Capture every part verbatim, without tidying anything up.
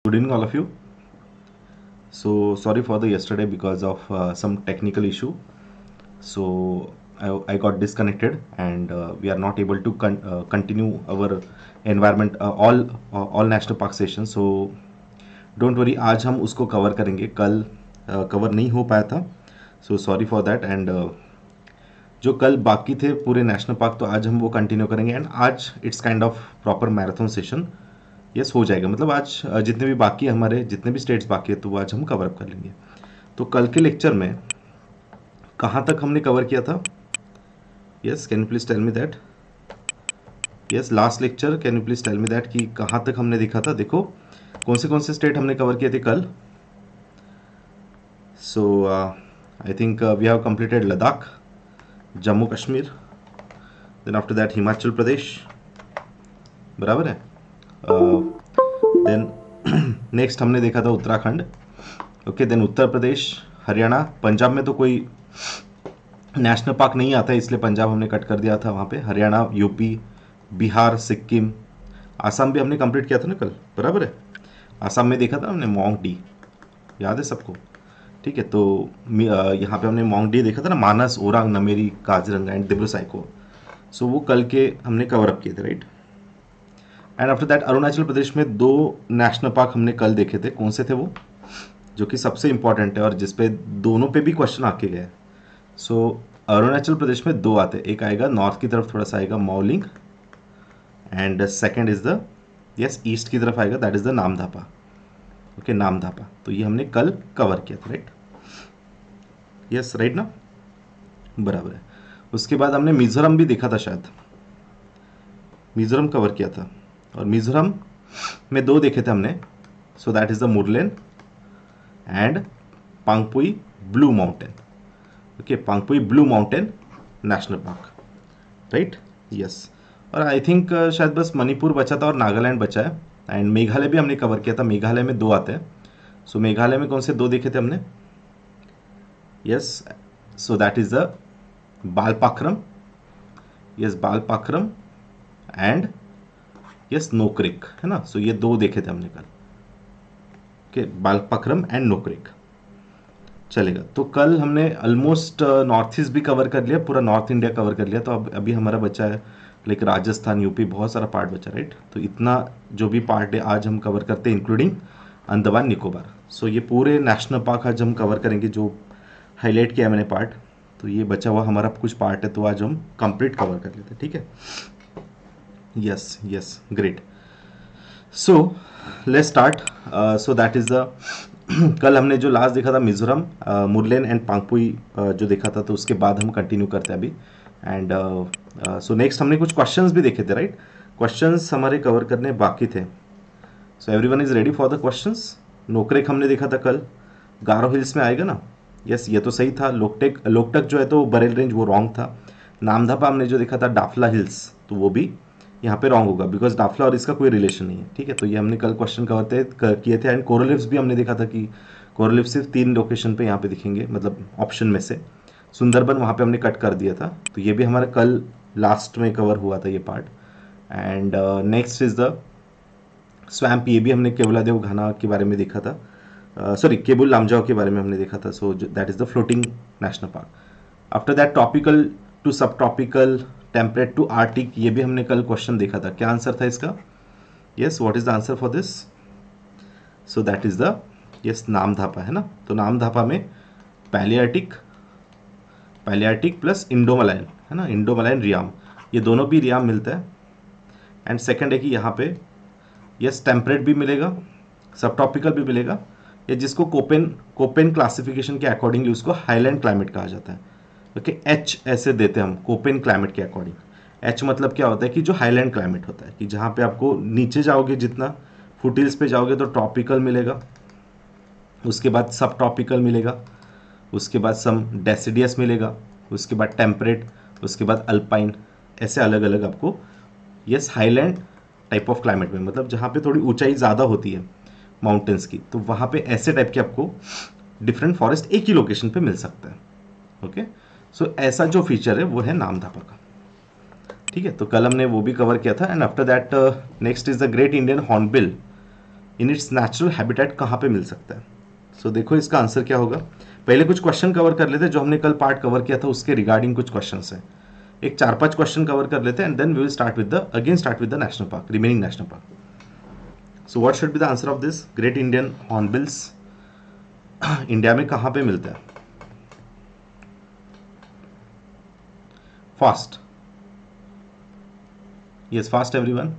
Good evening, all of you. So sorry for the yesterday because of uh, some technical issue. So I, I got disconnected and uh, we are not able to con- uh, continue our environment uh, all uh, all national park session. So don't worry, आज हम उसको cover करेंगे. कल cover uh, नहीं हो पाया था. So sorry for that. And जो कल बाकी थे पूरे नेशनल पार्क, तो आज हम वो कंटिन्यू करेंगे. एंड आज it's kind of proper marathon session. Yes, हो जाएगा. मतलब आज uh, जितने भी बाकी है, हमारे जितने भी स्टेट्स बाकी है, तो वो आज हम कवर अप कर लेंगे. तो कल के लेक्चर में कहाँ तक हमने कवर किया था? Yes, can you please tell me that? Yes, last lecture, can you please tell me that कि कहाँ तक हमने देखा था? देखो कौन से कौन से स्टेट हमने कवर किए थे कल. So I think we have completed Ladakh, Jammu Kashmir, then after that Himachal Pradesh, बराबर है. देन नेक्स्ट हमने देखा था उत्तराखंड. Okay, then Uttar Pradesh, Haryana. पंजाब में तो कोई नेशनल पार्क नहीं आता है, इसलिए पंजाब हमने कट कर दिया था वहाँ पे. हरियाणा, यूपी, बिहार, सिक्किम, आसाम भी हमने कंप्लीट किया था ना कल, बराबर है. आसाम में देखा था हमने मोंग डी, याद है सबको? ठीक है, तो यहाँ पे हमने मोंग डी देखा था ना, मानस, ओरांग, नमेरी, काजीरंगा एंड दिब्रू साइको. सो वो कल के हमने कवर अप किए थे, right. And after that Arunachal Pradesh में दो नेशनल पार्क हमने कल देखे थे. कौन से थे वो? जो कि सबसे इंपॉर्टेंट है और जिसपे दोनों पे भी क्वेश्चन आके गए. सो अरुणाचल प्रदेश में दो आते हैं. एक आएगा नॉर्थ की तरफ, थोड़ा सा आएगा Mouling, and second is the yes east की तरफ आएगा, that is the Namdapha. Okay, Namdapha. तो ये हमने कल कवर किया था, राइट. यस, राइट ना, बराबर है. उसके बाद हमने मिजोरम भी देखा था, शायद मिजोरम कवर किया था. और मिजोरम में दो देखे थे हमने. So that is the Murlen and Phawngpui blue mountain. Okay, Phawngpui blue mountain national park, right. Yes, और आई थिंक uh, शायद बस मणिपुर बचा था और नागालैंड बचा है. एंड मेघालय भी हमने कवर किया था. मेघालय में दो आते हैं. सो so, मेघालय में कौन से दो देखे थे हमने? Yes, so that is the Balphakram. Yes, Balphakram and yes Nokrek, है ना. सो so, ये दो देखे थे हमने कल. ओके, बालपाक्रम एंड नोकरेक, चलेगा. तो कल हमने ऑलमोस्ट नॉर्थ ईस्ट भी कवर कर लिया, पूरा नॉर्थ इंडिया कवर कर लिया. तो अब अभी हमारा बचा है लाइक राजस्थान, यूपी, बहुत सारा पार्ट बचा, राइट. तो इतना जो भी पार्ट है आज हम कवर करते हैं, इंक्लूडिंग अंडमान निकोबार. सो ये पूरे नेशनल पार्क आज हम कवर करेंगे, जो हाईलाइट किया मैंने पार्ट. तो ये बचा हुआ हमारा कुछ पार्ट है, तो आज हम कंप्लीट कवर कर लेते हैं, ठीक है. Yes yes, great. So let's start. So that is the कल हमने जो लास्ट देखा था मिजोरम, मुरलेन एंड पांगपुई uh, जो देखा था, तो उसके बाद हम कंटिन्यू करते हैं अभी. एंड सो नेक्स्ट हमने कुछ क्वेश्चंस भी देखे थे, राइट. क्वेश्चंस हमारे कवर करने बाकी थे. So everyone is ready for the questions. Nokrek हमने देखा था कल, गारो हिल्स में आएगा ना. यस yes, ये तो सही था. लोकटेक लोकटक जो है तो बरेल रेंज, वो रॉन्ग था. नामधापा हमने जो देखा था डाफला हिल्स, तो वो भी यहाँ पे रॉन्ग होगा, बिकॉज डाफला और इसका कोई रिलेशन नहीं है, ठीक है. तो ये हमने कल क्वेश्चन कवर किए थे. एंड कोरल रीफ्स भी हमने देखा था कि कोरल रीफ सिर्फ तीन लोकेशन पे यहाँ पे दिखेंगे, मतलब ऑप्शन में से. सुंदरबन वहाँ पे हमने कट कर दिया था, तो ये भी हमारा कल लास्ट में कवर हुआ था ये part. And next is the swamp, ये भी हमने केवलादेव घाना के बारे में देखा था. सॉरी uh, केबुल लामजाओ के बारे में हमने देखा था. So that is the floating national park. After that tropical to sub tropical, temperate to arctic, ये भी हमने कल क्वेश्चन देखा था. क्या आंसर था इसका? Yes, what is the answer for this? So that is the yes Namdapha, है ना. तो नामधापा में पैलियार्टिक, पैलियार्टिक प्लस इंडोमलाइन, है ना, इंडोमलाइन रियाम, ये दोनों भी रियाम मिलता है. एंड सेकंड है कि यहाँ पे यस टेम्परेट भी मिलेगा, सब ट्रॉपिकल भी मिलेगा, या जिसको कोपेन कोपेन क्लासिफिकेशन के अकॉर्डिंगली उसको हाईलैंड क्लाइमेट कहा जाता है. ओके, एच ऐसे देते हैं हम कोपेन क्लाइमेट के अकॉर्डिंग. एच मतलब क्या होता है कि जो हाईलैंड क्लाइमेट होता है, कि जहाँ पे आपको नीचे जाओगे, जितना फुटिल्स पे जाओगे तो ट्रॉपिकल मिलेगा, उसके बाद सब ट्रॉपिकल मिलेगा, उसके बाद सम डेसिडियस मिलेगा, उसके बाद टेम्परेट, उसके बाद अल्पाइन, ऐसे अलग अलग आपको yes highland type of climate में, मतलब जहाँ पे थोड़ी ऊंचाई ज़्यादा होती है माउंटेन्स की, तो वहाँ पे ऐसे टाइप के आपको डिफरेंट फॉरेस्ट एक ही लोकेशन पे मिल सकता है. ओके, सो ऐसा जो फीचर है वो है नामधापा का, ठीक है. तो कल हमने वो भी कवर किया था. And after that next is the great Indian hornbill. In its natural habitat कहाँ पे मिल सकता है? सो so, देखो इसका आंसर क्या होगा। पहले कुछ क्वेश्चन कवर कर लेते, जो हमने कल पार्ट कवर किया था उसके रिगार्डिंग कुछ क्वेश्चन है, एक चार पांच क्वेश्चन कवर कर लेते हैं and then we will start with the again start with the national park, remaining national park. So what should be the answer of this? Great Indian hornbills India में कहाँ पे मिलता है? Fast, yes fast everyone,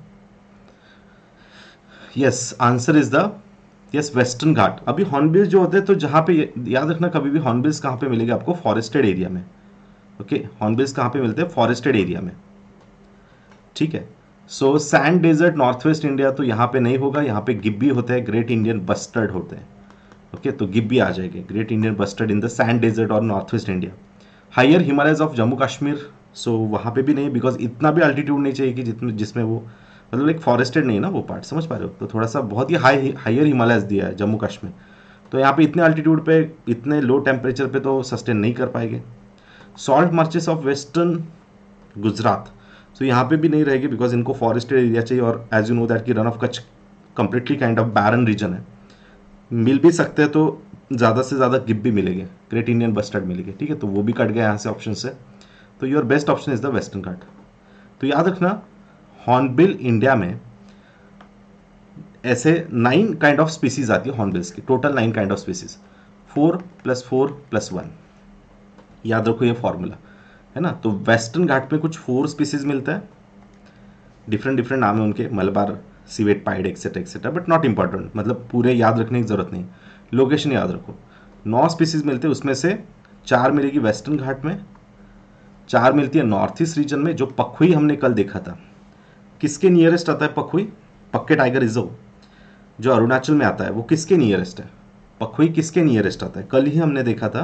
yes answer is the yes western Ghat. अभी hornbills जो होते हैं, तो जहां पे याद रखना कभी भी हॉर्नबिल्स कहां पे मिलेगा आपको? फॉरेस्टेड एरिया में। ओके, हॉर्नबिल्स कहां पे मिलते हैं? फॉरेस्टेड एरिया में, ठीक है। So sand desert north west India तो यहाँ पे नहीं होगा, यहाँ पे गिब्बी होते हैं, ग्रेट इंडियन बस्टर्ड होते हैं। ओके okay, तो गिब्बी आ जाएगी, great Indian bustard in the sand desert और north west India. Higher Himalayas of Jammu Kashmir, so वहाँ पे भी नहीं, बिकॉज इतना भी अल्टीट्यूड नहीं चाहिए कि जितने जिसमें वो मतलब एक फॉरेस्टेड नहीं है ना वो पार्ट, समझ पा रहे हो? तो थोड़ा सा बहुत ही हाई हायर हिमालयज दिया है जम्मू कश्मीर, तो यहाँ पे इतने अल्टीट्यूड पे इतने लो टेम्परेचर पे तो सस्टेन नहीं कर पाएंगे। Salt marshes of western Gujarat, so यहाँ पे भी नहीं रहेगी बिकॉज इनको फॉरेस्टेड एरिया चाहिए, और एज यू नो दैट कि run of Kutch completely kind of barren region है। मिल भी सकते हैं तो ज़्यादा से ज़्यादा गिब्बी मिलेंगे, ग्रेट इंडियन बस्टर्ड मिलेंगे, ठीक है। तो वो भी कट गया यहाँ से ऑप्शन से, तो your best option is the western Ghat. तो याद रखना हॉर्नबिल इंडिया में ऐसे नाइन काइंड ऑफ स्पीसीज आती है हॉर्नबिल्स की, total nine kind of species, four plus four plus one, याद रखो ये फॉर्मूला है ना। तो वेस्टर्न घाट में कुछ फोर स्पीसीज मिलता है, डिफरेंट डिफरेंट नाम है उनके, Malabar, civet, pied etcetera etcetera, but not important, मतलब पूरे याद रखने की जरूरत नहीं, लोकेशन याद रखो। नौ स्पीसीज मिलते हैं, उसमें से चार मिलेगी वेस्टर्न घाट में, चार मिलती है नॉर्थ ईस्ट रीजन में। जो पखुई हमने कल देखा था, किसके नियरेस्ट आता है पखुई? पक्के टाइगर रिजर्व जो अरुणाचल में आता है, वो किसके नियरेस्ट है? पखुई किसके नियरेस्ट आता है? कल ही हमने देखा था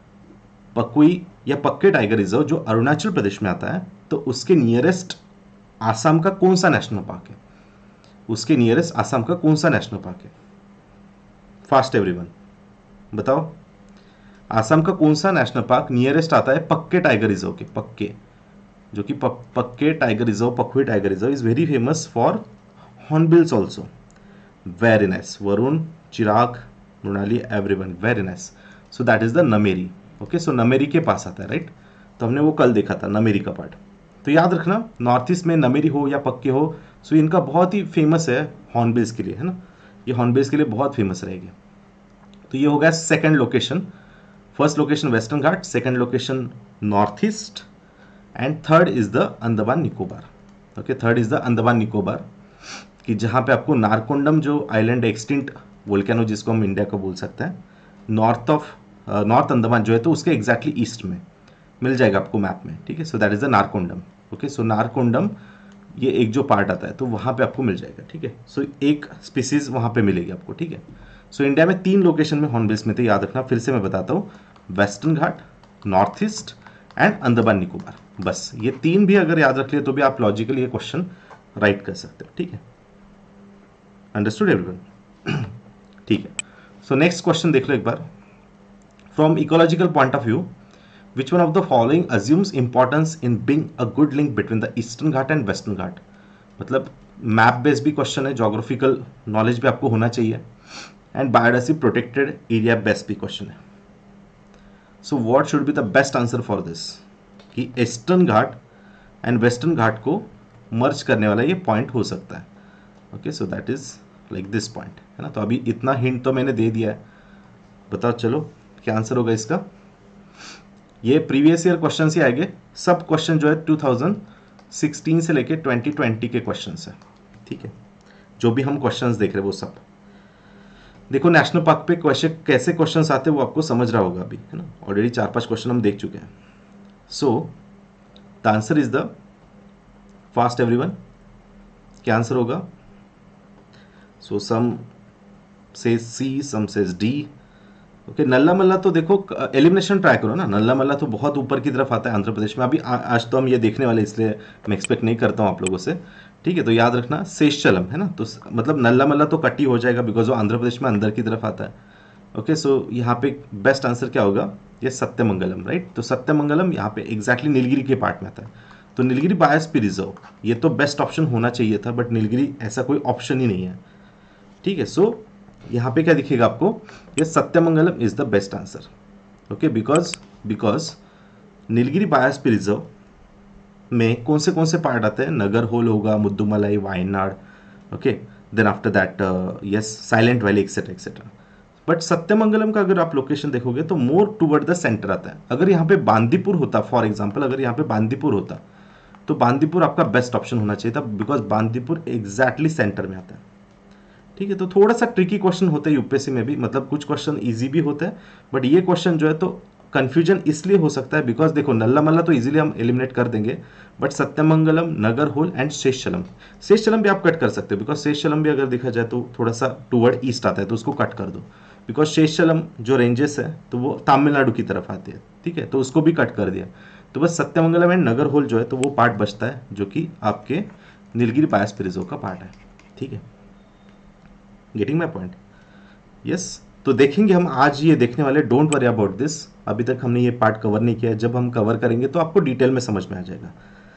पखुई या पक्के टाइगर रिजर्व जो अरुणाचल प्रदेश में आता है, तो उसके नियरेस्ट आसाम का कौन सा नेशनल पार्क है? उसके नियरेस्ट आसाम का कौन सा नेशनल पार्क है? फास्ट एवरीवन बताओ, आसाम का कौन सा नेशनल पार्क नियरेस्ट आता है पक्के टाइगर रिजर्व के? पक्के, जो कि पक, Pakke tiger reserve, Pakhui tiger reserve is very famous for hornbills also. Very nice Varun, Chirag, Mrinali, everyone, very nice. So that is the Nameri. Okay, so Nameri के पास आता है, राइट। तो हमने वो कल देखा था नमेरी का पार्ट। तो याद रखना नॉर्थ ईस्ट में नमेरी हो या पक्के हो, सो इनका बहुत ही फेमस है हॉर्नबिल्स के लिए, है ना, ये हॉर्नबिल्स के लिए बहुत फेमस रहेगी। तो ये हो गया second location. First location western Ghat, second location north east, and third is the Andaman Nicobar. Okay, third is the Andaman Nicobar, कि जहाँ पे आपको नारकोंडम जो आइलैंड एक्सटिंक्ट वोल्केनो जिसको हम इंडिया का बोल सकते हैं, नॉर्थ ऑफ नॉर्थ अंडमान जो है, तो उसके एग्जैक्टली ईस्ट में मिल जाएगा आपको मैप में, ठीक है। So that is the Narcondam. Okay, so Narcondam ये एक जो पार्ट आता है, तो वहाँ पे आपको मिल जाएगा, ठीक है। सो so, एक स्पीसीज वहाँ पे मिलेगी आपको, ठीक है। सो इंडिया में तीन लोकेशन में हॉर्नबिल्स में थे, याद रखना, फिर से मैं बताता हूँ, western Ghat, north east and Andaman Nicobar. बस ये तीन भी अगर याद रख लिया तो भी आप लॉजिकली ये क्वेश्चन राइट कर सकते हो, ठीक है। Understood everyone? ठीक है। सो नेक्स्ट क्वेश्चन देख लो एक बार। From ecological point of view, which one of the following assumes importance in being a good link between the eastern Ghat and western Ghat? मतलब मैप बेस्ड भी क्वेश्चन है, जोग्राफिकल नॉलेज भी आपको होना चाहिए, and biodiversity protected area based भी question है। So what should be the best answer for this? कि eastern Ghat and western Ghat को मर्ज करने वाला ये पॉइंट हो सकता है। Okay, so that is like this point, है ना। तो अभी इतना हिंट तो मैंने दे दिया है, बताओ चलो क्या आंसर होगा इसका। ये प्रीवियस ईयर क्वेश्चन ही आएंगे, सब क्वेश्चन जो है टू थाउजेंड सिक्सटीन से लेके ट्वेंटी ट्वेंटी के क्वेश्चंस है, ठीक है। जो भी हम क्वेश्चंस देख रहे हैं वो सब देखो, नेशनल पार्क पे क्वेश्चन कैसे क्वेश्चंस आते हैं वो आपको समझ रहा होगा अभी, है ना। ऑलरेडी चार पांच क्वेश्चन हम देख चुके हैं। So the answer is the fast everyone, क्या आंसर होगा? So some says C, some says D. Okay, Nallamala तो देखो एलिमिनेशन ट्राई करो ना, नल्ला मल्ला तो बहुत ऊपर की तरफ आता है आंध्र प्रदेश में। अभी आ, आज तो हम ये देखने वाले, इसलिए मैं एक्सपेक्ट नहीं करता हूँ आप लोगों से, ठीक है। तो याद रखना शेषचलम, है ना, तो मतलब नल्ला मल्ला तो कट ही हो जाएगा बिकॉज वो आंध्र प्रदेश में अंदर की तरफ आता है। ओके, सो यहाँ पे बेस्ट आंसर क्या होगा? ये सत्यमंगलम, राइट। तो सत्यमंगलम यहाँ पे एग्जैक्टली नीलगिरी के पार्ट में आता है, तो नीलगिरी बायोस्फीयर रिजर्व ये तो बेस्ट ऑप्शन होना चाहिए था, बट नीलगिरी ऐसा कोई ऑप्शन ही नहीं है, ठीक है, सो so, यहाँ पे क्या दिखेगा आपको, ये Sathyamangalam is the best answer. Okay, because because Nilgiri biosphere reserve में कौन से कौन से पार्ट आते हैं, नगर होल होगा, Mudumalai, Wayanad, okay, then after that yes silent valley etcetera etcetera. But Sathyamangalam का अगर आप लोकेशन देखोगे तो मोर टुवर्ड द सेंटर आता है। अगर यहाँ पे बांदीपुर होता, फॉर एग्जाम्पल अगर यहाँ पे बांदीपुर होता तो बांदीपुर आपका बेस्ट ऑप्शन होना चाहिए था, बिकॉज बांदीपुर एग्जैक्टली सेंटर में आता है। ठीक है, तो थोड़ा सा ट्रिकी क्वेश्चन होता है यूपीएससी में भी, मतलब कुछ क्वेश्चन इजी भी होते हैं, बट ये क्वेश्चन जो है तो कंफ्यूजन इसलिए हो सकता है बिकॉज देखो नल्ला मल्ला तो इजीली हम एलिमिनेट कर देंगे, but Sathyamangalam, Nagarhole and Seshachalam, Seshachalam भी आप कट कर सकते हो, बिकॉज शेषचलम भी अगर देखा जाए तो थोड़ा सा टुवर्ड ईस्ट आता है, तो उसको कट कर दो, बिकॉज शेषचलम जो रेंजेस है तो वो तमिलनाडु की तरफ आती है। ठीक है, तो उसको भी कट कर दिया, तो बस सत्यमंगलम एंड नगर होल जो है तो वो पार्ट बचता है, जो कि आपके नीलगिरी बायोस्फीयर रिजर्व का पार्ट है। ठीक है, गेटिंग माई पॉइंट? यस, तो देखेंगे हम आज ये देखने वाले, डोंट वरी अबाउट दिस, अभी तक हमने ये पार्ट कवर नहीं किया है, जब हम कवर करेंगे तो आपको डिटेल में समझ में आ जाएगा।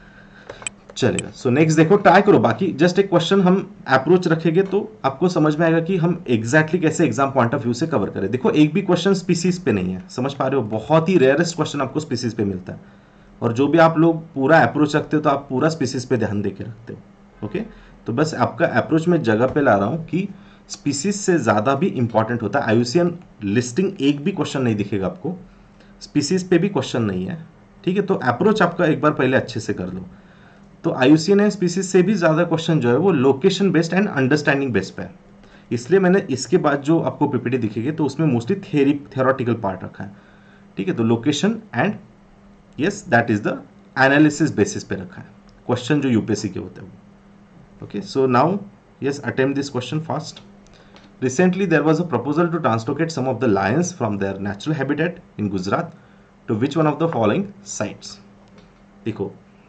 चलेगा, सो नेक्स्ट देखो, ट्राई करो, बाकी जस्ट एक क्वेश्चन हम अप्रोच रखेंगे तो आपको समझ में आएगा कि हम एग्जैक्टली exactly कैसे एग्जाम पॉइंट ऑफ व्यू से कवर करें। देखो एक भी क्वेश्चन स्पीसीज पे नहीं है, समझ पा रहे हो, बहुत ही रेयरेस्ट क्वेश्चन आपको स्पीसीज पे मिलता है, और जो भी आप लोग पूरा अप्रोच रखते हो तो आप पूरा स्पीसीज पे ध्यान देके रखते हो। ओके, तो बस आपका अप्रोच में जगह पे ला रहा हूँ कि स्पीसीज से ज़्यादा भी इंपॉर्टेंट होता है। आईयूसीएन लिस्टिंग एक भी क्वेश्चन नहीं दिखेगा आपको, स्पीसीज पे भी क्वेश्चन नहीं है। ठीक है, तो अप्रोच आपका एक बार पहले अच्छे से कर लो। तो आईयूसीएन एंड स्पीसीज से भी ज़्यादा क्वेश्चन जो है वो location based and understanding based पे है, इसलिए मैंने इसके बाद जो आपको पीपीटी दिखेगी तो उसमें मोस्टली थेरी थेरोटिकल पार्ट रखा है। ठीक है, तो location and yes that is the analysis basis पे रखा है क्वेश्चन जो यूपीएससी के होते हैं वो। Okay, so now yes attempt this question fast. Recently, there was a proposal to translocate some of the lions from their natural habitat in Gujarat to which one of the following sites? देखो,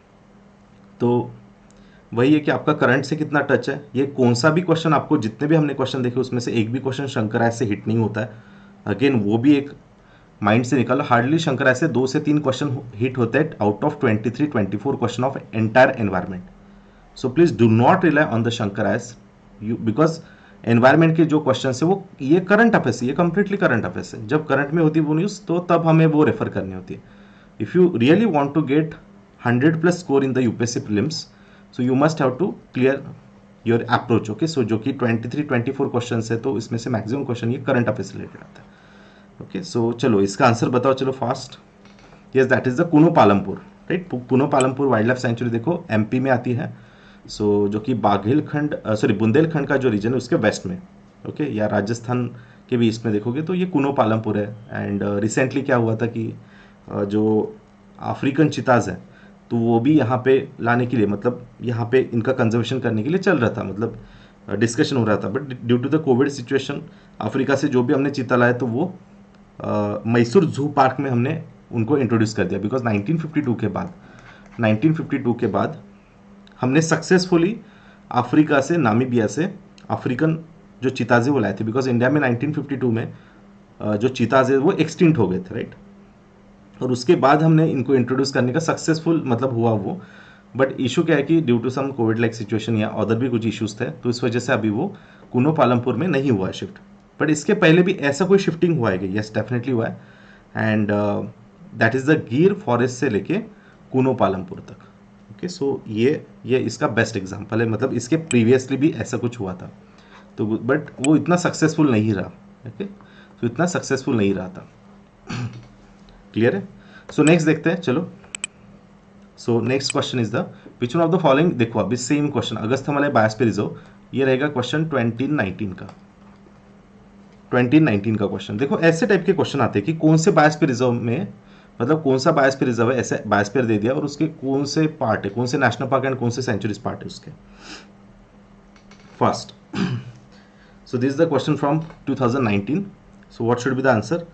तो वही है कि आपका current से कितना touch है, ये कौन सा भी क्वेश्चन आपको, जितने भी हमने क्वेश्चन देखे उसमें से एक भी क्वेश्चन शंकराचार्य से हिट नहीं होता है। अगेन वो भी एक माइंड से निकालो, हार्डली शंकराचार्य से दो से तीन क्वेश्चन हिट होते हैं out of twenty three twenty four question of entire environment. So please do not rely on the Shankaracharya you, because environment के जो क्वेश्चन है वो ये करंट अफेयर्स है, ये कंप्लीटली करंट अफेयर्स है। जब करंट में होती है वो न्यूज़ तो तब हमें वो रेफर करनी होती है। If you really want to get hundred plus score in the UPSC prelims, so you must have to clear your approach. Okay, so जो कि twenty three twenty four question है तो इसमें से मैक्सिमम क्वेश्चन ये करंट अफेयर्स से related आता है। ओके, सो चलो इसका आंसर बताओ, चलो fast. Yes, that is the Kuno Palampur, right. Kuno Palampur wild life sanctuary देखो एमपी में आती है, सो so, जो कि बाघेलखंड सॉरी बुंदेलखंड का जो रीजन है उसके वेस्ट में, ओके okay? या राजस्थान के भी ईस्ट में देखोगे तो ये कुनो पालमपुर है। एंड रिसेंटली uh, क्या हुआ था कि uh, जो अफ्रीकन चिताज है तो वो भी यहाँ पे लाने के लिए, मतलब यहाँ पे इनका कंजर्वेशन करने के लिए चल रहा था, मतलब डिस्कशन uh, हो रहा था, but due to the covid situation Africa से जो भी हमने चीता लाया तो वो मैसूर जू पार्क में हमने उनको इंट्रोड्यूस कर दिया, बिकॉज नाइनटीन फिफ्टी टू के बाद नाइनटीन फिफ्टी टू के बाद हमने सक्सेसफुली अफ्रीका से, नामीबिया से अफ्रीकन जो चीताजे वो लाए थे, बिकॉज इंडिया में नाइनटीन फिफ्टी टू में जो चीताजे वो एक्सटिंक्ट हो गए थे, राइट। और उसके बाद हमने इनको इंट्रोड्यूस करने का सक्सेसफुल मतलब हुआ वो, बट इशू क्या है कि due to some covid like situation या अदर भी कुछ इश्यूज थे तो इस वजह से अभी वो कुनो पालमपुर में नहीं हुआ है शिफ्ट। बट इसके पहले भी ऐसा कोई शिफ्टिंग हुआ है, यस डेफिनेटली हुआ है, and that is the Gir forest से लेके कुनो पालमपुर तक। ओके, सो ये ये इसका बेस्ट एग्जांपल है, मतलब इसके प्रीवियसली भी ऐसा कुछ हुआ था तो, बट वो इतना सक्सेसफुल नहीं रहा। ओके, तो इतना सक्सेसफुल नहीं रहा था। क्लियर है? सो नेक्स्ट देखते हैं, चलो। So next question is the which one of the following, देखो अभी same question Agasthyamala biosphere reserve, ये रहेगा क्वेश्चन ट्वेंटी नाइनटीन का ट्वेंटी नाइनटीन का क्वेश्चन। देखो ऐसे टाइप के क्वेश्चन आते हैं कि कौन से बायोस्फीयर रिजर्व में, मतलब कौन सा बायोस्फीयर रिजर्व है, ऐसे बायोस्फीयर दे दिया और उसके कौन से पार्ट है, कौन से नेशनल पार्क एंड कौन से सेंचुरीज पार्ट है उसके। First, so this is the question from two thousand nineteen, so what should be the answer?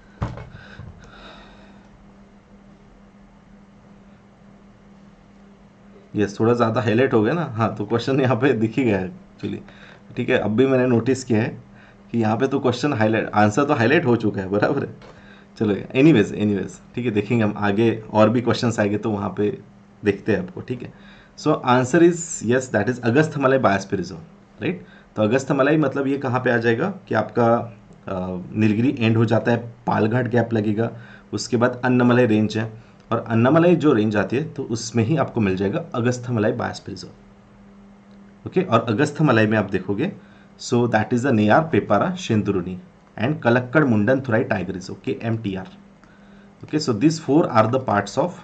Yes, थोड़ा ज़्यादा हाईलाइट हो गया ना, हाँ तो क्वेश्चन यहाँ पे दिख ही गया है एक्चुअली। ठीक है, अब भी मैंने नोटिस किया है कि यहाँ पे तो क्वेश्चन हाईलाइट, आंसर तो हाईलाइट हो चुका है, बराबर है। चलो एनीवेज एनीवेज ठीक है, देखेंगे हम आगे और भी क्वेश्चंस आएंगे तो वहाँ पे देखते हैं आपको। ठीक है, so answer is yes, that is Agasthyamala biosphere reserve, right. तो अगस्थमलाई मतलब ये कहाँ पे आ जाएगा कि आपका नीलगिरी एंड हो जाता है, पालघाट गैप लगेगा, उसके बाद अन्नमलाई रेंज है, और अन्नमलाई जो रेंज आती है तो उसमें ही आपको मिल जाएगा अगस्थमलाई बायोस्फीयर रिजर्व। ओके, और अगस्थमलाई में आप देखोगे so that is the Neyyar Peppara Shendurney and Kalakkad Mundanthurai tiger reserve K M T R. Okay, so this four are the parts of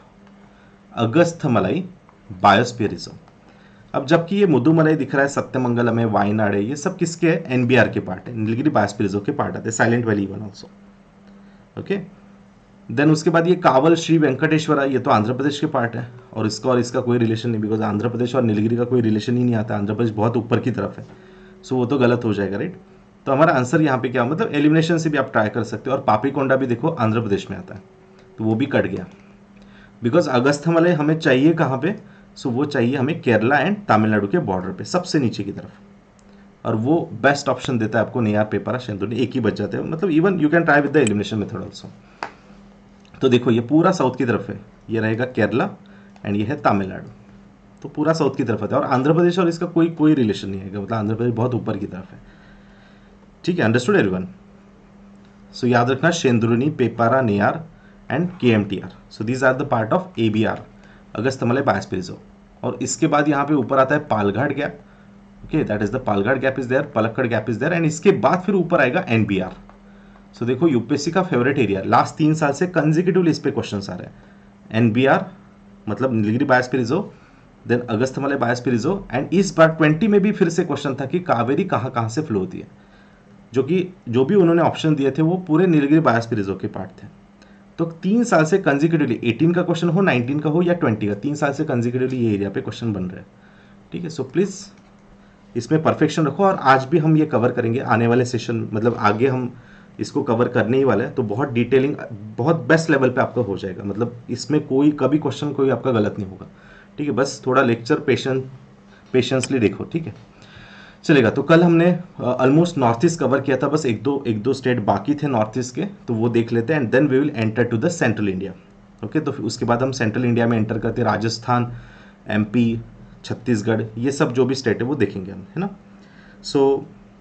Agasthyamalai biosphere reserve. अब जबकि ये मुदुमलाई दिख रहा है, सत्यमंगलम है, वायनाड है, ये सब किसके है, एनबीआर के पार्ट है, नीलगिरी बायोस्फीयर रिजर्व के पार्ट आते हैं, silent valley one also. Okay, then उसके बाद ये कावल श्री वेंकटेश्वरा, ये तो आंध्र प्रदेश के पार्ट है, और इसका और इसका कोई रिलेशन नहीं, बिकॉज आंध्र प्रदेश और नीलगिरी का कोई रिलेशन ही नहीं आता, आंध्र प्रदेश बहुत ऊपर की तरफ है, सो वो तो गलत हो जाएगा, राइट। तो हमारा आंसर यहाँ पे क्या, मतलब एलिमिनेशन से भी आप ट्राई कर सकते हो, और पापीकोंडा भी देखो आंध्र प्रदेश में आता है, तो वो भी कट गया, बिकॉज अगस्थमलाई हमें चाहिए कहाँ पे, सो वो चाहिए हमें केरला एंड तमिलनाडु के बॉर्डर पे, सबसे नीचे की तरफ, और वो बेस्ट ऑप्शन देता है आपको नेयार पेपारा शेंदुरुनी, एक ही बच जाते हैं, मतलब even you can try with the elimination method also. तो देखो ये पूरा साउथ की तरफ है, ये रहेगा केरला एंड ये है तमिलनाडु, तो पूरा साउथ की तरफ आता है, और आंध्र प्रदेश और इसका कोई कोई रिलेशन नहीं है, मतलब आंध्र प्रदेश बहुत ऊपर की तरफ है, ठीक है, अंडरस्टूड एवरीवन। सो याद रखना Shendurney, Peppara, Neyyar and K M T R, so these are the part of A B R, Agasthyamalai biosphere reserve. और इसके बाद यहाँ पे ऊपर आता है Palghat gap, okay, that is the Palghat gap is there, Palakkad gap is there, and इसके बाद फिर ऊपर आएगा एनबीआर। सो so, देखो यूपीएससी का फेवरेट एरिया, लास्ट तीन साल से कंसेक्यूटिवली इस पे क्वेश्चन आ रहे हैं, एनबीआर मतलब Nilgiri biosphere reserve, then Agasthyamalai biosphere reserve, and इस बार ट्वेंटी में भी फिर से क्वेश्चन था कि कावेरी कहाँ कहाँ से फ्लो होती है, जो कि जो भी उन्होंने ऑप्शन दिए थे वो पूरे नीलगिरी बायोस्फीयर रिजर्व के पार्ट थे। तो तीन साल से कंसेक्यूटिवली, एटीन का क्वेश्चन हो, नाइनटीन का हो या ट्वेंटी का, तीन साल से कंसेक्यूटिवली ये एरिया पे क्वेश्चन बन रहे हैं, ठीक है। सो प्लीज़ इसमें परफेक्शन रखो, और आज भी हम ये कवर करेंगे आने वाले सेशन, मतलब आगे हम इसको कवर करने ही वाले हैं, तो बहुत डिटेलिंग, बहुत बेस्ट लेवल पे आपका हो जाएगा, मतलब इसमें कोई कभी क्वेश्चन कोई आपका गलत नहीं होगा, ठीक है। बस थोड़ा लेक्चर पेशेंस पेशेंसली देखो, ठीक है, चलेगा। तो कल हमने ऑलमोस्ट नॉर्थ ईस्ट कवर किया था, बस एक दो एक दो स्टेट बाकी थे नॉर्थ ईस्ट के, तो वो देख लेते हैं, and then we will enter to the central India. Okay, तो उसके बाद हम सेंट्रल इंडिया में एंटर करते हैं, राजस्थान, एमपी, छत्तीसगढ़, ये सब जो भी स्टेट है वो देखेंगे हम, है ना। सो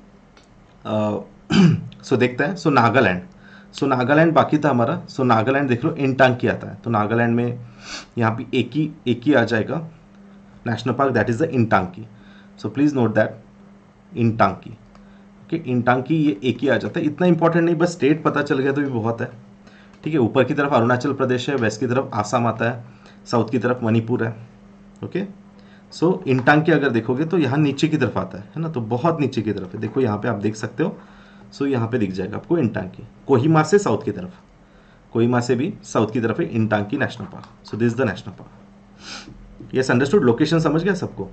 सो so, देखते हैं। सो so, नागालैंड, सो so, नागालैंड बाकी था हमारा। सो so, नागालैंड देख लो, इंटांकी आता है, तो नागालैंड में यहाँ पे एक ही एक ही आ जाएगा national park, that is the Intanki. So please note that Intanki, okay, Intanki ये एक ही आ जाता है, इतना इंपॉर्टेंट नहीं, बस स्टेट पता चल गया तो भी बहुत है, ठीक है। ऊपर की तरफ अरुणाचल प्रदेश है, वेस्ट की तरफ आसाम आता है, साउथ की तरफ मणिपुर है, ओके। सो so, इंटांकी अगर देखोगे तो यहाँ नीचे की तरफ आता है, है ना, तो बहुत नीचे की तरफ है, देखो यहाँ पे आप देख सकते हो। सो so, यहाँ पे दिख जाएगा आपको इंटांकी, कोहिमा से साउथ की तरफ, कोहिमा से भी साउथ की तरफ है Intanki national park. So this is the national park. Yes, understood, location समझ गया सबको,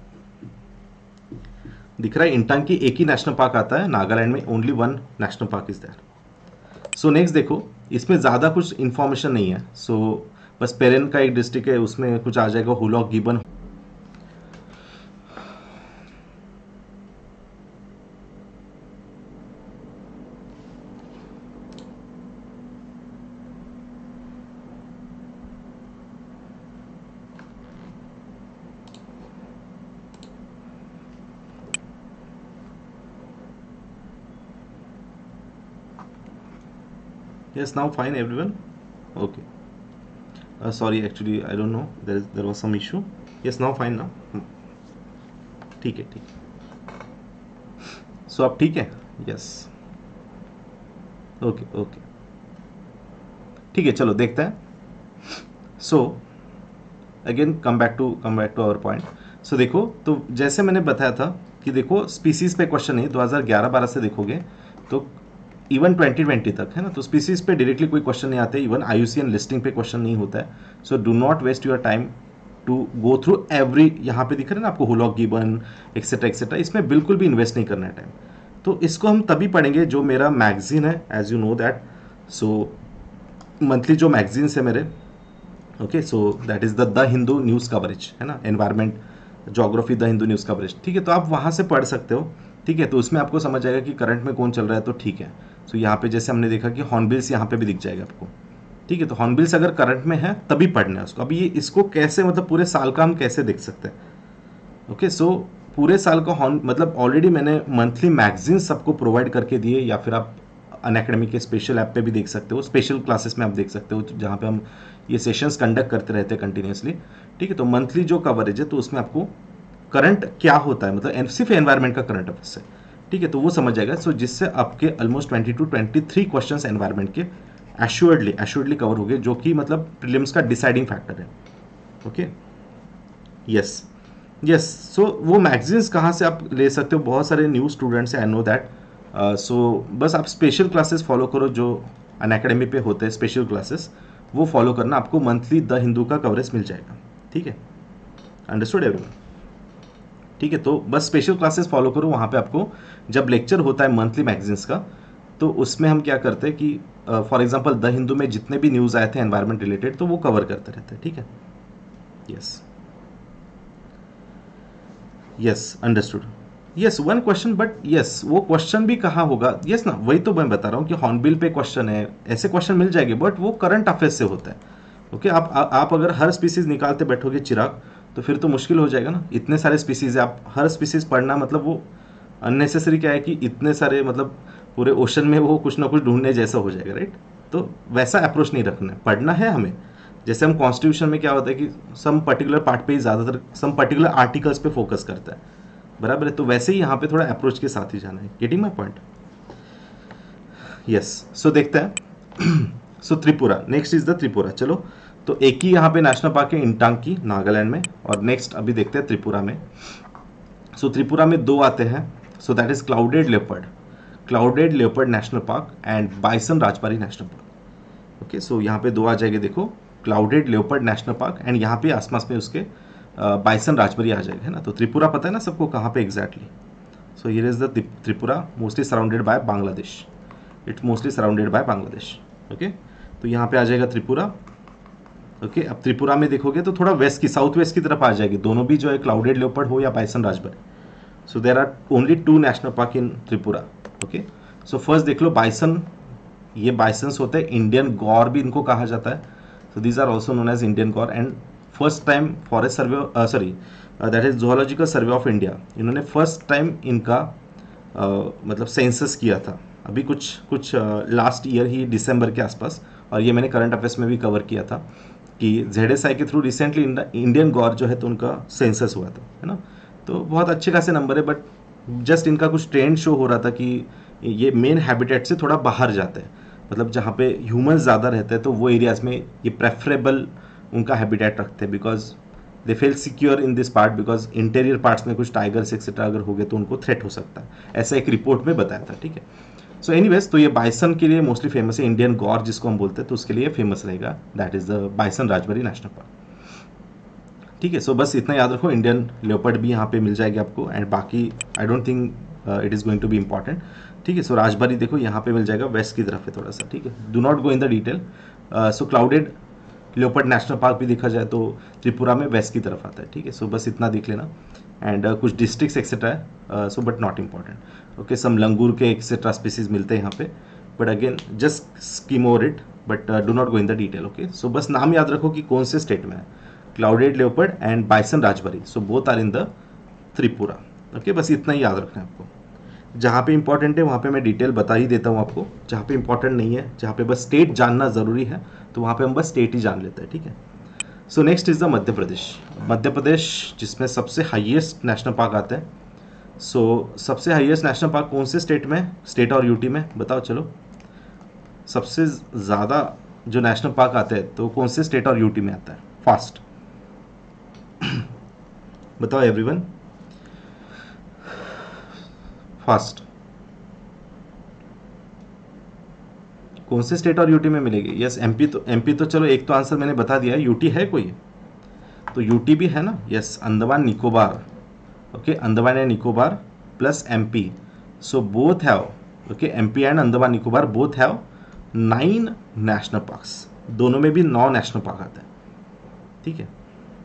दिख रहा है। इंटांकी एक ही नेशनल पार्क आता है, नागालैंड में only one national park is there. So next देखो, इसमें ज़्यादा कुछ इंफॉर्मेशन नहीं है, सो so, बस पेरेन का एक डिस्ट्रिक्ट है, उसमें कुछ आ जाएगा, hoolock gibbon. Yes, now fine everyone. Okay. Uh, sorry, actually I don't know. There is there was some issue. Yes, now fine now. ठीक है, ठीक है। So अब ठीक है? Yes. Okay, okay. ठीक है, चलो देखते हैं। So again come back to come back to our point. So देखो, तो जैसे मैंने बताया था कि देखो स्पीसीज पे क्वेश्चन नहीं, दो हज़ार ग्यारह बारह से देखोगे तो इवन ट्वेंटी ट्वेंटी तक, है ना, तो स्पीसीज पे डायरेक्टली कोई क्वेश्चन नहीं आते, इवन आईयूसीएन लिस्टिंग पे क्वेश्चन नहीं होता है। So do not waste your time to go through every, यहाँ पे दिख रहा है ना आपको हुलॉक गिबन एक्सेट्रा एक्सेट्रा, इसमें बिल्कुल भी इन्वेस्ट नहीं करना है टाइम। तो इसको हम तभी पढ़ेंगे, जो मेरा मैगजीन है, as you know that, so monthly जो मैगजीन्स है मेरे, okay, so that is the the Hindu news coverage, है ना, environment, geography, the Hindu news coverage, ठीक है, तो आप वहाँ से पढ़ सकते हो, ठीक है। तो उसमें आपको समझ आएगा कि करंट में कौन चल रहा है, तो ठीक है। सो यहाँ पे जैसे हमने देखा कि हॉर्नबिल्स यहाँ पे भी दिख जाएगा आपको, ठीक है। तो हॉर्नबिल्स अगर करंट में है तभी पढ़ना है उसको। अभी ये इसको कैसे, मतलब पूरे साल का हम कैसे देख सकते हैं, ओके। सो पूरे साल का हॉर्न मतलब ऑलरेडी मैंने मंथली मैगजीन सबको प्रोवाइड करके दिए, या फिर आप अनअकैडमी के स्पेशल ऐप पे भी देख सकते हो, स्पेशल क्लासेस में आप देख सकते हो जहाँ पे हम ये सेशंस कंडक्ट करते रहते हैं कंटिन्यूसली, ठीक है। तो मंथली जो कवरेज है तो उसमें आपको करंट क्या होता है, मतलब सिर्फ एनवायरमेंट का करंट अफेयर्स है, ठीक है, तो वो समझ जाएगा। सो जिससे आपके almost twenty two twenty three question environment के एश्योर्डली एश्योर्डली कवर हो गए, जो कि मतलब प्रीलिम्स का डिसाइडिंग फैक्टर है। Okay, yes yes. सो वो मैगजीन्स कहाँ से आप ले सकते हो, बहुत सारे न्यू स्टूडेंट्स हैं, आई नो दैट। सो बस आप स्पेशल क्लासेस फॉलो करो जो अनअकैडमी पे होते हैं, स्पेशल क्लासेस वो फॉलो करना, आपको मंथली द हिंदू का कवरेज मिल जाएगा, ठीक है। अंडरस्टूड एवरीवन, ठीक है। तो बस स्पेशल क्लासेस फॉलो करो, वहाँ पे आपको जब लेक्चर होता है मंथली मैगजीन्स का, तो उसमें हम क्या करते हैं कि फॉर एग्जांपल द हिंदू में जितने भी न्यूज़ आए थे एनवायरमेंट रिलेटेड, तो वो कवर करते रहते हैं, ठीक है। Yes yes, understood. Yes, one question, but yes वो क्वेश्चन भी कहाँ होगा, यस ना, वही तो मैं बता रहा हूँ कि हॉर्नबिल पे क्वेश्चन है, ऐसे क्वेश्चन मिल जाएंगे, बट वो करंट अफेयर्स से होता है। ओके, आप आ, आप अगर हर स्पीसीज निकालते बैठोगे चिराग, तो फिर तो मुश्किल हो जाएगा ना, इतने सारे स्पीसीज है, आप हर स्पीसीज पढ़ना मतलब वो अननेसेसरी क्या है कि इतने सारे मतलब पूरे ओशन में वो कुछ ना कुछ ढूंढने जैसा हो जाएगा, राइट। तो वैसा अप्रोच नहीं रखना है, पढ़ना है हमें। जैसे हम कॉन्स्टिट्यूशन में क्या होता है कि सम पर्टिकुलर पार्ट पे ही ज़्यादातर सम पर्टिकुलर आर्टिकल्स पे फोकस करता है, बराबर है। तो वैसे ही यहाँ पे थोड़ा अप्रोच के साथ ही जाना है। Getting my point? Yes. So देखते हैं। So Tripura, next is the Tripura. चलो, तो एक ही यहाँ पे नेशनल पार्क है इंटांकी, नागालैंड में, और नेक्स्ट अभी देखते हैं त्रिपुरा में। सो so, त्रिपुरा में दो आते हैं। So that is clouded leopard, clouded leopard national park and bison Rajbari national park. Okay, so यहाँ पे दो आ जाएंगे, देखो, clouded leopard national park and यहाँ पे आसपास में उसके बाइसन राजबारी आ जाएगा, है ना। तो त्रिपुरा पता है ना सबको कहाँ पे exactly. So here is the Tripura, mostly surrounded by Bangladesh, it's mostly surrounded by Bangladesh. Okay, तो यहाँ पे आ जाएगा त्रिपुरा। ओके okay, अब त्रिपुरा में देखोगे तो थोड़ा वेस्ट की, साउथ वेस्ट की तरफ आ जाएगी, दोनों भी जो है क्लाउडेड लेपर्ड हो या bison Rajbari. So there are only two national park in Tripura. Okay, so first देख लो बाइसन, ये बाइसन्स होते हैं, इंडियन गौर भी इनको कहा जाता है। So these are also known as Indian gaur. And first time forest survey, sorry that is zoological survey of India, इन्होंने फर्स्ट टाइम इनका uh, मतलब सेंसस किया था, अभी कुछ कुछ लास्ट ईयर ही दिसंबर के आसपास, और ये मैंने करंट अफेयर्स में भी कवर किया था कि जेड एस आई के थ्रू रिसेंटली इंडियन गौर जो है तो उनका सेंसस हुआ था, है ना। तो बहुत अच्छे खासे नंबर है, बट जस्ट इनका कुछ ट्रेंड शो हो रहा था कि ये मेन हैबिटेट से थोड़ा बाहर जाते हैं, मतलब जहाँ पे ह्यूमंस ज़्यादा रहते हैं तो वो एरियाज में ये प्रेफरेबल उनका हैबिटेट रखते हैं, because they feel secure in this part, because interior parts में कुछ टाइगर्स एक्सेट्रा अगर हो गए तो उनको थ्रेट हो सकता है, ऐसा एक रिपोर्ट में बताया था, ठीक है। सो so एनीवेज, तो ये बाइसन के लिए मोस्टली फेमस है, इंडियन गौर जिसको हम बोलते हैं, तो उसके लिए फेमस रहेगा, that is the bison Rajbari national park, ठीक है। सो बस इतना याद रखो, इंडियन लेपर्ड भी यहाँ पे मिल जाएगी आपको, एंड बाकी I don't think it is going to be important, ठीक है। सो राजबारी देखो यहाँ पे मिल जाएगा, वेस्ट की तरफ है थोड़ा सा, ठीक है। Do not go in the detail. So clouded leopard national park भी देखा जाए तो त्रिपुरा में वेस्ट की तरफ आता है, ठीक है। सो बस इतना देख लेना, एंड uh, कुछ डिस्ट्रिक्ट्स एक्सेट्रा है, so but not important. Okay, some langur के एक्सेट्रा स्पीसीज मिलते हैं यहाँ पे, but again just skim over it, but do not go in the detail. Okay, so बस नाम याद रखो कि कौन से स्टेट में है, clouded leopard and bison Rajbari, so both are in the Tripura. Okay, बस इतना ही याद रखना है आपको। जहाँ पे इंपॉर्टेंट है वहाँ पे मैं डिटेल बता ही देता हूँ आपको, जहाँ पे इंपॉर्टेंट नहीं है, जहाँ पे बस स्टेट जानना ज़रूरी है, तो वहाँ पे हम बस स्टेट ही जान लेते हैं, ठीक है। So next is the Madhya Pradesh. Madhya Pradesh जिसमें सबसे हाईएस्ट नेशनल पार्क आते हैं। सो so, सबसे हाईएस्ट नेशनल पार्क कौन से स्टेट में, स्टेट और यूटी में, बताओ चलो। सबसे ज़्यादा जो नेशनल पार्क आते हैं तो कौन से स्टेट और यूटी में आता है, फास्ट बताओ एवरीवन, फास्ट। कौन से स्टेट और यूटी में मिलेगी? Yes, MP. तो एमपी तो चलो एक तो आंसर मैंने बता दिया है, यूटी है कोई? तो यूटी भी है ना, yes, Andaman Nicobar. Okay, Andaman and Nicobar plus MP, so both have, okay, MP and Andaman Nicobar both have nine national parks, दोनों में भी नौ नेशनल पार्क आते हैं, ठीक है।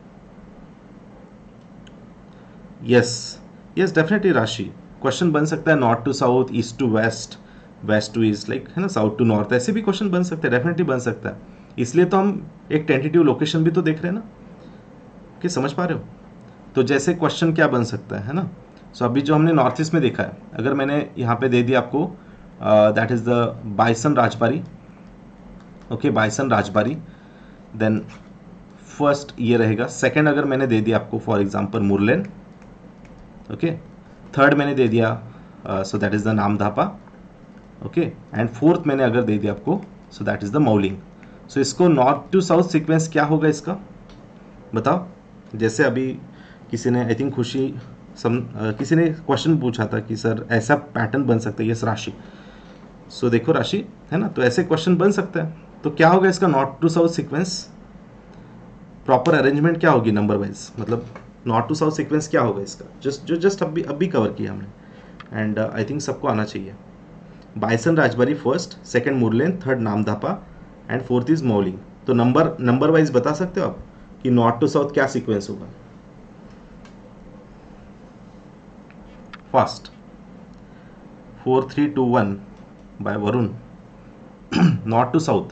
Yes yes, definitely Rashi, question बन सकता है north to south, east to west, west to east, like है ना, साउथ टू नॉर्थ, ऐसे भी क्वेश्चन बन सकते हैं, डेफिनेटली बन सकता है। इसलिए तो हम एक टेंटेटिव लोकेशन भी तो देख रहे हैं ना, कि समझ पा रहे हो। तो जैसे क्वेश्चन क्या बन सकता है है ना। सो so, अभी जो हमने नॉर्थ ईस्ट में देखा है, अगर मैंने यहाँ पे दे दिया आपको that is the bison Rajbari, okay bison Rajbari, then first ये रहेगा। सेकंड अगर मैंने दे दिया आपको for example Murlen, okay third मैंने दे दिया so that is the Namdapha, okay and fourth मैंने अगर दे दिया आपको so that is the Mouling. So इसको नॉर्थ टू साउथ सीक्वेंस क्या होगा इसका बताओ। जैसे अभी किसी ने आई थिंक खुशी सम uh, किसी ने क्वेश्चन पूछा था कि सर ऐसा पैटर्न बन सकता है, यस राशि। सो so, देखो राशि है ना, तो ऐसे क्वेश्चन बन सकता है। तो क्या होगा इसका north to south sequence, proper arrangement क्या होगी नंबर वाइज, मतलब नॉर्थ टू साउथ सीक्वेंस क्या होगा इसका, जस्ट जो जस्ट अभी अभी कवर किया हमने एंड आई थिंक सबको आना चाहिए। Bison Rajbari first, second Murlen, third Namdapha and fourth is Mouling. तो नंबर नंबर वाइज बता सकते हो आप कि नॉर्थ टू साउथ क्या सीक्वेंस होगा। Fast four three two one by Varun north to south.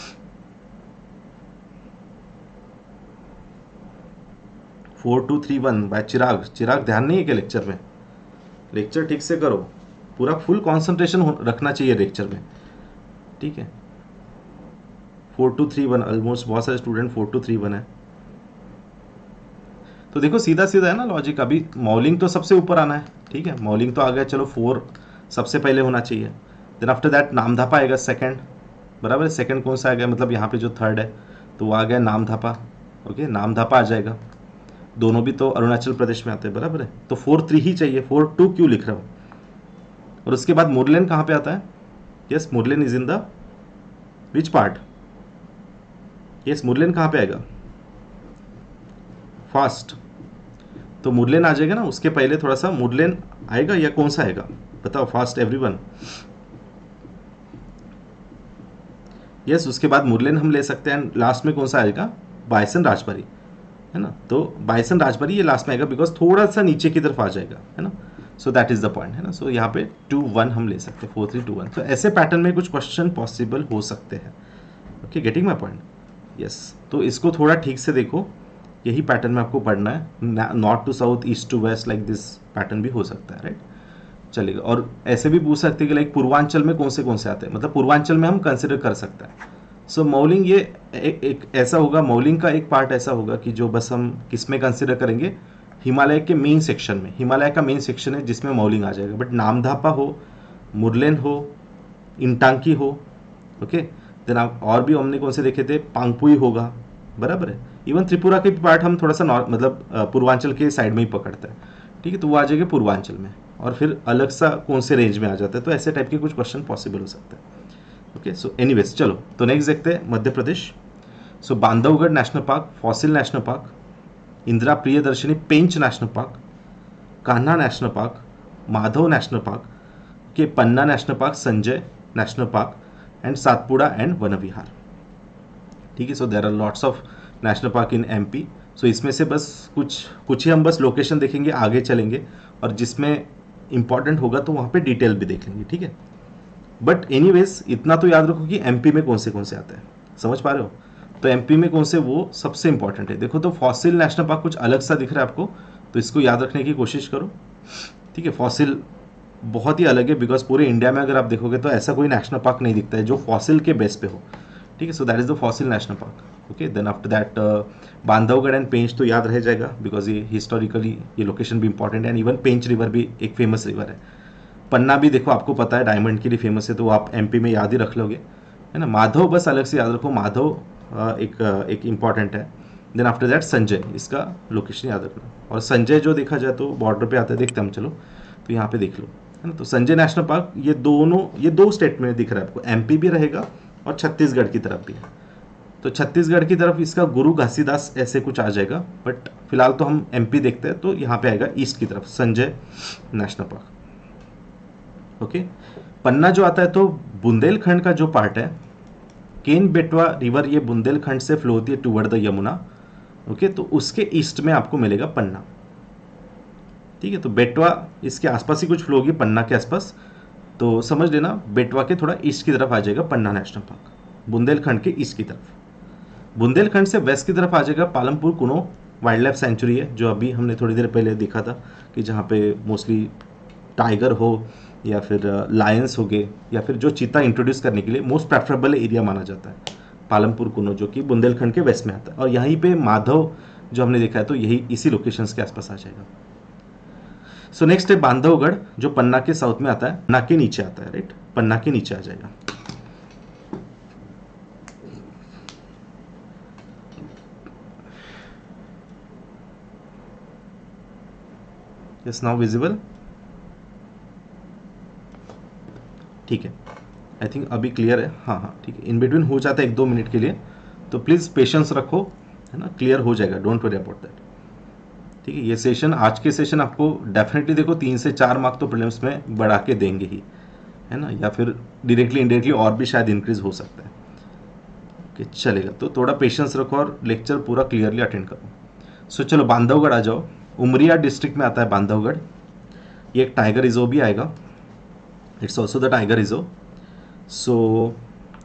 Four two three one by Chirag. Chirag ध्यान नहीं है क्या लेक्चर में, लेक्चर ठीक से करो, पूरा फुल कंसंट्रेशन रखना चाहिए लेक्चर में, ठीक है। Four two three one almost बहुत सारे student four two three one है। तो देखो सीधा सीधा है ना लॉजिक। अभी मौलिंग तो सबसे ऊपर आना है, ठीक है, मौलिंग तो आ गया, चलो फोर सबसे पहले होना चाहिए। देन आफ्टर दैट नामधापा आएगा सेकंड, बराबर है। सेकंड कौन सा आ गया, मतलब यहाँ पे जो थर्ड है तो वो आ गया नामधापा, ओके नामधापा आ जाएगा। दोनों भी तो अरुणाचल प्रदेश में आते हैं, बराबर है। तो फोर थ्री ही चाहिए, फोर टू क्यों लिख रहा हूँ। और उसके बाद मुरलेन कहाँ पे आता है, yes Murlen is in the which part, yes Murlen कहाँ पे आएगा, फास्ट। तो मुरलेन आ जाएगा ना, उसके पहले थोड़ा सा मुरलेन आएगा या कौन सा आएगा बताओ फास्ट एवरीवन। यस उसके बाद मुरलेन हम ले सकते हैं, लास्ट में कौन सा आएगा, बाइसन राजबारी, है ना। तो बाइसन राजबारी ये लास्ट में आएगा बिकॉज थोड़ा सा नीचे की तरफ आ जाएगा, है ना। So that is the point, है ना। सो so, यहाँ पे टू वन हम ले सकते हैं, फोर थ्री टू वन। तो ऐसे पैटर्न में कुछ क्वेश्चन पॉसिबल हो सकते हैं, okay getting my point, yes. तो इसको थोड़ा ठीक से देखो, यही पैटर्न में आपको पढ़ना है। North to south, east to west, like this pattern भी हो सकता है, राइट चलेगा। और ऐसे भी पूछ सकते हैं कि लाइक पूर्वांचल में कौन से कौन से आते हैं, मतलब पूर्वांचल में हम कंसिडर कर सकते हैं। सो so, मौलिंग ये एक, एक ऐसा होगा, मौलिंग का एक पार्ट ऐसा होगा कि जो बस हम किस में कंसिडर करेंगे, हिमालय के मेन सेक्शन में। हिमालय का मेन सेक्शन है जिसमें मौलिंग आ जाएगा। बट नामधापा हो, मुरलेन हो, इंटांकी हो, ओके देन आप और भी हमने कौन से देखे थे, पांगपुई होगा, बराबर है। इवन त्रिपुरा के पार्ट हम थोड़ा सा नॉर्थ मतलब पूर्वांचल के साइड में ही पकड़ते हैं, ठीक है। तो वो आ जाएगा पूर्वांचल में, और फिर अलग सा कौन से रेंज में आ जाता है। तो ऐसे टाइप के कुछ क्वेश्चन पॉसिबल हो सकते हैं, ओके। सो एनीवेज चलो तो नेक्स्ट देखते हैं Madhya Pradesh. So Bandhavgarh national park, fossil national park, Indira Priyadarshini Pench national park, Kanha national park, Madhav national park के, Panna national park, Sanjay national park and Satpura and Van Vihar, ठीक है। So there are lots of national park in MP. So इसमें से बस कुछ कुछ ही हम बस लोकेशन देखेंगे, आगे चलेंगे, और जिसमें इंपॉर्टेंट होगा तो वहाँ पे डिटेल भी देख लेंगे, ठीक है। बट एनीवेज इतना तो याद रखो कि एमपी में कौन से कौन से आते हैं, समझ पा रहे हो। तो एमपी में कौन से, वो सबसे इंपॉर्टेंट है। देखो तो फॉसिल नेशनल पार्क कुछ अलग सा दिख रहा है आपको, तो इसको याद रखने की कोशिश करो, ठीक है। फॉसिल बहुत ही अलग है, बिकॉज पूरे इंडिया में अगर आप देखोगे तो ऐसा कोई नेशनल पार्क नहीं दिखता है जो फॉसिल के बेस पे हो, ठीक है। So that is the fossil national park, okay. Then after that Bandhavgarh and Pench तो याद रह जाएगा, बिकॉज ये हिस्टोरिकली ये लोकेशन भी इंपॉर्टेंट है, एंड इवन पेंच रिवर भी एक फेमस रिवर है। पन्ना भी देखो आपको पता है डायमंड के लिए फेमस है, तो आप एमपी में याद ही रख लोगे, है ना। माधव बस अलग से याद रखो, माधव एक एक इम्पॉर्टेंट है। देन आफ्टर दैट संजय, इसका लोकेशन याद रखना। और संजय जो देखा जाए तो बॉर्डर पे आता है, देखते हम चलो, तो यहाँ पे देख लो, है ना। तो संजय नेशनल पार्क ये दोनों ये दो स्टेट में दिख रहा है आपको, एमपी भी रहेगा और छत्तीसगढ़ की तरफ भी है। तो छत्तीसगढ़ की तरफ इसका गुरु घासीदास ऐसे कुछ आ जाएगा, बट फिलहाल तो हम एमपी देखते हैं, तो यहाँ पे आएगा ईस्ट की तरफ Sanjay national park, okay. Panna जो आता है तो बुंदेलखंड का जो पार्ट है, केन बेटवा रिवर ये बुंदेलखंड से फ्लो होती है टुवर्ड द यमुना, ओके। तो उसके ईस्ट में आपको मिलेगा पन्ना, ठीक है। तो बेटवा इसके आसपास ही कुछ फ्लो होगी, पन्ना के आसपास, तो समझ लेना बेटवा के थोड़ा ईस्ट की तरफ आ जाएगा पन्ना नेशनल पार्क, बुंदेलखंड के ईस्ट की तरफ। बुंदेलखंड से वेस्ट की तरफ आ जाएगा Palampur Kuno wild life sanctuary है, जो अभी हमने थोड़ी देर पहले देखा था कि जहाँ पे मोस्टली टाइगर हो या फिर लायंस हो गए या फिर जो चीता इंट्रोड्यूस करने के लिए मोस्ट प्रेफरेबल एरिया माना जाता है पालमपुर कुनो, जो कि बुंदेलखंड के वेस्ट में आता है। और यहीं पे माधव जो हमने देखा है तो यही इसी लोकेशंस के आसपास आ जाएगा। सो नेक्स्ट है बांधवगढ़, जो पन्ना के साउथ में आता है, पन्ना के नीचे आता है, राइट, पन्ना के नीचे आ जाएगा। यस, नाउ विजिबल, ठीक है, आई थिंक अभी क्लियर है। हाँ हाँ ठीक है, इन बिटवीन हो जाता है एक दो मिनट के लिए, तो प्लीज़ पेशेंस रखो, है ना, क्लियर हो जाएगा, डोंट वरी अबाउट दैट। ठीक है, ये सेशन, आज के सेशन आपको डेफिनेटली देखो तीन से चार मार्क तो प्रीलिम्स में बढ़ा के देंगे ही, है ना, या फिर डायरेक्टली इनडायरेक्टली और भी शायद इंक्रीज हो सकता है। ओके चलेगा, तो थोड़ा पेशेंस रखो और लेक्चर पूरा क्लियरली अटेंड करो। सो चलो बांधवगढ़ आ जाओ। उमरिया डिस्ट्रिक्ट में आता है बांधवगढ़। ये एक टाइगर रिजर्व भी आएगा, it's also the tiger reserve. So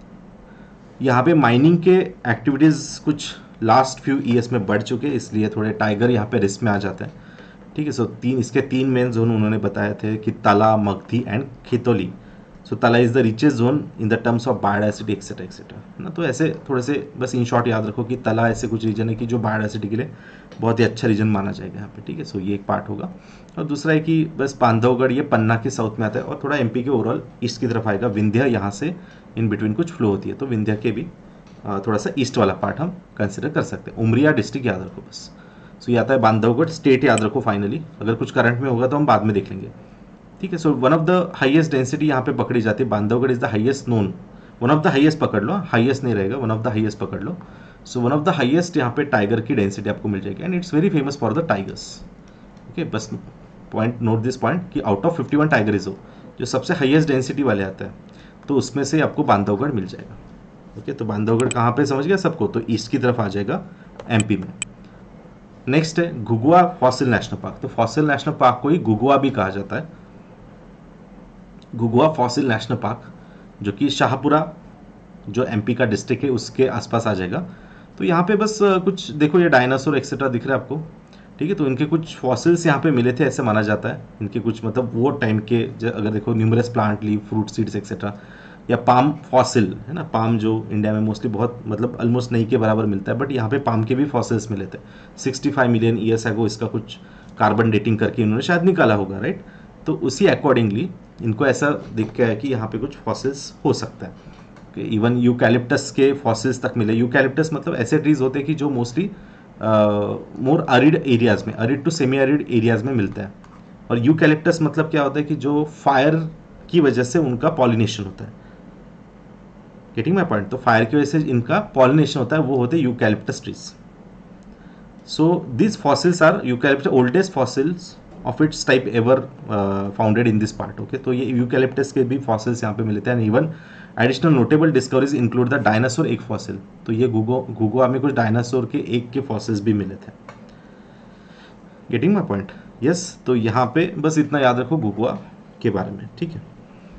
यहाँ पे माइनिंग के एक्टिविटीज़ कुछ लास्ट फ्यू ईयर्स में बढ़ चुके हैं, इसलिए थोड़े टाइगर यहाँ पे रिस्क में आ जाते हैं। ठीक है, सो तीन इसके तीन मेन जोन उन्होंने बताए थे कि तला, Magdhi and Khetoli. So Tala is the richest zone in the terms of biodiversity etcetera etcetera, है ना। तो ऐसे थोड़े से बस इन शॉर्ट याद रखो कि तला ऐसे कुछ रीजन है कि जो बायोडाइवर्सिटी के लिए बहुत ही अच्छा रीजन माना जाएगा यहाँ पे। ठीक है, सो ये एक पार्ट होगा। और दूसरा है कि बस बांधवगढ़ ये पन्ना के साउथ में आता है और थोड़ा एमपी के ओवरऑल ईस्ट की तरफ आएगा। विंध्या यहाँ से इन बिटवीन कुछ फ्लो होती है, तो विंध्या के भी थोड़ा सा ईस्ट वाला पार्ट हम कंसिडर कर सकते हैं। उमरिया डिस्ट्रिक्ट याद रखो बस। सो ये आता है बांधवगढ़। स्टेट याद रखो फाइनली, अगर कुछ करंट में होगा तो हम बाद में देख लेंगे। ठीक है, so one of the highest density यहाँ पे पकड़ी जाती है। Bandhavgarh is the highest known, one of the highest पकड़ लो, हाईएस्ट नहीं रहेगा, वन ऑफ द हाईएस्ट पकड़ लो। So one of the highest यहाँ पे टाइगर की डेंसिटी आपको मिल जाएगी and it's very famous for the tigers. Okay, बस पॉइंट नोट दिस पॉइंट कि out of fifty one tiger reserve जो सबसे हाईएस्ट डेंसिटी वाले आता है, तो उसमें से आपको बांधवगढ़ मिल जाएगा। ओके, तो बांधवगढ़ कहाँ पे समझ गया सबको, तो ईस्ट की तरफ आ जाएगा एमपी में। नेक्स्ट है घुघुआ फॉसिल नेशनल पार्क। तो फॉसिल नेशनल पार्क को ही घुघुआ भी कहा जाता है, घुघुआ फॉसिल नेशनल पार्क, जो कि शाहपुरा जो एमपी का डिस्ट्रिक्ट है उसके आसपास आ जाएगा। तो यहाँ पे बस कुछ देखो, ये डायनासोर एक्सेट्रा दिख रहा है आपको। ठीक है, तो इनके कुछ फॉसिल्स यहाँ पे मिले थे ऐसे माना जाता है। इनके कुछ मतलब वो टाइम के, अगर देखो numerous plant leaf, fruit seeds etcetera, या पाम फॉसिल, है ना, पाम जो इंडिया में मोस्टली बहुत मतलब ऑलमोस्ट नहीं के बराबर मिलता है, बट यहाँ पे पाम के भी फॉसिल्स मिले थे। Sixty five million years ago इसका कुछ कार्बन डेटिंग करके इन्होंने शायद निकाला होगा, राइट। तो उसी अकॉर्डिंगली इनको ऐसा दिख गया है कि यहाँ पे कुछ फॉसिल्स हो सकता है। इवन यूकैलिप्टस के फॉसिल्स तक मिले। यूकैलिप्टस मतलब ऐसे ट्रीज होते हैं कि जो मोस्टली मोर अरिड एरियाज में, arid to semi arid areas में मिलता है। और यूकैलिप्टस मतलब क्या होता है कि जो फायर की वजह से उनका पॉलिनेशन होता है। गेटिंग माय पॉइंट, तो फायर की वजह से इनका पॉलिनेशन होता है, वो होते हैं eucalyptus trees. So this fossils are eucalyptus oldest fossils of its type ever founded in this part. Okay, तो ये यूकैलिप्टस के भी फॉसिल्स यहाँ पे मिलते हैं। Even additional notable discoveries include the dinosaur एक फॉसिल। तो ये घुघुआ घुघुआ में कुछ डायनासोर के एक के फॉसिल्स भी मिले थे। Getting my point, yes. तो यहाँ पे बस इतना याद रखो घुघुआ के बारे में, ठीक है।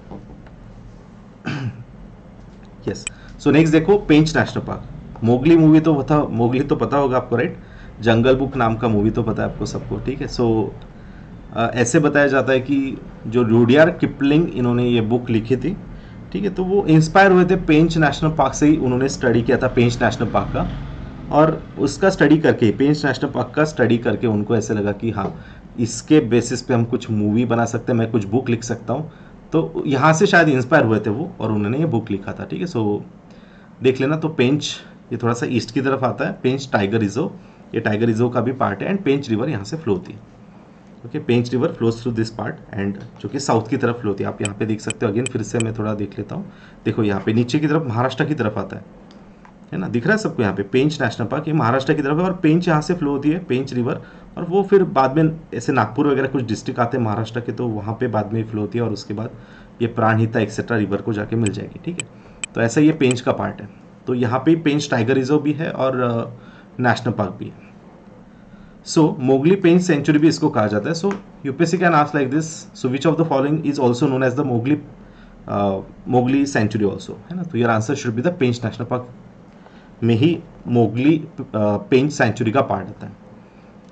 यस, सो नेक्स्ट देखो Pench national park. Mowgli movie तो पता, मोगली तो पता होगा आपको, राइट। जंगल बुक नाम का मूवी तो पता है आपको सबको, ठीक है। सो so, ऐसे बताया जाता है कि जो रूडियार्ड किपलिंग इन्होंने ये बुक लिखी थी, ठीक है, तो वो इंस्पायर हुए थे पेंच नेशनल पार्क से ही। उन्होंने स्टडी किया था पेंच नेशनल पार्क का, और उसका स्टडी करके, पेंच नेशनल पार्क का स्टडी करके उनको ऐसे लगा कि हाँ, इसके बेसिस पे हम कुछ मूवी बना सकते हैं, मैं कुछ बुक लिख सकता हूँ। तो यहाँ से शायद इंस्पायर हुए थे वो, और उन्होंने ये बुक लिखा था, ठीक है। सो देख लेना। तो पेंच ये थोड़ा सा ईस्ट की तरफ आता है। पेंच टाइगर रिजर्व, ये टाइगर रिजर्व का भी पार्ट है, एंड पेंच रिवर यहाँ से फ्लो होती है। Okay, Pench river flows through this part and जो कि साउथ की तरफ फ्लो होती है। आप यहाँ पे देख सकते हो, अगेन फिर से मैं थोड़ा देख लेता हूँ। देखो यहाँ पे नीचे की तरफ महाराष्ट्र की तरफ आता है, है ना, दिख रहा है सबको। यहाँ पे पेंच नेशनल पार्क ये महाराष्ट्र की तरफ है, और पेंच यहाँ से फ्लो होती है, पेंच रिवर, और वो फिर बाद में ऐसे नागपुर वगैरह कुछ डिस्ट्रिक्ट आते हैं महाराष्ट्र के, तो वहाँ पे बाद में फ्लो होती है, और उसके बाद ये प्राणहिता एक्सेट्रा रिवर को जाके मिल जाएगी, ठीक है। तो ऐसा ये पेंच का पार्ट है। तो यहाँ पे पेंच टाइगर रिजर्व भी है और नेशनल पार्क भी है। सो मोगली पेंच सेंचुरी भी इसको कहा जाता है। So UPSC can ask like this, so which of the following is also known as the Mowgli Mowgli sanctuary also, है ना। तो your answer should be the Pench national park में ही मोगली पेंच सेंचुरी का पार्ट आता है।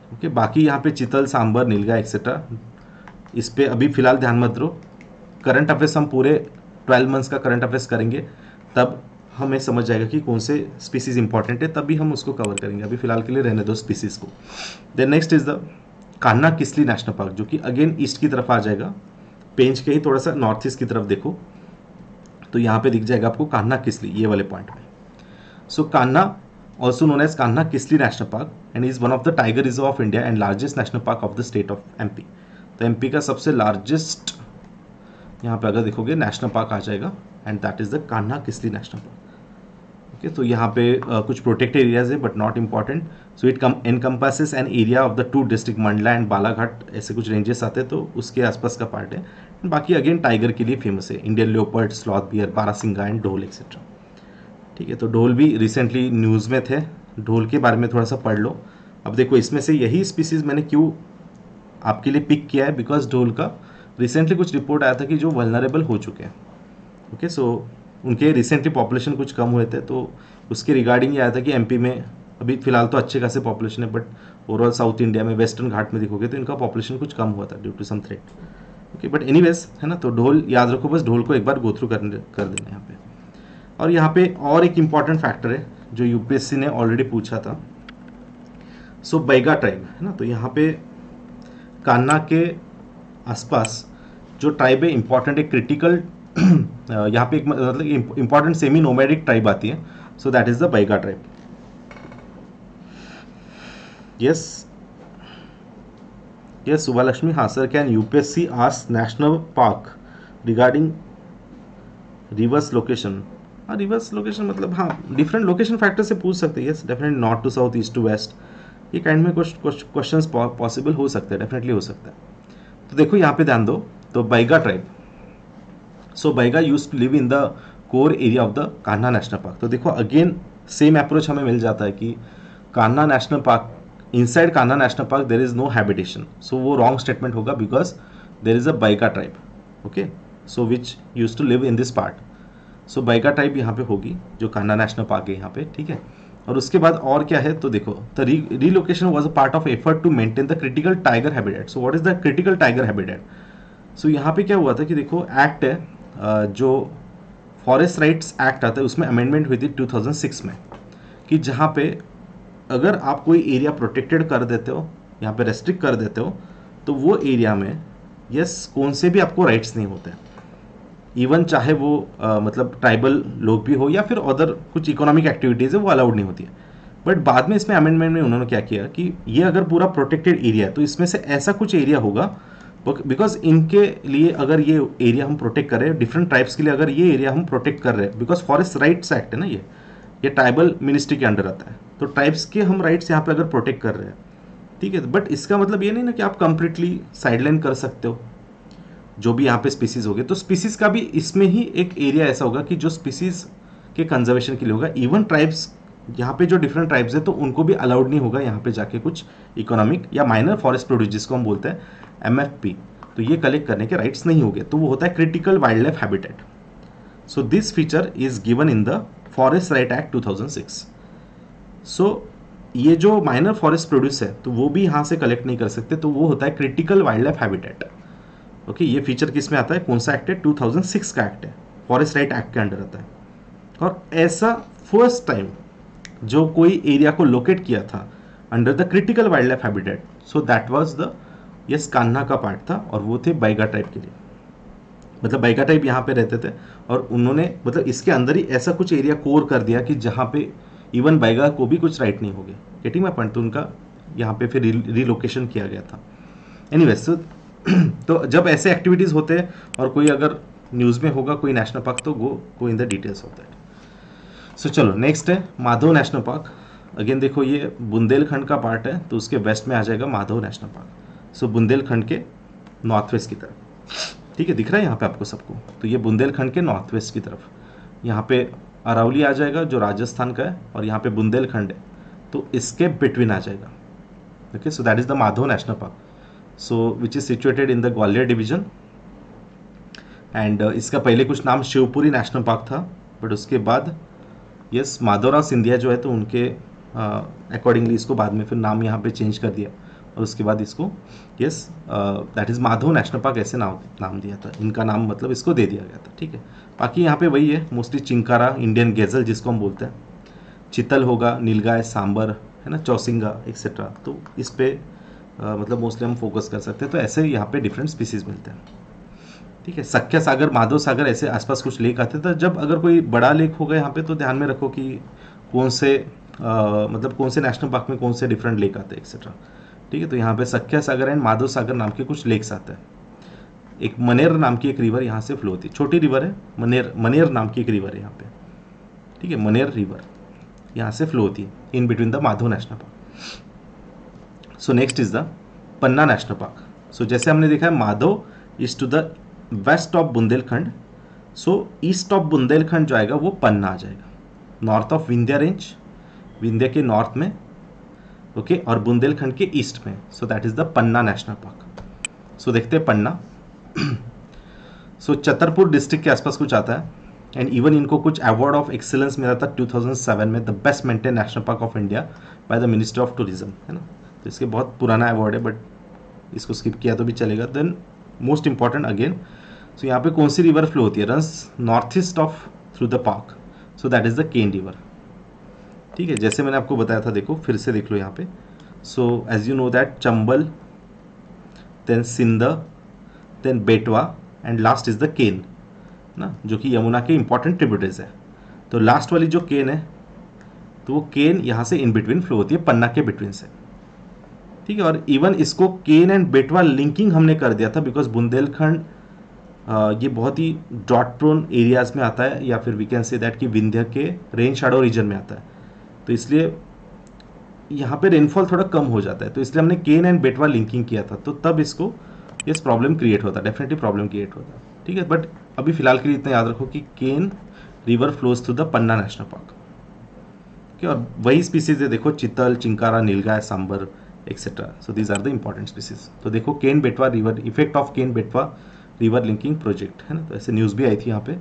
ओके, बाकी यहाँ पे चितल, सांबर, नीलगा एक्सेट्रा, इस पे अभी फिलहाल ध्यान मत दो। करंट अफेयर्स हम पूरे ट्वेल्व मंथ्स का करंट अफेयर्स करेंगे, तब हमें समझ जाएगा कि कौन से स्पीसीज इंपॉर्टेंट है, तभी हम उसको कवर करेंगे। अभी फिलहाल के लिए रहने दो स्पीसीज को। Then next is the Kanha Kisli national park, जो कि अगेन ईस्ट की तरफ आ जाएगा। पेंच के ही थोड़ा सा नॉर्थ ईस्ट की तरफ देखो तो यहाँ पे दिख जाएगा आपको कान्हा किसली, ये वाले पॉइंट में। So Kanha also known as Kanha Kisli national park and is one of the tiger reserve of India and largest national park of the state of MP. तो एमपी का सबसे लार्जेस्ट यहाँ पे अगर देखोगे नेशनल पार्क आ जाएगा and that is the Kanha Kisli national park. Okay, तो यहाँ पे uh, कुछ प्रोटेक्टेड एरियाज है but not important. So it come encompasses an area of the two district Mandla and Balaghat, ऐसे कुछ रेंजेस आते हैं, तो उसके आसपास का पार्ट है। बाकी अगेन टाइगर के लिए फेमस है, Indian leopard, sloth bear, barasingha and dhole etcetera. ठीक है, तो ढोल भी रिसेंटली न्यूज़ में थे, ढोल के बारे में थोड़ा सा पढ़ लो। अब देखो इसमें से यही स्पीसीज मैंने क्यों आपके लिए पिक किया है, बिकॉज ढोल का रिसेंटली कुछ रिपोर्ट आया था कि जो वल्नरेबल हो चुके हैं। ओके, सो उनके रिसेंटली पॉपुलेशन कुछ कम हुए थे, तो उसके रिगार्डिंग ये आया था कि एमपी में अभी फिलहाल तो अच्छे खासे पॉपुलेशन है, बट ओवरऑल साउथ इंडिया में वेस्टर्न घाट में देखोगे तो इनका पॉपुलेशन कुछ कम हुआ था due to some threat. Okay, but anyways है ना, तो ढोल याद रखो, बस ढोल को एक बार गो थ्रू कर कर देना यहाँ पे। और यहाँ पे और एक इम्पॉर्टेंट फैक्टर है जो यूपीएससी ने ऑलरेडी पूछा था। सो बैगा ट्राइब है ना, तो यहाँ पे कान्हा के आसपास जो ट्राइब है इंपॉर्टेंट है, क्रिटिकल यहाँ पे एक मतलब इंपॉर्टेंट सेमी नोमैडिक ट्राइब आती है। So that is the Baiga tribe. Yes yes Subhalakshmi, हाँ sir, can UPSC ask national park regarding reverse location. हाँ, रिवर्स लोकेशन मतलब हाँ डिफरेंट लोकेशन फैक्टर से पूछ सकते हैं। Yes definitely, north to south, east to west, ये काइंड में कुछ क्वेश्चंस पॉसिबल हो सकते हैं, डेफिनेटली हो सकता है। तो देखो यहाँ पे ध्यान दो, तो Baiga tribe, so Baiga used to live in the core area of the Kanha national park. तो देखो अगेन सेम अप्रोच हमें मिल जाता है कि Kanha national park, inside Kanha national park there is no habitation, so वो रॉन्ग स्टेटमेंट होगा because there is a Baiga tribe. Okay, so which use to live in this part. So Baiga tribe यहाँ पे होगी जो कान्हा नेशनल पार्क है यहाँ पे। ठीक है, और उसके बाद और क्या है, तो देखो the relocation was a part of effort to maintain the critical tiger habitat. So what is the critical tiger habitat? So यहाँ पे क्या हुआ था कि देखो एक्ट है जो फॉरेस्ट राइट्स एक्ट आता है, उसमें अमेंडमेंट हुई थी टू थाउजेंड सिक्स में, कि जहाँ पे अगर आप कोई एरिया प्रोटेक्टेड कर देते हो, यहाँ पे रेस्ट्रिक्ट कर देते हो, तो वो एरिया में यस कौन से भी आपको राइट्स नहीं होते, इवन चाहे वो आ, मतलब ट्राइबल लोग भी हो या फिर अदर कुछ इकोनॉमिक एक्टिविटीज़ है वो अलाउड नहीं होती है। बट बाद में इसमें अमेंडमेंट में उन्होंने क्या किया कि ये अगर पूरा प्रोटेक्टेड एरिया है तो इसमें से ऐसा कुछ एरिया होगा, बिकॉज इनके लिए अगर ये एरिया हम प्रोटेक्ट कर रहे हैं, डिफरेंट ट्राइब्स के लिए अगर ये एरिया हम प्रोटेक्ट कर रहे हैं, बिकॉज फॉरेस्ट राइट्स एक्ट है ना, ये ये ट्राइबल मिनिस्ट्री के अंडर आता है, तो ट्राइब्स के हम राइट्स यहाँ पे अगर प्रोटेक्ट कर रहे हैं, ठीक है, बट इसका मतलब ये नहीं ना कि आप कंप्लीटली साइडलाइन कर सकते हो जो भी यहाँ पे स्पीसीज हो गए। तो स्पीसीज का भी इसमें ही एक एरिया ऐसा होगा कि जो स्पीसीज के कंजर्वेशन के लिए होगा। इवन ट्राइब्स यहाँ पे जो डिफरेंट ट्राइब्स है तो उनको भी अलाउड नहीं होगा यहाँ पे जाके कुछ इकोनॉमिक या माइनर फॉरेस्ट प्रोड्यूस जिसको हम बोलते हैं एम एफ पी, तो ये कलेक्ट करने के राइट्स नहीं होंगे, तो वो होता है critical wildlife habitat. So this feature is given in the forest right act two thousand six. So ये जो माइनर फॉरेस्ट प्रोड्यूस है तो वो भी यहाँ से कलेक्ट नहीं कर सकते, तो वो होता है critical wildlife habitat. Okay, ये फीचर किस में आता है, कौन सा एक्ट है, टू थाउजेंड सिक्स का एक्ट है, फॉरेस्ट राइट एक्ट के अंडर आता है। और ऐसा फर्स्ट टाइम जो कोई एरिया को लोकेट किया था under the critical wildlife habitat, so that was the yes Kanha का पार्ट था, और वो थे बैगा ट्राइब के लिए। मतलब बैगा ट्राइब यहाँ पे रहते थे और उन्होंने मतलब इसके अंदर ही ऐसा कुछ एरिया कोर कर दिया कि जहाँ पे इवन बैगा को भी कुछ राइट नहीं हो गया। Getting my point? तो उनका यहाँ पे फिर रीलोकेशन किया गया था। एनीवेज, so, तो जब ऐसे एक्टिविटीज़ होते हैं और कोई अगर न्यूज़ में होगा कोई नेशनल पार्क, तो वो go in the details of that. So चलो नेक्स्ट है माधव नेशनल पार्क। अगेन देखो ये बुंदेलखंड का पार्ट है, तो उसके वेस्ट में आ जाएगा Madhav national park. So Bundelkhand के नॉर्थ वेस्ट की तरफ, ठीक है, दिख रहा है यहाँ पे आपको सबको, तो ये बुंदेलखंड के नॉर्थ वेस्ट की तरफ, यहाँ पे अरावली आ जाएगा जो राजस्थान का है, और यहाँ पे बुंदेलखंड है तो इसके बिटवीन आ जाएगा। Okay, so that is the Madhav national park, so which is situated in the Gwalior division. And इसका पहले कुछ नाम शिवपुरी नेशनल पार्क था, बट उसके बाद यस माधवराव सिंधिया जो है तो उनके अकॉर्डिंगली uh, इसको बाद में फिर नाम यहाँ पे चेंज कर दिया, और उसके बाद इसको yes that is Madhav national park ऐसे नाम नाम दिया था, इनका नाम मतलब इसको दे दिया गया था, ठीक है। बाकी यहाँ पे वही है मोस्टली चिंकारा, इंडियन गेजल जिसको हम बोलते हैं, चितल होगा, नीलगाय, सांबर है ना, चौसिंगा एक्सेट्रा, तो इस पे आ, मतलब मोस्टली हम फोकस कर सकते हैं। तो ऐसे यहाँ पे डिफरेंट स्पीसीज मिलते हैं, ठीक है। सख्या सागर, माधव सागर ऐसे आसपास कुछ लेक आते थे। जब अगर कोई बड़ा लेक होगा यहाँ पे तो ध्यान में रखो कि कौन से आ, मतलब कौन से नेशनल पार्क में कौन से डिफरेंट लेक आते हैं एक्सेट्रा, ठीक है। तो यहाँ पे सख्या सागर एंड माधव सागर नाम के कुछ लेक्स आते हैं। एक मनेर नाम की एक रिवर यहाँ से फ्लो होती है, छोटी रिवर है, मनेर मनेर नाम की एक रिवर है यहाँ पे, ठीक है। मनेर रिवर यहाँ से फ्लो होती है in between the Madhav national park. So next is the Panna national park. So जैसे हमने देखा है Madhav is to the west of Bundelkhand, so east of Bundelkhand जो आएगा वो पन्ना आ जाएगा, north of Vindhya range, Vindhya के नॉर्थ में, ओके okay, और बुंदेलखंड के ईस्ट में, so that is the Panna national park. So देखते हैं Panna. So so, Chhatarpur district के आसपास कुछ आता है एंड इवन इनको कुछ अवार्ड ऑफ एक्सीलेंस मिला था टू थाउजेंड सेवन में, the best maintain national park of India by the ministry of tourism, है ना। तो इसके बहुत पुराना अवार्ड है, बट इसको स्किप किया तो भी चलेगा। Then most important again, so यहाँ पे कौन सी रिवर फ्लो होती है, runs north east of through the park, so that is the Ken river, ठीक है। जैसे मैंने आपको बताया था, देखो फिर से देख लो यहाँ पे। So as you know that Chambal, then Sindh, then Betwa and last is the Ken ना, जो कि यमुना के इंपॉर्टेंट ट्रिब्यूटरीज है। तो लास्ट वाली जो केन है, तो वो केन यहाँ से इन बिटवीन फ्लो होती है, पन्ना के बिटवीन से, ठीक है। और इवन इसको केन एंड बेटवा लिंकिंग हमने कर दिया था बिकॉज बुंदेलखंड ये बहुत ही ड्रॉट प्रोन एरियाज में आता है, या फिर वी कैन से दैट कि विंध्या के रेन शैडो रीजन में आता है, तो इसलिए यहाँ पे रेनफॉल थोड़ा कम हो जाता है, तो इसलिए हमने केन एंड बेटवा लिंकिंग किया था। तो तब इसको यस प्रॉब्लम क्रिएट होता है, डेफिनेटली प्रॉब्लम क्रिएट होता है, ठीक है। बट अभी फिलहाल के लिए इतना याद रखो कि Ken river flows through the Panna national park, ठीक है। और वही स्पीसीज है, देखो chital, chinkara, nilgai, sambar etcetera, so these are the important species. तो देखो केन बेटवा रिवर, इफेक्ट ऑफ केन बेटवा रिवर लिंकिंग प्रोजेक्ट, है ना, तो ऐसे न्यूज़ भी आई थी यहाँ पे।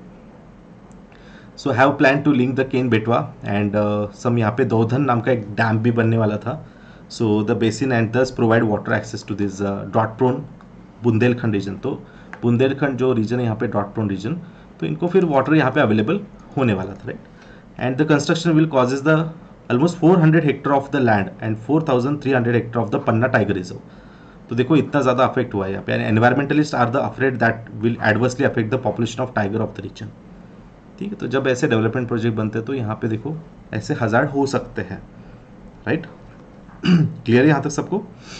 So have plan to link the Ken Betwa and सम, यहाँ पे दौधन नाम का एक डैम भी बनने वाला था। So the basin and thus provide water access to this drought prone Bundelkhand region. तो बुंदेलखंड जो रीजन है यहाँ पे ड्रॉट प्रोन रीजन, तो इनको फिर वाटर यहाँ पे अवेलेबल होने वाला था, right. And the construction will causes the almost four hundred hectare of the land and four thousand three hundred hectare of the Panna tiger reserve. तो देखो इतना ज़्यादा अफेक्ट हुआ है यहाँ पे, and environmentalist are the afraid that will adversely affect the population of tiger of the region, ठीक है। तो जब ऐसे डेवलपमेंट प्रोजेक्ट बनते हैं तो यहाँ पे देखो ऐसे हजार्ड हो सकते हैं, राइट। क्लियर है यहाँ तक सबको?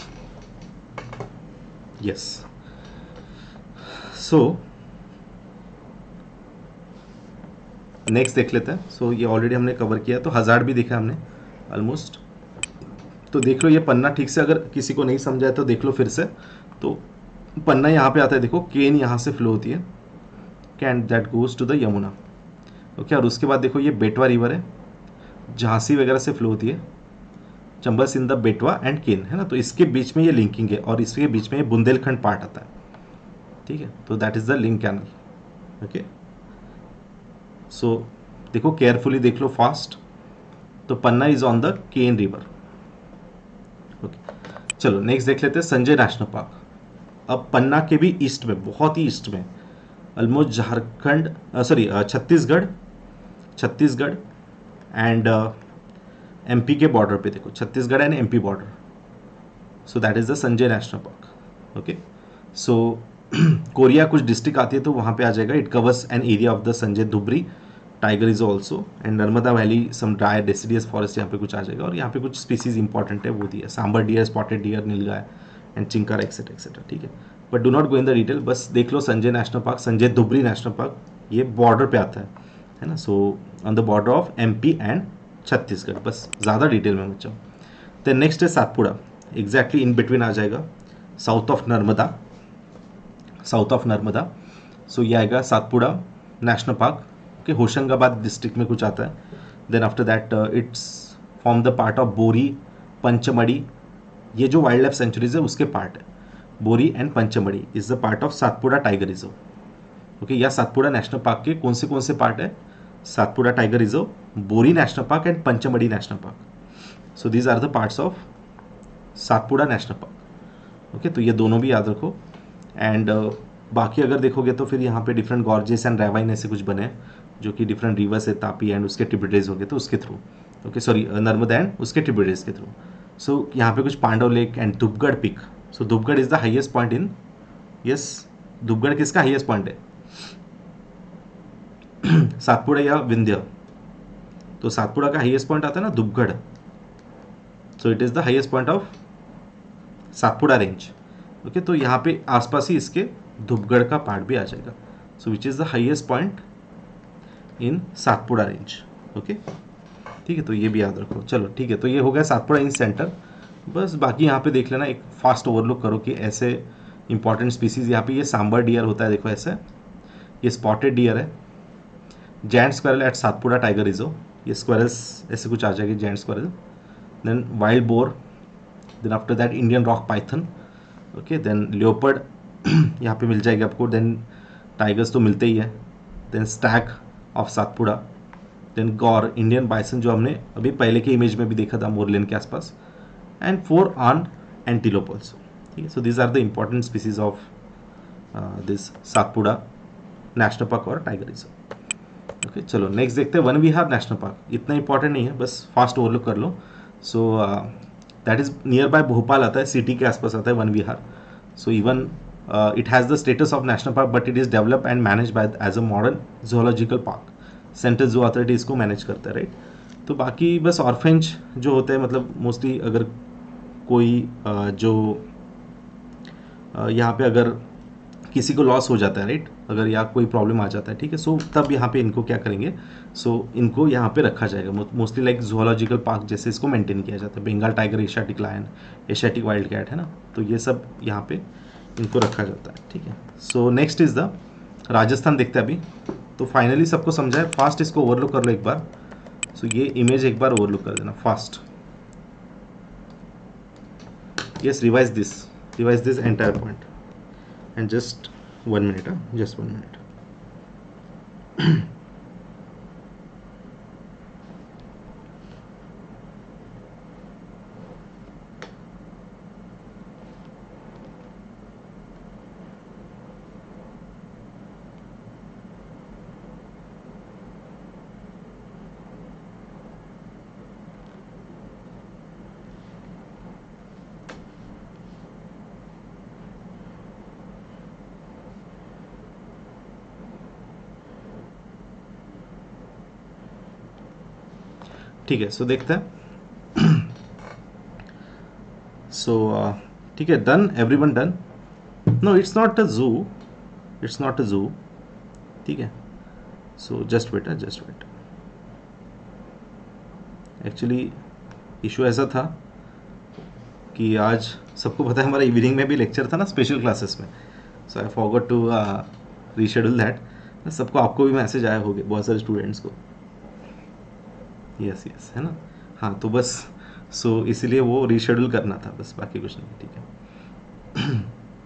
यस। सो नेक्स्ट देख लेते हैं। सो so, ये ऑलरेडी हमने कवर किया, तो हजार्ड भी देखा हमने ऑलमोस्ट। तो देख लो ये पन्ना ठीक से, अगर किसी को नहीं समझा है तो देख लो फिर से। तो पन्ना यहाँ पे आता है, देखो केन यहाँ से फ्लो होती है, Ken that goes to the Yamuna, okay. और उसके बाद देखो ये बेटवा रिवर है, झांसी वगैरह से फ्लो होती है, चंबल, सिंध, बेटवा एंड केन, है ना। तो इसके बीच में ये लिंकिंग है और इसके बीच में ये बुंदेलखंड पार्ट आता है, ठीक है। तो that is the link canal, okay. So देखो केयरफुली देख लो फास्ट। तो Panna is on the Ken river, okay. चलो नेक्स्ट देख लेते हैं संजय नेशनल पार्क। अब पन्ना के भी ईस्ट में, बहुत ही ईस्ट में, almost Jharkhand, sorry Chhattisgarh, Chhattisgarh and MP के बॉर्डर पे, देखो Chhattisgarh and MP border, so that is the Sanjay national park, okay. So Koriya कुछ डिस्ट्रिक्ट आती है तो वहाँ पे आ जाएगा। It covers an area of the Sanjay Dubri tiger is also and Narmada valley, some dry deciduous forest यहाँ पे कुछ आ जाएगा। और यहाँ पे कुछ स्पीसीज इंपॉर्टेंट है वो दिया, sambar deer, spotted deer, nilgai and chinkara etcetera etcetera, ठीक है। But do not go in the detail, बस देख लो Sanjay national park, Sanjay Dubri national park, ये बॉर्डर पे आता है, है ना। So on the border of MP and Chhattisgarh, बस ज़्यादा डिटेल में मत जाओ। देन नेक्स्ट है सातपुड़ा, एग्जैक्टली इन बिटवीन आ जाएगा, south of Narmada, south of Narmada. So ये आएगा सातपुड़ा नेशनल पार्क के होशंगाबाद डिस्ट्रिक्ट में कुछ आता है। Then after that it's form the part of Bori, Pachmarhi, ये जो वाइल्ड लाइफ सेंचुरीज है उसके पार्ट है। Bori and Pachmarhi is the part of Satpura tiger reserve, okay. या सातपुड़ा नेशनल पार्क के कौन से कौन से पार्ट है? Satpura tiger reserve, Bori national park and Pachmarhi national park. So these are the parts of Satpura national park, okay, तो ये दोनों भी याद रखो। एंड uh, बाकी अगर देखोगे तो फिर यहाँ पे डिफरेंट गॉर्जेस एंड रेवाइन ऐसे कुछ बने हैं जो कि डिफरेंट रिवर्स है, तापी एंड उसके ट्रिब्यूटरीज होंगे तो उसके through, okay sorry Narmada and उसके ट्रिब्यूटरीज के थ्रू। सो so, यहाँ पे कुछ Pandav lake and Dhupgarh peak. So Dhupgarh is the highest point in, yes Dhupgarh किसका हाईएस्ट पॉइंट है? सातपुड़ा या विंध्य? तो सातपुड़ा का हाईएस्ट पॉइंट आता है ना Dhupgarh, so it is the highest point of Satpura range. Okay, तो यहाँ पे आसपास ही इसके धूपगढ़ का पार्ट भी आ जाएगा। So which is the highest point in Satpura range. Okay ठीक है, तो ये भी याद रखो। चलो ठीक है, तो ये हो गया सातपुड़ा इन सेंटर। बस बाकी यहाँ पे देख लेना, एक फास्ट ओवरलुक करो कि ऐसे इंपॉर्टेंट स्पीसीज यहाँ पे ये सांबर डियर होता है, देखो ऐसे, ये स्पॉटेड डियर है, giant squirrel at Satpura tiger reserve, ये स्क्वायरल्स ऐसे कुछ आ जाएगी, giant squirrel, then wild boar, then after that Indian rock python, okay, then leopard यहाँ पे मिल जाएगी आपको, देन टाइगर्स तो मिलते ही है, then stag of Satpura, then gaur, Indian bison जो हमने अभी पहले के इमेज में भी देखा था मोरलेन के आसपास, and four on antelope also. ठीक है, so these are the important species of this Satpura national park और टाइगर रिजर्व। ओके चलो नेक्स्ट देखते हैं वन विहार नेशनल पार्क। इतना इंपॉर्टेंट नहीं है, बस फास्ट ओवरलुक कर लो। So that is near by Bhopal आता है, सिटी के आसपास आता है Van Vihar. So even it has the status of national park but it is develop and manage by as a modern zoological park. Central zoo authority इसको manage करता है, right. तो बाकी बस ऑर्फेंज जो होते हैं, मतलब मोस्टली अगर कोई uh, जो uh, यहाँ पे अगर किसी को लॉस हो जाता है, राइट, अगर या कोई प्रॉब्लम आ जाता है, ठीक है, सो तब यहाँ पे इनको क्या करेंगे, सो इनको यहाँ पे रखा जाएगा। मोस्टली लाइक जूलॉजिकल पार्क जैसे इसको मेंटेन किया जाता है। Bengal tiger, Asiatic lion, Asiatic wild cat है ना, तो ये सब यहाँ पे इनको रखा जाता है। ठीक है, so next is the Rajasthan देखते हैं अभी। तो फाइनली सबको समझा है, फास्ट इसको ओवरलुक कर लो एक बार। सो ये इमेज एक बार ओवरलुक कर देना fast. Yes, revise this, revise this entire point and just one minute, huh? just one minute. ठीक है, सो देखते हैं। सो ठीक है, done, everyone done. No, it's not a zoo, it's not a zoo. ठीक है, so just wait, just wait. Actually issue ऐसा था कि आज सबको पता है हमारा इवनिंग में भी लेक्चर था ना स्पेशल क्लासेस में, so I forgot to reschedule that. सबको, आपको भी मैसेज आया होगा बहुत सारे स्टूडेंट्स को। यस yes, यस yes, है ना, हाँ, तो बस सो so, इसीलिए वो रीशेड्यूल करना था, बस बाकी कुछ नहीं। ठीक है,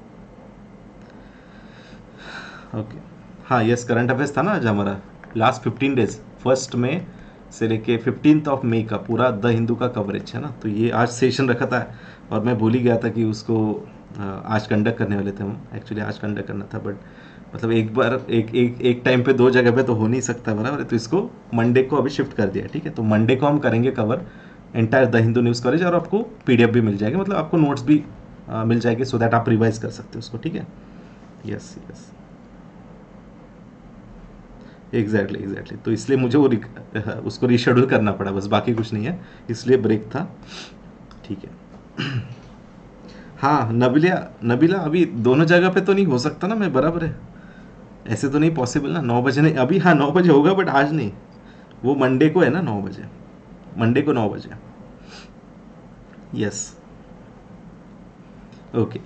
ओके हाँ, यस, करंट अफेयर्स था ना आज हमारा, लास्ट फिफ्टीन डेज, फर्स्ट में से लेके फिफ्टींथ ऑफ मई का पूरा द हिंदू का कवरेज है ना। तो ये आज सेशन रखा था और मैं भूल ही गया था कि उसको आज कंडक्ट करने वाले थे हम। एक्चुअली आज कंडक्ट करना था, बट मतलब एक बार एक एक एक टाइम पे दो जगह पे तो हो नहीं सकता, बराबर है। तो इसको मंडे को अभी शिफ्ट कर दिया, ठीक है। तो मंडे को हम करेंगे cover entire the Hindu news coverage, और आपको पीडीएफ भी मिल जाएगा, मतलब आपको नोट्स भी आ, मिल जाएंगे, सो दैट आप रिवाइज कर सकते हो उसको, ठीक है। Yes yes, exactly exactly. तो इसलिए मुझे वो उसको रीशेड्यूल करना पड़ा, बस बाकी कुछ नहीं है, इसलिए ब्रेक था, ठीक है। हाँ नबीला, नबीला अभी दोनों जगह पे तो नहीं हो सकता ना मैं, बराबर है, ऐसे तो नहीं पॉसिबल ना, नौ बजे नहीं अभी, हाँ नौ बजे होगा बट आज नहीं, वो मंडे को है ना, नौ बजे, मंडे को नौ बजे। यस ओके,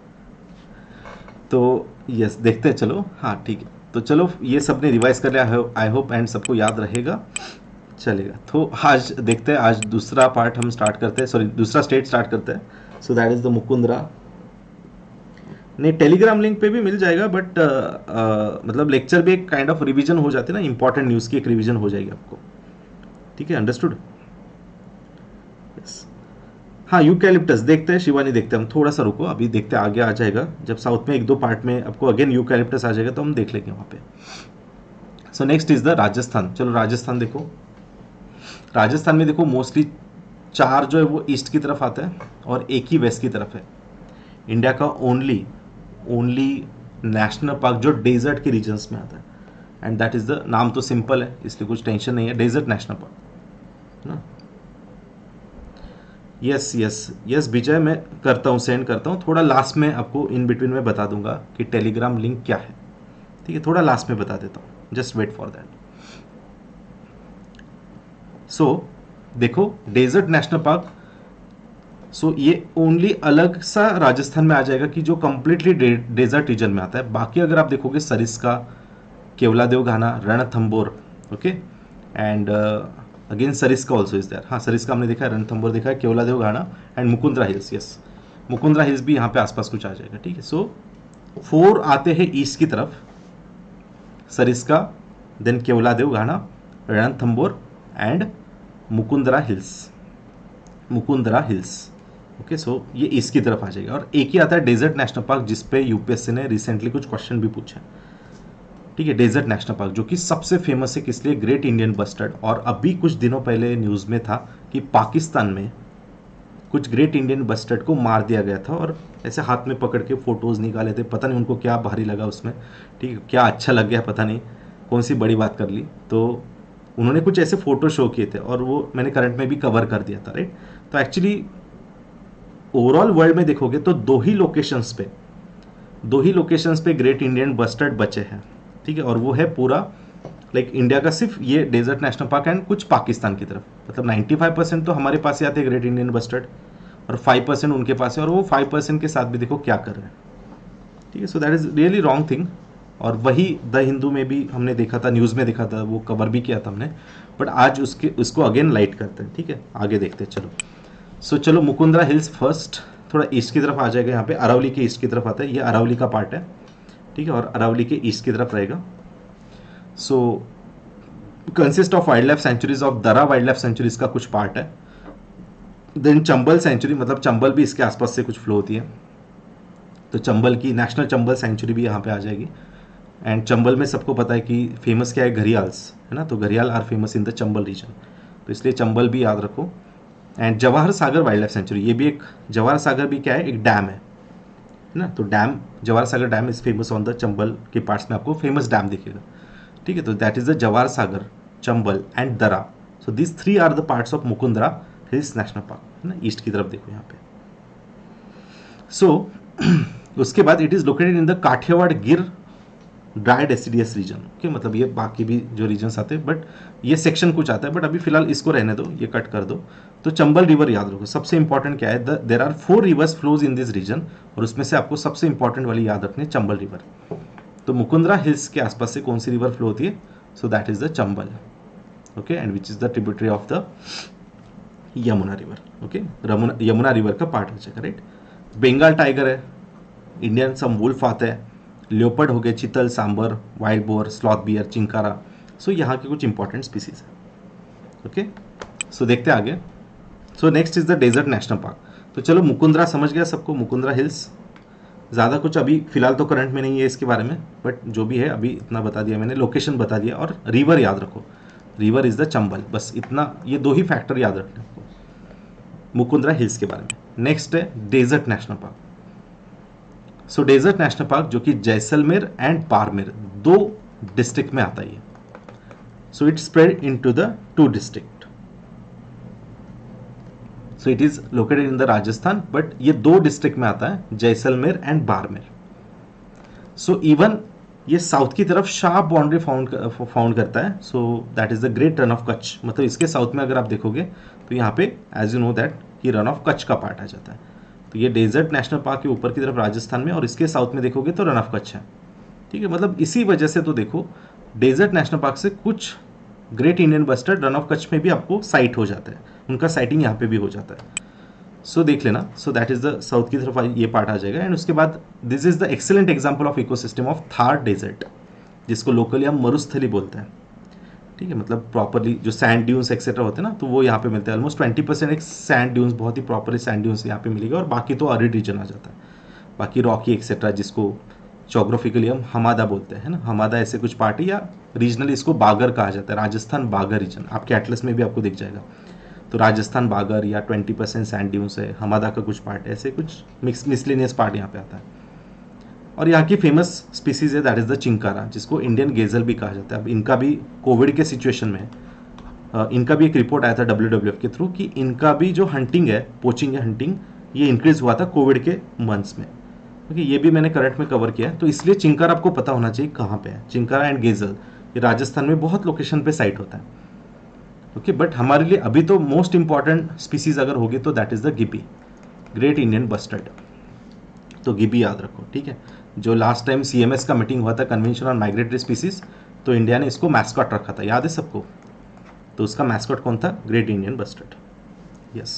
तो यस देखते हैं, चलो हाँ ठीक है। तो चलो ये सब ने रिवाइज कर लिया, आई होप एंड सबको याद रहेगा, चलेगा। तो आज देखते हैं, आज दूसरा पार्ट हम स्टार्ट करते हैं, सॉरी दूसरा स्टेट स्टार्ट करते हैं। So that is the Mukundra. नहीं, टेलीग्राम लिंक पे भी मिल जाएगा, बट uh, uh, मतलब लेक्चर भी एक काइंड ऑफ रिवीजन हो जाती है ना, इंपॉर्टेंट न्यूज़ की एक रिवीजन हो जाएगी आपको, ठीक है, अंडरस्टूड। यस हाँ यूकैलिप्टस देखते हैं शिवानी, देखते हैं हम, थोड़ा सा रुको, अभी देखते हैं, आगे आ जाएगा जब साउथ में एक दो पार्ट में आपको अगेन यूकैलिप्टस आ जाएगा तो हम देख लेंगे वहाँ पे। So next is the Rajasthan. चलो राजस्थान देखो, राजस्थान में देखो मोस्टली चार जो है वो ईस्ट की तरफ आता है और एक ही वेस्ट की तरफ है। इंडिया का ओनली ओनली नेशनल पार्क जो डेजर्ट के रीजन्स में आता है, एंड दैट इज द, नाम तो सिंपल है इसलिए कुछ टेंशन नहीं है, डेजर्ट नेशनल पार्क ना। यस यस यस विजय, मैं करता हूँ, सेंड करता हूँ, थोड़ा लास्ट में आपको इन बिटवीन में बता दूंगा कि टेलीग्राम लिंक क्या है, ठीक है, थोड़ा लास्ट में बता देता हूँ, just wait for that. So देखो डेजर्ट नेशनल पार्क, सो ये ओनली अलग सा राजस्थान में आ जाएगा कि जो कंप्लीटली डेजर्ट रीजन में आता है। बाकी अगर आप देखोगे Sariska, Keoladeo Ghana, Ranthambore, okay, and again Sariska also is there. हाँ सरिस्का हमने देखा है, रणथंबोर देखा है, Keoladeo Ghana and Mukundra hills, yes Mukundra hills भी यहाँ पे आसपास कुछ आ जाएगा, ठीक है। सो फोर आते हैं ईस्ट की तरफ, Sariska, then Keoladeo Ghana, Ranthambore and Mukundra hills, Mukundra hills, okay. So ये ईस्ट की तरफ आ जाएगा। और एक ही आता है डेजर्ट नेशनल पार्क जिसपे यूपीएससी ने रिसेंटली कुछ क्वेश्चन भी पूछा है, ठीक है, डेजर्ट नेशनल पार्क जो कि सबसे फेमस है किस लिए, ग्रेट इंडियन बस्टर्ड। और अभी कुछ दिनों पहले न्यूज़ में था कि पाकिस्तान में कुछ ग्रेट इंडियन बस्टर्ड को मार दिया गया था और ऐसे हाथ में पकड़ के फोटोज़ निकाले थे, पता नहीं उनको क्या भारी लगा उसमें, ठीक है, क्या अच्छा लग गया पता नहीं, कौन सी बड़ी बात कर ली, तो उन्होंने कुछ ऐसे फोटो शो किए थे और वो मैंने करंट में भी कवर कर दिया था, राइट। तो एक्चुअली ओवरऑल वर्ल्ड में देखोगे तो दो ही लोकेशंस पे दो ही लोकेशंस पे ग्रेट इंडियन बस्टर्ड बचे हैं, ठीक है, और वो है पूरा लाइक इंडिया का सिर्फ ये डेजर्ट नेशनल पार्क एंड कुछ पाकिस्तान की तरफ, मतलब पचानवे परसेंट तो हमारे पास ही आते हैं ग्रेट इंडियन बस्टर्ड और फाइव परसेंट उनके पास है, और वो फाइव परसेंट के साथ भी देखो क्या कर रहे हैं, ठीक है। So that is really wrong thing. और वही द हिंदू में भी हमने देखा था, न्यूज़ में देखा था, वो कवर भी किया था हमने, बट आज उसके उसको अगेन लाइट करते हैं, ठीक है, आगे देखते हैं। चलो सो so, चलो मुकुंदरा हिल्स फर्स्ट थोड़ा ईस्ट की तरफ आ जाएगा, यहाँ पे अरावली के ईस्ट की तरफ आता है, ये अरावली का पार्ट है, ठीक है, और अरावली के ईस्ट की तरफ रहेगा। So consist of wild life sanctuaries of Darrah wild life sanctuaries का कुछ पार्ट है, देन चंबल सेंचुरी, मतलब चंबल भी इसके आसपास से कुछ फ्लो होती है, तो चंबल की नेशनल चंबल सेंचुरी भी यहाँ पे आ जाएगी। एंड चंबल में सबको पता है कि फेमस क्या है, घरियाल्स, है ना, तो gharial are famous in the Chambal region, तो इसलिए चंबल भी याद रखो। And Jawahar Sagar wild life sanctuary, ये भी एक, जवाहर सागर भी क्या है, एक डैम है ना, तो dam Jawahar Sagar dam is famous on the Chambal के पार्ट्स में आपको फेमस डैम दिखेगा, ठीक है, तो that is the Jawahar Sagar, Chambal and Darrah. So this three are the parts of Mukundra hills national park, है ना, ईस्ट की तरफ देखो यहाँ पे। सो so, उसके बाद it is located in the Kathiawar Gir dry deciduous reason, okay, मतलब ये बाकी भी जो रीजन्स आते हैं, बट ये सेक्शन कुछ आता है, बट अभी फिलहाल इसको रहने दो, ये कट कर दो। तो चंबल रिवर याद रखो, सबसे इंपॉर्टेंट क्या है, there are four rivers flows in this region, और उसमें से आपको सबसे इंपॉर्टेंट वाली याद रखनी है चंबल रिवर। तो मुकुंदरा हिल्स के आसपास से कौन सी रिवर फ्लो होती है, so that is the Chambal, okay, and which is the tributary of the Yamuna river, okay, Yamuna river का पार्ट हो जाएगा, राइट। बंगाल टाइगर है, इंडियन सम वुल्फ आता है, लियोपर्ड हो गए, chital, sambar, wild boar, sloth bear, chinkara, so यहाँ के कुछ इंपॉर्टेंट स्पीसीज है, ओके। सो देखते हैं आगे। So next is the desert national park. तो चलो मुकुंदरा समझ गया सबको, मुकुंदरा हिल्स, ज़्यादा कुछ अभी फिलहाल तो करंट में नहीं है इसके बारे में, बट जो भी है अभी इतना बता दिया मैंने, लोकेशन बता दिया, और रिवर याद रखो, रिवर इज द चंबल, बस इतना, ये दो ही फैक्टर याद रखने आपको मुकुंदरा हिल्स के बारे में। नेक्स्ट है desert national park. So desert national park जो कि जैसलमेर एंड बाड़मेर दो डिस्ट्रिक्ट में आता है, so it spread into the two district, so it is located in the Rajasthan, but ये दो डिस्ट्रिक्ट में आता है, Jaisalmer and Barmer. So even ये साउथ की तरफ शार्प बाउंड्री फाउंड फाउंड करता है, so that is the great Rann of Kutch, मतलब इसके साउथ में अगर आप देखोगे तो यहाँ पे एज यू नो दैट ये रन ऑफ कच्छ का पार्ट आ जाता है, तो ये डेजर्ट नेशनल पार्क के ऊपर की तरफ राजस्थान में, और इसके साउथ में देखोगे तो रन ऑफ कच्छ है, ठीक है, मतलब इसी वजह से तो देखो डेजर्ट नेशनल पार्क से कुछ great Indian bustard Rann of Kutch में भी आपको साइट हो जाता है, उनका साइटिंग यहाँ पे भी हो जाता है, सो so, देख लेना। So that is the south की तरफ ये पार्ट आ जाएगा। एंड उसके बाद this is the excellent example of ecosystem of Thar desert, जिसको लोकली हम मरुस्थली बोलते हैं, ठीक है, मतलब प्रॉपरली जो सैंड ड्यून्स एक्सेट्रा होते हैं ना, तो वो यहाँ पे मिलते हैं। ऑलमोस्ट ट्वेंटी परसेंट एक सैंड ड्यून्स, बहुत ही प्रॉपर सैंड ड्यून्स यहाँ पे मिलेगा, और बाकी तो अरिड रीजन आ जाता है, बाकी रॉकी एक्सेट्रा, जिसको जोग्राफिकली हम हमादा बोलते हैं ना, हमादा ऐसे कुछ पार्टी, या रीजनली इसको बागर कहा जाता है, राजस्थान बागर रीजन, आपके एटलस में भी आपको दिख जाएगा। तो राजस्थान बागर या ट्वेंटी परसेंट सैंड ड्यून्स है, हमादा का कुछ पार्ट है, ऐसे कुछ मिक्स मिसलिनियस पार्ट यहाँ पे आता है। और यहाँ की फेमस स्पीसीज है दैट इज द चिंकारा, जिसको इंडियन गेजल भी कहा जाता है। अब इनका भी कोविड के सिचुएशन में uh, इनका भी एक रिपोर्ट आया था डब्ल्यू डब्ल्यू एफ के थ्रू कि इनका भी जो हंटिंग है, पोचिंग है, हंटिंग, ये इंक्रीज हुआ था कोविड के मंथ्स में। ओके, ये भी मैंने करंट में कवर किया है, तो इसलिए चिंकारा आपको पता होना चाहिए कहाँ पे है। चिंकारा एंड गेजल ये राजस्थान में बहुत लोकेशन पे साइट होता है। ओके, बट हमारे लिए अभी तो मोस्ट इंपॉर्टेंट स्पीसीज अगर होगी तो that is the GIB, great Indian bustard. तो गिबी याद रखो, ठीक है। जो लास्ट टाइम सीएमएस का मीटिंग हुआ था, कन्वेंशन ऑन माइग्रेटरी स्पीसीज, तो इंडिया ने इसको मैस्कॉट रखा था, याद है सबको। तो उसका मैस्कॉट कौन था? Great Indian bustard. Yes,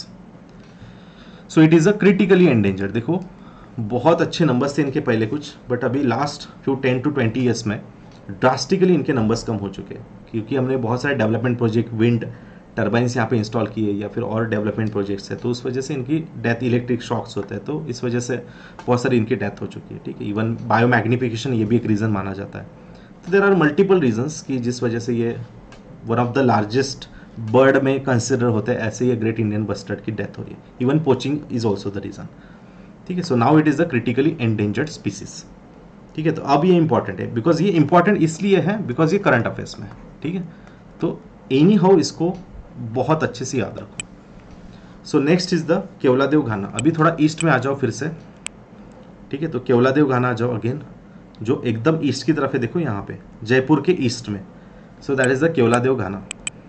so it is a critically endangered. देखो बहुत अच्छे नंबर्स थे इनके पहले कुछ, बट अभी last few ten to twenty years में ड्रास्टिकली इनके नंबर्स कम हो चुके हैं, क्योंकि हमने बहुत सारे डेवलपमेंट प्रोजेक्ट, विंड टर्बाइंस यहाँ पे इंस्टॉल किए या फिर और डेवलपमेंट प्रोजेक्ट्स है, तो उस वजह से इनकी डेथ, इलेक्ट्रिक शॉक्स होते हैं, तो इस वजह से बहुत सारी इनकी डेथ हो चुकी है, ठीक है। इवन बायोमैग्निफिकेशन ये भी एक रीज़न माना जाता है। तो देर आर मल्टीपल रीजंस कि जिस वजह से ये one of the largest bird में कंसिडर होते हैं, ऐसे ये ग्रेट इंडियन बस्टर्ड की डेथ हो रही है। Even poaching is also the reason, ठीक है। So now it is the critically endangered species, ठीक है। तो अब ये इंपॉर्टेंट है, बिकॉज ये इंपॉर्टेंट इसलिए है बिकॉज ये करंट अफेयर्स में है, ठीक है। तो एनी हाउ इसको बहुत अच्छे से याद रखो। So next is the Keoladeo Ghana. अभी थोड़ा ईस्ट में आ जाओ फिर से, ठीक है। तो केवलादेव घाना आ जाओ अगेन, जो एकदम ईस्ट की तरफ है, देखो यहाँ पे जयपुर के ईस्ट में। So that is the Keoladeo Ghana,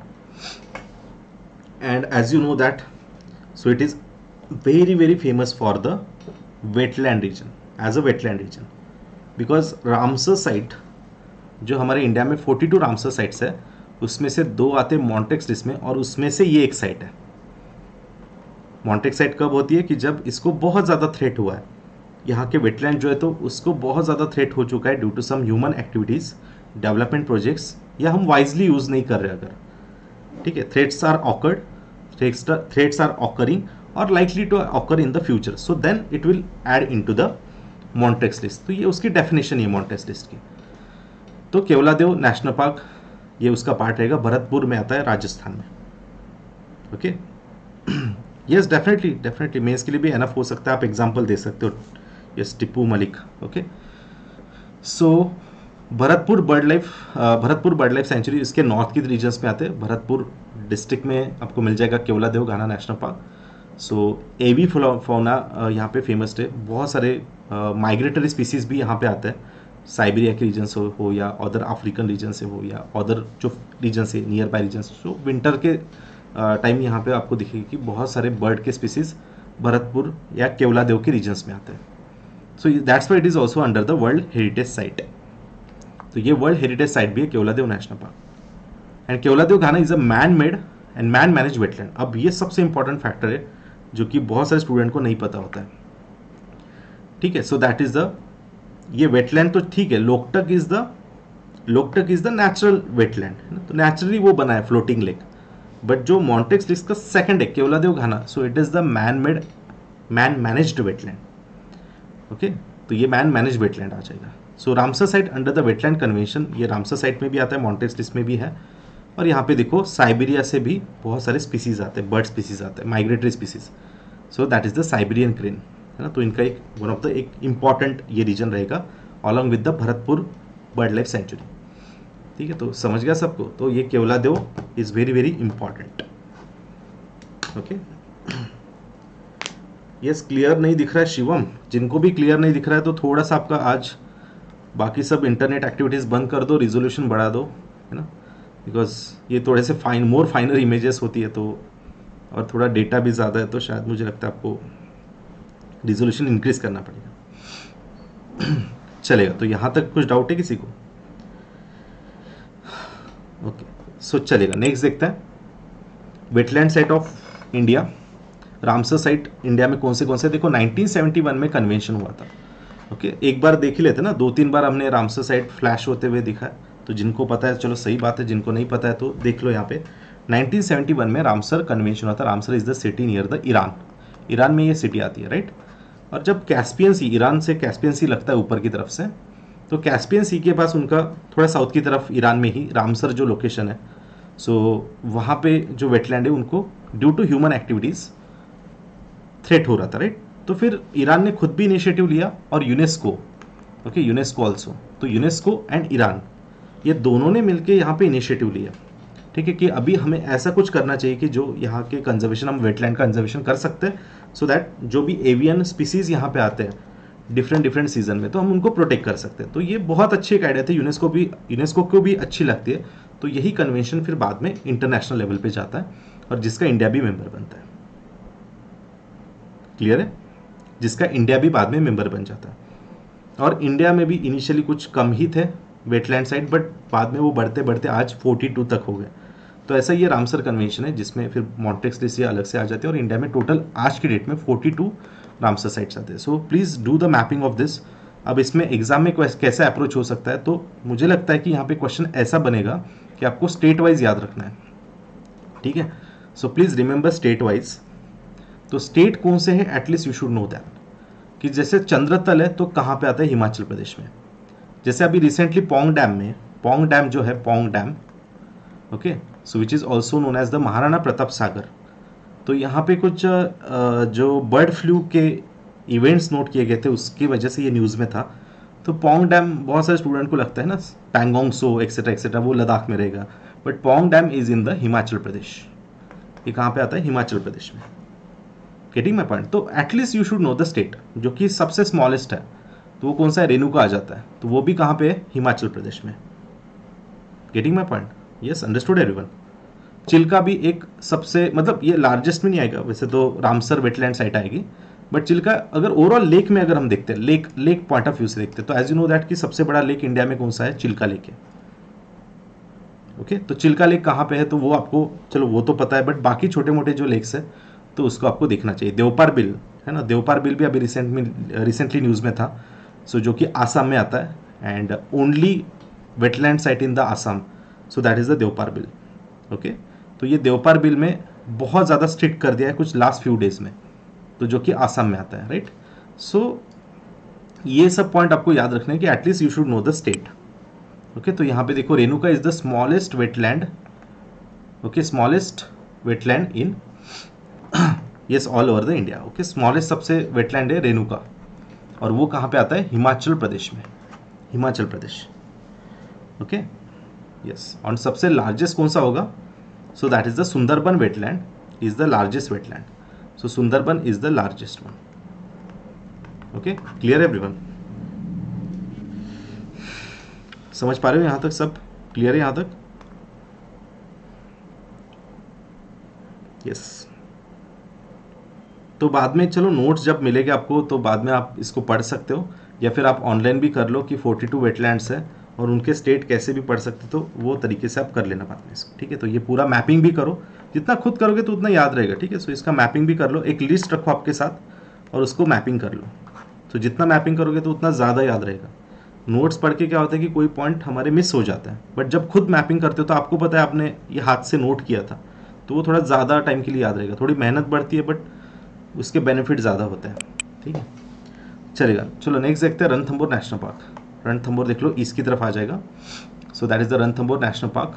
and as you know that, so it is very very famous for the wetland region, as a wetland region, because Ramsar site जो हमारे इंडिया में फोर्टी टू रामसर साइट्स है, उसमें से दो आते Mantoux list में, और उसमें से ये एक साइट है। मॉन्टेक्स साइट कब होती है? कि जब इसको बहुत ज़्यादा थ्रेट हुआ है, यहाँ के वेटलैंड जो है तो उसको बहुत ज़्यादा थ्रेट हो चुका है due to some human activities, development projects, या हम वाइजली यूज़ नहीं कर रहे अगर, ठीक है। Threats are occurred, threats threats are occurring और likely to occur in the future, so then it will add in to the Montreux list. तो ये उसकी डेफिनेशन है मॉन्टेक्स लिस्ट की। तो केवलादेव नेशनल पार्क ये उसका पार्ट रहेगा, भरतपुर में आता है, राजस्थान में। Okay, yes, definitely definitely mains के लिए भी एनफ हो सकता है, आप एग्जांपल दे सकते हो। Yes, Tippu Malik. Okay, so Bharatpur bird life, Bharatpur bird life sanctuary इसके नॉर्थ की रीजन्स में आते हैं। भरतपुर डिस्ट्रिक्ट में आपको मिल जाएगा Keoladeo Ghana national park. So avifauna यहाँ पे फेमस है, बहुत सारे माइग्रेटरी स्पीसीज भी यहाँ पे आते हैं, साइबेरिया के रीजन से हो या अदर अफ्रीकन रीजन से हो या अदर जो रीजन से नियर बाय रीजन से। तो विंटर के टाइम यहाँ पे आपको दिखेगी कि बहुत सारे बर्ड के स्पीसीज भरतपुर या केवलादेव के रीजन्स में आते हैं। So that's why it is also under the world heritage site. तो ये वर्ल्ड हेरिटेज साइट भी है Keoladeo national park. And Keoladeo Ghana is a man made and man manage wetland. अब ये सबसे इंपॉर्टेंट फैक्टर है जो कि बहुत सारे स्टूडेंट को नहीं पता होता है, ठीक है। सो दैट इज द, ये वेटलैंड तो ठीक है, Loktak is the Loktak is the natural wetland, है ना, तो नेचुरली वो बना है फ्लोटिंग लेक। बट जो मॉन्टेक्स लिस्ट का सेकंड है Keoladeo Ghana, so it is the man made man managed wetland. Okay, तो ये मैन मैनेज वेटलैंड आ जाएगा। So Ramsar site under the wetland convention, ये रामसर साइट में भी आता है, मॉन्टेक्स लिस्ट में भी है। और यहाँ पे देखो साइबेरिया से भी बहुत सारे स्पीसीज आते हैं, बर्ड स्पीसीज आते हैं, migratory species. So that is the Siberian crane, है ना। तो इनका एक वन ऑफ द एक इम्पॉर्टेंट ये रीजन रहेगा along with the Bharatpur bird life sanctuary, ठीक है। तो समझ गया सबको। तो ये Keoladeo is very very important. Okay, yes, clear नहीं दिख रहा है शिवम? जिनको भी क्लियर नहीं दिख रहा है तो थोड़ा सा आपका आज बाकी सब इंटरनेट एक्टिविटीज़ बंद कर दो, रिजोल्यूशन बढ़ा दो, है ना, बिकॉज ये थोड़े से फाइन मोर फाइनर इमेजेस होती है, तो और थोड़ा डेटा भी ज़्यादा है, तो शायद मुझे लगता है आपको रिजोल्यूशन इंक्रीज करना पड़ेगा। चलेगा, तो यहाँ तक कुछ डाउट है किसी को? ओके, सो चलेगा, नेक्स्ट देखते हैं। Wetland site of India, Ramsar site India में कौन से कौन से? देखो नाइनटीन सेवेंटी वन में कन्वेंशन हुआ था। ओके, एक बार देख ही लेते ना, दो तीन बार हमने रामसर साइट फ्लैश होते हुए दिखा है, तो जिनको पता है चलो सही बात है, जिनको नहीं पता है तो देख लो यहाँ पे। नाइनटीन सेवेंटी वन में रामसर कन्वेंशन हुआ था। Ramsar is the city near the Iran, Iran में ये सिटी आती है, राइट। और जब कैस्पियन सी, ईरान से कैस्पियन सी लगता है ऊपर की तरफ से, तो कैस्पियन सी के पास उनका थोड़ा साउथ की तरफ ईरान में ही रामसर जो लोकेशन है, सो वहाँ पे जो वेटलैंड है उनको due to human activities threat हो रहा था, राइट। तो फिर ईरान ने खुद भी इनिशिएटिव लिया और यूनेस्को, ओके, यूनेस्को ऑल्सो, तो यूनेस्को एंड ईरान ये दोनों ने मिलकर यहाँ पे इनिशिएटिव लिया, ठीक है, कि अभी हमें ऐसा कुछ करना चाहिए कि जो यहाँ के कंजर्वेशन, हम वेटलैंड कंजर्वेशन कर सकते हैं, सो दैट जो भी एवियन स्पीसीज यहाँ पे आते हैं डिफरेंट डिफरेंट सीजन में, तो हम उनको प्रोटेक्ट कर सकते हैं। तो ये बहुत अच्छी एक आइडिया थी, यूनेस्को भी यूनेस्को को भी अच्छी लगती है। तो यही कन्वेंशन फिर बाद में इंटरनेशनल लेवल पे जाता है और जिसका इंडिया भी मेंबर बनता है। क्लियर है? जिसका इंडिया भी बाद में मेंबर बन जाता है। और इंडिया में भी इनिशियली कुछ कम ही थे वेटलैंड साइड, बट बाद में वो बढ़ते बढ़ते आज बयालीस तक हो गए। तो ऐसा ये रामसर कन्वेंशन है जिसमें फिर मॉन्टेक्स अलग से आ जाते हैं और इंडिया में टोटल आज की डेट में बयालीस रामसर साइट्स आते हैं। So please do the mapping of this. अब इसमें एग्जाम में कैसे अप्रोच हो सकता है, तो मुझे लगता है कि यहाँ पे क्वेश्चन ऐसा बनेगा कि आपको स्टेट वाइज याद रखना है, ठीक है। So please remember state wise. तो स्टेट कौन से है at least you should know that, कि जैसे चंद्रतल है तो कहाँ पे आता है, हिमाचल प्रदेश में। जैसे अभी रिसेंटली पोंग डैम में, पोंग डैम जो है Pong dam, okay, so which is also known as the Maharana Pratap Sagar. तो यहाँ पे कुछ जो बर्ड फ्लू के इवेंट्स नोट किए गए थे उसकी वजह से ये न्यूज़ में था। तो पोंग डैम बहुत सारे स्टूडेंट को लगता है ना पैंगोंग सो एक्सेट्रा एक्सेट्रा वो लद्दाख में रहेगा, but Pong dam is in the Himachal Pradesh. ये कहाँ पे आता है, हिमाचल प्रदेश में। Getting my point? तो at least you should know the state, जो कि सबसे स्मॉलेस्ट है तो वो कौन सा है, रेणुका आ जाता है, तो वो भी कहाँ पे है, हिमाचल प्रदेश में। Getting my point? Yes, understood everyone. Chilka भी एक सबसे, मतलब ये लार्जेस्ट में नहीं आएगा, वैसे तो रामसर वेटलैंड साइट आएगी, बट चिल्का अगर ओवरऑल लेक में अगर हम देखते हैं, lake lake point of view से देखते हैं, तो एज यू नो दैट कि सबसे बड़ा लेक इंडिया में कौन सा है, चिल्का लेक है। ओके, तो चिल्का लेक कहाँ पे है, तो वो आपको चलो वो तो पता है, बट बाकी छोटे मोटे जो लेक्स है तो उसको आपको देखना चाहिए। देवपार बिल है ना, देवपार बिल भी अभी रिसेंट में रिसेंटली न्यूज़ में था, सो जो कि आसाम में आता है and only wetland site in the Assam, so that is the Deepor Beel. Okay, तो ये देवपार बिल में बहुत ज़्यादा स्ट्रिक्ट कर दिया है कुछ लास्ट फ्यू डेज में, तो जो कि आसाम में आता है, राइट। सो ये सब पॉइंट आपको याद रखना है कि at least you should know the state. Okay, तो यहाँ पे देखो Renuka is the smallest wetland, okay, smallest wetland in yes all over the India. Okay, smallest सबसे वेटलैंड है रेणुका, और वो कहाँ पे आता है, हिमाचल प्रदेश में, हिमाचल प्रदेश। ओके, यस, और सबसे लार्जेस्ट कौन सा होगा, so that is the Sundarban wetland is the largest wetland, so Sundarban is the largest one. Okay, clear everyone? समझ पा रहे हो यहाँ तक, सब क्लियर है यहाँ तक? यस। तो बाद में चलो नोट्स जब मिलेंगे आपको तो बाद में आप इसको पढ़ सकते हो, या फिर आप ऑनलाइन भी कर लो कि बयालीस वेटलैंड्स है और उनके स्टेट कैसे भी पढ़ सकते, तो वो तरीके से आप कर लेना बाद में इसको, ठीक है। तो ये पूरा मैपिंग भी करो, जितना खुद करोगे तो उतना याद रहेगा, ठीक है। सो इसका मैपिंग भी कर लो, एक लिस्ट रखो आपके साथ और उसको मैपिंग कर लो। तो जितना मैपिंग करोगे तो उतना ज़्यादा याद रहेगा। नोट्स पढ़ के क्या होता है कि कोई पॉइंट हमारे मिस हो जाता है, बट जब खुद मैपिंग करते हो तो आपको पता है आपने ये हाथ से नोट किया था, तो वो थोड़ा ज़्यादा टाइम के लिए याद रहेगा। थोड़ी मेहनत बढ़ती है बट उसके बेनिफिट ज़्यादा होते हैं, ठीक है। चलेगा, चलो नेक्स्ट देखते हैं रणथंबोर नेशनल पार्क। रणथंबोर देख लो, ईस्ट की तरफ आ जाएगा, so that is the Ranthambore national park.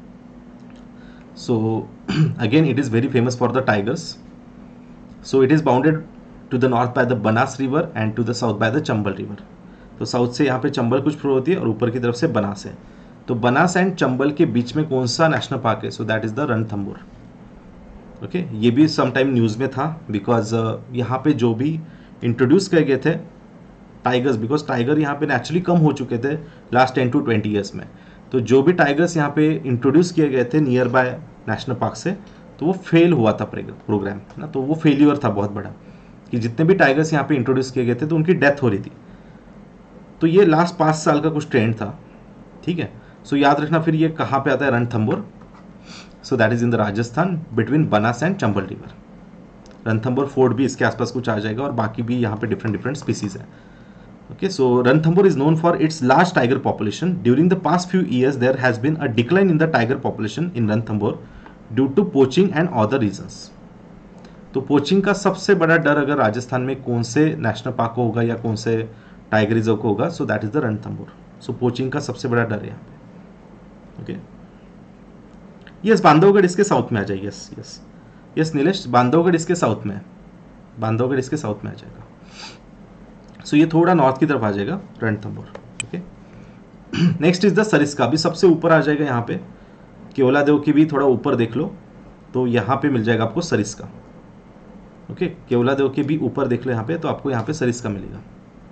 So again it is very famous for the tigers. So it is bounded to the north by the Banas river and to the south by the Chambal river. तो south से यहाँ पे चंबल कुछ flow होती है और ऊपर की तरफ से बनास है। तो बनास एंड चंबल के बीच में कौन सा नेशनल पार्क है, so that is the Ranthambore. Okay okay, ये भी सम टाइम न्यूज़ में था, बिकॉज uh, यहाँ पे जो भी इंट्रोड्यूस किए गए थे टाइगर्स, बिकॉज टाइगर यहाँ पे नेचुरली कम हो चुके थे last ten to twenty years में, तो जो भी टाइगर्स यहाँ पे इंट्रोड्यूस किए गए थे नियर बाय नेशनल पार्क से, तो वो फेल हुआ था प्रोग्राम ना, तो वो फेल्यूर था बहुत बड़ा, कि जितने भी टाइगर्स यहाँ पे इंट्रोड्यूस किए गए थे तो उनकी डेथ हो रही थी। तो ये लास्ट पाँच साल का कुछ ट्रेंड था, ठीक है। सो so, याद रखना फिर ये कहाँ पे आता है, Ranthambore. So that is in the Rajasthan between Banas and Chambal river. Ranthambore fort भी इसके आसपास कुछ आ जाएगा और बाकी भी यहाँ पे डिफरेंट डिफरेंट स्पीसीज है। Okay, so Ranthambore is known for its large tiger population. During the past few years, there has been a decline in the tiger population in Ranthambore due to poaching and other reasons. तो poaching का सबसे बड़ा डर अगर राजस्थान में कौन से national park को होगा या कौन से टाइगर रिजर्व को होगा, so that is the Ranthambore. So poaching का सबसे बड़ा डर है यहाँ पे. ओके, यस बांधवगढ़ इसके साउथ में आ जाएगी. Yes yes yes Nilesh, Bandhavgarh इसके साउथ में है. बांधवगढ़ इसके साउथ में आ जाएगा. सो so, ये थोड़ा नॉर्थ की तरफ आ जाएगा Ranthambore. Okay, next is the Sariska. अभी सबसे ऊपर आ जाएगा यहाँ पे. केवलादेव की भी थोड़ा ऊपर देख लो तो यहाँ पे मिल जाएगा आपको सरिस्का. ओके, केवलादेव के भी ऊपर देख लो यहाँ पे तो आपको यहाँ पे सरिस्का मिलेगा.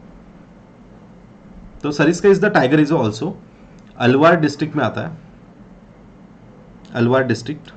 तो Sariska is the tiger reserve also. Alwar district में आता है. अलवार डिस्ट्रिक्ट,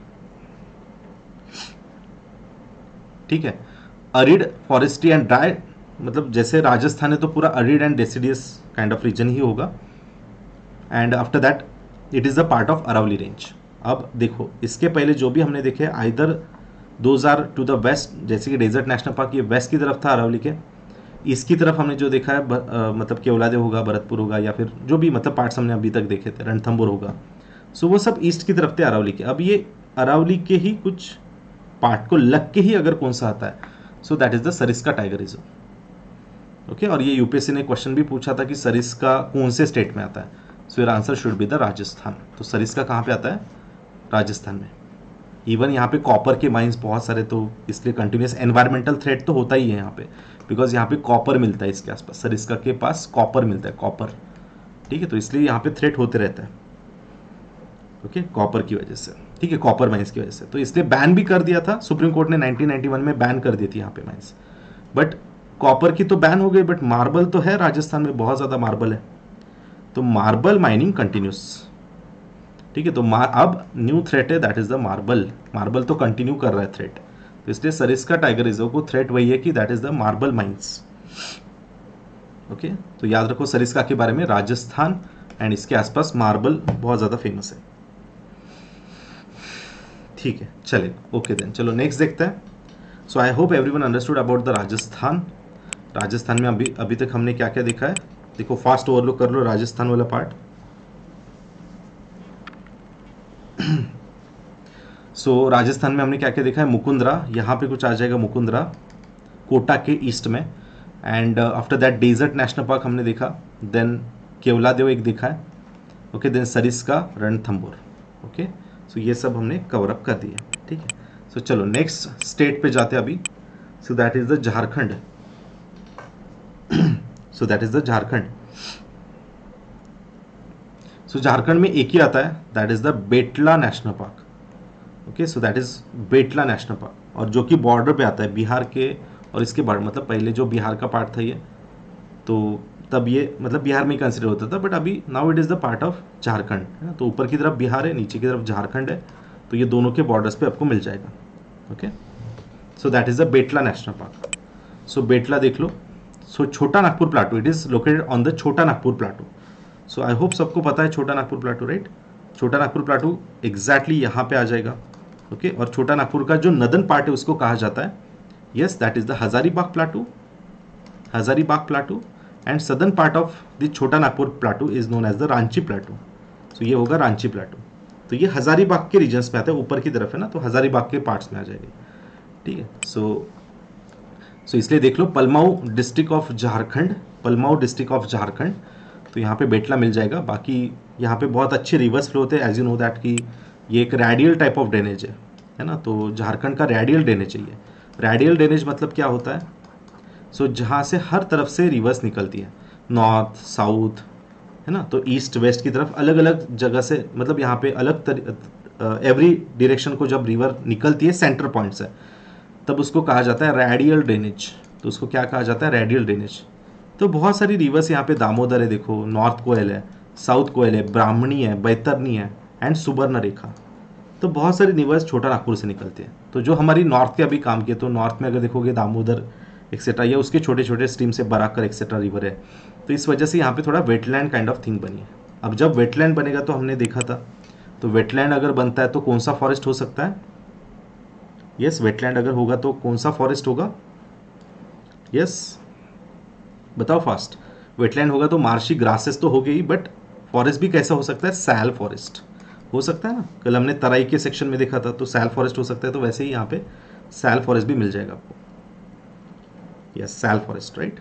ठीक है. अरिड फॉरेस्ट्री एंड ड्राई, मतलब जैसे राजस्थान है तो पूरा arid and deciduous kind of region ही होगा. And after that it is the part of Aravali range. अब देखो इसके पहले जो भी हमने देखे either those are to the west, जैसे कि डेजर्ट नेशनल पार्क ये वेस्ट की तरफ था अरावली के. इसकी तरफ हमने जो देखा है ब, आ, मतलब केवलादेव होगा, भरतपुर होगा, या फिर जो भी मतलब पार्ट्स हमने अभी तक देखे थे, रणथंभौर होगा. सो वो सब ईस्ट की तरफ थे अरावली के. अब ये अरावली के ही कुछ पार्ट को लग के ही अगर कौन सा आता है, so that is the Sariska tiger reserve. Okay, और ये यूपीएससी ने क्वेश्चन भी पूछा था कि सरिस्का कौन से स्टेट में आता है. So your answer should be the Rajasthan. तो सरिस्का कहाँ पे आता है? राजस्थान में. इवन यहाँ पे कॉपर के माइंस बहुत सारे, तो इसलिए कंटिन्यूस एनवायरमेंटल थ्रेट तो होता ही है यहाँ पे, बिकॉज यहाँ पे कॉपर मिलता है इसके आसपास. सरिस्का के पास कॉपर मिलता है, कॉपर, ठीक है. तो इसलिए यहाँ पे थ्रेट होते रहता है. ओके, कॉपर की वजह से, ठीक है, कॉपर माइंस की वजह से. तो इसलिए बैन भी कर दिया था सुप्रीम कोर्ट ने नाइनटीन नाइंटी वन में, बैन कर दी थी यहाँ पे माइंस. बट कॉपर की तो बैन हो गई, बट मार्बल तो है राजस्थान में, बहुत ज़्यादा मार्बल है. तो मार्बल माइनिंग कंटिन्यूस, ठीक है. तो अब न्यू थ्रेट है, that is the marble. Marble तो कंटिन्यू कर रहा है थ्रेट. तो इसलिए सरिस्का टाइगर रिजर्व को थ्रेट वही है कि that is the marble mines. Okay, तो याद रखो सरिस्का के बारे में, राजस्थान एंड इसके आसपास मार्बल बहुत ज़्यादा फेमस है. ठीक है, चले. ओके देन, चलो नेक्स्ट देखते हैं. So I hope everyone understood about the Rajasthan. Rajasthan में अभी अभी तक हमने क्या क्या देखा है, देखो फास्ट ओवरलुक कर लो राजस्थान वाला पार्ट. सो so, राजस्थान में हमने क्या क्या देखा है, मुकुंदरा, यहाँ पे कुछ आ जाएगा मुकुंदरा, कोटा के ईस्ट में. And after that desert national park हमने देखा. देन केवलादेव एक देखा है. Okay, then Sariska, Ranthambore. Okay, so ये सब हमने कवर अप कर दिया, ठीक है. सो so, चलो नेक्स्ट स्टेट पे जाते हैं अभी. So that is the Jharkhand. So that is the Jharkhand. So Jharkhand में एक ही आता है, that is the Betla national park. Okay, so that is Betla national park, और जो कि बॉर्डर पे आता है बिहार के और इसके बॉर्डर, मतलब पहले जो बिहार का पार्ट था ये, तो तब ये मतलब बिहार में ही कंसिडर होता था, बट अभी now it is the part of Jharkhand, है ना. तो ऊपर की तरफ बिहार है, नीचे की तरफ झारखंड है. तो ये दोनों के बॉर्डर्स पे आपको मिल जाएगा. Okay, so that is the Betla national park. So Betla देख लो. So Chota Nagpur plateau, it is located on the Chota Nagpur plateau. So I hope सबको पता है छोटा नागपुर प्लाटू, राइट. छोटा नागपुर प्लाटू एग्जैक्टली यहाँ पे आ जाएगा. ओके, और छोटा नागपुर का जो नदन पार्ट है उसको कहा जाता है, yes, that is the Hazaribagh plateau. Hazaribagh plateau and southern part of the Chota Nagpur plateau is known as the Ranchi plateau. So ये होगा रांची प्लाटू. तो ये हजारीबाग के रीजन्स में आता है, ऊपर की तरफ है ना, तो हजारीबाग के पार्ट्स में आ जाएगी, ठीक है. सो सो इसलिए देख लो Palamau district of Jharkhand, Palamau district of Jharkhand. तो यहाँ पे बेटला मिल जाएगा. बाकी यहाँ पे बहुत अच्छे रिवर्स फ्लो होते हैं, एज यू नो दैट कि ये एक रेडियल टाइप ऑफ ड्रेनेज है, है ना. तो झारखंड का रेडियल ड्रेनेज चाहिए. रेडियल ड्रेनेज मतलब क्या होता है, सो so, जहाँ से हर तरफ से रिवर्स निकलती है, नॉर्थ साउथ, है ना. तो ईस्ट वेस्ट की तरफ अलग अलग जगह से, मतलब यहाँ पे अलग एवरी डायरेक्शन को जब रिवर निकलती है सेंटर पॉइंट से, तब उसको कहा जाता है रेडियल ड्रेनेज. तो उसको क्या कहा जाता है, रेडियल ड्रेनेज. तो बहुत सारी रिवर्स यहाँ पे, दामोदर है देखो, नॉर्थ कोयल है, साउथ कोयल है, ब्राह्मणी है, बैतरनी है एंड सुबर्ण रेखा. तो बहुत सारी रिवर्स छोटा नागपुर से निकलते हैं. तो जो हमारी नॉर्थ के अभी काम किए, तो नॉर्थ में अगर देखोगे दामोदर एक्सेट्रा, या उसके छोटे छोटे स्ट्रीम से बराकर एक्सेट्रा रिवर है. तो इस वजह से यहाँ पे थोड़ा वेटलैंड काइंड ऑफ थिंग बनी है. अब जब वेटलैंड बनेगा तो हमने देखा था, तो वेटलैंड अगर बनता है तो कौन सा फॉरेस्ट हो सकता है, यस, वेटलैंड अगर होगा तो कौन सा फॉरेस्ट होगा, यस बताओ फास्ट. वेटलैंड होगा तो मार्शी ग्रासेस तो हो गई, बट फॉरेस्ट भी कैसा हो सकता है, सैल फॉरेस्ट हो सकता है ना। कल हमने तराई के सेक्शन में देखा था, तो सैल फॉरेस्ट हो सकता है, तो वैसे ही यहाँ पे सैल फॉरेस्ट भी मिल जाएगा आपको, yes sal forest, right.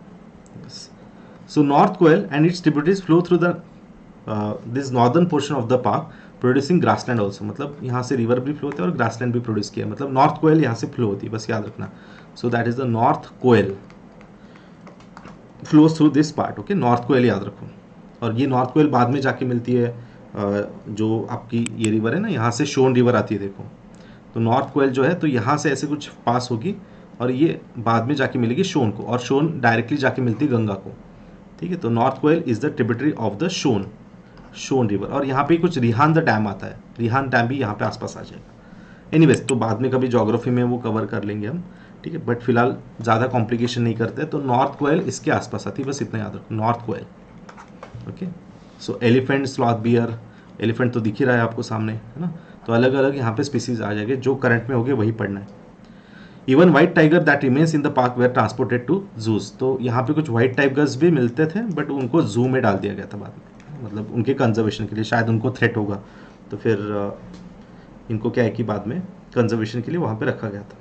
So north Koel and its tributaries flow through the this northern portion of the park producing grassland also, मतलब यहाँ से रिवर भी फ्लो होते हैं और ग्रासलैंड भी प्रोड्यूस किया, मतलब नॉर्थ कोयल यहाँ से फ्लो होती है, बस याद रखना। So that is the north Koel flows through this part, okay, north Koel याद रखो। और ये नॉर्थ कोयल बाद में जाके मिलती है जो आपकी ये रिवर है ना, यहाँ से शोन रिवर आती है देखो, तो नॉर्थ कोयल जो है तो यहाँ से ऐसे कुछ पास होगी और ये बाद में जाके मिलेगी शोन को, और शोन डायरेक्टली जाके मिलती है गंगा को, ठीक है। तो north Koel is the tributary of the Son Son river. और यहाँ पे कुछ रिहान द डैम आता है, रिहान डैम भी यहाँ पे आसपास आ जाएगा। एनीवेज तो बाद में कभी ज्योग्राफी में वो कवर कर लेंगे हम, ठीक है, बट फिलहाल ज़्यादा कॉम्प्लिकेशन नहीं करते। तो नॉर्थ कोयल इसके आसपास आती है, बस इतना याद रखो, north Koel, okay. So elephant, sloth bear, elephant तो दिख ही रहा है आपको सामने, है ना, तो अलग अलग यहाँ पे स्पीसीज आ जाएंगे, जो करंट में होंगे वही पढ़ना है। Even white tiger that remains in the park were transported to zoos, तो यहाँ पे कुछ व्हाइट टाइगर्स भी मिलते थे, बट उनको जू में डाल दिया गया था बाद में, मतलब उनके कंजर्वेशन के लिए, शायद उनको थ्रेट होगा तो फिर इनको क्या है कि बाद में कंजर्वेशन के लिए वहाँ पे रखा गया था,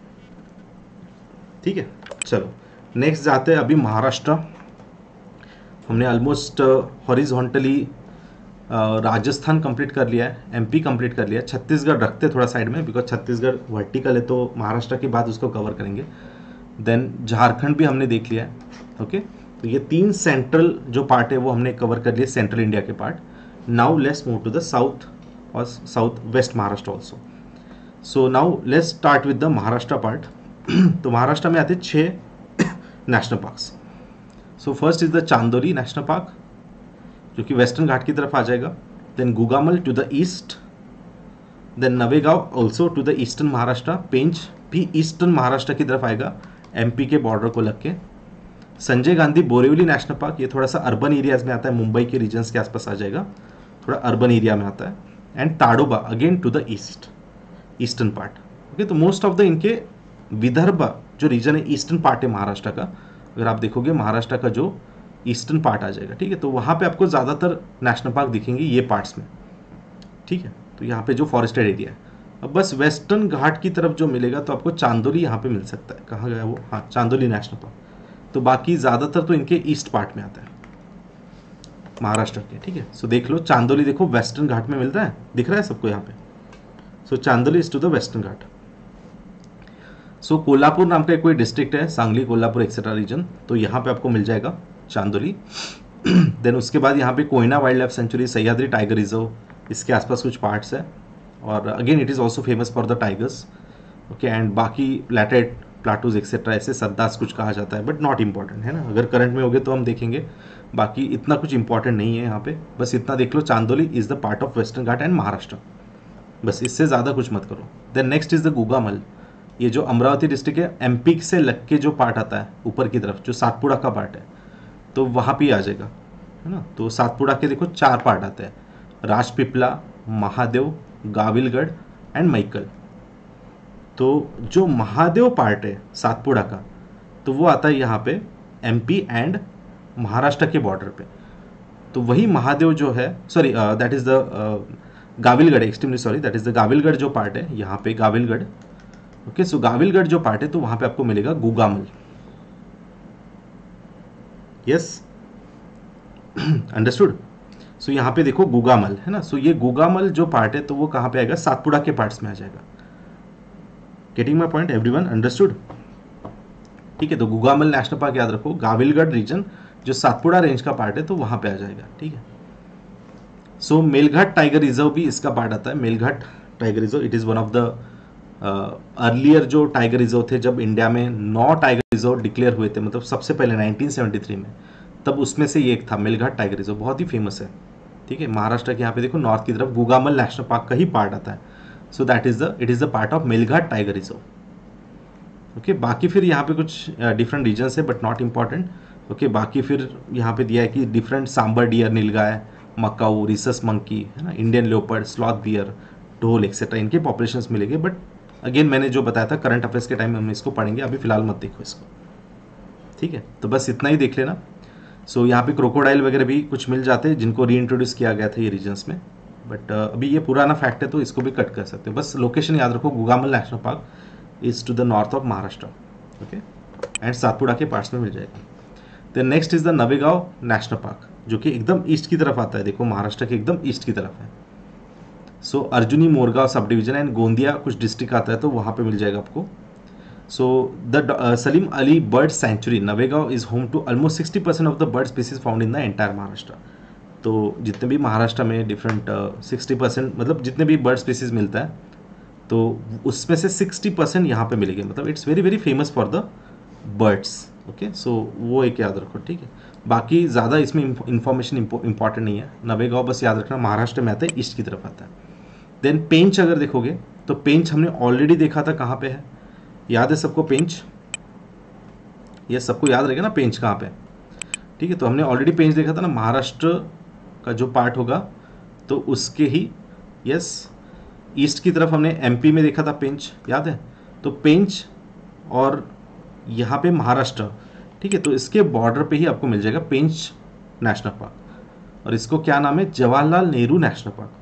ठीक है। चलो नेक्स्ट जाते हैं अभी महाराष्ट्र। हमने ऑलमोस्ट हॉरिजॉन्टली राजस्थान कंप्लीट कर लिया है, एमपी कंप्लीट कर लिया है, छत्तीसगढ़ रखते थोड़ा साइड में, बिकॉज छत्तीसगढ़ वर्टिकल है, तो महाराष्ट्र के बाद उसको कवर करेंगे। देन झारखंड भी हमने देख लिया है, ओके। तो ये तीन सेंट्रल जो पार्ट है वो हमने कवर कर लिए, सेंट्रल इंडिया के पार्ट। Now let's move to the south और south west Maharashtra also. So now let's start with the Maharashtra part. तो महाराष्ट्र में आते हैं छः national parks. So first is the Chandoli national park, जो कि वेस्टर्न घाट की तरफ आ जाएगा। Then Gugamal to the east, then Navegaon also to the eastern Maharashtra, Pench भी ईस्टर्न महाराष्ट्र की तरफ आएगा, एमपी के बॉर्डर को लग के। संजय गांधी बोरिवली नेशनल पार्क, ये थोड़ा सा अर्बन एरियाज में आता है, मुंबई के रीजन्स के आसपास आ जाएगा, थोड़ा अर्बन एरिया में आता है। And Tadoba again to the east, eastern part, okay. तो मोस्ट ऑफ द इनके विदर्भ जो रीजन है, ईस्टर्न पार्ट है महाराष्ट्र का, अगर आप देखोगे महाराष्ट्र का जो ईस्टर्न पार्ट आ जाएगा, ठीक है। तो वहाँ पे आपको ज़्यादातर नेशनल पार्क दिखेंगे ये पार्ट्स में, ठीक है। तो यहाँ पे जो फॉरेस्टेड एरिया है, अब बस वेस्टर्न घाट की तरफ जो मिलेगा तो आपको चांदोली यहाँ पे मिल सकता है, कहाँ गया वो, हाँ चांदोली नेशनल पार्क। तो बाकी ज़्यादातर तो इनके ईस्ट पार्ट में आता है महाराष्ट्र के, ठीक है। सो देख लो चांदोली, देखो वेस्टर्न घाट में मिल रहा है, दिख रहा है सबको यहाँ पे। So Chandoli is to the western Ghat. So Kolhapur नाम का कोई डिस्ट्रिक्ट है, सांगली, कोल्हापुर एक्सेट्रा रीजन, तो यहाँ पे आपको मिल जाएगा चांदोली। देन उसके बाद यहाँ पे Koyna wild life sanctuary, Sahyadri tiger reserve, इसके आसपास कुछ पार्ट्स है, और again it is also famous for the tigers, okay. And बाकी लैटेड प्लाटूज एक्सेट्रा ऐसे सद्दास कुछ कहा जाता है, बट नॉट इंपॉर्टेंट, है ना। अगर करंट में होगे तो हम देखेंगे, बाकी इतना कुछ इंपॉर्टेंट नहीं है यहाँ पे, बस इतना देख लो, Chandoli is the part of western Ghat and Maharashtra, बस इससे ज़्यादा कुछ मत करो। Then next is the Gugamal, ये जो अमरावती डिस्ट्रिक्ट है, एमपी से लग के जो पार्ट आता है ऊपर की तरफ, जो सातपुड़ा का पार्ट है, तो वहाँ पे आ जाएगा, है ना। तो सातपुड़ा के देखो चार पार्ट आते हैं, राजपीपला, महादेव, गाविलगढ़ एंड मैकल। तो जो महादेव पार्ट है सातपुड़ा का, तो वो आता है यहाँ पे एमपी एंड महाराष्ट्र के बॉर्डर पे। तो वही महादेव जो है, sorry that is the Gavilgarh, extremely sorry, that is the Gavilgarh जो पार्ट है यहाँ पे, गाविलगढ़, ओके। सो गाविलगढ़ जो पार्ट है तो वहाँ पे आपको मिलेगा गुगामल, यस, अंडरस्टूड। सो यहाँ पे देखो गुगामल, है ना। सो so, ये गुगामल जो पार्ट है तो वो कहाँ पे आएगा, सातपुड़ा के पार्ट्स में आ जाएगा। Getting my point everyone, understood, ठीक है। तो गुगामल नेशनल पार्क याद रखो, गाविलगढ़ रीजन जो सातपुड़ा रेंज का पार्ट है तो वहाँ पे आ जाएगा, ठीक है। So so, Melghat tiger reserve भी इसका पार्ट आता है, Melghat tiger reserve, it is one of the earlier जो टाइगर रिजर्व थे, जब इंडिया में नौ टाइगर रिजर्व डिक्लेयर हुए थे, मतलब सबसे पहले नाइनटीन सेवेंटी थ्री में, तब उसमें से ये एक था मेलघाट टाइगर रिजर्व, बहुत ही फेमस है, ठीक है। महाराष्ट्र के यहाँ पे देखो नॉर्थ की तरफ गुगामल नेशनल पार्क का ही पार्ट आता है, so that is the it is the part of Melghat tiger reserve, okay. बाकी फिर यहाँ पे कुछ डिफरेंट रीजन्स है, बट नॉट इम्पॉर्टेंट, ओके। बाकी फिर यहाँ पे दिया है कि different sambar deer, nilgai, macaque, rhesus monkey, है ना, Indian leopard, sloth bear, dhole etcetera, इनके पॉपुलेशंस मिलेंगे। बट अगेन मैंने जो बताया था करंट अफेयर्स के टाइम में हम इसको पढ़ेंगे, अभी फिलहाल मत देखो इसको, ठीक है। तो बस इतना ही देख लेना। सो so, यहाँ पे क्रोकोडाइल वगैरह भी कुछ मिल जाते हैं जिनको री इंट्रोड्यूस किया गया था ये रीजन्स में, बट uh, अभी ये पुराना फैक्ट है तो इसको भी कट कर सकते हैं। बस लोकेशन याद रखो, Gugamal national park is to the north of Maharashtra, okay, and Satpura के पार्ट्स में मिल जाएगा। Then next is the Navegaon national park, जो कि एकदम ईस्ट की तरफ आता है, देखो महाराष्ट्र के एकदम ईस्ट की तरफ है। So so, Arjuni Morgaon sub division and Gondia कुछ डिस्ट्रिक्ट आता है तो वहाँ पे मिल जाएगा आपको। So the Salim Ali bird sanctuary Navegaon is home to almost sixty percent of the bird species found in the entire Maharashtra. तो जितने भी महाराष्ट्र में डिफरेंट सिक्सटी परसेंट मतलब जितने भी बर्ड स्पीसीज मिलता है तो उसमें से सिक्सटी परसेंट यहाँ पे मिलेंगे, मतलब it's very very famous for the birds, okay. So वो एक याद रखो, ठीक है। बाकी ज़्यादा इसमें इंफॉर्मेशन इंपॉर्टेंट नहीं है। नवेगांव बस याद रखना महाराष्ट्र में आता है, ईस्ट की तरफ आता है। देन पेंच अगर देखोगे तो पेंच हमने ऑलरेडी देखा था, कहाँ पे है याद है सबको पेंच? ये सबको याद रहेगा ना पेंच कहाँ पे, ठीक है। तो हमने ऑलरेडी पेंच देखा था ना, महाराष्ट्र का जो पार्ट होगा तो उसके ही यस ईस्ट की तरफ हमने एमपी में देखा था पेंच, याद है? तो पेंच और यहाँ पे महाराष्ट्र, ठीक है, तो इसके बॉर्डर पे ही आपको मिल जाएगा पेंच नेशनल पार्क, और इसको क्या नाम है? Jawaharlal Nehru national park.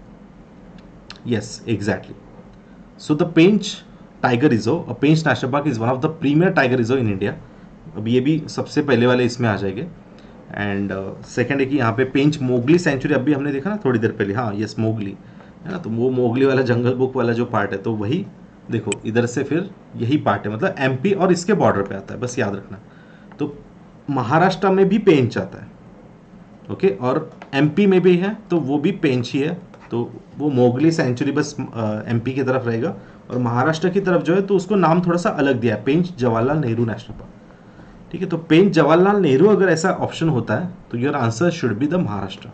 Yes exactly. So the Pench tiger reserve और Pench national park is one of the premier tiger reserve in India. अब ये भी सबसे पहले वाले इसमें आ जाएंगे। एंड सेकंड है कि यहाँ पे पेंच मोगली सेंचुरी अभी हमने देखा ना थोड़ी देर पहले, हाँ यस मोगली है ना, तो वो मोगली वाला जंगल बुक वाला जो पार्ट है तो वही देखो इधर से फिर यही पार्ट है, मतलब एमपी और इसके बॉर्डर पे आता है, बस याद रखना। तो महाराष्ट्र में भी पेंच आता है, ओके, और एमपी में भी है तो वो भी पेंच ही है। तो वो मोगली सेंचुरी बस एमपी की तरफ रहेगा, और महाराष्ट्र की तरफ जो है तो उसको नाम थोड़ा सा अलग दिया है, पेंच जवाहरलाल नेहरू नेशनल पार्क, ठीक है। तो पेंच जवाहरलाल नेहरू अगर ऐसा ऑप्शन होता है तो your answer should be the Maharashtra,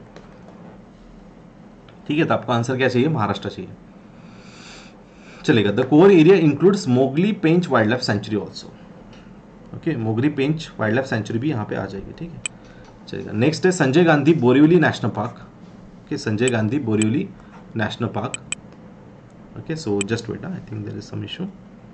ठीक है। तो आपका आंसर क्या चाहिए? महाराष्ट्र चाहिए, चलेगा। The core area includes Mowgli Pench wild life sanctuary also, okay, Mowgli Pench wild life sanctuary भी यहाँ पे आ जाएगी, ठीक है, चलेगा। नेक्स्ट है Sanjay Gandhi Borivali national park, okay, Sanjay Gandhi Borivali national park, okay. So just wait, I think there is some issue.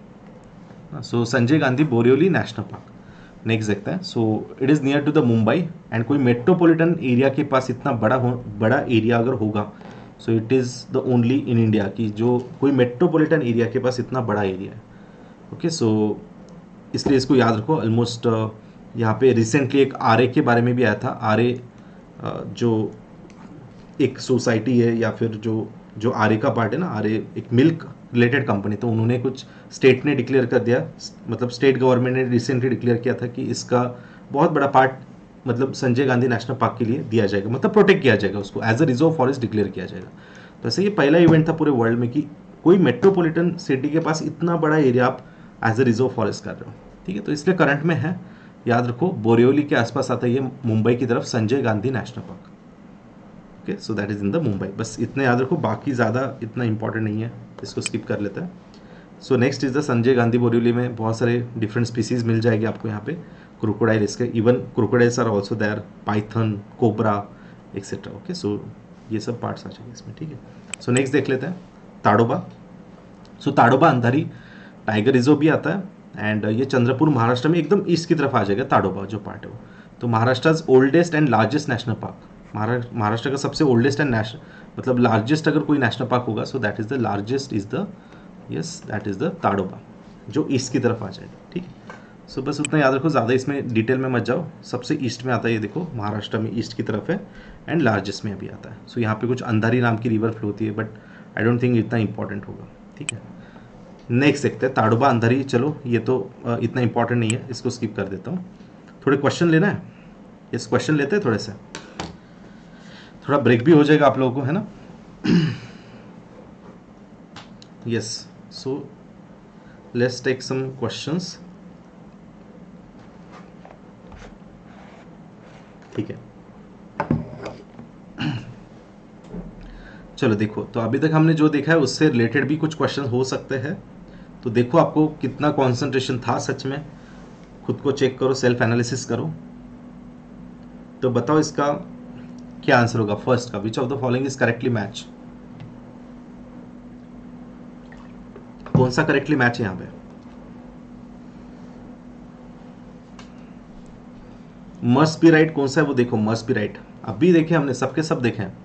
So Sanjay Gandhi Borivali national park next देखते हैं। So it is near to the Mumbai, and कोई मेट्रोपॉलिटन एरिया के पास इतना बड़ा हो बड़ा एरिया अगर होगा, so it is the only in India की जो कोई मेट्रोपॉलिटन एरिया के पास इतना बड़ा एरिया है, ओके। सो इसलिए इसको याद रखो। ऑलमोस्ट यहाँ पे रिसेंटली एक आर ए के बारे में भी आया था। आर ए जो एक सोसाइटी है या फिर जो जो आर ए का पार्ट है ना, आर ए एक मिल्क रिलेटेड कंपनी, तो उन्होंने कुछ स्टेट ने डिक्लेयर कर दिया, मतलब स्टेट गवर्नमेंट ने रिसेंटली डिक्लेयर किया था कि इसका बहुत बड़ा पार्ट मतलब संजय गांधी नेशनल पार्क के लिए दिया जाएगा, मतलब प्रोटेक्ट किया जाएगा, उसको as a reserve forest declare किया जाएगा। तो ऐसे ये पहला इवेंट था पूरे वर्ल्ड में कि कोई मेट्रोपॉलिटन सिटी के पास इतना बड़ा एरिया आप एज अ रिजर्व फॉरेस्ट कर रहे हो, ठीक है। तो इसलिए करंट में है, याद रखो, बोरिवली के आसपास आता है ये मुंबई की तरफ Sanjay Gandhi national park, okay. So that is in the Mumbai, बस इतने याद रखो, बाकी ज़्यादा इतना इंपॉर्टेंट नहीं है, इसको स्किप कर लेते हैं। So next is the Sanjay Gandhi Borivali में बहुत सारे डिफरेंट स्पीसीज मिल जाएगी आपको यहाँ पे, क्रोकोडाइल इसके, even crocodiles are also there, python, cobra etcetera, okay. So ये सब पार्ट्स आ जाएंगे इसमें, ठीक है। सो नेक्स्ट देख लेते हैं ताडोबा। सो ताडोबा अंधारी टाइगर रिजर्व भी आता है, एंड ये चंद्रपुर महाराष्ट्र में एकदम ईस्ट की तरफ आ जाएगा ताडोबा जो पार्ट है वो। तो Maharashtra oldest and largest national park, Maharashtra का सबसे ओल्डेस्ट एंड नेशनल मतलब लार्जेस्ट अगर कोई नेशनल पार्क होगा, so that is the largest is the yes that is the Tadoba जो ईस्ट की तरफ आ जाएगा, ठीक है। सो बस उतना याद रखो, ज़्यादा इसमें डिटेल में मत जाओ। सबसे ईस्ट में आता है ये देखो, महाराष्ट्र में ईस्ट की तरफ है, एंड लार्जेस्ट में भी आता है। सो यहाँ पे कुछ अंधारी नाम की रिवर फ्लो होती है, बट आई डोंट थिंक इतना इंपॉर्टेंट होगा, ठीक है। नेक्स्ट देखते हैं ताडोबा अंधारी, चलो ये तो इतना इंपॉर्टेंट नहीं है, इसको स्किप कर देता हूँ। थोड़े क्वेश्चन लेना है, इस क्वेश्चन लेते हैं थोड़े से, थोड़ा ब्रेक भी हो जाएगा आप लोगों को, है ना। Yes, so let's take some questions, ठीक है। चलो देखो, तो अभी तक हमने जो देखा है उससे रिलेटेड भी कुछ क्वेश्चन हो सकते हैं, तो देखो आपको कितना कंसंट्रेशन था सच में, खुद को चेक करो, सेल्फ एनालिसिस करो। तो बताओ इसका क्या आंसर होगा फर्स्ट का, which of the following is correctly match, कौन सा करेक्टली मैच है यहाँ पे? मस्ट बी राइट कौन सा है वो देखो, मस्ट बी राइट अभी देखे हमने, सबके सब देखे हैं।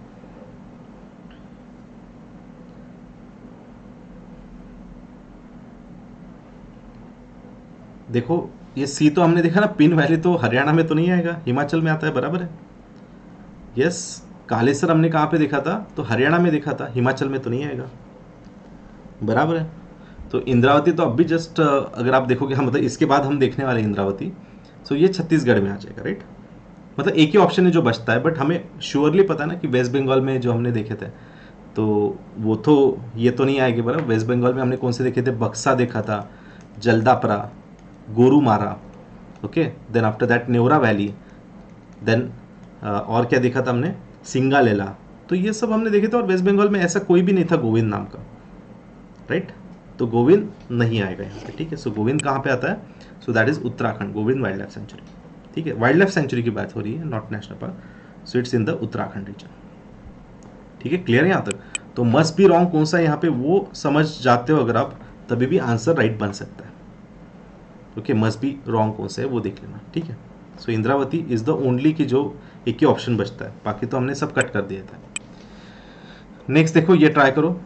देखो ये सी तो हमने देखा ना, पिन वैली तो हरियाणा में तो नहीं आएगा, हिमाचल में आता है, बराबर है। यस, कालेसर हमने कहाँ पे देखा था, तो हरियाणा में देखा था, हिमाचल में तो नहीं आएगा, बराबर है। तो इंद्रावती तो अब भी जस्ट अगर आप देखोगे, हम मतलब इसके बाद हम देखने वाले हैं इंद्रावती, सो ये छत्तीसगढ़ में आ जाएगा, राइट। मतलब एक ही ऑप्शन है जो बचता है, बट हमें श्योरली पता है ना कि वेस्ट बंगाल में जो हमने देखे थे, तो वो तो ये तो नहीं आएगी, बराबर। वेस्ट बंगाल में हमने कौन से देखे थे, बक्सा देखा था, Jaldapara, Gorumara, okay, then after that Neora valley, then और क्या देखा था हमने, सिंगालेला। तो ये सब हमने देखे थे, और वेस्ट बंगाल में ऐसा कोई भी नहीं था गोविंद नाम का, राइट। तो गोविंद नहीं आएगा यहाँ पे, ठीक है। सो गोविंद कहाँ पे आता है, so that is Uttarakhand, Govind wild life sanctuary, ठीक है। वाइल्ड लाइफ सेंचुरी की बात हो रही है, not national park, so it's in the Uttarakhand region, ठीक है। क्लियर है यहाँ तक। तो मस्ट बी रॉन्ग कौन सा है यहाँ पे वो समझ जाते हो अगर आप, तभी भी आंसर राइट बन सकता है, ओके। मस्ट बी रॉन्ग कौन सा है वो देख लेना, ठीक है। So Indravati is the only की जो एक ही ऑप्शन बचता है, बाकी तो हमने सब कट कर दिया था। नेक्स्ट देखो, ये ट्राई करो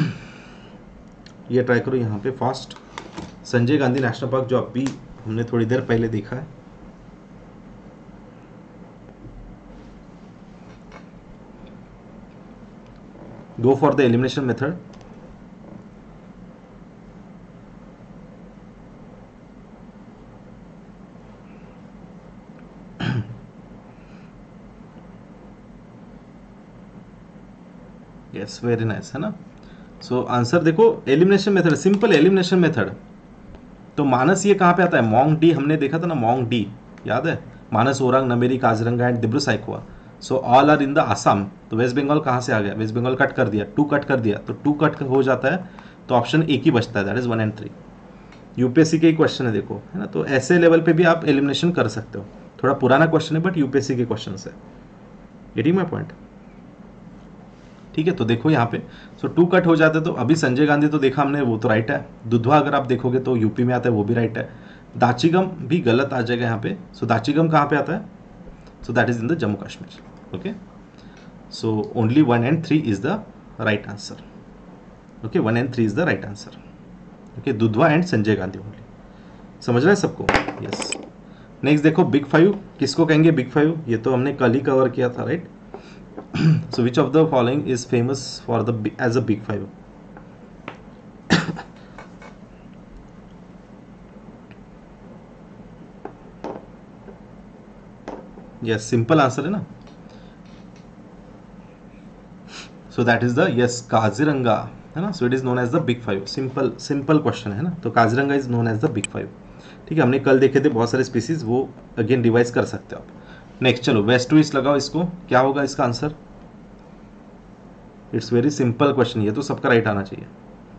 ये ट्राई करो यहाँ पे fast, Sanjay Gandhi national park जो अभी हमने थोड़ी देर पहले देखा है, go for the elimination method. Yes, very nice, है ना। सो आंसर देखो, elimination method, simple elimination method. तो मानस ये कहाँ पे आता है, मोंग डी हमने देखा था ना, मोंग डी याद है, Manas, Orang, Nameri, Kaziranga and Dibru Saikhowa. So all are in the Assam. तो वेस्ट बंगाल कहाँ से आ गया, वेस्ट बंगाल कट कर दिया, टू कट कर दिया, तो टू कट हो जाता है, तो ऑप्शन एक ही बचता है, that is one and three. UPSC के ही क्वेश्चन है देखो, है ना। तो ऐसे लेवल पे भी आप एलिमिनेशन कर सकते हो, थोड़ा पुराना क्वेश्चन है बट यूपीएससी के क्वेश्चन है, गेटिंग माय पॉइंट, ठीक है। तो देखो यहाँ पे, सो टू कट हो जाते, तो अभी संजय गांधी तो देखा हमने, वो तो राइट है। दुधवा अगर आप देखोगे तो यूपी में आता है, वो भी राइट है। दाचीगम भी गलत आ जाएगा यहाँ पे। सो दाचीगम कहाँ पे आता है, so that is in the Jammu Kashmir, okay. So only one and three is the right answer, okay, one and three is the right answer, okay. Dudhwa and Sanjay Gandhi only, समझ रहे हैं सबको, यस। नेक्स्ट देखो, बिग फाइव किसको कहेंगे, बिग फाइव ये तो हमने कल ही कवर किया था, right. So which of the following is famous for the as a big five? Yes, simple answer है ना। So that is the yes, Kaziranga, है ना। So it is known as the big five. Simple simple question है ना। तो Kaziranga is known as the big five, ठीक है। हमने कल देखे थे बहुत सारे स्पीसीज, वो अगेन रिवाइज कर सकते हो आप। नेक्स्ट चलो, वेस्ट टू ईस्ट लगाओ, इसको क्या होगा इसका answer. It's very simple question, ये तो सबका राइट आना चाहिए।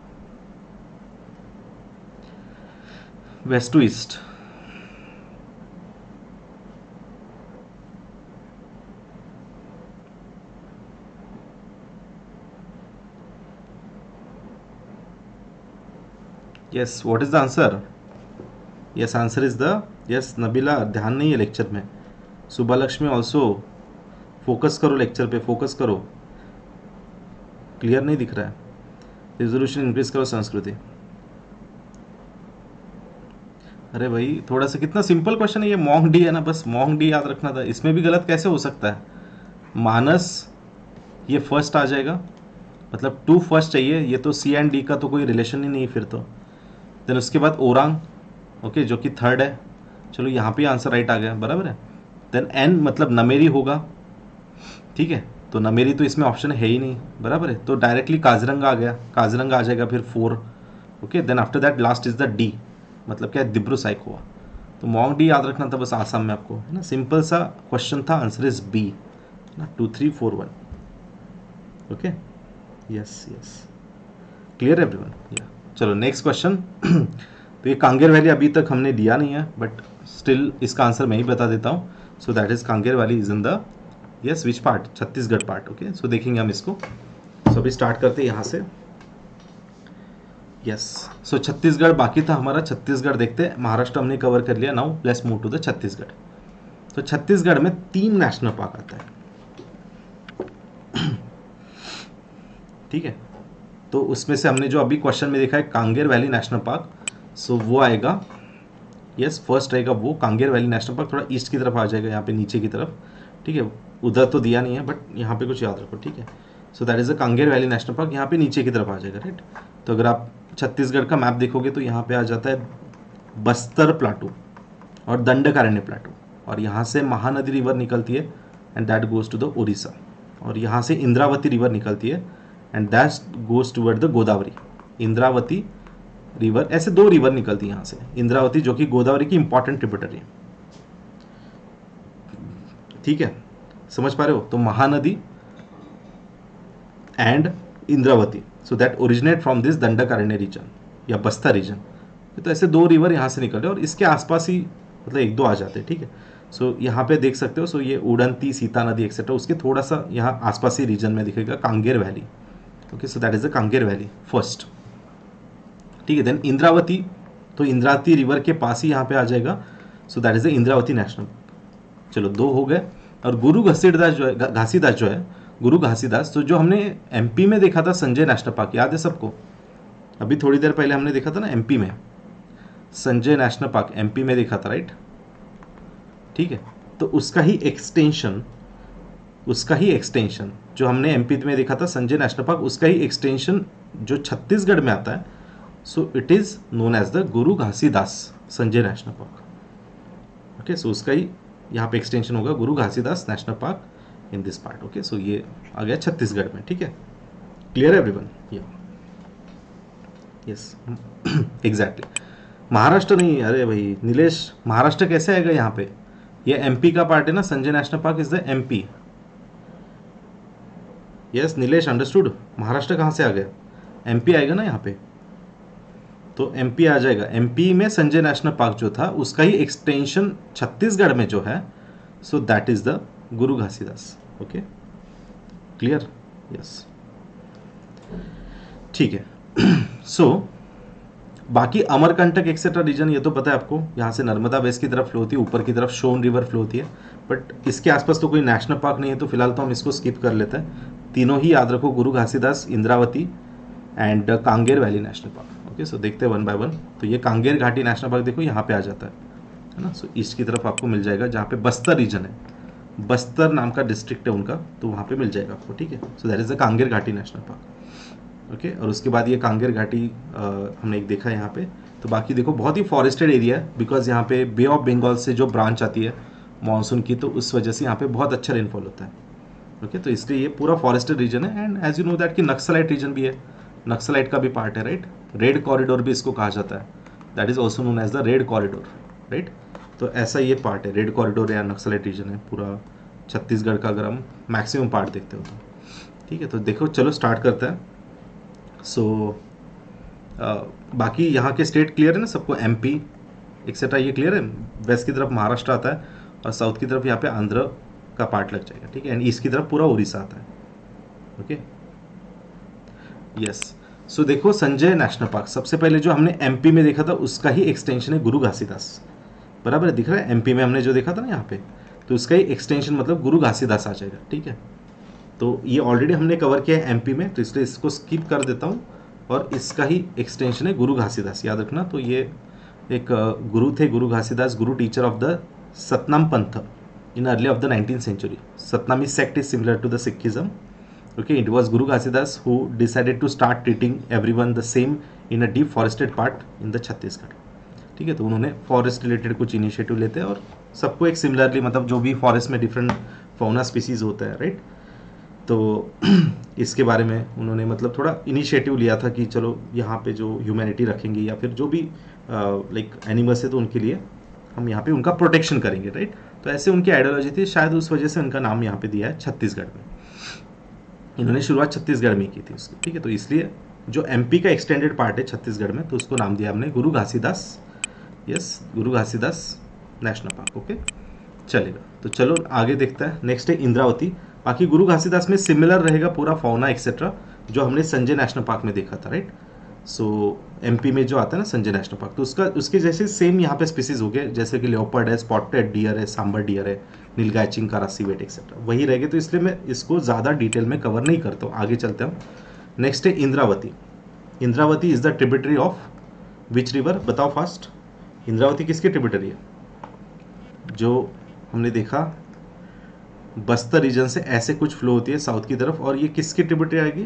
West to east, yes, what is the answer, yes answer is the yes. Nabila ध्यान नहीं है लेक्चर में, सुबह लक्ष्मी ऑल्सो फोकस करो, लेक्चर पे फोकस करो, क्लियर नहीं दिख रहा है, रिजोल्यूशन इंक्रीज करो, संस्कृति। अरे भाई थोड़ा सा, कितना सिंपल क्वेश्चन है ये, मोंग डी है ना, बस मोंग डी याद रखना था, इसमें भी गलत कैसे हो सकता है। मानस ये फर्स्ट आ जाएगा, मतलब टू फर्स्ट चाहिए, ये तो सी एंड डी का तो कोई रिलेशन ही नहीं है फिर तो। देन उसके बाद ओरांग, ओके, जो कि थर्ड है, चलो यहाँ पे आंसर राइट आ गया, बराबर है। देन एन मतलब नमेरी होगा, ठीक है। तो नमेरी तो इसमें ऑप्शन है ही नहीं, बराबर है। तो डायरेक्टली काजीरंगा आ गया, काजीरंगा आ जाएगा फिर four, okay. Then after that last is the D, मतलब क्या है, दिब्रू साइखोवा। तो मोंग डी याद रखना था बस आसाम में आपको, है ना। सिंपल सा क्वेश्चन था, आंसर इज बी, है ना, two three four one, okay, yes yes, clear everyone, yeah. चलो नेक्स्ट क्वेश्चन। तो ये कांगेर वैली अभी तक हमने दिया नहीं है, बट स्टिल इसका आंसर मैं ही बता देता हूँ। So that is Kanger valley is in the yes which part, Chhattisgarh part, okay. So देखेंगे हम इसको। सो so, अभी स्टार्ट करते हैं यहाँ से, यस। सो छत्तीसगढ़ बाकी था हमारा, छत्तीसगढ़ देखते हैं, महाराष्ट्र हमने कवर कर लिया। Now let's move to the Chhattisgarh, तो छत्तीसगढ़ में तीन नेशनल पार्क आता है, ठीक है। तो उसमें से हमने जो अभी क्वेश्चन में देखा है Kanger valley national park, so वो आएगा, यस फर्स्ट रहेगा वो कांगेर वैली नेशनल पार्क। थोड़ा ईस्ट की तरफ आ जाएगा, यहाँ पे नीचे की तरफ, ठीक है। उधर तो दिया नहीं है बट यहाँ पे कुछ याद रखो, ठीक है। So that is a Kanger valley national park, यहाँ पे नीचे की तरफ आ जाएगा, राइट। तो अगर आप छत्तीसगढ़ का मैप देखोगे तो यहाँ पे आ जाता है बस्तर प्लाटू और दंडकारण्य प्लाटू, और यहाँ से महानदी रिवर निकलती है and that goes to the Orissa, और यहाँ से इंद्रावती रिवर निकलती है and that goes toward the Godavari. Indravati river, ऐसे दो रिवर निकलती है यहाँ से, इंद्रावती जो कि गोदावरी की इंपॉर्टेंट ट्रिब्यूटरी है, ठीक है, समझ पा रहे हो। तो Mahanadi and Indravati, so that originate from this Dandakaranya region या बस्तर रीजन। तो ऐसे दो रिवर यहाँ से निकल रहे और इसके आसपास ही मतलब एक दो आ जाते हैं, ठीक है। सो so, यहाँ पे देख सकते हो, सो so ये उड़ंती, सीता नदी एक्सेट्रा, उसके थोड़ा सा यहाँ आसपास ही रीजन में दिखेगा Kanger valley, okay. So that is the Kanger valley first, ठीक है। देन इंद्रावती, तो इंद्रावती रिवर के पास ही यहाँ पे आ जाएगा, so that is the Indravati national. चलो दो हो गए। और गुरु घसीदास जो है, घासीदास जो है, गुरु घासीदास, तो जो हमने एमपी में देखा था संजय नेशनल पार्क, याद है सबको? अभी थोड़ी देर पहले हमने देखा था ना एमपी में संजय नेशनल पार्क, एमपी में देखा था, राइट, ठीक है। तो उसका ही एक्सटेंशन, उसका ही एक्सटेंशन जो हमने एमपी में देखा था संजय नेशनल पार्क, उसका ही एक्सटेंशन जो छत्तीसगढ़ में आता है, so it is known as the Guru Ghasidas Sanjay national park, okay. So उसका ही यहाँ पे एक्सटेंशन होगा Guru Ghasidas national park in this part, okay. So ये आ गया छत्तीसगढ़ में, ठीक है। Clear everyone? Yes, exactly. Maharashtra नहीं, अरे भाई नीलेश, महाराष्ट्र कैसे आएगा यहाँ पे? ये एमपी का पार्ट है ना, Sanjay national park is the MP. Yes Nilesh, understood. Maharashtra कहाँ से आ गया? एमपी आएगा ना यहाँ पे, तो एमपी आ जाएगा। एमपी में संजय नेशनल पार्क जो था उसका ही एक्सटेंशन छत्तीसगढ़ में जो है, so that is the Guru Ghasidas, okay. Clear? Yes, ठीक है। सो so, बाकी अमरकंटक एक्सेट्रा रीजन ये तो पता है आपको, यहाँ से नर्मदा वेस्ट की तरफ फ्लो होती है, ऊपर की तरफ शोन रिवर फ्लो होती है, बट इसके आसपास तो कोई नेशनल पार्क नहीं है, तो फिलहाल तो हम इसको स्किप कर लेते हैं। तीनों ही याद रखो, Guru Ghasidas, Indravati and Kanger valley national park, okay. So देखते हैं वन बाय वन। तो ये कांगेर घाटी नेशनल पार्क देखो यहाँ पे आ जाता है, है ना। सो so, ईस्ट की तरफ आपको मिल जाएगा, जहाँ पे बस्तर रीजन है, बस्तर नाम का डिस्ट्रिक्ट है उनका, तो वहाँ पे मिल जाएगा आपको, ठीक है। So that is the Kanger Ghati national park, okay okay, और उसके बाद ये कांगेर घाटी आ, हमने एक देखा यहाँ पे। तो बाकी देखो बहुत ही फॉरेस्टेड एरिया है, बिकॉज यहाँ पे बे ऑफ बंगाल से जो ब्रांच आती है मानसून की, तो उस वजह से यहाँ पे बहुत अच्छा रेनफॉल होता है, ओके okay, तो इसलिए ये पूरा फॉरेस्टेड रीजन है। And as you know that कि नक्सलाइट रीजन भी है, नक्सलाइट का भी पार्ट है, राइट। रेड कॉरिडोर भी इसको कहा जाता है, that is also known as the red corridor, right. तो ऐसा ये पार्ट है, रेड कॉरिडोर या नक्सलाइट रीजन है पूरा छत्तीसगढ़ का, अगर हम मैक्सिमम पार्ट देखते हो तो, ठीक है। तो देखो चलो स्टार्ट करते हैं। सो so, uh, बाकी यहाँ के स्टेट क्लियर है ना सबको, एमपी एक्सेट्रा ये क्लियर है। वेस्ट की तरफ महाराष्ट्र आता है और साउथ की तरफ यहाँ पे आंध्र का पार्ट लग जाएगा, ठीक है। एंड ईस्ट की तरफ पूरा उड़ीसा आता है, ओके। यस, सो देखो संजय नेशनल पार्क सबसे पहले जो हमने एमपी में देखा था उसका ही एक्सटेंशन है गुरु घासीदास, बराबर है, दिख रहा है। एमपी में हमने जो देखा था ना यहाँ पे, तो उसका ही एक्सटेंशन मतलब गुरु घासीदास आ जाएगा, ठीक है। तो ये ऑलरेडी हमने कवर किया है एमपी में, तो इसलिए इसको स्किप कर देता हूँ। और इसका ही एक्सटेंशन है गुरु घासीदास, याद रखना। तो ये एक गुरु थे, गुरु घासीदास, गुरु teacher of the Satnam Panth in early of the nineteen century. Satnami sect is similar to the Sikhism, okay. It was Guru Ghasidas who decided to start treating every one the same in a deep forested part in the Chhattisgarh, ठीक है। तो उन्होंने forest related कुछ initiative लेते हैं और सबको एक सिमिलरली, मतलब जो भी फॉरेस्ट में डिफरेंट फौना स्पीसीज होता है, राइट। तो इसके बारे में उन्होंने मतलब थोड़ा इनिशिएटिव लिया था कि चलो यहाँ पे जो ह्यूमैनिटी रखेंगे या फिर जो भी लाइक एनिमल्स है, तो उनके लिए हम यहाँ पे उनका प्रोटेक्शन करेंगे, राइट। तो ऐसे उनकी आइडियोलॉजी थी, शायद उस वजह से उनका नाम यहाँ पे दिया है छत्तीसगढ़ में। इन्होंने शुरुआत छत्तीसगढ़ में की थी उसकी, ठीक है। तो इसलिए जो एमपी का एक्सटेंडेड पार्ट है छत्तीसगढ़ में, तो उसको नाम दिया हमने गुरु घासीदास, यस, गुरु घासीदास नेशनल पार्क, ओके। चलेगा, तो चलो आगे देखते हैं। नेक्स्ट है इंद्रावती। बाकी गुरु घासीदास में सिमिलर रहेगा पूरा फौना एक्सेट्रा जो हमने संजय नेशनल पार्क में देखा था, राइट। सो एमपी में जो आता है ना संजय नेशनल पार्क, तो उसका उसके जैसे सेम यहाँ पे स्पीसीज हो गए, जैसे कि लेपर्ड है, स्पॉटेड डियर है, सांबर डियर है, नीलगाय, चिंकारा, सीवेट एक्सेट्रा, वही रहेंगे। तो इसलिए मैं इसको ज़्यादा डिटेल में कवर नहीं करता हूँ, आगे चलते हम। नेक्स्ट है Indravati. Indravati is the tributary of which river, बताओ फास्ट। इंद्रावती किसकी ट्रिब्यूटरी है? जो हमने देखा बस्तर रीजन से ऐसे कुछ फ्लो होती है साउथ की तरफ, और ये किसकी ट्रिब्यूटरी आएगी?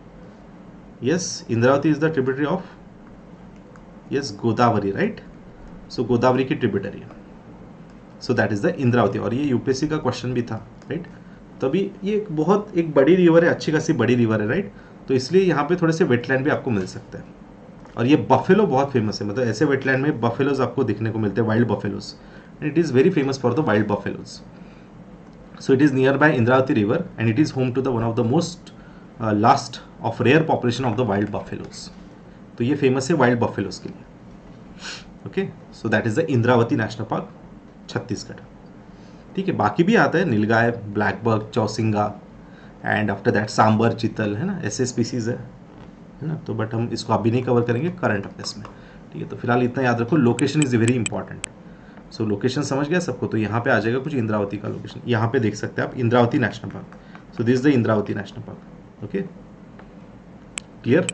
Yes, Indravati is the tributary of, yes, Godavari, right. So Godavari की ट्रिब्यूटरी है, so that is the Indravati. और ये यूपीएससी का क्वेश्चन भी था, राइट। तभी ये एक बहुत एक बड़ी रिवर है, अच्छी खासी बड़ी रिवर है, राइट। तो इसलिए यहाँ पे थोड़े से वेटलैंड भी आपको मिल सकते हैं। और ये बफेलो बहुत फेमस है, मतलब ऐसे वेटलैंड में बफेलोज आपको दिखने को मिलते हैं, wild buffaloes. It is very famous for the wild buffaloes. So it is near by Indravati river and it is home to the one of the most last of rare population of the wild buffaloes. तो ये famous है wild buffaloes के लिए। Okay, so that is the Indravati national park, Chhattisgarh. ठीक है, बाकी भी आता है, nilgai, blackbuck, chousingha, and after that sambar, chital, है ना, ऐसे स्पीसीज है है ना। तो बट हम इसको अभी नहीं कवर करेंगे करंट अफेयर्स में। ठीक है, तो फिलहाल इतना याद रखो, location is very important. So location समझ गया सबको, तो यहाँ पे आ जाएगा कुछ इंद्रावती का लोकेशन, यहाँ पे देख सकते हैं आप, Indravati national park. So this is the Indravati national park. Okay, clear?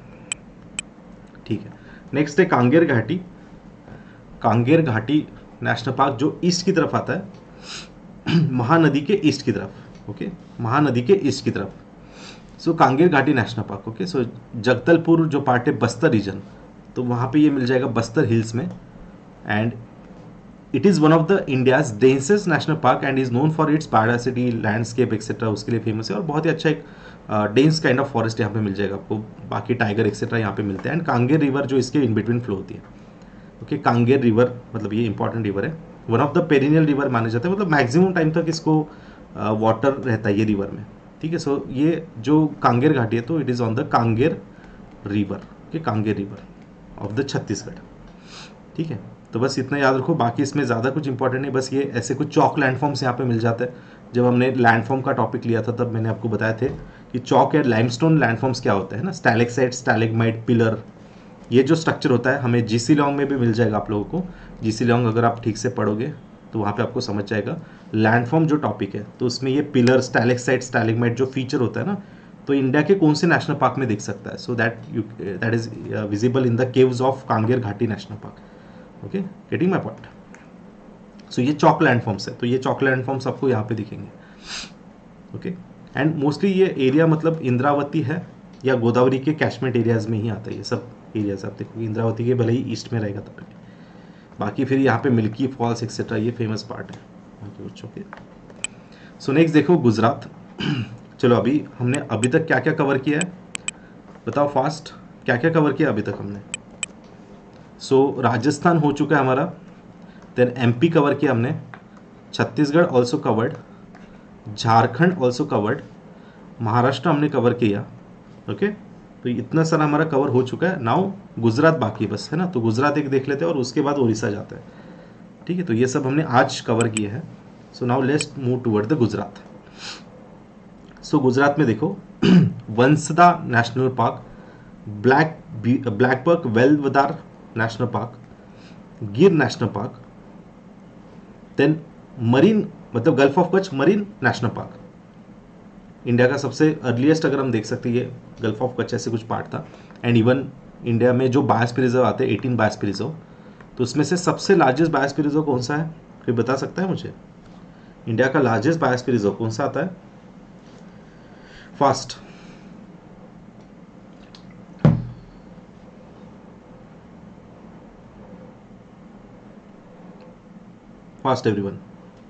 ठीक है, नेक्स्ट है कांगेर घाटी। कांगेर घाटी नेशनल पार्क जो ईस्ट की तरफ आता है, महानदी के ईस्ट की तरफ। ओके, महानदी के ईस्ट की तरफ। सो so, Kanger Ghati national park. Okay, so Jagdalpur जो पार्ट है बस्तर रीजन, तो वहाँ पे ये मिल जाएगा बस्तर हिल्स में। And it is one of the India's densest national park and is known for its biodiversity, landscape etcetera, उसके लिए फेमस है। और बहुत ही अच्छा एक डेंस काइंड ऑफ फॉरेस्ट यहाँ पे मिल जाएगा आपको, बाकी टाइगर एक्सेट्रा यहाँ पे मिलते हैं। एंड कांगेर रिवर जो इसके इन बिटवीन फ्लो होती है। ओके, कांगेर रिवर मतलब ये इंपॉर्टेंट रिवर है, one of the perennial river माने जाते हैं, मतलब मैक्सिमम टाइम तक इसको वाटर uh, रहता है ये रिवर में। ठीक है, सो ये जो कांगेर घाटी है, तो it is on the Kanger river, okay, Kanger river of the Chhattisgarh. ठीक है, तो बस इतना याद रखो, बाकी इसमें ज़्यादा कुछ इंपॉर्टेंट नहीं, बस ये ऐसे कुछ चौक लैंडफॉर्म्स यहाँ पे मिल जाते हैं। जब हमने लैंडफॉर्म का टॉपिक लिया था तब मैंने आपको बताया थे कि चौक या लाइमस्टोन लैंडफॉर्म्स क्या होता है ना, स्टैलेक्साइट, स्टैलेग्माइट, पिलर, ये जो स्ट्रक्चर होता है हमें जीसी लॉन्ग में भी मिल जाएगा आप लोगों को। जीसी लॉन्ग अगर आप ठीक से पढ़ोगे तो वहाँ पे आपको समझ जाएगा लैंडफॉर्म जो टॉपिक है, तो उसमें ये पिलर, स्टैलेक्साइट, स्टैलेग्माइट जो फीचर होता है ना, तो इंडिया के कौन से नेशनल पार्क में दिख सकता है। So that you that is visible in the caves of Kanger Ghati national park. Okay, getting my point. So ये चौक लैंडफॉर्म्स है, तो ये चौक लैंडफॉर्म्स आपको यहाँ पे दिखेंगे। ओके, एंड मोस्टली ये एरिया मतलब इंद्रावती है या गोदावरी के कैचमेंट एरियाज में ही आता है, ये सब एरियाज आप देखोगे इंद्रावती के भले ही ईस्ट में रहेगा तब, बाकी फिर यहाँ पे मिल्की फॉल्स एक्सेट्रा ये फेमस पार्ट है बाकी बच्चों के। सो नेक्स्ट देखो गुजरात। चलो अभी हमने अभी तक क्या क्या कवर किया है, बताओ फास्ट, क्या क्या कवर किया अभी तक हमने। सो so, राजस्थान हो चुका है हमारा, देन एमपी कवर किया हमने, Chhattisgarh also covered, Jharkhand also covered, Maharashtra हमने कवर किया। Okay okay? तो इतना सारा हमारा कवर हो चुका है। नाउ गुजरात बाकी बस, है ना, तो गुजरात एक देख लेते हैं और उसके बाद उड़ीसा जाता है। ठीक है, तो ये सब हमने आज कवर किए हैं। So now let's move toward the Gujarat. So Gujarat में देखो Vansda national park, black blackbuck Velavadar national park, Gir national park, then marine मतलब gulf of Kutch marine national park, India का सबसे अर्लीस्ट अगर हम देख सकते हैं गल्फ ऑफ कच्छ ऐसे कुछ पार्ट था। एंड इवन इंडिया में जो बायोस्फीयर रिजर्व आते हैं एटीन बायोस्फीयर रिजर्व, तो उसमें से सबसे लार्जेस्ट बायोस्फीयर रिजर्व कौन सा है, कोई बता सकता है मुझे? इंडिया का लार्जेस्ट बायोस्फीयर रिजर्व कौन सा आता है? Fast, fast everyone.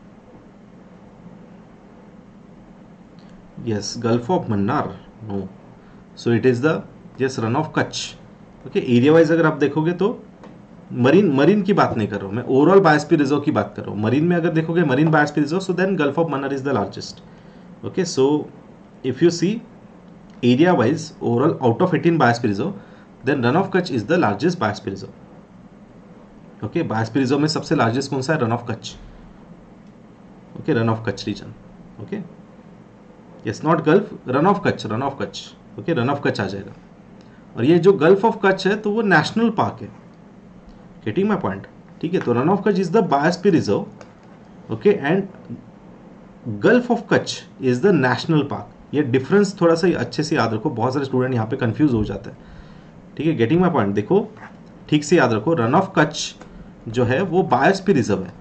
yes, Gulf of Mannar, no, so it is the yes run of Kutch। Okay, area wise अगर आप देखोगे तो मरीन मरीन की बात नहीं कर रहा हूँ मैं, ओवरऑल बायोस्फीयर रिजर्व की बात कर रहा हूँ। मरीन में अगर देखोगे marine biosphere reserve, so then gulf of Mannar is the largest. Okay, so if you see area wise overall out of eighteen biosphere reserve, then run of Kutch is the largest biosphere reserve. Okay, biosphere reserve में सबसे largest कौन सा है? Run of Kutch. Okay, run of Kutch region. Okay, yes, not gulf, run of Kutch, run of Kutch. Okay, run of Kutch आ जाएगा। और ये जो गल्फ ऑफ कच्छ है तो वो नेशनल पार्क है, गेटिंग माय पॉइंट, ठीक है। तो run of Kutch is the biosphere reserve, okay, and gulf of Kutch is the national park. ये डिफरेंस थोड़ा सा अच्छे से याद रखो, बहुत सारे स्टूडेंट यहाँ पे कंफ्यूज हो जाते हैं, ठीक है, गेटिंग माय पॉइंट। देखो ठीक से याद रखो, रन ऑफ कच्छ जो है वो बायोस्फीयर रिजर्व है,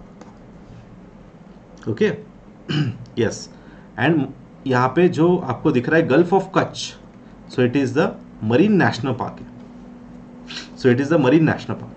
ओके, यस। एंड यहाँ पे जो आपको दिख रहा है gulf of Kutch, so it is the marine national park है, so it is the marine national park.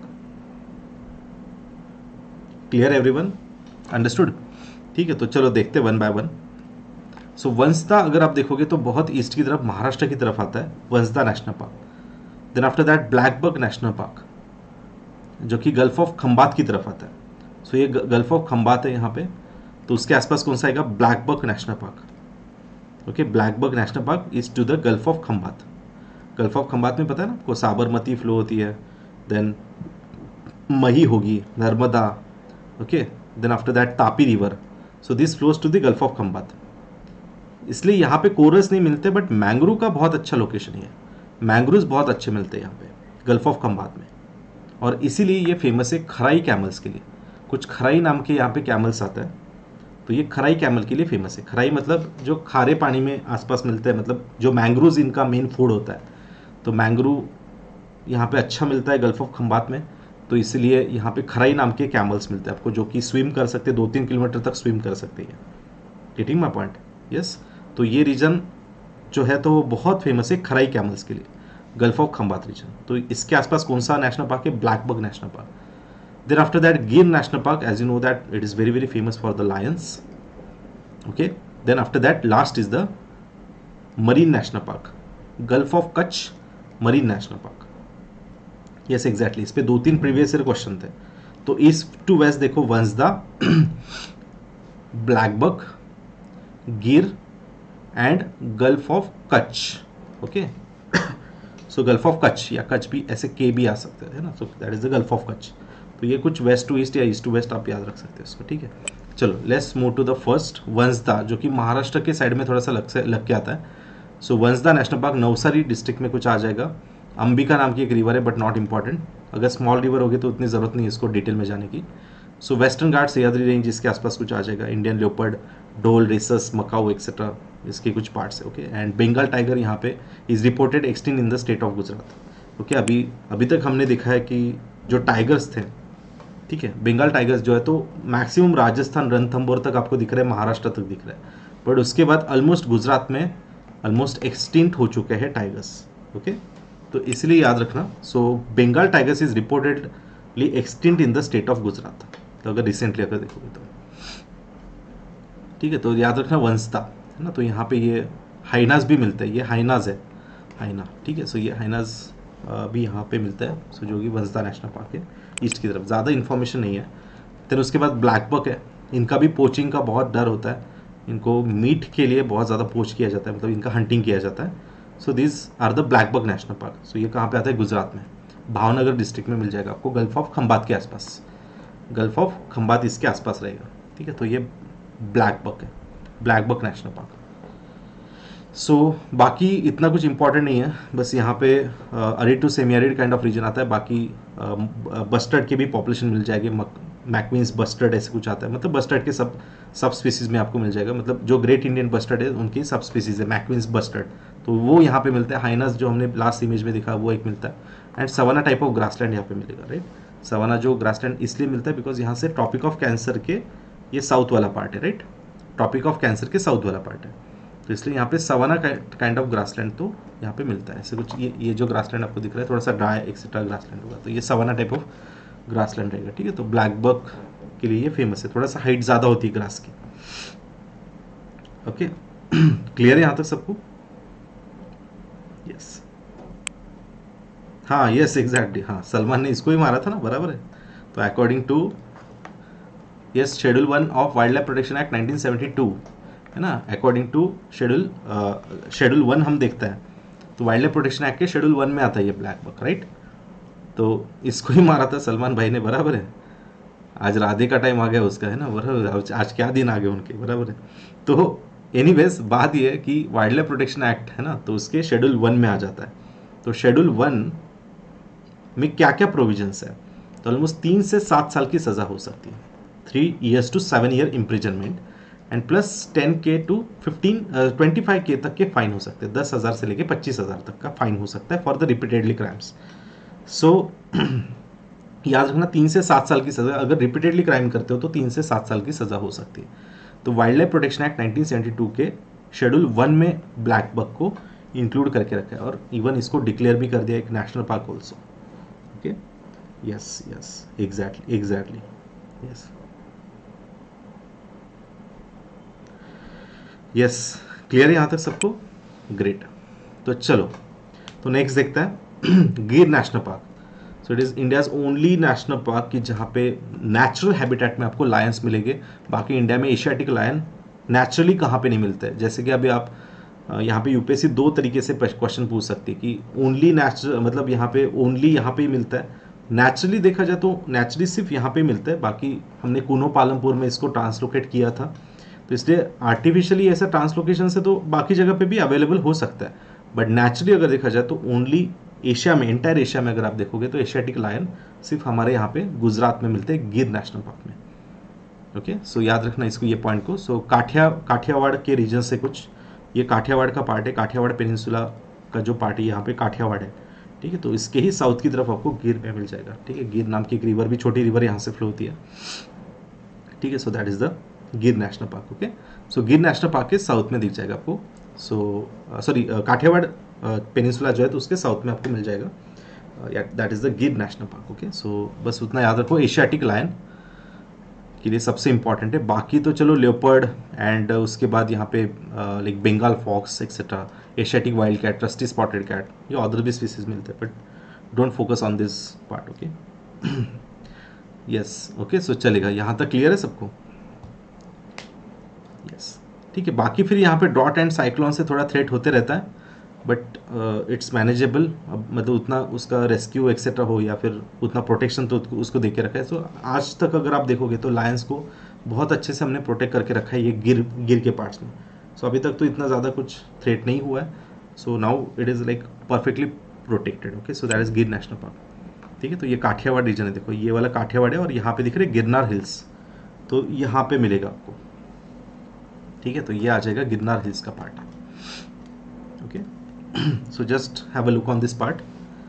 Clear everyone, understood, ठीक है। तो चलो देखते one by one. So Vansda अगर आप देखोगे तो बहुत ईस्ट की तरफ, महाराष्ट्र की तरफ आता है Vansda national park. Then after that blackbuck national park जो कि गल्फ ऑफ खंबात की तरफ आता है। सो so ये गल्फ ऑफ खंबात है यहाँ पे, तो उसके आसपास कौन सा आएगा, blackbuck national park, okay. Blackbuck national park is to the gulf of Khambhat. Gulf of Khambhat में पता है ना आपको, साबरमती फ्लो होती है, देन मही होगी, Narmada, okay, then after that Tapi river, so this flows to the gulf of Khambhat. इसलिए यहाँ पे कोरस नहीं मिलते, बट मैंग्रोव का बहुत अच्छा लोकेशन है, मैंग्रोव्स बहुत अच्छे मिलते हैं यहाँ पे गल्फ ऑफ खंबात में, और इसीलिए ये फेमस है खराई कैमल्स के लिए। कुछ खराई नाम के यहाँ पे कैमल्स आता है, तो ये खराई कैमल के लिए फेमस है। खराई मतलब जो खारे पानी में आसपास मिलते हैं, मतलब जो मैंग्रोव्स इनका मेन फूड होता है, तो मैंग्रोव यहाँ पे अच्छा मिलता है गल्फ ऑफ खंबात में, तो इसलिए यहाँ पे खराई नाम के कैमल्स मिलते हैं आपको, जो कि स्विम कर सकते हैं, दो तीन किलोमीटर तक स्विम कर सकते हैं, गेटिंग माय पॉइंट, यस। तो ये रीजन जो है तो वो बहुत फेमस है खराई कैमल्स के लिए, गल्फ ऑफ खंबात रीजन। तो इसके आसपास कौन सा नेशनल पार्क है, blackbuck national park. Then after that Gir national park, as you know that it is very very famous for the lions, okay. Then after that last is the marine national park, gulf of Kutch marine national park, yes exactly. इस पे दो तीन previous year question थे। तो east to west देखो, Vansda, blackbuck, Gir and gulf of Kutch, okay. So gulf of Kutch या कच्छ भी ऐसे के भी आ सकते हैं ना, so that is the gulf of Kutch. तो ये कुछ वेस्ट टू ईस्ट या ईस्ट टू वेस्ट आप याद रख सकते हैं इसको, ठीक है। चलो let's move to the first, Vansda, जो कि महाराष्ट्र के साइड में थोड़ा सा लग से लग के आता है। So Vansda national park Navsari district में कुछ आ जाएगा। अंबिका नाम की एक रिवर है, बट नॉट इंपॉर्टेंट, अगर स्मॉल रिवर होगी तो उतनी ज़रूरत नहीं है इसको डिटेल में जाने की। So western Ghat Sahyadri range इसके आसपास कुछ आ जाएगा, Indian leopard, dhole, rhesus, macaque etcetera, इसके कुछ पार्ट्स है, ओके। एंड बंगाल टाइगर यहाँ पे is reported extinct in the state of Gujarat, okay. अभी अभी तक हमने देखा है कि जो टाइगर्स थे, ठीक है, बंगाल टाइगर्स जो है तो मैक्सिमम राजस्थान रणथंभौर तक आपको दिख रहा है, महाराष्ट्र तक दिख रहा है, बट उसके बाद ऑलमोस्ट गुजरात में ऑलमोस्ट एक्सटिंक्ट हो चुके हैं टाइगर्स, ओके। तो इसलिए याद रखना, so Bengal tigers is reportedly extinct in the state of Gujarat, तो अगर रिसेंटली अगर देखोगे तो, ठीक है। तो याद रखना वंसदा है ना, तो यहाँ पे ये हाइनाज भी मिलता है, ये हाइनाज है, हाइना, ठीक है। सो ये हाइनाज भी यहाँ पे मिलता है, सो जो कि वंसदा नेशनल पार्क है ईस्ट की तरफ, ज़्यादा इन्फॉर्मेशन नहीं है। फिर उसके बाद ब्लैकबक है, इनका भी पोचिंग का बहुत डर होता है, इनको मीट के लिए बहुत ज़्यादा पोच किया जाता है, मतलब इनका हंटिंग किया जाता है। So this are the blackbuck national park. So ये कहाँ पे आता है, गुजरात में, भावनगर डिस्ट्रिक्ट में मिल जाएगा आपको, गल्फ ऑफ खंबात के आसपास, गल्फ ऑफ खंबात इसके आसपास रहेगा, ठीक है। तो ये ब्लैकबक है, blackbuck national park. So so, बाकी इतना कुछ इंपॉर्टेंट नहीं है, बस यहाँ पे arid to semi arid kind of region आता है। बाकी बस्टर्ड की भी पॉपुलेशन मिल जाएगी, मैकवींस बस्टर्ड ऐसे कुछ आता है, मतलब बस्टर्ड के सब सब स्पीसीज में आपको मिल जाएगा, मतलब जो ग्रेट इंडियन बस्टर्ड है उनकी सब स्पीसीज है, मैकवींस बस्टर्ड, तो वो यहाँ पे मिलता है। हाइनस जो हमने लास्ट इमेज में दिखा वो एक मिलता है, and savanna type of grassland यहाँ पे मिलेगा, राइट। सवाना जो ग्रासलैंड इसलिए मिलता है बिकॉज यहाँ से ट्रॉपिक ऑफ कैंसर के ये साउथ वाला पार्ट है, राइट, ट्रॉपिक ऑफ कैंसर के साउथ वाला पार्ट है, तो इसलिए यहाँ पे सवाना काइंड ऑफ ग्रासलैंड तो यहाँ पे मिलता है ऐसे कुछ। ये ये जो ग्रासलैंड आपको दिख रहा है थोड़ा सा ड्राई एक्सेट्रा ग्रासलैंड होगा, तो ये सवाना टाइप ऑफ ग्रासलैंड रहेगा, ठीक है। तो ब्लैकबक के लिए ये फेमस है, थोड़ा सा हाइट ज़्यादा होती है ग्रास की, ओके। क्लियर है यहाँ तक सबको, यस, हाँ, यस एग्जैक्टली, हाँ, सलमान ने इसको ही मारा था ना, बराबर है। तो according to yes schedule one of wild life protection act nineteen seventy two है ना, according to schedule schedule one हम देखते हैं, तो वाइल्ड लाइफ प्रोटेक्शन एक्ट के शेड्यूल वन में आता है ये ब्लैकबक, राइट। तो इसको ही मारा था सलमान भाई ने, बराबर है। आज राधे का टाइम आ गया उसका, है ना, बराबर, आज क्या दिन आ गए उनके, बराबर है। तो एनीवेज बात ये है कि वाइल्ड लाइफ प्रोटेक्शन एक्ट है ना, तो उसके शेड्यूल वन में आ जाता है, तो शेड्यूल वन में क्या क्या प्रोविजंस है, तो ऑलमोस्ट तीन से सात साल की सज़ा हो सकती है, three years to seven year imprisonment and plus ten K to fifteen twenty five K तक के फाइन हो सकते हैं, दस हज़ार से लेके पच्चीस हज़ार तक का फाइन हो सकता है for the repeatedly crimes. So याद रखना तीन से सात साल की सज़ा, अगर रिपीटेडली क्राइम करते हो तो तीन से सात साल की सज़ा हो सकती है। तो wild life protection act nineteen seventy two के शेड्यूल वन में ब्लैक बक को इंक्लूड करके रखा है और इवन इसको डिक्लेयर भी कर दिया एक national park also. Okay, yes yes exactly exactly yes yes clear है यहाँ तक सबको? ग्रेट। तो चलो, तो नेक्स्ट देखता है Gir national park. So it is India's only national park कि जहाँ पे नेचुरल हैबिटेट में आपको लायंस मिलेंगे। बाकी इंडिया में एशियाटिक लायन नेचुरली कहाँ पे नहीं मिलते हैं। जैसे कि अभी आप यहाँ पे यूपीएससी दो तरीके से क्वेश्चन पूछ सकती है कि ओनली नेचुरल, मतलब यहाँ पे ओनली यहाँ पे ही मिलता है। नेचुरली देखा जाए तो नेचुरली सिर्फ यहाँ पे मिलता है, बाकी हमने कूनो पालमपुर में इसको ट्रांसलोकेट किया था, तो इसलिए आर्टिफिशियली ऐसा ट्रांसलोकेशन से तो बाकी जगह पे भी अवेलेबल हो सकता है, बट नेचुरली अगर देखा जाए तो ओनली एशिया में, एंटायर एशिया में अगर आप देखोगे तो एशियाटिक लायन सिर्फ हमारे यहाँ पे गुजरात में मिलते हैं, गिर नेशनल पार्क में। ओके, सो याद रखना इसको, ये पॉइंट को। सो काठिया काठियावाड़ के रीजन से कुछ, ये काठियावाड़ का पार्ट है, काठियावाड़ पेनिनसुला का जो पार्ट है यहाँ पे काठियावाड़ है, ठीक है। तो इसके ही साउथ की तरफ आपको गिर में मिल जाएगा, ठीक है। गिर नाम की एक रिवर भी, छोटी रिवर यहाँ से फ्लो होती है, ठीक है। So that is the Gir national park. Okay, so Gir national park के साउथ में दिख जाएगा आपको। सो सॉरी काठियावाड़ पेनिनसुला जो है तो उसके साउथ में आपको मिल जाएगा, that is the Gir national park. Okay, so बस उतना याद रखो, एशियाटिक लायन के लिए सबसे इंपॉर्टेंट है। बाकी तो चलो लेपर्ड एंड उसके बाद यहाँ पे like Bengal fox etcetera, Asiatic wild cat, rusty spotted cat, ये अदर भी स्पीसीज मिलते हैं, but don't focus on this part. Okay, yes okay, so चलेगा, यहाँ तक क्लियर है सबको? यस, ठीक है। बाकी फिर यहाँ पे ड्रॉट एंड साइक्लोन से थोड़ा थ्रेट होते रहता है, बट इट्स मैनेजेबल। अब मतलब उतना उसका रेस्क्यू एक्सेट्रा हो या फिर उतना प्रोटेक्शन तो उसको दे के रखा है। सो आज तक अगर आप देखोगे तो लायंस को बहुत अच्छे से हमने प्रोटेक्ट करके रखा है ये गिर गिर के पार्ट्स में। सो so, अभी तक तो इतना ज़्यादा कुछ थ्रेट नहीं हुआ है। So now it is like perfectly protected. Okay, so that is Gir national park, ठीक है। तो ये काठियावाड़ रीजन है, देखो ये वाला काठियावाड़ है और यहाँ पे दिख रहे गिरनार हिल्स, तो यहाँ पे मिलेगा आपको, ठीक है। तो ये आ जाएगा गिरनार हिल्स का part. Okay, so just have a look on this part,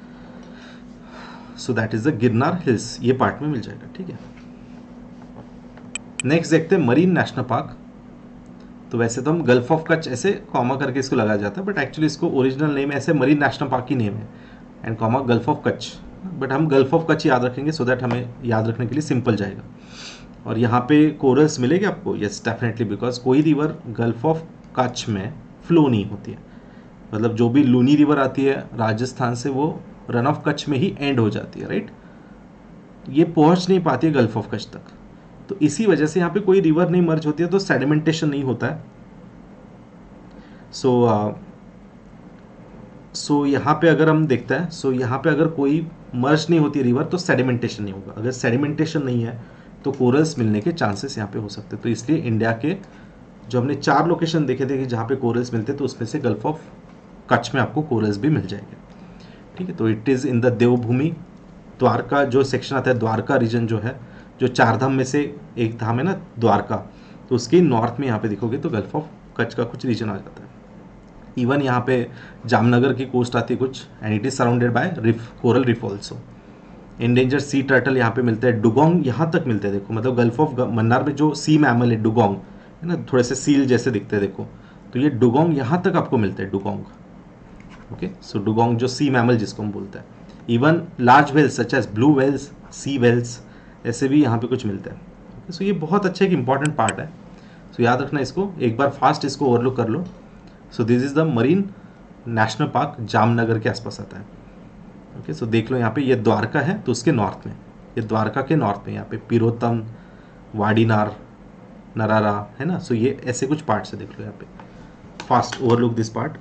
so that is the Girnar hills, ये पार्ट में मिल जाएगा, ठीक है। नेक्स्ट देखते हैं मरीन नेशनल पार्क। तो वैसे तो हम गल्फ ऑफ कच्छ ऐसे कॉमा करके इसको लगाया जाता है, बट एक्चुअली इसको ओरिजिनल नेम ऐसे मरीन नेशनल पार्क की नेम है and comma gulf of Kutch, but हम गल्फ ऑफ कच्छ याद रखेंगे सो दैट हमें याद रखने के लिए सिंपल जाएगा। और यहाँ पे कोरल्स मिलेंगे आपको, यस डेफिनेटली, बिकॉज कोई रिवर गल्फ ऑफ कच्छ में फ्लो नहीं होती है। मतलब जो भी लूनी रिवर आती है राजस्थान से वो रन ऑफ कच्छ में ही एंड हो जाती है, राइट। ये पहुंच नहीं पाती है गल्फ ऑफ कच्छ तक, तो इसी वजह से यहाँ पे कोई रिवर नहीं मर्ज होती है, तो सेडिमेंटेशन नहीं होता है। सो सो यहाँ पे अगर हम देखते हैं, सो यहाँ पे अगर कोई मर्ज नहीं होती रिवर तो सेडिमेंटेशन नहीं होगा। अगर सेडिमेंटेशन नहीं है तो कोरल्स मिलने के चांसेस यहाँ पे हो सकते हैं। तो इसलिए इंडिया के जो हमने चार लोकेशन देखे थे कि जहाँ पे कोरल्स मिलते, तो उसमें से गल्फ ऑफ कच्छ में आपको कोरल्स भी मिल जाएंगे, ठीक है। तो it is in the Devbhoomi, Dwarka जो सेक्शन आता है, द्वारका रीजन जो है, जो चार धाम में से एक धाम है ना द्वारका, तो उसके नॉर्थ में यहाँ पे देखोगे तो गल्फ ऑफ कच्छ का कुछ रीजन आ जाता है। इवन यहाँ पे जामनगर की कोस्ट आती है कुछ, and it is surrounded by reef, coral reef also. Endangered sea turtle यहाँ पे मिलते हैं, डुगोंग यहाँ तक मिलते हैं, देखो मतलब गल्फ ऑफ मन्नार में जो सी मैमल है डुगोंग है ना, थोड़े से सील जैसे दिखते हैं देखो, तो ये डुगोंग यहाँ तक आपको मिलते हैं, डुगोंग। ओके, सो डुगोंग जो सी मैमल जिसको हम बोलते हैं। Even large whales such as blue whales, sea whales, ऐसे भी यहाँ पे कुछ मिलते हैं। ओके, सो ये बहुत अच्छा एक इंपॉर्टेंट पार्ट है। सो याद रखना इसको, एक बार फास्ट इसको ओवरलुक कर लो। So this is the marine national park, Jamnagar के आसपास आता है। ओके, सो देख लो यहाँ पे ये द्वारका है तो उसके नॉर्थ में, ये द्वारका के नॉर्थ में यहाँ पे पिरोतम, वाडीनार, नरारा है ना। सो ये ऐसे कुछ पार्ट्स है, देख लो यहाँ पे, fast overlook this part.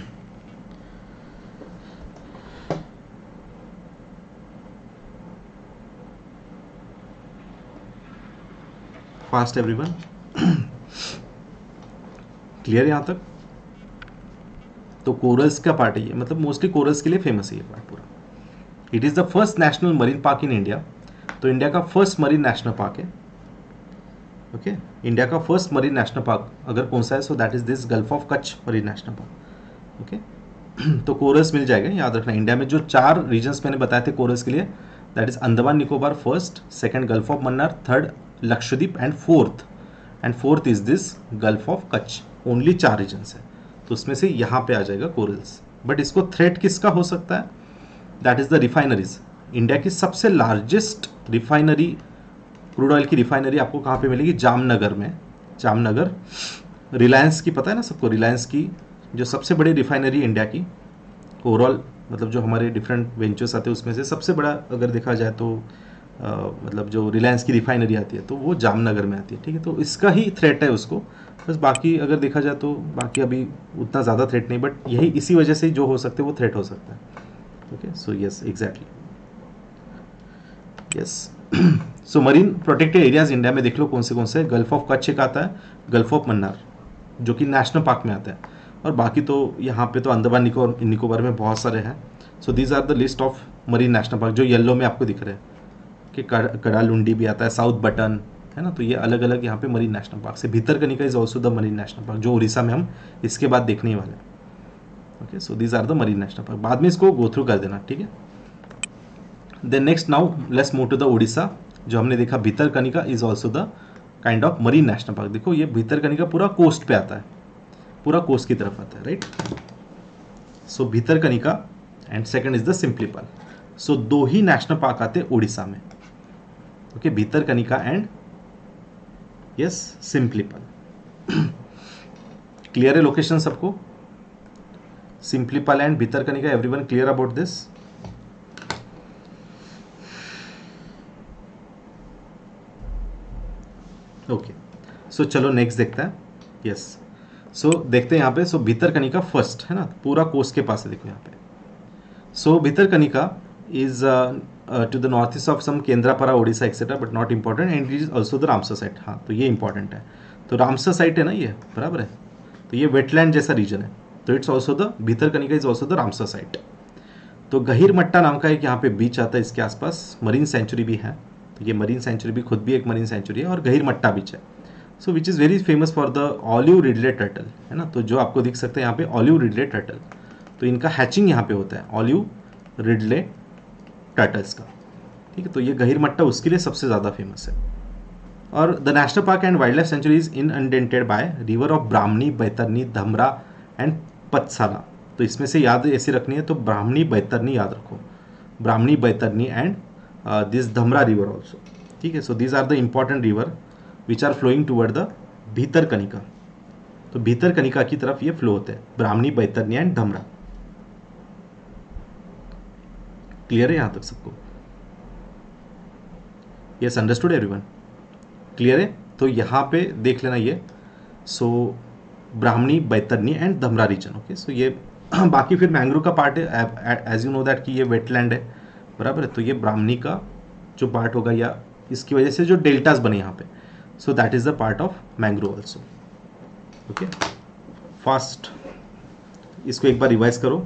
Fast everyone, clear यहाँ तक? तो कोरल्स का पार्ट है ये, मतलब मोस्टली कोरल्स के लिए फेमस है ये पार्ट पूरा। It is the first national marine park in India, तो इंडिया का फर्स्ट मरीन नेशनल पार्क है। Okay okay? इंडिया का फर्स्ट मरीन नेशनल पार्क अगर कौन सा है, so that is this gulf of Kutch marine national park. Okay, तो corals मिल जाएगा, याद रखना। इंडिया में जो चार रीजन्स मैंने बताए थे कोरल्स के लिए, that is Andaman Nicobar first, second gulf of Mannar, third Lakshadweep and fourth and fourth is this gulf of Kutch. Only चार रीजन्स है, तो उसमें से यहाँ पे आ जाएगा कोरल्स। बट इसको थ्रेट किसका हो सकता है, that is the refineries. India की सबसे लार्जेस्ट रिफाइनरी, क्रूड ऑयल की रिफाइनरी आपको कहाँ पे मिलेगी, जामनगर में। जामनगर रिलायंस की, पता है ना सबको, रिलायंस की जो सबसे बड़ी रिफाइनरी इंडिया की ओवरऑल, मतलब जो हमारे डिफरेंट वेंचर्स आते हैं उसमें से सबसे बड़ा अगर देखा जाए तो आ, मतलब जो रिलायंस की रिफाइनरी आती है तो वो जामनगर में आती है। ठीक है, तो इसका ही थ्रेट है उसको, बस बाकी अगर देखा जाए तो बाकी अभी उतना ज़्यादा थ्रेट नहीं, बट यही इसी वजह से जो हो सकते हैं वो थ्रेट हो सकता है। Okay, so yes exactly yes. So marine protected areas India में देख लो कौन से कौन से, गल्फ ऑफ कच्छ एक आता है, गल्फ ऑफ मन्नार जो कि नेशनल पार्क में आता है, और बाकी तो यहाँ पे तो अंडमान निकोबार निकोबार में बहुत सारे हैं। So these are the list of marine national park जो येलो में आपको दिख रहे हैं कि कड़ालुंडी भी आता है, साउथ बटन है ना, तो ये अलग अलग यहाँ पे मरीन नेशनल पार्क से। Bhitarkanika is also the marine national park जो उड़ीसा में हम इसके बाद देखने वाले हैं। Okay, so these are the marine national park, बाद में इसको गो थ्रू कर देना। ठीक है, then next now let's move to the Orissa. जो हमने देखा Bhitarkanika is also the kind of marine national park. देखो ये भितरकनिका पूरा कोस्ट पे आता है, पूरा कोस्ट की तरफ आता है, right. So Bhitarkanika and second is the Simplipal. So दो ही नेशनल पार्क आते हैं उड़ीसा में। Okay, Bhitarkanika and yes Simplipal. Clear है लोकेशन सबको, Simplipal and Bhitarkanika, everyone clear about this. Okay, so चलो नेक्स्ट देखते हैं। यस, सो देखते हैं यहाँ पे। सो भितरकनिका फर्स्ट है ना, पूरा कोस्ट के पास है, देखो यहाँ पे। So Bhitarkanika is to the north east of some Kendrapara Odisha etcetera, but not important, and it is also the Ramsar site. हाँ, तो ये इंपॉर्टेंट है, तो रामसर साइट है ना ये, बराबर है, तो ये वेटलैंड जैसा रीजन है, तो it's also the Bhitarkanika is also the Ramsar site. तो गहीरमट्टा नाम का एक यहाँ पे बीच आता है, इसके आसपास मरीन सेंचुरी भी है, तो ये मरीन सेंचुरी भी खुद भी एक मरीन सेंचुरी है, और गहीरमट्टा बीच है। So which is very famous for the olive ridley turtle, है ना, तो जो आपको दिख सकता है यहाँ पे ऑलिव रिडले टर्टल, तो इनका हैचिंग यहाँ पे होता है, ऑलिव रिडले टर्टल्स का। ठीक है, तो ये गहीरमट्टा उसके लिए सबसे ज़्यादा फेमस है। और the national park and wild life sanctuary is inundated by river of Brahmani, Baitarani, Dhamra and Patsala. तो इसमें से याद ऐसी रखनी है, तो ब्राह्मणी बैतरनी याद रखो, Brahmani Baitarani and this Dhamra river also. ठीक है, so these are the important river which are flowing toward the Bhitarkanika. तो भितरकनिका की तरफ ये फ्लो होते हैं, ब्राह्मणी, बैतरनी एंड धमरा। क्लियर है यहां तक सबको? यस, अंडरस्टूड एवरीवन, क्लियर है? तो यहाँ पे देख लेना ये, so Brahmani, Baitarani and Dhamra region. Okay, so ये बाकी फिर मैंग्रोव का पार्ट है, एज यू नो दैट कि ये वेटलैंड है, बराबर है, तो ये ब्राह्मणी का जो पार्ट होगा, या इसकी वजह से जो डेल्टास बने यहाँ पे, so that is the part of mangrove also. Okay, fast इसको एक बार रिवाइज करो।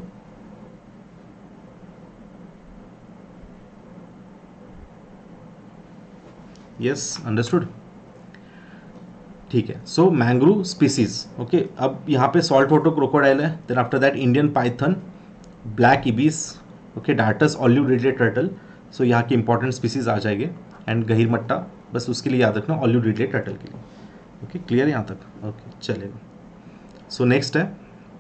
यस, अंडरस्टूड, ठीक है। सो मैंग्रोव स्पीसीज, ओके, अब यहाँ पे सॉल्ट वाटर क्रोकोडाइल है, then after that Indian python, black ibis, okay, darters olive ridley turtle, so यहाँ के इंपॉर्टेंट स्पीसीज आ जाएंगे, एंड गहीरमट्टा, बस उसके लिए याद रखना ऑलिव रिडले टर्टल के लिए। ओके, क्लियर है यहाँ तक? ओके, चलेगा। सो नेक्स्ट है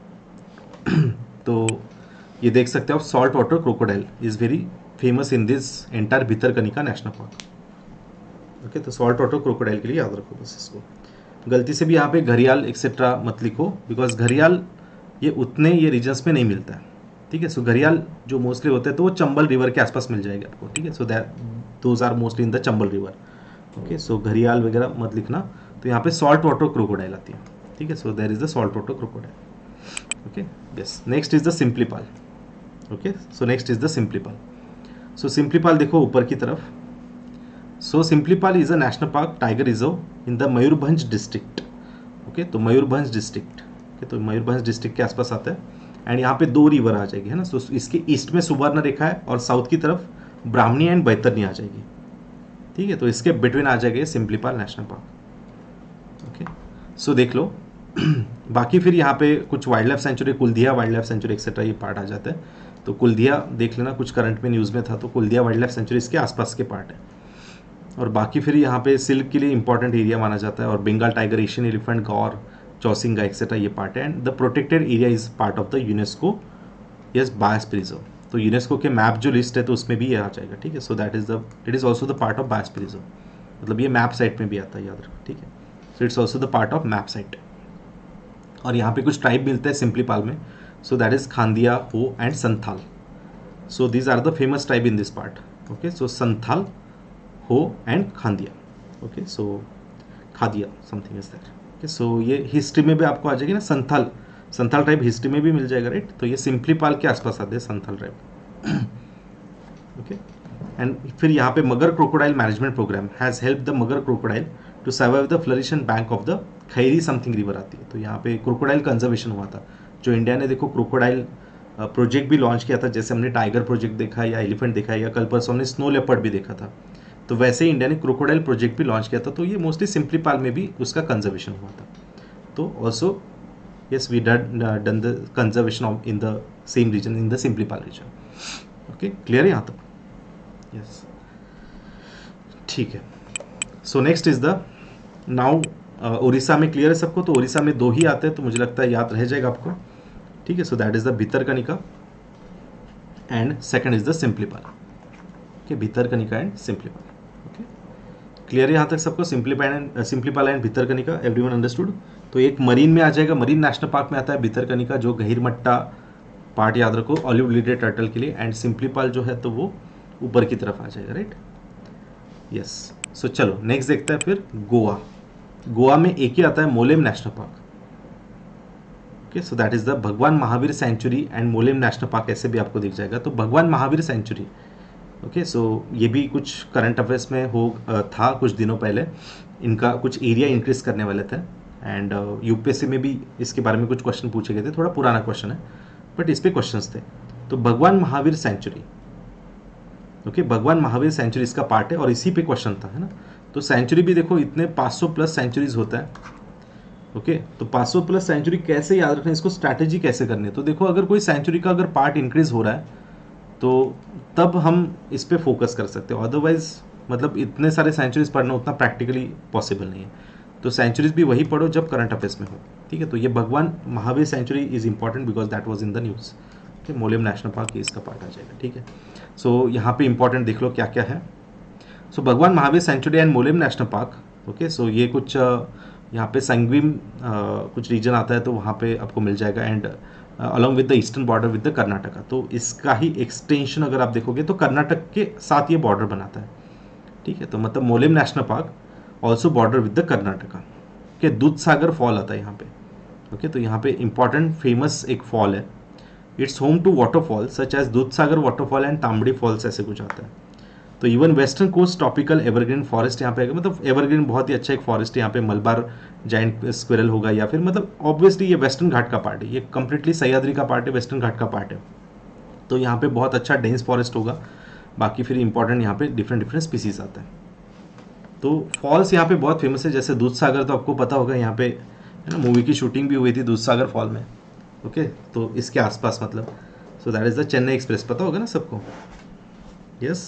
तो ये देख सकते हो आप, salt water crocodile is very famous in this entire Bhitarkanika national park. Okay, तो सॉल्ट वाटर क्रोकोडाइल के लिए याद रखो बस इसको। गलती से भी यहाँ पे घड़ियाल एक्सेट्रा मत लिखो, बिकॉज घड़ियाल ये उतने ये रीजन्स में नहीं मिलता है। ठीक है, सो घड़ियाल जो मोस्टली होते हैं तो वो चंबल रिवर के आसपास मिल जाएगा आपको। ठीक है, so that those are mostly in the Chambal river. Okay, so घड़ियाल वगैरह मत लिखना। तो यहाँ पे सॉल्ट वाटर क्रोकोडाइल आती है। ठीक है, so there is the salt water crocodile. Okay, yes, next is the Simplipal. Okay, so next is the Simplipal. So Simplipal देखो ऊपर की तरफ। So Simplipal is a national park tiger reserve in the Mayurbhanj district. Okay, तो Mayurbhanj district, okay, तो Mayurbhanj district के आसपास आता है, एंड यहाँ पे दो रिवर आ जाएगी, है ना। तो इसके ईस्ट में सुवर्ण रेखा है और साउथ की तरफ ब्राह्मणी एंड बैतरनी आ जाएगी, ठीक है। तो इसके बिटवीन आ जाएगा Simplipal national park. Okay, so देख लो बाकी फिर यहाँ पे कुछ wild life sanctuary, Kuldiha wild life sanctuary etcetera ये पार्ट आ जाता है। तो कुलदिया देख लेना, कुछ करंट में न्यूज़ में था, तो कुलदिया वाइल्ड लाइफ सेंचुरी इसके आसपास के पार्ट है। और बाकी फिर यहाँ पे सिल्क के लिए इंपॉर्टेंट एरिया माना जाता है, और Bengal tiger, Asian elephant, gaur, chousingha etcetera ये पार्ट है। And the protected area is part of the UNESCO yes biosphere reserve. तो यूनेस्को के मैप जो लिस्ट है तो उसमें भी ये आ जाएगा, ठीक है। So that is the it is also the part of biosphere reserve, मतलब ये मैप साइट में भी आता है, याद रखो, ठीक है। So it's also the part of map site. और यहाँ पे कुछ ट्राइब मिलते हैं सिंपलीपाल में, so that is Khandia, Ho and Santhal. So these are the famous tribe in this part. Okay, so Santhal, Ho and Khandia. Okay, so Khadia something is that. Okay, so ये history में भी आपको आ जाएगी ना, संथाल संथाल ट्राइब हिस्ट्री में भी मिल जाएगा, राइट। तो ये सिंपलीपाल के आसपास आते हैं संथाल ट्राइब। ओके, एंड फिर यहाँ पे mugger crocodile management program has help the mugger crocodile to survive the flourishing bank of the Khairi something river आती है। तो यहाँ पे क्रोकोडाइल कंजर्वेशन हुआ था, जो इंडिया ने देखो क्रोकोडाइल प्रोजेक्ट भी लॉन्च किया था, जैसे हमने टाइगर प्रोजेक्ट देखा या एलिफेंट देखा, या कल परसों हमने स्नो लेपर्ड भी देखा था। तो वैसे ही इंडिया ने क्रोकोडाइल प्रोजेक्ट भी लॉन्च किया था। तो ये मोस्टली सिंपलीपाल में भी उसका कंजर्वेशन हुआ था। तो also yes we done uh, done the conservation of in the same region, in the Simplipal region. Okay, clear है यहाँ तक? yes, ठीक है। so next is the now uh, Orissa में क्लियर है सबको? तो उड़ीसा में दो ही आते हैं, तो मुझे लगता है याद रह जाएगा आपको, ठीक है। so that is the Bhitarkanika and second is the Simplipal. okay, Bhitarkanika and Simplipal. okay, clear है यहाँ तक सबको? Simplipal and Simplipal and Bhitarkanika, everyone understood? तो एक मरीन में आ जाएगा, मरीन नेशनल पार्क में आता है भितरकनिका, जो गहिरमट्टा पार्ट याद रखो ऑलिव लिडेड टर्टल के लिए, एंड सिंपलीपाल जो है तो वो ऊपर की तरफ आ जाएगा, राइट। यस, सो चलो नेक्स्ट देखते हैं फिर गोवा। गोवा में एक ही आता है Mollem national park. Okay, so that is the Bhagwan Mahavir sanctuary and Mollem national park, ऐसे भी आपको दिख जाएगा। तो भगवान महावीर सेंचुरी, ओके, सो ये भी कुछ करंट अफेयर्स में हो था कुछ दिनों पहले, इनका कुछ एरिया इंक्रीज करने वाले थे, एंड यूपीएससी में भी इसके बारे में कुछ क्वेश्चन पूछे गए थे। थोड़ा पुराना क्वेश्चन है बट इस पे क्वेश्चंस थे। तो भगवान महावीर सेंचुरी, ओके, भगवान महावीर सेंचुरी इसका पार्ट है और इसी पे क्वेश्चन था, है ना। तो सेंचुरी भी देखो इतने पाँच सौ प्लस सेंचुरीज होता है। ओके, तो पाँच सौ प्लस सेंचुरी कैसे याद रखना है, इसको स्ट्रैटेजी कैसे करनी है? तो देखो अगर कोई सेंचुरी का अगर पार्ट इंक्रीज हो रहा है तो तब हम इस पे फोकस कर सकते हैं, अदरवाइज मतलब इतने सारे सेंचुरीज पढ़ना उतना प्रैक्टिकली पॉसिबल नहीं है। तो सेंचुरीज भी वही पढ़ो जब करंट अफेयर्स में हो, ठीक है। तो ये Bhagwan Mahavir sanctuary is important because that was in the news. Okay, Mollem national park इसका पार्ट आ जाएगा, ठीक है। सो so, यहाँ पे इंपॉर्टेंट देख लो क्या क्या है। So so, Bhagwan Mahavir sanctuary and Mollem national park, okay, so ये कुछ यहाँ पे संगविम कुछ रीजन आता है, तो वहाँ पे आपको मिल जाएगा, and along with the eastern border with the Karnataka. तो इसका ही एक्सटेंशन अगर आप देखोगे तो कर्नाटक के साथ ये बॉर्डर बनाता है, ठीक है। तो मतलब Mollem national park also border with the Karnataka. Okay, Dudhsagar fall आता है यहाँ पे। ओके, तो यहाँ पे इंपॉर्टेंट फेमस एक फॉल है, it's home to waterfall such as Dudhsagar waterfall and Tambdi falls, ऐसे कुछ आता है। तो even western coast tropical evergreen forest यहाँ पे आएगा, मतलब एवरग्रीन बहुत ही अच्छा एक फॉरेस्ट है यहाँ पे। मलबार जाइंट स्क्विरल होगा, या फिर मतलब ऑब्वियसली ये वेस्टर्न घाट का पार्ट है, ये कंप्लीटली सह्याद्री का पार्ट है, वेस्टर्न घाट का पार्ट है। तो यहाँ पे बहुत अच्छा डेंस फॉरेस्ट होगा। बाकी फिर इंपॉर्टेंट यहाँ पे डिफरेंट डिफरेंट स्पीसीज आता है। तो फॉल्स यहाँ पे बहुत फेमस है, जैसे दूध सागर तो आपको पता होगा, यहाँ पे है ना मूवी की शूटिंग भी हुई थी दूध सागर फॉल में। ओके, तो इसके आसपास मतलब, so that is the Chennai express, पता होगा ना सबको। यस,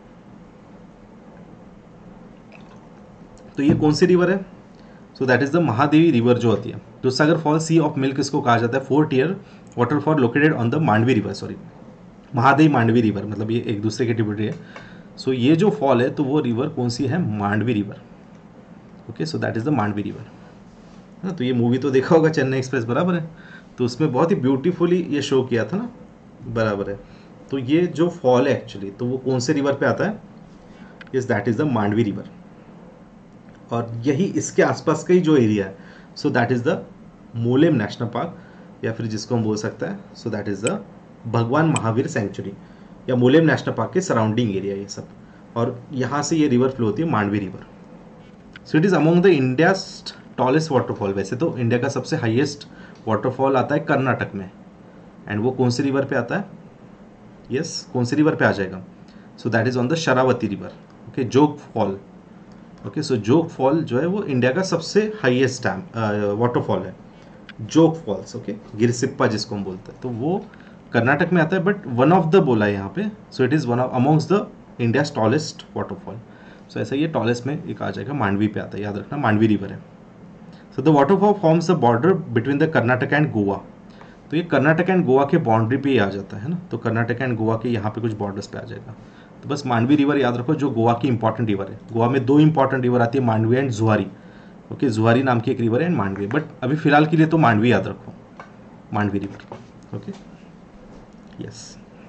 तो ये कौन सी रिवर है? So that is the Mahadevi river जो होती है। Dudhsagar fall sea of milk इसको कहा जाता है। Four tier waterfall located on the Mandovi river, sorry Mahadevi Mandovi river, मतलब ये एक दूसरे की ट्रिब्यूटरी है। सो so, ये जो फॉल है तो वो रिवर कौन सी है? Mandovi river. Okay, so that is the Mandovi river. हाँ, तो ये मूवी तो देखा होगा चेन्नई एक्सप्रेस, बराबर है। तो उसमें बहुत ही ब्यूटीफुली ये शो किया था ना, बराबर है। तो ये जो फॉल है एक्चुअली, तो वो कौन से रिवर पे आता है? Yes, that is the Mandovi river. और यही इसके आसपास का ही जो एरिया है, so that is the Mollem national park, या फिर जिसको हम बोल सकते हैं, so that is the Bhagwan Mahavir sanctuary या मोलेम नेशनल पार्क के सराउंडिंग एरिया ये सब। और यहाँ से ये रिवर फ्लो होती है, Mandovi river. So it is among the India tallest waterfall. वैसे तो इंडिया का सबसे हाईएस्ट वाटरफॉल आता है कर्नाटक में, एंड वो कौन सी रिवर पे आता है? यस yes, कौन सी रिवर पे आ जाएगा? So that is on the Sharavati river. Okay, Jog fall. Okay, so Jog fall जो है वो इंडिया का सबसे हाईएस्ट डैम वाटरफॉल है, जोग फॉल्स। ओके, गिरसिप्पा जिसको हम बोलते हैं, तो वो कर्नाटक में आता है, बट वन ऑफ द बोला है यहाँ पे, so it is one of amongst the India's tallest waterfall. So ऐसा ये टॉलेस्ट में एक आ जाएगा, मांडवी पे आता है, याद रखना मांडवी रिवर है। So the waterfall forms the border between the Karnataka and Goa. तो ये कर्नाटक एंड गोवा के बाउंड्री पे ही आ जाता है ना, तो कर्नाटक एंड गोवा के यहाँ पे कुछ बॉर्डर्स पे आ जाएगा। तो बस मांडवी रिवर याद रखो, जो गोवा की इंपॉर्टेंट रिवर है। गोवा में दो इंपॉर्टेंट रिवर आती है, मांडवी एंड जुआरी। ओके, जुआरी नाम की एक रिवर है एंड मांडवी, बट अभी फिलहाल के लिए तो मांडवी याद रखो, मांडवी रिवर। ओके, यस,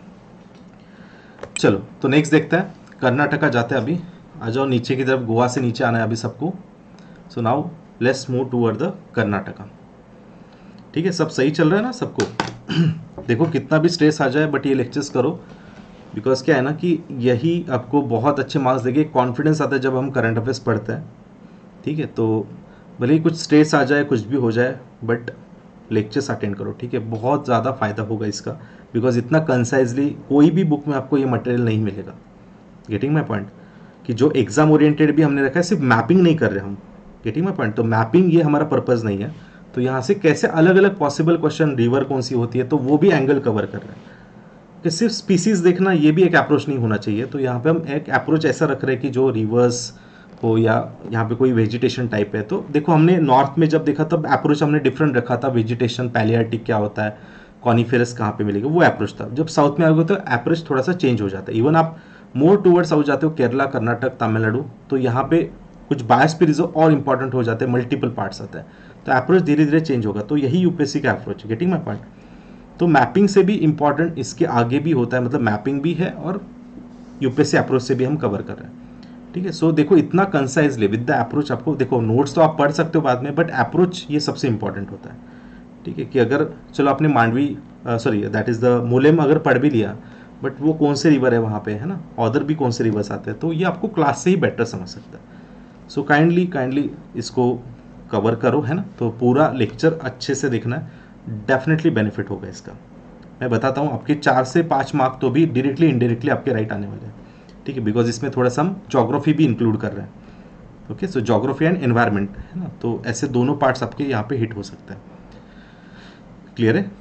चलो तो नेक्स्ट देखते हैं, कर्नाटका जाते हैं अभी। आ जाओ नीचे की तरफ, गोवा से नीचे आना है अभी सबको। So now let's move toward the Karnataka. ठीक है, सब सही चल रहा है ना सबको? देखो कितना भी स्ट्रेस आ जाए, बट ये लेक्चर्स करो, बिकॉज क्या है ना कि यही आपको बहुत अच्छे मार्क्स देंगे, कॉन्फिडेंस आता है जब हम करंट अफेयर्स पढ़ते हैं। ठीक है, तो भले ही कुछ स्ट्रेस आ जाए, कुछ भी हो जाए, बट लेक्चर्स अटेंड करो। ठीक है, बहुत ज़्यादा फायदा होगा इसका, बिकॉज इतना कंसाइजली कोई भी बुक में आपको ये मटेरियल नहीं मिलेगा। Getting my point? कि जो एग्जाम ओरिएंटेड भी हमने रखा है, सिर्फ मैपिंग नहीं कर रहे हम। Getting my point? तो मैपिंग ये हमारा पर्पज़ नहीं है। तो यहाँ से कैसे अलग अलग पॉसिबल क्वेश्चन, रिवर कौन सी होती है, तो वो भी एंगल कवर कर रहे हैं। कि सिर्फ स्पीसीज देखना ये भी एक अप्रोच नहीं होना चाहिए। तो यहाँ पे हम एक अप्रोच ऐसा रख रहे हैं कि जो रिवर्स हो या यहाँ पे कोई वेजिटेशन टाइप है। तो देखो हमने नॉर्थ में जब देखा तब अप्रोच हमने डिफरेंट रखा था, वेजिटेशन पैलियाटिक क्या होता है, कॉनिफेरस कहाँ पे मिलेगा, वो अप्रोच था। जब साउथ में आओगे तो अप्रोच थोड़ा सा चेंज हो जाता है। इवन आप मोर टूवर्ड साउथ जाते हो, केरला, कर्नाटक, तमिलनाडु, तो यहाँ पे कुछ बायस पे रिजर्व और इंपॉर्टेंट हो जाते हैं, मल्टीपल पार्ट्स आता है, तो अप्रोच धीरे धीरे चेंज होगा। तो यही यूपीएससी का अप्रोच है। Getting my point? तो मैपिंग से भी इंपॉर्टेंट इसके आगे भी होता है, मतलब मैपिंग भी है और यूपीएससी अप्रोच से भी हम कवर कर रहे हैं। ठीक है, सो देखो इतना कंसाइजली विद द अप्रोच आपको, देखो नोट्स तो आप पढ़ सकते हो बाद में, बट अप्रोच ये सबसे इंपॉर्टेंट होता है। ठीक है, कि अगर चलो आपने Mandovi, sorry that is the Mollem अगर पढ़ भी लिया, बट वो कौन से रिवर है वहाँ पे, है ना, अदर भी कौन से रिवर्स आते हैं, तो ये आपको क्लास से ही बेटर समझ सकता है। सो काइंडली काइंडली इसको कवर करो, है ना। तो पूरा लेक्चर अच्छे से देखना है, डेफिनेटली बेनिफिट होगा इसका। मैं बताता हूँ, आपके चार से पाँच मार्क तो भी डायरेक्टली इनडायरेक्टली आपके राइट आने वाले हैं। ठीक है, बिकॉज इसमें थोड़ा सा हम ज्योग्राफी भी इंक्लूड कर रहे हैं। Okay, so geography and environment, है ना, तो ऐसे दोनों पार्ट्स आपके यहाँ पे हिट हो सकते हैं। क्लियर है?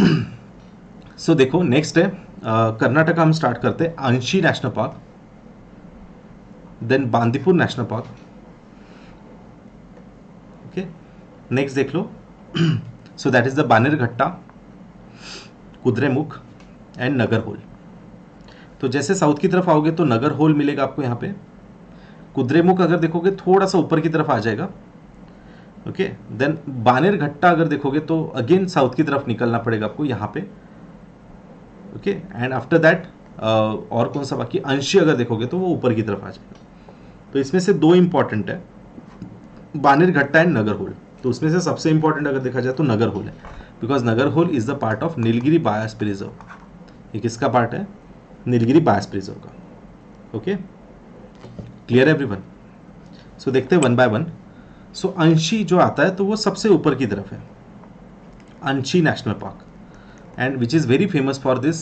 सो so, देखो नेक्स्ट है कर्नाटका। हम स्टार्ट करते हैं Anshi national park, then Bandipur national park. Okay, next देख लो। So that is the Bannerghatta, Kudremukh and Nagarhole. तो जैसे साउथ की तरफ आओगे तो नगरहोल मिलेगा आपको यहाँ पे। कुद्रेमुख अगर देखोगे थोड़ा सा ऊपर की तरफ आ जाएगा। ओके, देन बानेरघट्टा अगर देखोगे तो अगेन साउथ की तरफ निकलना पड़ेगा आपको यहाँ पे। ओके, एंड आफ्टर दैट और कौन सा बाकी, अंशी अगर देखोगे तो वो ऊपर की तरफ आ जाएगा। तो इसमें से दो इंपॉर्टेंट है, बानेरघट्टा एंड नगरहोल। तो उसमें से सबसे इंपॉर्टेंट अगर देखा जाए तो नगरहोल है, because Nagarhole is the part of Nilgiri biosphere reserve. ये किसका पार्ट है? नीलगिरी बायोस्फीयर रिजर्व का। Okay, clear everyone? सो देखते हैं वन बाय वन। सो अंशी जो आता है तो वो सबसे ऊपर की तरफ है, Anshi national park, and which is very famous for this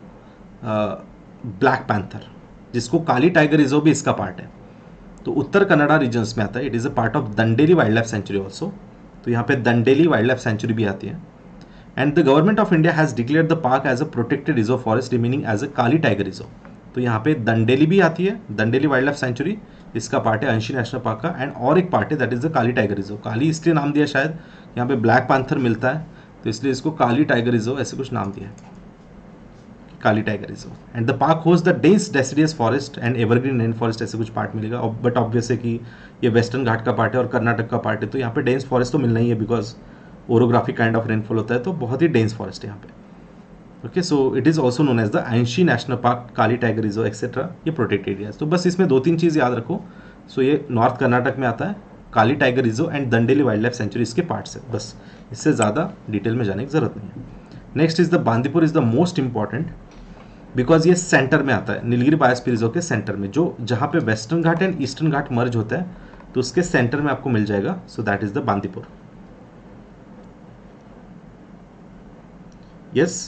black panther, जिसको काली टाइगर रिजर्व भी इसका पार्ट है। तो उत्तर कन्नड़ा रीजन्स में आता है। It is a part of Dandeli wild life sanctuary also. तो यहाँ पे दंडेली वाइल्ड लाइफ सेंचुरी भी आती है। And the government of India has declared the park as a protected reserve forest remaining as a Kali tiger reserve. तो यहाँ पे दंडेली भी आती है, दंडेली वाइल्ड लाइफ सेंचुरी इसका पार्ट है अंशी नेशनल पार्क का, एंड और एक पार्ट है that is the Kali tiger reserve. Kali इसलिए नाम दिया शायद, यहाँ पे ब्लैक पैंथर मिलता है तो इसलिए इसको काली टाइगर रिजर्व ऐसे कुछ नाम दिया है, Kali tiger reserve. And the park host the dense deciduous forest and evergreen rain forest, ऐसे कुछ पार्ट मिलेगा। बट ऑब्वियस है कि ये वेस्टर्न घाट का पार्ट है और कर्नाटक का पार्ट है, तो यहाँ पे डेंस फॉरेस्ट तो मिलना ही है, because orographic kind of rainfall होता है, तो बहुत ही डेंस फॉरेस्ट है यहाँ पे। Okay, so it is also known as the Anshi national park, Kali tiger reserve etcetera, ये प्रोटेक्टेड एरियाज। तो बस इसमें दो तीन चीज़ याद रखो। सो so, ये नॉर्थ कर्नाटक में आता है, Kali tiger reserve and Dandeli wild life sanctuary इसके पार्ट्स है। बस इससे ज़्यादा डिटेल में जाने की जरूरत नहीं है। Next is the Bandipur is the most important, because ये सेंटर में आता है, नीलगिरी बायोस्फीयर रिजर्व के सेंटर में, जो जहाँ पे western Ghat and eastern Ghat merge होता है, तो उसके सेंटर में आपको मिल जाएगा। So that is the Bandipur. Yes,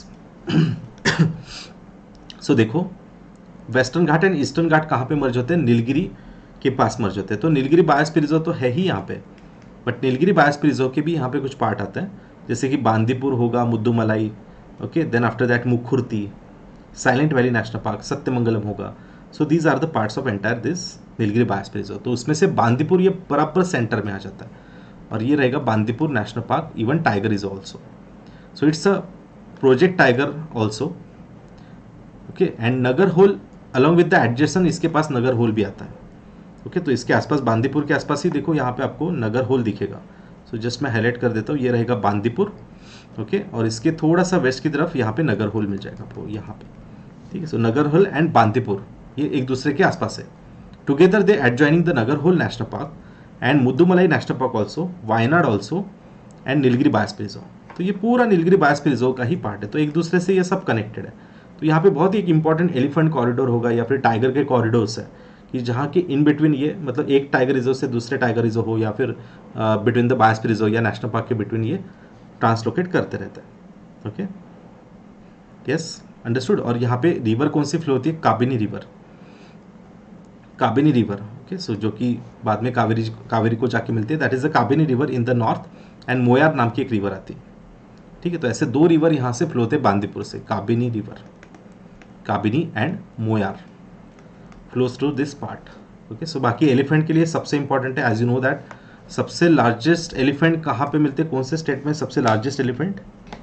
so so, देखो western Ghat and eastern Ghat कहाँ पे मर्ज होते हैं, नीलगिरी के पास मर्ज होते हैं। तो नीलगिरी बायोस्फीयर रिजर्व तो है ही यहाँ पे, बट नीलगिरी बायोस्फीयर रिजर्व के भी यहाँ पे कुछ पार्ट आते हैं, जैसे कि बांदीपुर होगा, Mudumalai, okay, then after that Mukurthi, silent valley national park, Sathyamangalam होगा। So these are the parts of entire this Nilgiri biosphere reserve. तो उसमें से बांदीपुर ये बराबर सेंटर में आ जाता है, और ये रहेगा Bandipur national park. Even tiger is also, so it's a project tiger also, okay. And Nagarhole along with the adjacent, इसके पास नगर होल भी आता है, ओके okay, तो इसके आसपास बांदीपुर के आसपास ही देखो यहाँ पे आपको नगर होल दिखेगा। सो so, जस्ट मैं हाईलाइट कर देता हूँ, ये रहेगा बांदीपुर, ओके okay, और इसके थोड़ा सा वेस्ट की तरफ यहाँ पे नगर होल मिल जाएगा आपको यहाँ पे, ठीक है। So Nagarhole and Bandipur ये एक दूसरे के आसपास है। Together they adjoining the Nagarhole national park and Mudumalai national park also, Wayanad also and Nilgiri biosphere reserve. तो ये पूरा नीलगिरी बायोस्फीयर रिजर्व का ही पार्ट है, तो एक दूसरे से ये सब कनेक्टेड है। तो यहाँ पे बहुत ही एक इंपॉर्टेंट एलिफेंट कॉरिडोर होगा या फिर टाइगर के कॉरिडोर्स है, कि जहाँ के इन बिटवीन ये मतलब एक टाइगर रिजर्व से दूसरे टाइगर रिजर्व हो या फिर बिटवीन द बायोस्फीयर रिजर्व या नेशनल पार्क के बिटवीन ये ट्रांसलोकेट करते रहते हैं, ओके, यस, अंडरस्टूड। और यहाँ पे रिवर कौन सी फ्लो होती है, Kabini river, Kabini river, okay. So जो कि बाद में कावेरी कावेरी को जाके मिलती है, that is the Kabini river in the north, and Moyar नाम की एक रिवर आती है, ठीक है। तो ऐसे दो रिवर यहाँ से फ्लो होते हैं बांदीपुर से, Kabini river, Kabini and Moyar flows through this part, okay. So बाकी एलिफेंट के लिए सबसे इंपॉर्टेंट है, एज यू नो दैट सबसे लार्जेस्ट एलिफेंट कहाँ पे मिलते हैं, कौन से स्टेट में सबसे लार्जेस्ट एलिफेंट,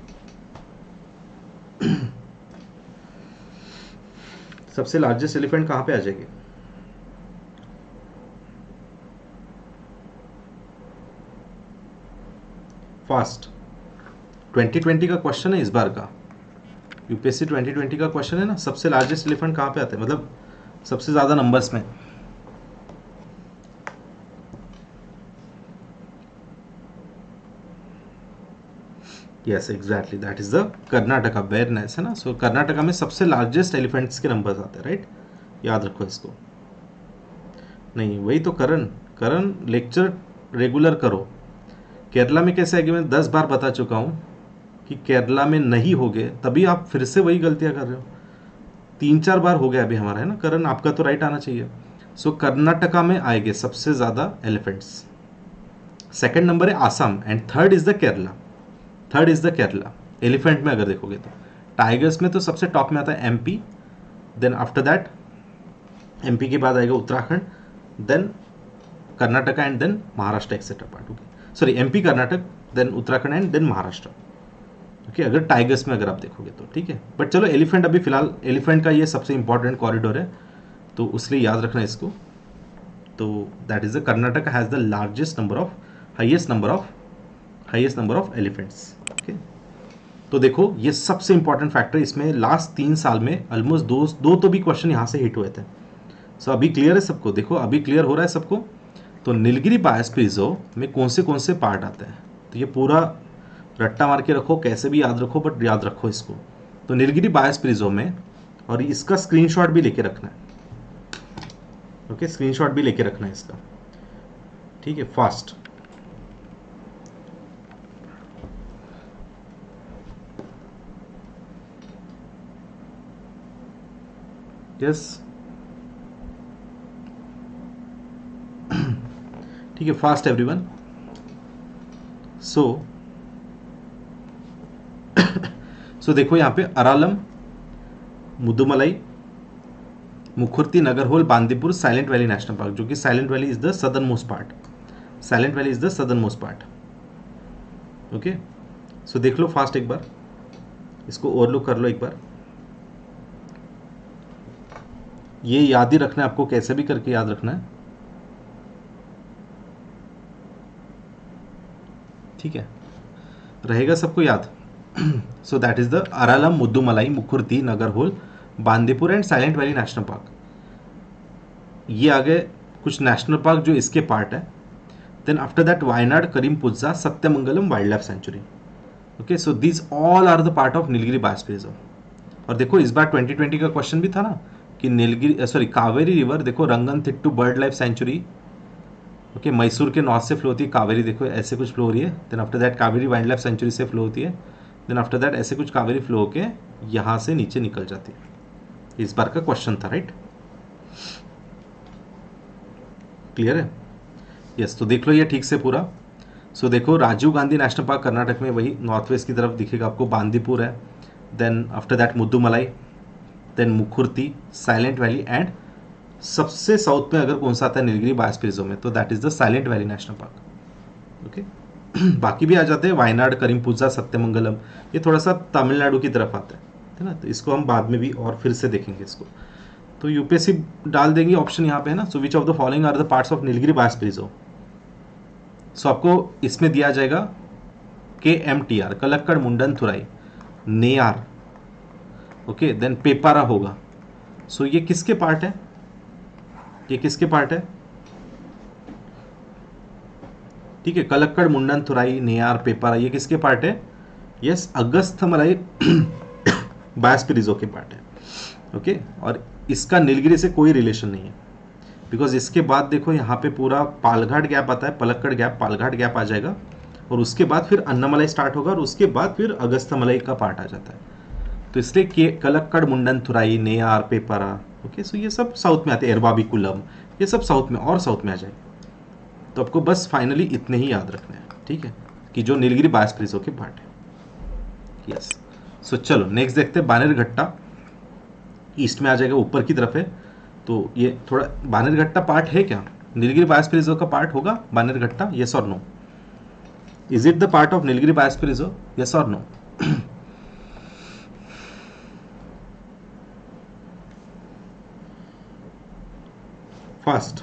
सबसे लार्जेस्ट एलिफेंट कहाँ पे आ जाएगी, फास्ट। ट्वेंटी ट्वेंटी का क्वेश्चन है इस बार का, यूपीएससी ट्वेंटी ट्वेंटी का क्वेश्चन है ना, सबसे लार्जेस्ट एलिफेंट कहाँ पे आते हैं, मतलब सबसे ज्यादा नंबर्स में। Yes exactly, that is the Karnataka, very nice, है ना। सो कर्नाटका में सबसे लार्जेस्ट एलिफेंट्स के नंबर्स आते हैं, राइट, याद रखो इसको। नहीं वही तो करण, करण लेक्चर रेगुलर करो। केरला में कैसे आएगी, मैं दस बार बता चुका हूं कि केरला में नहीं होगे, तभी आप फिर से वही गलतियां कर रहे हो। तीन चार बार हो गया अभी हमारा, है ना करण, आपका तो राइट आना चाहिए। सो so, कर्नाटका में आएंगे सबसे ज्यादा एलिफेंट्स, सेकंड नंबर है Assam, and third is the Kerala, third is the Kerala elephant में अगर देखोगे तो। टाइगर्स में तो सबसे टॉप में आता है MP, then after that MP के बाद आएगा Uttarakhand, then Karnataka and then Maharashtra etcetera part, okay. Sorry MP, Karnataka, then Uttarakhand and then Maharashtra, okay, अगर टाइगर्स में अगर आप देखोगे तो, ठीक है। बट चलो एलिफेंट अभी फिलहाल, एलिफेंट का ये सबसे इंपॉर्टेंट कॉरिडोर है, तो उसलिए याद रखना इसको। तो that is the Karnataka has the largest number of, highest number of, highest number of elephants, okay. तो देखो ये सबसे इंपॉर्टेंट फैक्टर, इसमें लास्ट तीन साल में ऑलमोस्ट दो दो तो भी क्वेश्चन यहाँ से हिट हुए थे। सो so, अभी क्लियर है सबको, देखो अभी क्लियर हो रहा है सबको। तो नीलगिरी बायोस्फीयर रिजर्व में कौन से कौन से पार्ट आते हैं, तो ये पूरा रट्टा मार के रखो, कैसे भी याद रखो, बट याद रखो इसको। तो नीलगिरी बायोस्फीयर रिजर्व में, और इसका स्क्रीनशॉट भी लेके रखना है, ओके, स्क्रीनशॉट भी लेके रखना है इसका, ठीक है, फास्ट। यस ठीक है, फास्ट एवरीवन। सो सो देखो यहाँ पे Aralam, Mudumalai, Mukurthi, Nagarhole, Bandipur, silent valley national park, जो कि silent valley is the southernmost part, silent valley is the southernmost part, okay. So देख लो फास्ट एक बार, इसको ओवरलुक कर लो एक बार। ये याद ही रखना है आपको, कैसे भी करके याद रखना है, ठीक है, रहेगा सबको याद। So that is the Aralam, Mudumalai, Mukurthi, Nagarhole, Bandipur and silent valley national park. ये आ गए कुछ नेशनल पार्क जो इसके पार्ट है। Then after that Wayanad, Karimpuzha, Sathyamangalam wild life sanctuary, okay. So these all are the part of Nilgiri biosphere reserve. और देखो इस बार ट्वेंटी ट्वेंटी का क्वेश्चन भी था ना कि नीलगिरी सॉरी कावेरी रिवर, देखो Ranganathittu bird life sanctuary, okay, Mysore के नॉर्थ से फ्लो होती है कावेरी, देखो ऐसे कुछ फ्लो हो रही है। Then after that Kaveri wild life sanctuary से फ्लो होती है। देन आफ्टर दैट ऐसे कुछ कावेरी फ्लो होके यहाँ से नीचे निकल जाती है। इस बार का क्वेश्चन था, राइट? क्लियर है? यस, तो देख लो ये ठीक से पूरा। सो so, देखो राजीव गांधी नेशनल पार्क कर्नाटक में, वही नॉर्थ वेस्ट की तरफ दिखेगा आपको, बांदीपुर है, then after that Mudumalai, then Mukurthi, silent valley, and सबसे साउथ में अगर कौन सा आता है नीलगिरी बायोस्फीयर रिजर्व में, तो that is the silent valley national park. Okay, बाकी भी आ जाते हैं, वायनाड, करीमपुजा, सत्यमंगलम, ये थोड़ा सा तमिलनाडु की तरफ आता है है ना, तो इसको हम बाद में भी और फिर से देखेंगे इसको। तो यूपीएससी डाल देंगे ऑप्शन यहाँ पे है ना, so which of the following are the parts of Nilgiri biosphere reserve. So आपको इसमें दिया जाएगा के एम टी आर, कलक्कड़, मुंडन, थुराई, नेयार, ओके, देन पेपारा होगा। सो so, ये किसके पार्ट है? ये किसके पार्ट है? ठीक है, कलक्कड़, मुंडन, थुराई, नेयार, पेपारा, ये किसके पार्ट है? यस, अगस्थमलाई बायोस्फीयर रिजर्व के पार्ट है। ओके, और इसका नीलगिरी से कोई रिलेशन नहीं है, बिकॉज इसके बाद देखो यहाँ पे पूरा पालघाट गैप आता है, पलक्कड़ गैप, पालघाट गैप आ जाएगा, और उसके बाद फिर अन्नामलाई स्टार्ट होगा, और उसके बाद फिर अगस्थमलाई का पार्ट आ जाता है। तो इसलिए के कलक्कड़, मुंडन, थुराई, नेयार, पेपारा, ओके, सो ये सब साउथ में आते हैं, एरवाबिकुलम, ये सब साउथ में और साउथ में आ जाएगा। तो आपको बस फाइनली इतने ही याद रखने हैं, ठीक है, कि जो नीलगिरी बायोस्फीयर रिजर्व के पार्ट है। यस, सो चलो नेक्स्ट देखते हैं, बानेरघट्टा ईस्ट में आ जाएगा, ऊपर की तरफ है, तो ये थोड़ा बानेरघट्टा पार्ट है क्या? नीलगिरी बायोस्फीयर रिजर्व का पार्ट होगा बानेरघट्टा? यस और no? Is it the part of Nilgiri biosphere reserve? Yes और no? Fast,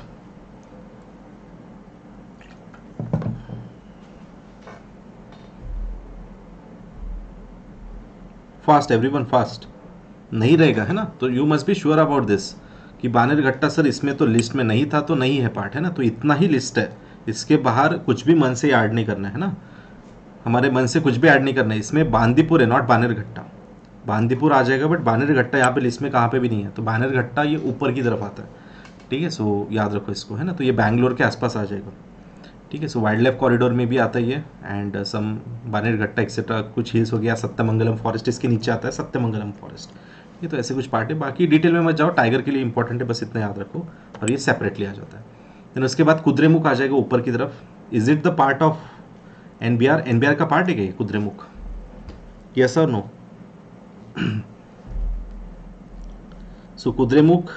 fast everyone, fast नहीं रहेगा है ना, तो you must be sure about this कि बानेरघट्टा सर इसमें तो लिस्ट में नहीं था, तो नहीं है पार्ट, है ना, तो इतना ही लिस्ट है, इसके बाहर कुछ भी मन से ऐड नहीं करना है ना, हमारे मन से कुछ भी ऐड नहीं करना है। इसमें बांदीपुर है, नॉट बानेरघट्टा, बांदीपुर आ जाएगा, बट बानेरघट्टा यहाँ पे लिस्ट में कहाँ पे भी नहीं है, तो बानेरघट्टा ये ऊपर की तरफ आता है, ठीक है, सो याद रखो इसको, है ना, तो ये बैंगलोर के आसपास आ जाएगा, ठीक है, सो वाइल्ड लाइफ कॉरिडोर में भी आता है ये, एंड सम बानेरघट्टा एक्सेट्रा कुछ हिल्स हो गया, सत्यमंगलम फॉरेस्ट इसके नीचे आता है, सत्यमंगलम फॉरेस्ट, ये तो ऐसे कुछ पार्ट है, बाकी डिटेल में मत जाओ, टाइगर के लिए इंपॉर्टेंट है, बस इतना याद रखो, और ये सेपरेटली आ जाता है। देन उसके बाद कुद्रेमुख आ जाएगा ऊपर की तरफ। Is it the part of NBR? NBR का पार्ट है क्या ये कुद्रेमुख? यस और no? So Kudremukh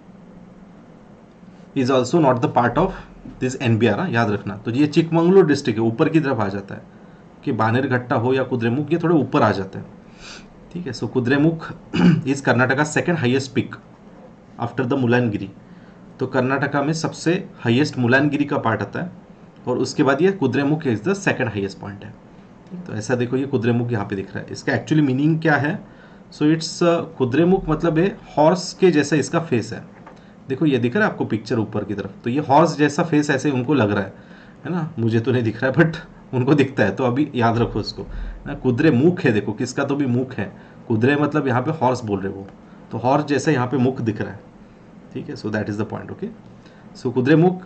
is also not the part of this NBR, याद रखना। तो ये चिकमंगलूर डिस्ट्रिक्ट है, ऊपर की तरफ आ जाता है, कि बानेरघट्टा हो या कुद्रेमुख, ये थोड़े ऊपर आ जाते हैं, ठीक है। So Kudremukh is Karnataka second highest peak after the Mullayanagiri, तो कर्नाटका में सबसे हाईएस्ट मुलायनगिरी का पार्ट आता है, और उसके बाद ये Kudremukh is the second highest point है। तो ऐसा देखो, ये कुद्रेमुख यहाँ पे दिख रहा है, इसका एक्चुअली मीनिंग क्या है? सो इट्स कुद्रेमुख मतलब है हॉर्स के जैसा इसका फेस है, देखो ये दिख रहा है आपको पिक्चर ऊपर की तरफ, तो ये हॉर्स जैसा फेस ऐसे उनको लग रहा है है ना, मुझे तो नहीं दिख रहा है बट उनको दिखता है, तो अभी याद रखो इसको ना, कुद्रे मुख है, देखो किसका तो भी मुख है, कुद्रे मतलब यहाँ पे हॉर्स बोल रहे वो, तो हॉर्स जैसा यहाँ पे मुख दिख रहा है, ठीक है। So that is the point, okay. So Kudremukh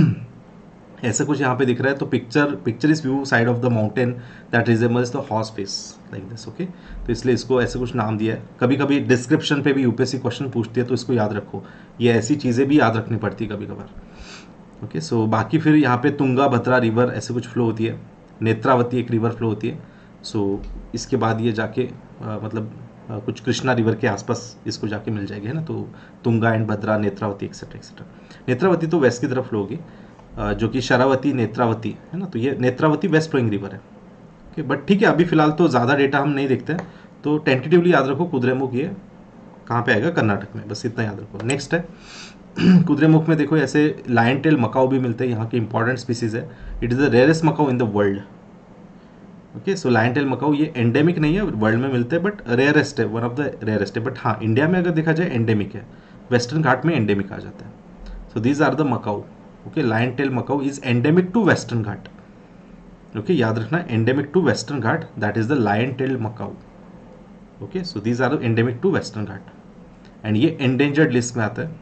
ऐसा कुछ यहाँ पे दिख रहा है, तो picture picture is view side of the mountain that resembles the horse face like this, okay. तो इसलिए इसको ऐसे कुछ नाम दिया है। कभी कभी डिस्क्रिप्शन पे भी यूपीएससी क्वेश्चन पूछती है, तो इसको याद रखो, ये ऐसी चीज़ें भी याद रखनी पड़ती है कभी कभार, ओके। सो बाकी फिर यहाँ पे तुंगा भद्रा रिवर ऐसे कुछ फ्लो होती है, नेत्रावती एक रिवर फ्लो होती है। सो इसके बाद ये जाके आ, मतलब आ, कुछ कृष्णा रिवर के आसपास इसको जाके मिल जाएगी, है ना। तो Tunga and Bhadra, Netravati etcetera etcetera. Netravati तो वेस्ट की तरफ फ्लो होगी, जो कि शरावती, नेत्रावती है ना, तो ये नेत्रावती वेस्ट फ्लोइंग रिवर है, ओके। बट ठीक है, अभी फिलहाल तो ज़्यादा डेटा हम नहीं देखते हैं, तो टेंटेटिवली याद रखो कुद्रेमुख ये कहाँ पे आएगा, कर्नाटक में, बस इतना याद रखो। नेक्स्ट है कुद्रेमुख में देखो ऐसे लायन टेल मकाऊ भी मिलते हैं, यहाँ की इंपॉर्टेंट स्पीसीज है, it is the rarest macaque in the world, okay. So lion tail macaque ये एंडेमिक नहीं है, वर्ल्ड में मिलते हैं, बट रेयरेस्ट है, वन ऑफ द रेयरेस्ट है, बट हाँ इंडिया में अगर देखा जाए एंडेमिक है, वेस्टर्न घाट में एंडेमिक आ जाता है। So these are the macaque, okay. Lion tail macaque is endemic to western Ghat, okay, याद रखना, endemic to western Ghat, that is the lion tail macaque, okay. So these are endemic to western Ghat, and ये endangered list में आता है।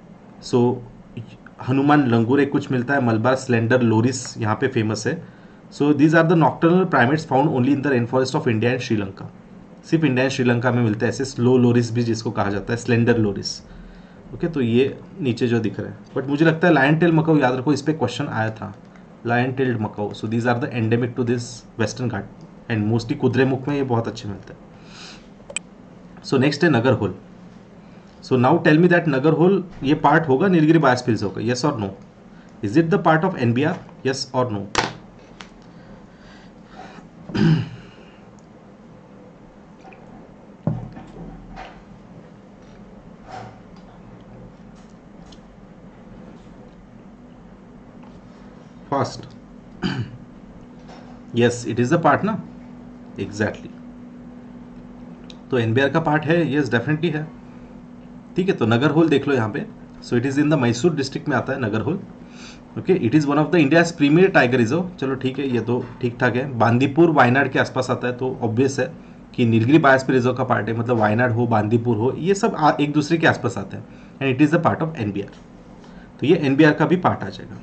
So so, Hanuman लंगूर एक कुछ मिलता है, मलबार स्लेंडर लोरिस यहाँ पे फेमस है। So these are the nocturnal primates found only in the rain forest of India and Sri Lanka. सिर्फ इंडिया एंड श्रीलंका में मिलता है ऐसे। स्लो लोरिस भी जिसको कहा जाता है, स्लेंडर लोरिस। ओके, तो ये नीचे जो दिख रहा है, बट मुझे लगता है लायन टेल मकाऊ, याद रखो इस पर क्वेश्चन आया था, lion tailed macaque. So these are the endemic to this western Ghat and mostly Kudremukh में ये बहुत अच्छे मिलते हैं। सो नेक्स्ट है Nagarhole. So now tell me that Nagarhole ये पार्ट होगा नीलगिरी बायोस्फीयर होगा, यस और no? Is it the part of NBR, yes और no? Fast, yes it is the part ना, एग्जैक्टली। तो एनबीआर का पार्ट है, यस डेफिनेटली है। ठीक है, तो नगर होल देख लो यहाँ पे। So it is in the Mysore district में आता है Nagarhole. Okay, it is one of the India's premier tiger reserve. चलो ठीक है, ये तो ठीक ठाक है। बांदीपुर वायनाड के आसपास आता है, तो ऑब्वियस है कि नीलगिरी बायोस्फीयर रिजर्व का पार्ट है, मतलब वायनाड हो, बांदीपुर हो, ये सब आ, एक दूसरे के आसपास आते हैं and it is the part of NBR. तो ये एनबीआर का भी पार्ट आ जाएगा।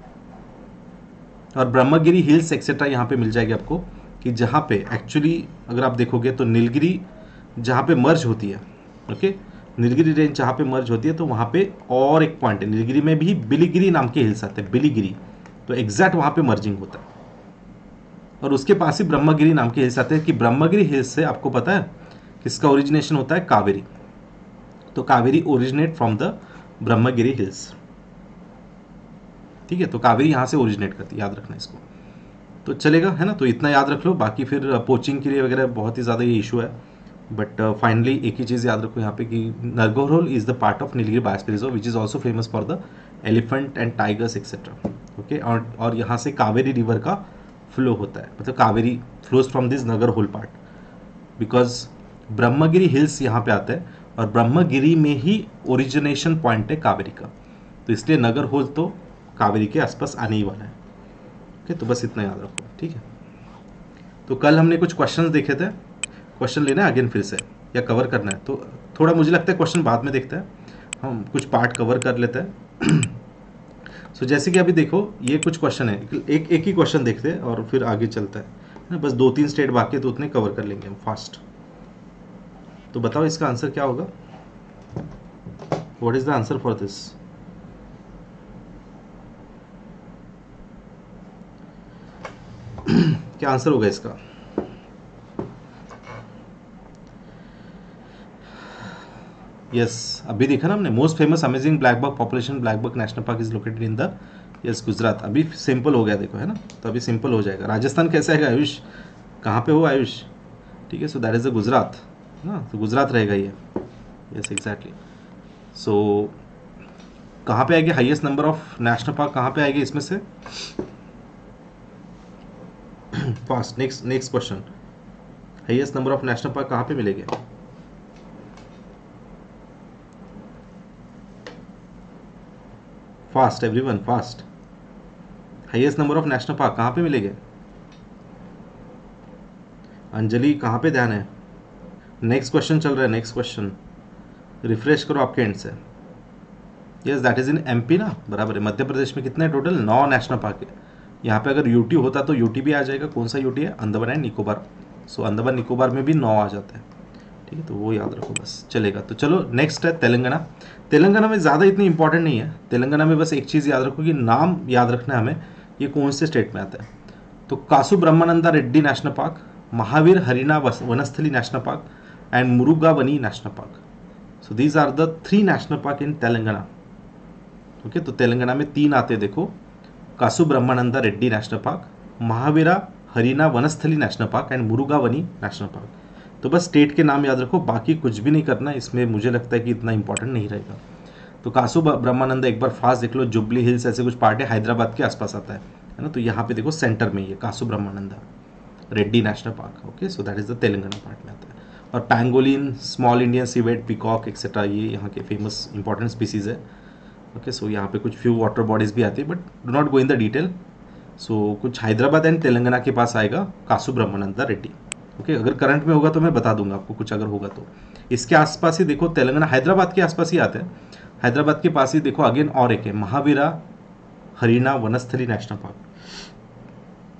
और ब्रह्मगिरी हिल्स एक्सेट्रा यहाँ पे मिल जाएगी आपको, कि जहाँ पे एक्चुअली अगर आप देखोगे तो नीलगिरी जहाँ पे मर्ज होती है, ओके, नीलगिरी रेंज जहाँ पे मर्ज होती है, तो वहाँ पे और एक पॉइंट है नीलगिरी में भी, बिलीगिरी नाम के हिल्स आते हैं, बिलीगिरी। तो एग्जैक्ट वहाँ पे मर्जिंग होता है और उसके पास ही ब्रह्मगिरी नाम के हिल्स आते हैं। कि ब्रह्मगिरी हिल्स से आपको पता है किसका ओरिजिनेशन होता है? कावेरी। तो Kaveri originate from the Brahmagiri hills. ठीक है, तो कावेरी यहाँ से ओरिजिनेट करती है, याद रखना इसको। तो चलेगा, है ना? तो इतना याद रख लो, बाकी फिर पोचिंग के लिए वगैरह बहुत ही ज़्यादा ये इशू है। बट फाइनली uh, एक ही चीज़ याद रखो यहाँ पे कि Nagarhole is the part of Nilgiri biosphere reserve which is also famous for the elephant and tigers etcetera. Okay, और और यहाँ से कावेरी रिवर का फ्लो होता है, मतलब Kaveri flows from this Nagarhole part, because Brahmagiri hills यहाँ पे आता है और ब्रह्मगिरी में ही ओरिजिनेशन पॉइंट है कावेरी का। तो इसलिए नगर होल तो कावेरी के आसपास आने ही वाला है। ओके, तो बस इतना याद रखो, ठीक है? तो कल हमने कुछ क्वेश्चंस देखे थे, क्वेश्चन लेना है अगेन फिर से या कवर करना है? तो थोड़ा मुझे लगता है क्वेश्चन बाद में देखते हैं, हम कुछ पार्ट कवर कर लेते हैं। सो so, जैसे कि अभी देखो ये कुछ क्वेश्चन है, एक एक ही क्वेश्चन देखते हैं और फिर आगे चलता है ना। बस दो तीन स्टेट बाकी है तो उतने कवर कर लेंगे हम फास्ट। तो बताओ इसका आंसर क्या होगा? What is the answer for this? क्या आंसर होगा इसका? यस yes, अभी देखा ना हमने, most famous amazing blackbuck population blackbuck national park is located in the, yes, Gujarat. अभी सिंपल हो गया देखो, है ना? तो अभी सिंपल हो जाएगा। राजस्थान कैसा है आयुष? कहाँ पे हो आयुष? ठीक है, so that is the Gujarat ना, तो गुजरात रहेगा ये। Yes exactly. सो कहाँ पे आएगी highest number of national park, कहाँ पे आएगी इसमें से? Fast, next next question, highest number of national park कहाँ पे मिलेंगे? Fast everyone, fast. Highest number of national park कहाँ पे मिलेंगे? अंजलि कहाँ पे ध्यान है? नेक्स्ट क्वेश्चन चल रहा है, नेक्स्ट क्वेश्चन रिफ्रेश करो आपके एंड से। Yes that is in MP ना, बराबर है। मध्य प्रदेश में कितने टोटल? नौ नेशनल पार्क है। यहाँ पे अगर यूटी होता तो यूटी भी आ जाएगा। कौन सा यूटी है? अंडमान एंड निकोबार। सो अंडमान निकोबार में भी नौ आ जाते हैं। ठीक है, तो वो याद रखो बस, चलेगा। तो चलो नेक्स्ट है तेलंगाना। तेलंगाना में ज़्यादा इतनी इंपॉर्टेंट नहीं है। तेलंगाना में बस एक चीज़ याद रखो कि नाम याद रखना है हमें, ये कौन से स्टेट में आता है। तो Kasu Brahmananda Reddy national park, Mahavir Harina Vanasthali national park and Mrugavani national park. So these are the three national park in Telangana. Okay, तो तेलंगाना में तीन आते हैं देखो, Kasu Brahmananda Reddy national park, Mahavira Harina Vanasthali national park and Mrugavani national park. तो बस स्टेट के नाम याद रखो, बाकी कुछ भी नहीं करना इसमें। मुझे लगता है कि इतना इंपॉर्टेंट नहीं रहेगा। तो कासु ब्रह्मानंदा एक बार फास्ट देख लो, जुबली हिल्स ऐसे कुछ पार्ट है, हैदराबाद के आसपास आता है, है ना? तो यहाँ पे देखो सेंटर में ये Kasu Brahmananda Reddy national park. Okay, so that is the Telangana part में आता है। और pangolin, small Indian civet, peacock etcetera, ये यहाँ के फेमस इंपॉर्टेंट स्पीसीज है। ओके, सो यहाँ पे कुछ फ्यू वाटर बॉडीज भी आती है, but do not go in the detail. So कुछ हैदराबाद एंड तेलंगाना के पास आएगा कासु ब्रह्मानंदा रेड्डी। ओके, अगर करंट में होगा तो मैं बता दूंगा आपको, कुछ अगर होगा तो। इसके आसपास ही देखो तेलंगाना, हैदराबाद के आसपास ही आते हैं। हैदराबाद के पास ही देखो अगेन और एक है, महावीरा हरिना वनस्थली नेशनल पार्क।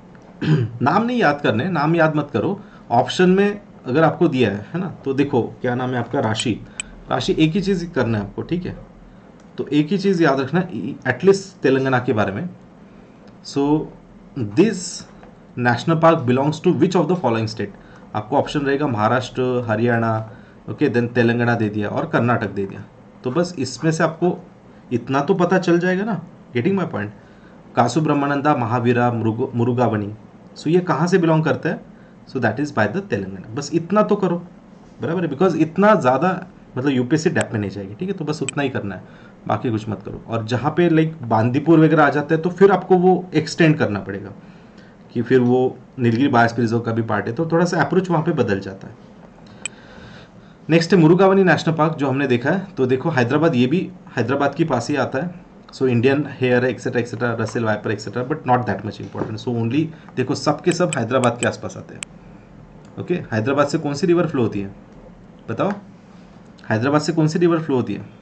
नाम नहीं याद करने, नाम याद मत करो। ऑप्शन में अगर आपको दिया है है ना, तो देखो क्या नाम है आपका, राशि। राशि एक ही चीज़ करना है आपको, ठीक है। तो एक ही चीज़ याद रखना एटलीस्ट तेलंगाना के बारे में। So this national park belongs to which of the following state. आपको ऑप्शन रहेगा महाराष्ट्र, हरियाणा, ओके, देन तेलंगाना दे दिया और कर्नाटक दे दिया। तो बस इसमें से आपको इतना तो पता चल जाएगा ना, getting my point. Kasu Brahmananda, Mahavira, Mruga Mrugavani, so ये कहाँ से बिलोंग करता है? So that is by the Telangana. बस इतना तो करो, बराबर है, बिकॉज इतना ज़्यादा मतलब यूपीएससी डेप में नहीं जाएगी, ठीक है। तो बस उतना ही करना है, बाकी कुछ मत करो। और जहाँ पे लाइक बांदीपुर वगैरह आ जाता है तो फिर आपको वो एक्सटेंड करना पड़ेगा कि फिर वो नीलगिरी बायोस्फीयर रिजर्व का भी पार्ट है, तो थोड़ा सा अप्रोच वहाँ पे बदल जाता है। नेक्स्ट है मुरुगावनी नेशनल पार्क, जो हमने देखा है। तो देखो हैदराबाद, ये भी हैदराबाद के पास ही आता है। So Indian hare etcetera etcetera, Russell viper etcetera, but not that much important. So only देखो सब के सब हैदराबाद के आसपास आते हैं। Okay okay? हैदराबाद से कौन सी रिवर फ्लो होती है बताओ? हैदराबाद से कौन सी रिवर फ्लो होती है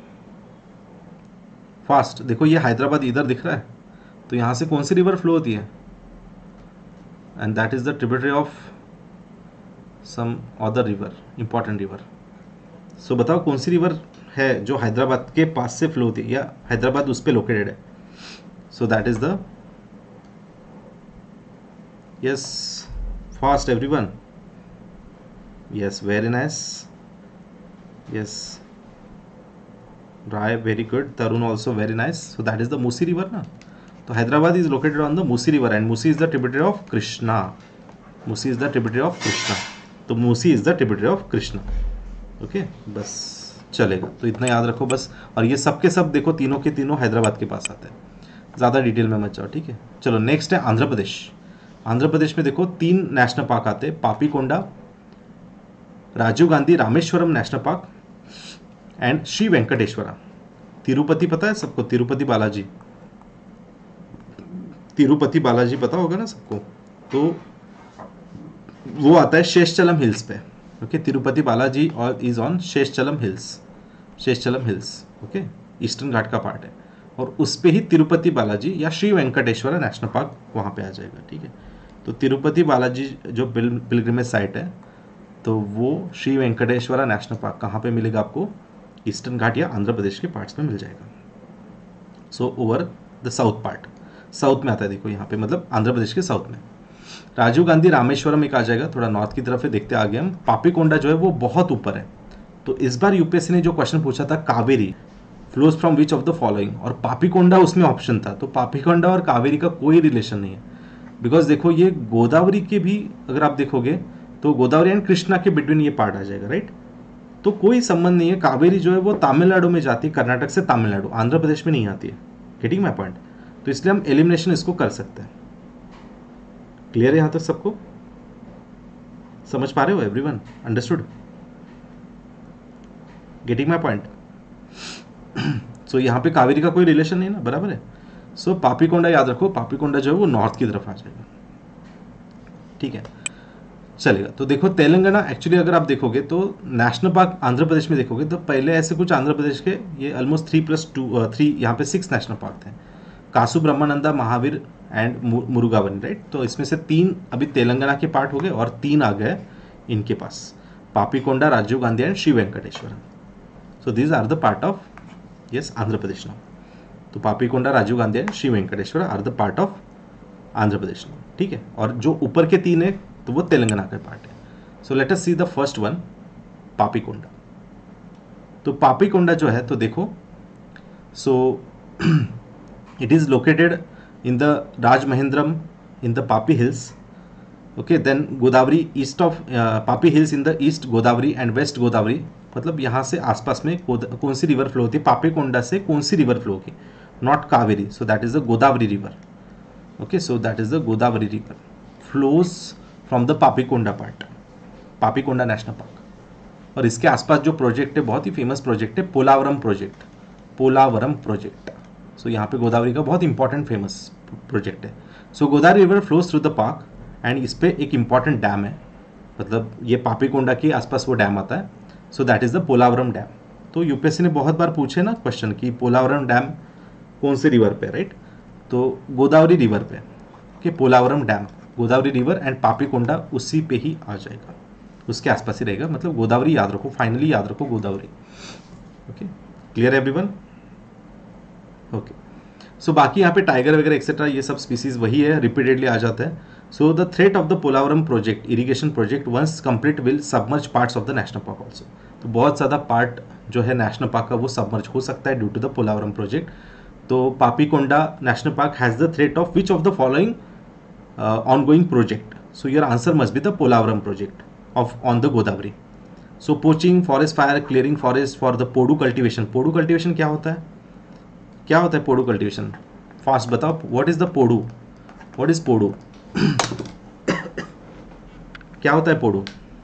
फास्ट? देखो ये हैदराबाद इधर दिख रहा है, तो यहाँ से कौन सी रिवर फ्लो होती है? And that is the tributary of some other river, important river. So बताओ कौन सी रिवर है जो हैदराबाद के पास से फ्लो होती है या हैदराबाद उस पर लोकेटेड है? So that is the, yes, fast everyone, yes, very nice, yes, Rai very good, Tarun also very nice. So that is the Musi river ना। तो Hyderabad is located on the Musi river and Musi is the tributary of Krishna. Musi is the tributary of Krishna. तो Musi is the tributary of Krishna. Okay, बस चलेगा, तो इतना याद रखो बस। और ये सब के सब देखो तीनों के तीनों हैदराबाद के पास आते हैं, ज़्यादा डिटेल में मत जाओ, ठीक है। चलो नेक्स्ट है आंध्र प्रदेश। आंध्र प्रदेश में देखो तीन नेशनल पार्क आते हैं, Papikonda, Rajiv Gandhi Rameshwaram national park and Shri Venkateswara. Tirupati पता है सबको? तिरुपति बालाजी, तिरुपति बालाजी पता होगा ना सबको। तो वो आता है शेषचलम हिल्स पे। ओके, तिरुपति बालाजी और is on Seshachalam hills, Seshachalam hills, okay, eastern Ghat का पार्ट है। और उस पे ही तिरुपति बालाजी या श्री वेंकटेश्वरा नेशनल पार्क वहाँ पे आ जाएगा, ठीक है। तो तिरुपति बालाजी जो पिलग्रिमेज साइट है, तो वो श्री वेंकटेश्वरा नेशनल पार्क कहाँ पे मिलेगा आपको? ईस्टर्न घाट या आंध्र प्रदेश के पार्ट्स में मिल जाएगा। So over the south part, south में आता है देखो यहाँ पे, मतलब आंध्र प्रदेश के साउथ में। राजीव गांधी रामेश्वरम एक आ जाएगा, थोड़ा नॉर्थ की तरफ है, देखते आगे हम। पापीकोंडा जो है वो बहुत ऊपर है। तो इस बार यूपीएससी ने जो क्वेश्चन पूछा था, Kaveri flows from which of the following, और पापीकोंडा उसमें ऑप्शन था। तो पापीकोंडा और कावेरी का कोई रिलेशन नहीं है, बिकॉज देखो ये गोदावरी के भी अगर आप देखोगे तो गोदावरी एंड कृष्णा के बिटवीन ये पार्ट आ जाएगा, राइट। तो कोई संबंध नहीं है। कावेरी जो है वो तमिलनाडु में जाती है, कर्नाटक से तमिलनाडु, आंध्र प्रदेश में नहीं आती है। Getting my point? तो इसलिए हम एलिमिनेशन इसको कर सकते हैं। क्लियर है यहाँ तक सबको? समझ पा रहे हो everyone? Understood? Getting my point? So यहाँ पे कावेरी का कोई रिलेशन नहीं ना, बराबर है। सो so, पापीकोंडा याद रखो, पापीकोंडा जो है वो नॉर्थ की तरफ आ जाएगा, ठीक है, चलेगा। तो देखो तेलंगाना, एक्चुअली अगर आप देखोगे तो नेशनल पार्क आंध्र प्रदेश में देखोगे तो पहले ऐसे कुछ आंध्र प्रदेश के ये almost three plus two three यहाँ पे सिक्स नेशनल पार्क थे, कासु ब्रह्मानंदा, महावीर एंड मुरुगावनी, राइट। तो इसमें से तीन अभी तेलंगाना के पार्ट हो गए और तीन आ गए इनके पास, Papikonda, Rajiv Gandhi and Shri Venkateswara. So these are the part of yes Andhra Pradesh now. तो Papikonda, Rajiv Gandhi and Shri Venkateswara are the part of Andhra Pradesh now, ठीक है। और जो ऊपर के तीन है तो वो तेलंगाना का पार्ट है। So let us see the first one, Papikonda. तो पापीकोंडा जो है तो देखो, so it is located in the Rajamahendram in the Papi hills, okay. Then Godavari east of Papi hills in the east Godavari and west Godavari, मतलब यहाँ से आसपास में कौन सी रिवर फ्लो होती है? पापीकोंडा से कौन सी रिवर फ्लो होगी? Not Kaveri, so that is the Godavari river, okay. So that is the Godavari river flows from the Papikonda part, Papikonda national park. और इसके आसपास जो प्रोजेक्ट है, बहुत ही फेमस प्रोजेक्ट है, Polavaram project, Polavaram project. So यहाँ पे गोदावरी का बहुत इंपॉर्टेंट फेमस प्रोजेक्ट है। So Godavari river flows through the park and इस पर एक इंपॉर्टेंट डैम है, मतलब ये पापीकोंडा के आसपास वो डैम आता है। So that is the Polavaram dam. तो यूपीएससी ने बहुत बार पूछे ना क्वेश्चन कि पोलावरम डैम कौन से रिवर पे, राइट। तो गोदावरी रिवर पे, okay, Polavaram dam Godavari river and Papikonda उसी पे ही आ जाएगा, उसके आसपास ही रहेगा, मतलब गोदावरी याद रखो, फाइनली याद रखो Godavari. Okay, clear everyone? Okay, so बाकी यहाँ पे टाइगर वगैरह एक्सेट्रा ये सब स्पीसीज वही है, रिपीटेडली आ जाता है। So the threat of the Polavaram project irrigation project once complete will submerge parts of the national park also. तो बहुत ज़्यादा पार्ट जो है नेशनल पार्क का वो सबमर्ज हो सकता है due to the Polavaram project. तो Papikonda national park has the threat of which of the following ongoing project? So your answer must be the Polavaram project of on the Godavari. So poaching, forest fire, clearing forest for the podu cultivation. Podu cultivation क्या होता है? क्या होता है podu cultivation? Fast बताओ, what is the podu? What is podu? क्या होता है podu?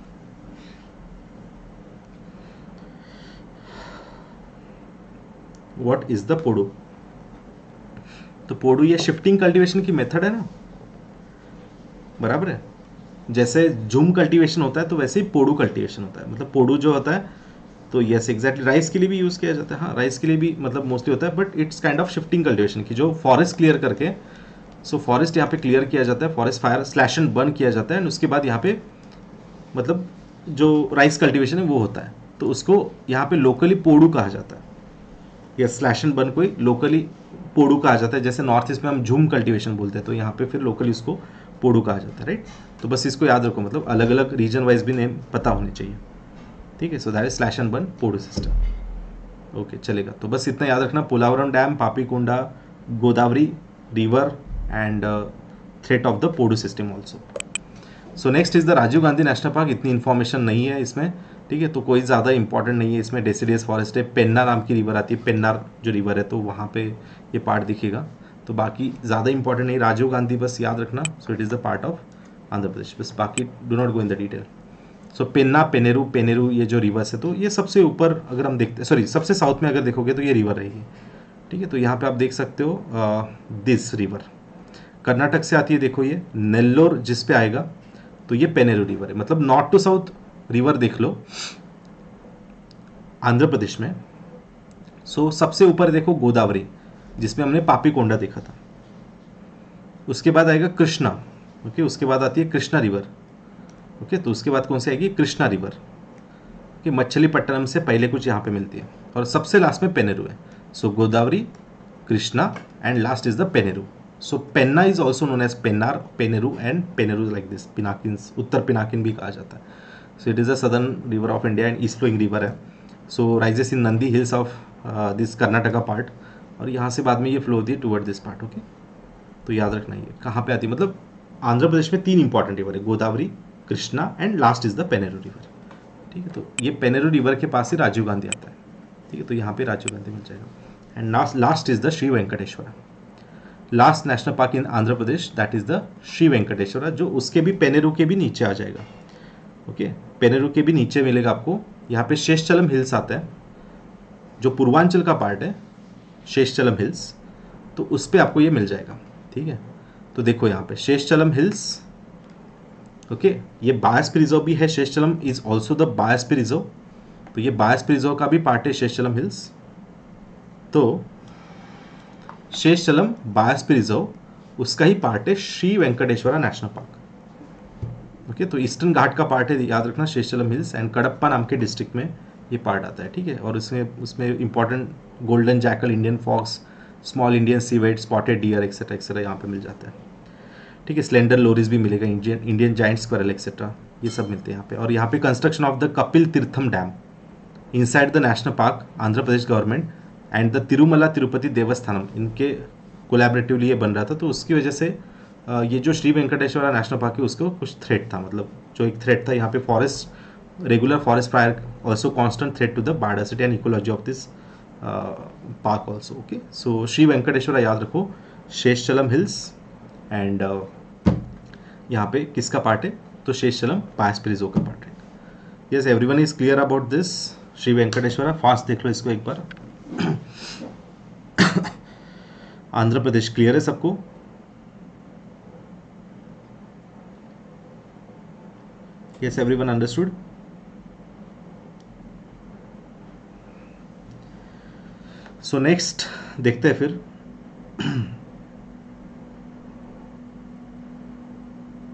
What is the podu? तो पोडू ये शिफ्टिंग कल्टीवेशन की मेथड है ना, बराबर है। जैसे झूम कल्टीवेशन होता है तो वैसे ही पोडू कल्टीवेशन होता है। मतलब पोडू जो होता है तो यस एग्जैक्टली राइस के लिए भी यूज़ किया जाता है, हाँ राइस के लिए भी मतलब मोस्टली होता है, but it's kind of shifting cultivation की जो फॉरेस्ट क्लियर करके, सो फॉरेस्ट यहाँ पे क्लियर किया जाता है, forest fire slash and burn किया जाता है एंड उसके बाद यहाँ पे मतलब जो राइस कल्टीवेशन है वो होता है, तो उसको यहाँ पे लोकली पोडू कहा जाता है, या स्लैश एंड बर्न कोई लोकली पोडू कहा जाता है। जैसे नॉर्थ ईस्ट में हम झूम कल्टीवेशन बोलते हैं तो यहाँ पे फिर लोकली उसको पोडू कहा जाता है, राइट। तो बस इसको याद रखो, मतलब अलग अलग रीजन वाइज भी नेम पता होने चाहिए, ठीक है। So that is slash and burn podu system. Okay चलेगा, तो बस इतना याद रखना, Polavaram dam, Papikonda, Godavari river and threat of the podu system also. So next is the Rajiv Gandhi national park. इतनी इन्फॉर्मेशन नहीं है इसमें, ठीक है, तो कोई ज़्यादा इंपॉर्टेंट नहीं है इसमें। डेसिडियस फॉरेस्ट है, पेन्नार नाम की रिवर आती है, पेन्नार जो रिवर है तो वहाँ पे ये पार्ट दिखेगा, तो बाकी ज़्यादा इंपॉर्टेंट नहीं। राजीव गांधी बस याद रखना, so it is the part of Andhra Pradesh, बस बाकी do not go in the detail. So Penna, Penneru, Penneru ये जो रिवर्स है तो ये सबसे ऊपर अगर हम देखते, सॉरी सबसे साउथ में अगर देखोगे तो ये रिवर रहेगी, ठीक है। तो यहाँ पे आप देख सकते हो दिस रिवर कर्नाटक से आती है, देखो ये नेल्लोर जिस पे आएगा तो ये पेनेरू रिवर है, मतलब नॉर्थ टू साउथ रिवर देख लो आंध्र प्रदेश में। सो सबसे ऊपर देखो गोदावरी जिसमें हमने पापीकोंडा देखा था, उसके बाद आएगा कृष्णा, ओके, उसके बाद आती है कृष्णा रिवर, ओके, तो उसके बाद कौन सी आएगी? कृष्णा रिवर, कि मछलीपट्टनम से पहले कुछ यहाँ पे मिलती है, और सबसे लास्ट में पेनेरू है। So Godavari, Krishna and last is the Penneru. So Penna is also known as Pennar, Penneru and Penneru like this, Pinakin, Uttar Pinakin भी कहा जाता है। So it is the southern river of India and east flowing river है। So rises in Nandi hills of this Karnataka part, और यहाँ से बाद में ये फ्लो होती है टुवर्ड दिस पार्ट, ओके। तो याद रखना ये कहाँ पे आती है, मतलब आंध्र प्रदेश में तीन इंपॉर्टेंट रिवर है, Godavari, Krishna and last is the Penneru river, ठीक है। तो ये पेनेरू रिवर के पास ही राजीव गांधी आता है, ठीक है, तो यहाँ पे राजीव गांधी मिल जाएगा। And last last is the Shri Venkateswara, last national park in Andhra Pradesh that is the Shri Venkateswara, जो उसके भी पेनेरू के भी नीचे आ जाएगा, ओके। पेनेरू के भी नीचे मिलेगा आपको। यहाँ पे शेषचलम हिल्स आता है जो पूर्वांचल का पार्ट है, शेषचलम हिल्स, तो उस पर आपको ये मिल जाएगा, ठीक है। तो देखो यहाँ पे शेषचलम हिल्स, ओके okay, ये बायोस्फीयर रिजर्व भी है, Seshachalam is also the biosphere reserve, तो ये बायोस्फीयर रिजर्व का भी पार्ट है शेषचलम हिल्स। तो शेषचलम बायोस्फीयर रिजर्व उसका ही पार्ट है Shri Venkateswara national park, okay okay, तो ईस्टर्न घाट का पार्ट है, याद रखना शेषचलम हिल्स, एंड कडप्पा नाम के डिस्ट्रिक्ट में ये पार्ट आता है, ठीक है। और उसमें उसमें important golden jackal, Indian fox, small Indian civet, spotted deer etcetera etcetera यहाँ पे मिल जाता है, ठीक है। स्लेंडर लोरीज भी मिलेगा, Indian Indian giant squirrel etcetera ये सब मिलते हैं यहाँ पे। और यहाँ पे construction of the Kapil Theertham dam inside the national park, Andhra Pradesh government and the Tirumala Tirupati Devasthanam, इनके कोलैबोरेटिवली ये बन रहा था, तो उसकी वजह से ये जो श्री वेंकटेश्वरा नेशनल पार्क है उसको कुछ थ्रेट था, मतलब जो एक थ्रेट था यहाँ पे forest, regular forest fire also constant threat to the biodiversity and ecology of this park also, okay. So Shri Venkateswara याद रखो, शेषचलम हिल्स एंड uh, यहाँ पे किसका पार्ट है? तो शेषचलम बायोस्फीयर रिजर्व का पार्ट है। Yes everyone is clear about this Shri Venkateswara, fast देख लो इसको एक बार। आंध्र प्रदेश क्लियर है सबको? Yes everyone understood? So next देखते हैं फिर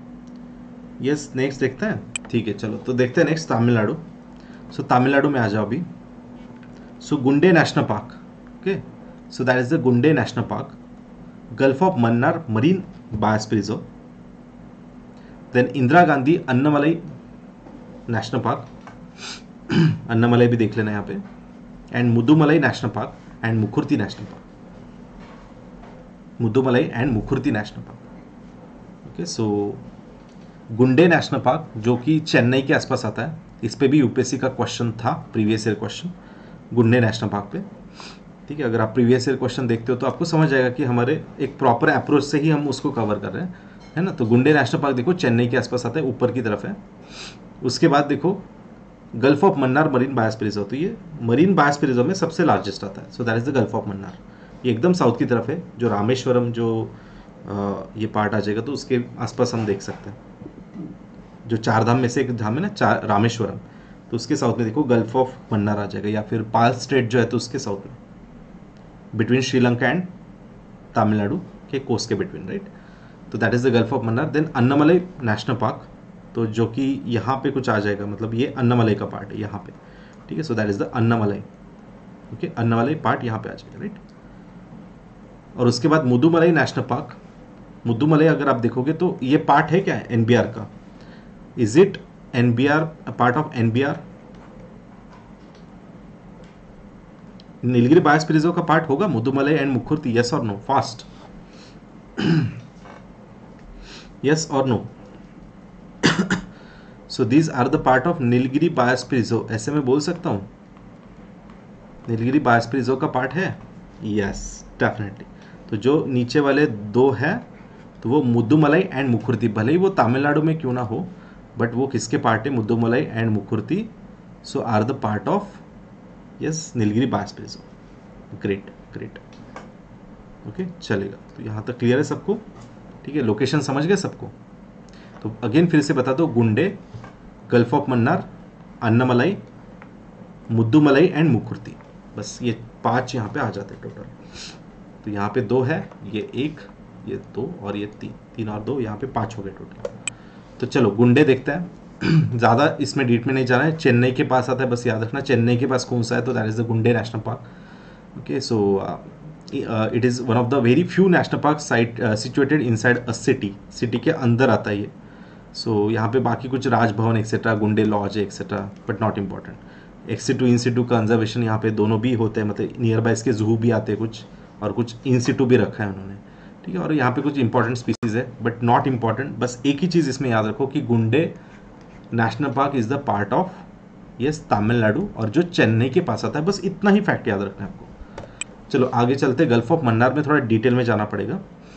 यस, नेक्स्ट देखते हैं, ठीक है चलो तो देखते हैं नेक्स्ट तमिलनाडु। सो तमिलनाडु में आ जाओ अभी। So Gundy national park, okay, so that is the गुंडे national park, gulf of Mannar marine biosphere reserve, then Indira Gandhi Annamalai national park, Annamalai भी देख लेना यहाँ पे, and Mudumalai national park and Mukurthi national park, Mudumalai and Mukurthi national park. Okay, so Gundy national park जो कि चेन्नई के आसपास आता है, इस पे भी यूपीएससी का क्वेश्चन था, previous year question Gundy national park पे, ठीक है। अगर आप प्रीवियस ईयर क्वेश्चन देखते हो तो आपको समझ जाएगा कि हमारे एक प्रॉपर अप्रोच से ही हम उसको कवर कर रहे हैं, है ना। तो गुंडे नेशनल पार्क देखो चेन्नई के आसपास आता है, ऊपर की तरफ है। उसके बाद देखो gulf of Mannar marine biosphere reserve, तो ये मरीन बायोस्फीयर रिजर्व में सबसे लार्जेस्ट आता है, so that is the gulf of Mannar. ये एकदम साउथ की तरफ है, जो रामेश्वरम जो आ, ये पार्ट आ जाएगा तो उसके आसपास हम देख सकते हैं, जो चार धाम में से एक धाम है ना चार, रामेश्वरम, तो उसके साउथ में देखो गल्फ ऑफ मन्नार आ जाएगा, या फिर पाल स्ट्रेट जो है तो उसके साउथ में, बिटवीन श्रीलंका एंड तमिलनाडु के कोस्ट के बिटवीन, राइट। तो that is the gulf of Mannar. Then Anamalai national park, तो जो कि यहाँ पे कुछ आ जाएगा, मतलब ये अन्नामलाई का पार्ट है यहाँ पे, ठीक है। So that is the Anamalai, okay, Anamalai part यहाँ पे आ जाएगा, राइट। और उसके बाद मुदुमलाई नेशनल पार्क, मुदुमलाई अगर आप देखोगे तो ये पार्ट है क्या, एनबीआर का, is it NBR, part of NBR, Nilgiri biosphere reserve का पार्ट होगा मुदुमलाई एंड मुकुर्ती, यस और नो, फास्ट, यस और no. So these are the part of Nilgiri biosphere reserve, ऐसे मैं बोल सकता हूं नीलगिरी बायोस्फीयर रिजर्व का पार्ट है, यस डेफिनेटली। तो जो नीचे वाले दो है तो वो मुदुमलाई एंड मुकुर्ती, भले ही वो तमिलनाडु में क्यों ना हो, बट वो किसके पार्ट है, Mudumalai and Mukurthi, so are the part of yes Nilgiri biosphere reserve. Great great, okay चलेगा। तो यहाँ तक क्लियर है सबको, ठीक है, लोकेशन समझ गए सबको। तो अगेन फिर से बता दो, Guindy, gulf of Mannar, Anamalai, Mudumalai and Mukurthi, बस ये पांच यहाँ पे आ जाते हैं टोटल। तो यहाँ पे दो है, ये एक, ये दो और ये तीन, तीन और दो, यहाँ पे पांच हो गए टोटल। तो चलो गुंडे देखते हैं, ज़्यादा इसमें डीप में नहीं जाना है, चेन्नई के पास आता है, बस याद रखना चेन्नई के पास कौन सा है, तो दैट इज द गुंडे national park. Okay, so it is one of the very few national park site situated inside a city, city के अंदर आता है ये। सो so, यहाँ पे बाकी कुछ राजभवन एक्सेट्रा, गुंडे लॉज है etcetera, but not important. Ex situ in situ conservation यहाँ पे दोनों भी होते हैं, मतलब नियर बाय इसके जू भी आते हैं कुछ, और कुछ इन सिटू भी रखा है उन्होंने, ठीक है। और यहाँ पे कुछ इंपॉर्टेंट स्पीसीज है बट नॉट इम्पॉर्टेंट, बस एक ही चीज़ इसमें याद रखो कि Guindy national park is the part of yes Tamil Nadu, और जो चेन्नई के पास आता है, बस इतना ही फैक्ट याद रखना है आपको। चलो आगे चलते, गल्फ ऑफ मन्नार में थोड़ा डिटेल में जाना पड़ेगा।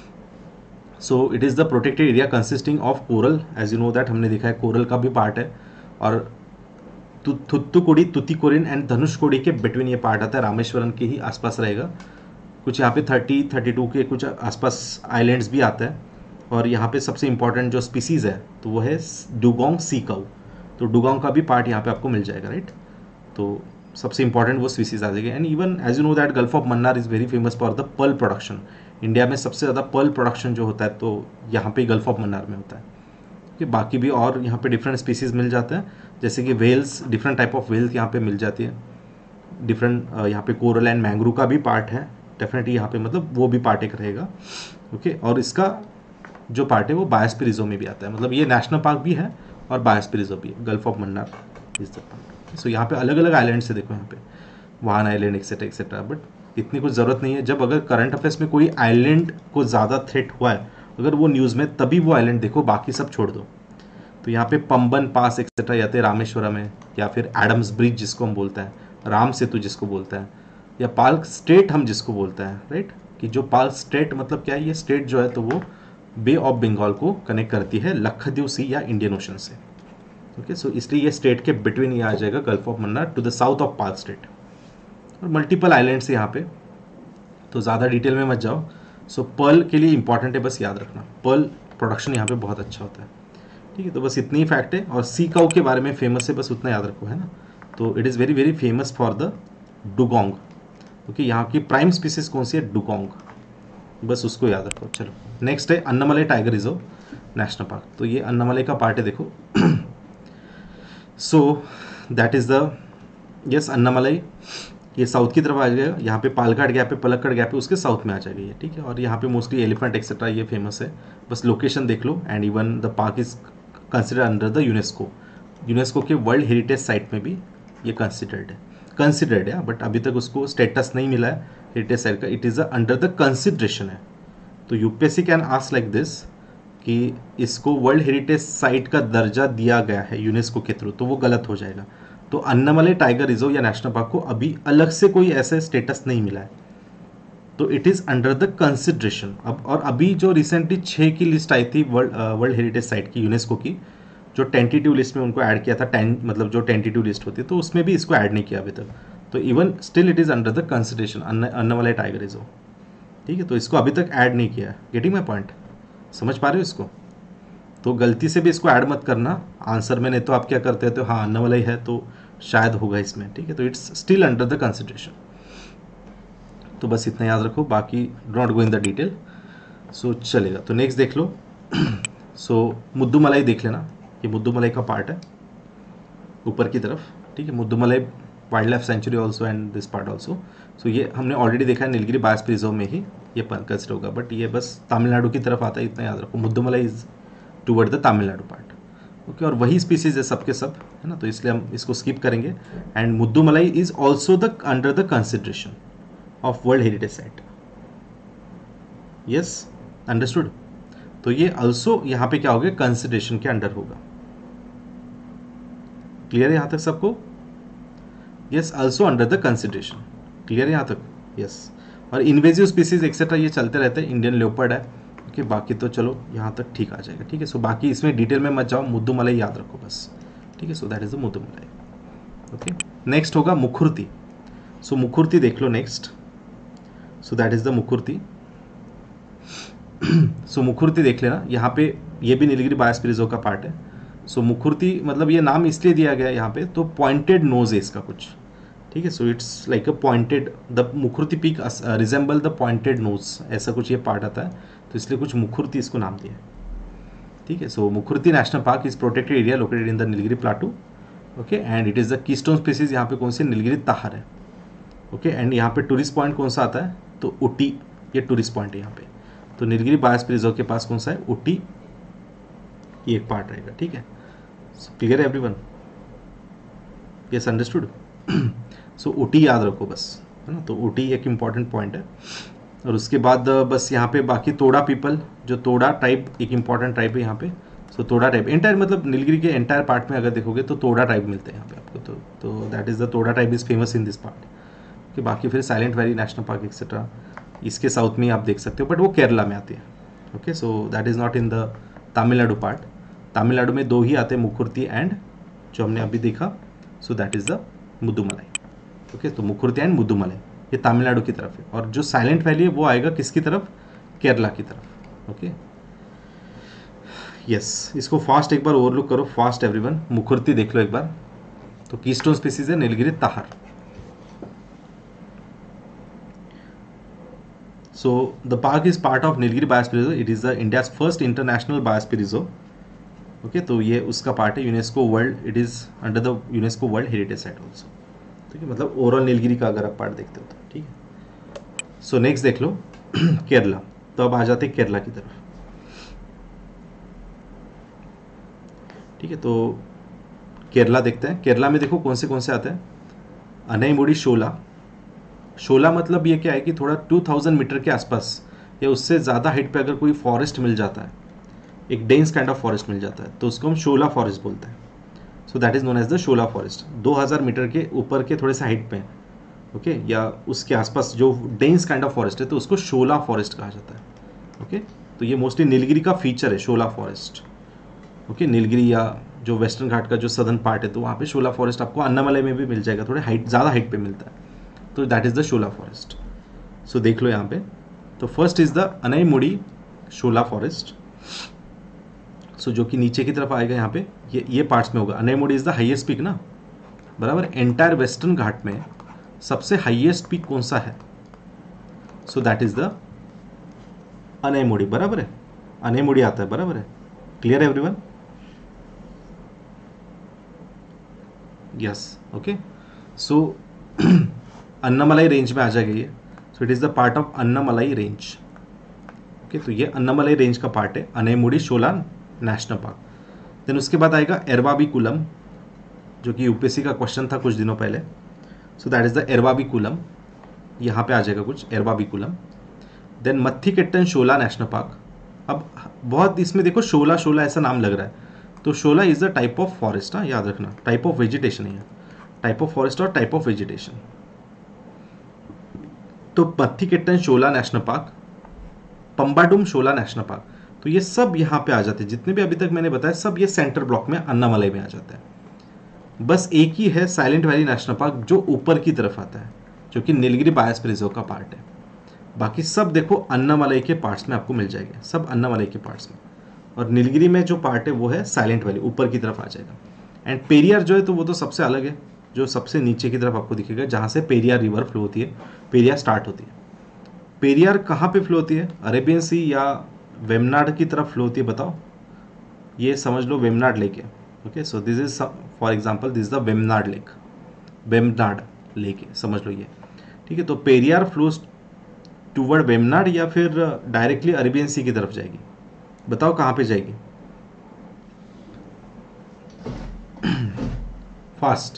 So it is the protected area consisting of coral, as you know that, हमने देखा है कोरल का भी पार्ट है, और थुत्तुकुड़ी, तुतिकोरिन एंड धनुषकोडी के बिटवीन ये पार्ट आता है, रामेश्वरम के ही आसपास रहेगा। कुछ यहाँ पे थर्टी थर्टी टू के कुछ आसपास आइलैंड्स भी आते हैं, और यहाँ पे सबसे इंपॉर्टेंट जो स्पीसीज़ है तो वो है डुगोंग सी काऊ, तो डुगोंग का भी पार्ट यहाँ पे आपको मिल जाएगा, राइट। तो सबसे इंपॉर्टेंट वो स्पीसीज आ जाएगी। And even as you know that gulf of Mannar is very famous for the pearl production, India में सबसे ज़्यादा पर्ल प्रोडक्शन जो होता है तो यहाँ पे गल्फ ऑफ मन्नार में होता है, कि बाकी भी और यहाँ पे डिफरेंट स्पीसीज मिल जाते हैं, जैसे कि whales, different type of whales यहाँ पे मिल जाती है, डिफरेंट यहाँ पे कोरल एंड मैंग्रू का भी पार्ट है डेफिनेटली यहाँ पे, मतलब वो भी पार्ट एक रहेगा, ओके। और इसका जो पार्ट है वो बायोस्फीयर रिजर्व में भी आता है, मतलब ये नेशनल पार्क भी है और बायोस्फीयर रिजर्व भी है, gulf of Mannar is the part. So यहाँ पे अलग अलग आइलैंड्स है, देखो यहाँ पे वाहन आइलैंड एक्सेट्रा एक्सेट्रा, बट इतनी कुछ ज़रूरत नहीं है। जब अगर करंट अफेयर्स में कोई आइलैंड को ज़्यादा थ्रेट हुआ है अगर वो न्यूज़ में, तभी वो आइलैंड देखो, बाकी सब छोड़ दो। तो यहाँ पे पंबन पास एक्सेट्रा या तो रामेश्वरम है, या फिर एडम्स ब्रिज जिसको हम बोलते हैं, राम सेतु जिसको बोलते हैं, या पाल स्टेट हम जिसको बोलते हैं, राइट। कि जो पाल स्टेट मतलब क्या है, ये स्टेट जो है तो वो बे ऑफ बंगाल को कनेक्ट करती है लक्षद्वीप सी या इंडियन ओशन से, ओके। सो इसलिए ये स्टेट के बिटवीन ये आ जाएगा gulf of Mannar to the south of Palk state, और मल्टीपल आइलैंड्स यहाँ पे, तो ज़्यादा डिटेल में मत जाओ। सो so, पर्ल के लिए इंपॉर्टेंट है, बस याद रखना पर्ल प्रोडक्शन यहाँ पे बहुत अच्छा होता है, ठीक है। तो बस इतनी ही फैक्ट है, और सी काऊ के बारे में फेमस है, बस उतना याद रखो, है ना। तो it is very very famous for the dugong, okay. यहाँ की प्राइम स्पीसीज कौन सी है, डुगोंग, बस उसको याद रखो। चलो नेक्स्ट है Anamalai tiger reserve national park. तो ये अन्नामलाई का पार्ट है, देखो। So that is the yes Anamalai. ये साउथ की तरफ आ जाएगा, यहाँ पे पालघाट गैप है, पलक्कड़ गैप है, उसके साउथ में आ जाएगा ये, ठीक है। और यहाँ पे मोस्टली एलिफेंट एक्सेट्रा ये फेमस है। बस लोकेशन देख लो। And even the park is consider under the UNESCO. UNESCO के वर्ल्ड हेरिटेज साइट में भी ये कंसिडर्ड है, कंसिडर्ड है, बट अभी तक उसको स्टेटस नहीं मिला है हेरिटेज साइट का। It is under the consideration है। तो UPSC can ask like this कि इसको वर्ल्ड हेरिटेज साइट का दर्जा दिया गया है यूनेस्को के थ्रू, तो वो गलत हो जाएगा। तो अन्नामलाई टाइगर रिजर्व या नेशनल पार्क को अभी अलग से कोई ऐसे स्टेटस नहीं मिला है, तो it is under the consideration. अब और अभी जो रिसेंटली छः की लिस्ट आई थी वर्ल्ड वर्ल्ड हेरिटेज साइट की यूनेस्को की, जो टेंटेटिव लिस्ट में उनको ऐड किया था, टेन मतलब जो टेंटेटिव लिस्ट होती है, तो उसमें भी इसको ऐड नहीं किया अभी तक। तो even still it is under the consideration Anamalai tiger reserve, ठीक है। तो इसको अभी तक ऐड नहीं किया है। Getting my point? समझ पा रहे हो इसको? तो गलती से भी इसको ऐड मत करना आंसर में, नहीं तो आप क्या करते हो, हाँ अन्नामलाई है तो शायद होगा इसमें, ठीक है। तो it's still under the consideration. तो बस इतना याद रखो, बाकी don't go in the detail. So चलेगा। तो नेक्स्ट देख लो। सो मुद्दुमलाई देख लेना, ये मुद्दुमलाई का पार्ट है ऊपर की तरफ, ठीक है। Mudumalai wild life sanctuary also and this part also. So ये हमने ऑलरेडी देखा है, नीलगिरी बायोस्फीयर रिजर्व में ही ये कंसिडर होगा, बट ये बस तमिलनाडु की तरफ आता है, इतना याद रखो। Mudumalai is toward the Tamil Nadu part, okay. और वही स्पीसीज है सबके सब, है ना, तो इसलिए हम इसको स्किप करेंगे। And Mudumalai is also the under the consideration of world heritage site. Yes, understood? तो ये ऑल्सो यहाँ पे क्या होगा, कंसिडरेशन के अंडर होगा। क्लियर है यहाँ तक सबको? Yes, also under the consideration. Clear है यहाँ तक? यस। और इन्वेजिव स्पीसीज एक्सेट्रा ये चलते रहते हैं। इंडियन लेपर्ड है, ओके। बाकी तो चलो यहाँ तक ठीक आ जाएगा, ठीक है। सो बाकी इसमें डिटेल में मत जाओ, मुद्दुमलाई याद रखो बस, ठीक है। So that is the Mudumalai, okay. Next होगा मुखुर्ती। सो मुखुर्ती देख लो next. So that is the Mukurthi. So Mukurthi देख लेना, यहाँ पे ये भी नीलगिरी बायोस्फीयर रिजर्व का पार्ट है। सो मुखुर्ती मतलब ये नाम इसलिए दिया गया है यहाँ पे, तो पॉइंटेड नोज है इसका कुछ, ठीक है। So it's like a pointed, the Mukurthi peak resemble the pointed nose, ऐसा कुछ ये पार्ट आता है, तो इसलिए कुछ मुखुर्ती इसको नाम दिया है, ठीक है। So Mukurthi national park is protected area located in the Nilgiri plateau, okay. And it is the keystone species, यहाँ पे कौन सी, नीलगिरी ताहर है, ओके। एंड यहाँ पे टूरिस्ट पॉइंट कौन सा आता है, तो ऊटी, ये टूरिस्ट पॉइंट है यहाँ पे। तो नीलगिरी बायोस्फीयर रिजर्व के पास कौन सा है, ऊटी, ये एक पार्ट रहेगा, ठीक है। क्लियर है everyone? Yes, understood? So Ooty याद रखो बस, है ना। तो ऊटी एक इम्पॉर्टेंट पॉइंट है। और उसके बाद बस यहाँ पे बाकी तोड़ा पीपल, जो तोड़ा टाइप एक इम्पॉर्टेंट टाइप है यहाँ पे। सो तोड़ा टाइप एंटायर, मतलब नीलगिरी के एंटायर पार्ट में अगर देखोगे तो तोड़ा टाइप मिलते हैं यहाँ पे आपको। तो तो that is the Toda type is famous in this part. कि बाकी फिर silent valley national park etcetera इसके साउथ में आप देख सकते हो, बट वो केरला में आती है, okay. So that is not in the Tamil Nadu part. Tamil Nadu में दो ही आते हैं, मुखुर्ती एंड जो हमने अभी देखा, so that is the Mudumalai, okay. तो मुखुर्ती एंड मुद्दुमलाई ये तमिलनाडु की तरफ है, और जो साइलेंट वैली है वो आएगा किसकी तरफ, केरला की तरफ, ओके। यस, इसको फास्ट एक बार ओवरलुक करो, फास्ट एवरीवन। मुखुर्ती देख लो एक बार। तो कीस्टोन स्पीसीज है Nilgiri Tahir. So the park is part of Nilgiri Biosphere Reserve. It is the India's first international biosphere reserve. Okay, तो ये उसका पार्ट है UNESCO world, it is under the UNESCO world heritage site also, ठीक है। मतलब overall Nilgiri का अगर आप पार्ट देखते हो तो, ठीक है। सो नेक्स्ट देख लो केरला। तो अब आ जाते हैं केरला की तरफ, ठीक है। तो केरला देखते हैं। केरला में देखो कौन से कौन से आते हैं, अनईमुडी शोला। शोला मतलब ये क्या है कि थोड़ा दो हज़ार मीटर के आसपास या उससे ज़्यादा हाइट पे अगर कोई फॉरेस्ट मिल जाता है, एक डेंस काइंड ऑफ फॉरेस्ट मिल जाता है, तो उसको हम शोला फॉरेस्ट बोलते हैं। So that is known as the shola forest. दो हज़ार मीटर के ऊपर के थोड़े से हाइट पे, ओके, या उसके आसपास जो डेंस काइंड ऑफ फॉरेस्ट है, तो उसको शोला फॉरेस्ट कहा जाता है, ओके। तो ये मोस्टली नीलगिरी का फीचर है, शोला फॉरेस्ट, ओके। नीलगिरी या जो वेस्टर्न घाट का जो सदर्न पार्ट है, तो वहाँ पे शोला फॉरेस्ट आपको अन्नामलाई में भी मिल जाएगा, थोड़े हाइट ज़्यादा हाइट पे मिलता है, तो that is the shola forest. So देख लो यहाँ पे। तो first is the Anamudi shola forest, so जो कि नीचे की तरफ आएगा यहाँ पे, ये ये पार्ट्स में होगा। Anamudi is the highest peak ना, बराबर। एंटायर वेस्टर्न घाट में सबसे हाईएस्ट पीक कौन सा है, so that is the Anamudi बराबर है, अनेमुड़ी आता है बराबर है। Clear everyone? Yes okay. So Anamalai range में आ जाएगा ये। So it is the part of Anamalai range. Okay, तो ये अन्नामलाई रेंज का पार्ट है Anamudi shola national park. Then उसके बाद आएगा एरवाविकुलम, जो कि यूपीएससी का क्वेश्चन था कुछ दिनों पहले। So that is the Eravikulam, यहाँ पे आ जाएगा कुछ Eravikulam. Then Mathikettan shola national park. अब बहुत इसमें देखो शोला शोला ऐसा नाम लग रहा है, तो shola is the type of forest, हाँ याद रखना, टाइप ऑफ वेजिटेशन है, टाइप ऑफ फॉरेस्ट और टाइप ऑफ वेजिटेशन। तो मत्थिकेट्टन शोला नेशनल पार्क, पंबाडुम शोला नेशनल पार्क, तो ये सब यहाँ पे आ जाते हैं, जितने भी अभी तक मैंने बताया सब ये सेंटर ब्लॉक में अन्नामलाई में आ जाता है। बस एक ही है साइलेंट वैली नेशनल पार्क जो ऊपर की तरफ आता है, जो कि नीलगिरी बायोस्फीयर रिजर्व का पार्ट है। बाकी सब देखो अन्नामलाई के पार्ट्स में आपको मिल जाएगा, सब अन्नामलाई के पार्ट्स में। और नीलगिरी में जो पार्ट है वो है साइलेंट वैली, ऊपर की तरफ आ जाएगा। एंड पेरियार जो है तो वो तो सबसे अलग है, जो सबसे नीचे की तरफ आपको दिखेगा, जहाँ से पेरियार रिवर फ्लो होती है, पेरियार स्टार्ट होती है। पेरियार कहाँ पे फ्लो होती है? अरेबियन सी या वेमनाड की तरफ फ्लो होती है, बताओ। ये समझ लो वेमनाड लेक है। Okay, so this is for example this is the Vembanad lake, Vembanad lake है, समझ लो ये। ठीक है, तो पेरियार फ्लोज टूवर्ड वेमनाड या फिर डायरेक्टली अरेबियन सी की तरफ जाएगी, बताओ कहाँ पे जाएगी? फास्ट।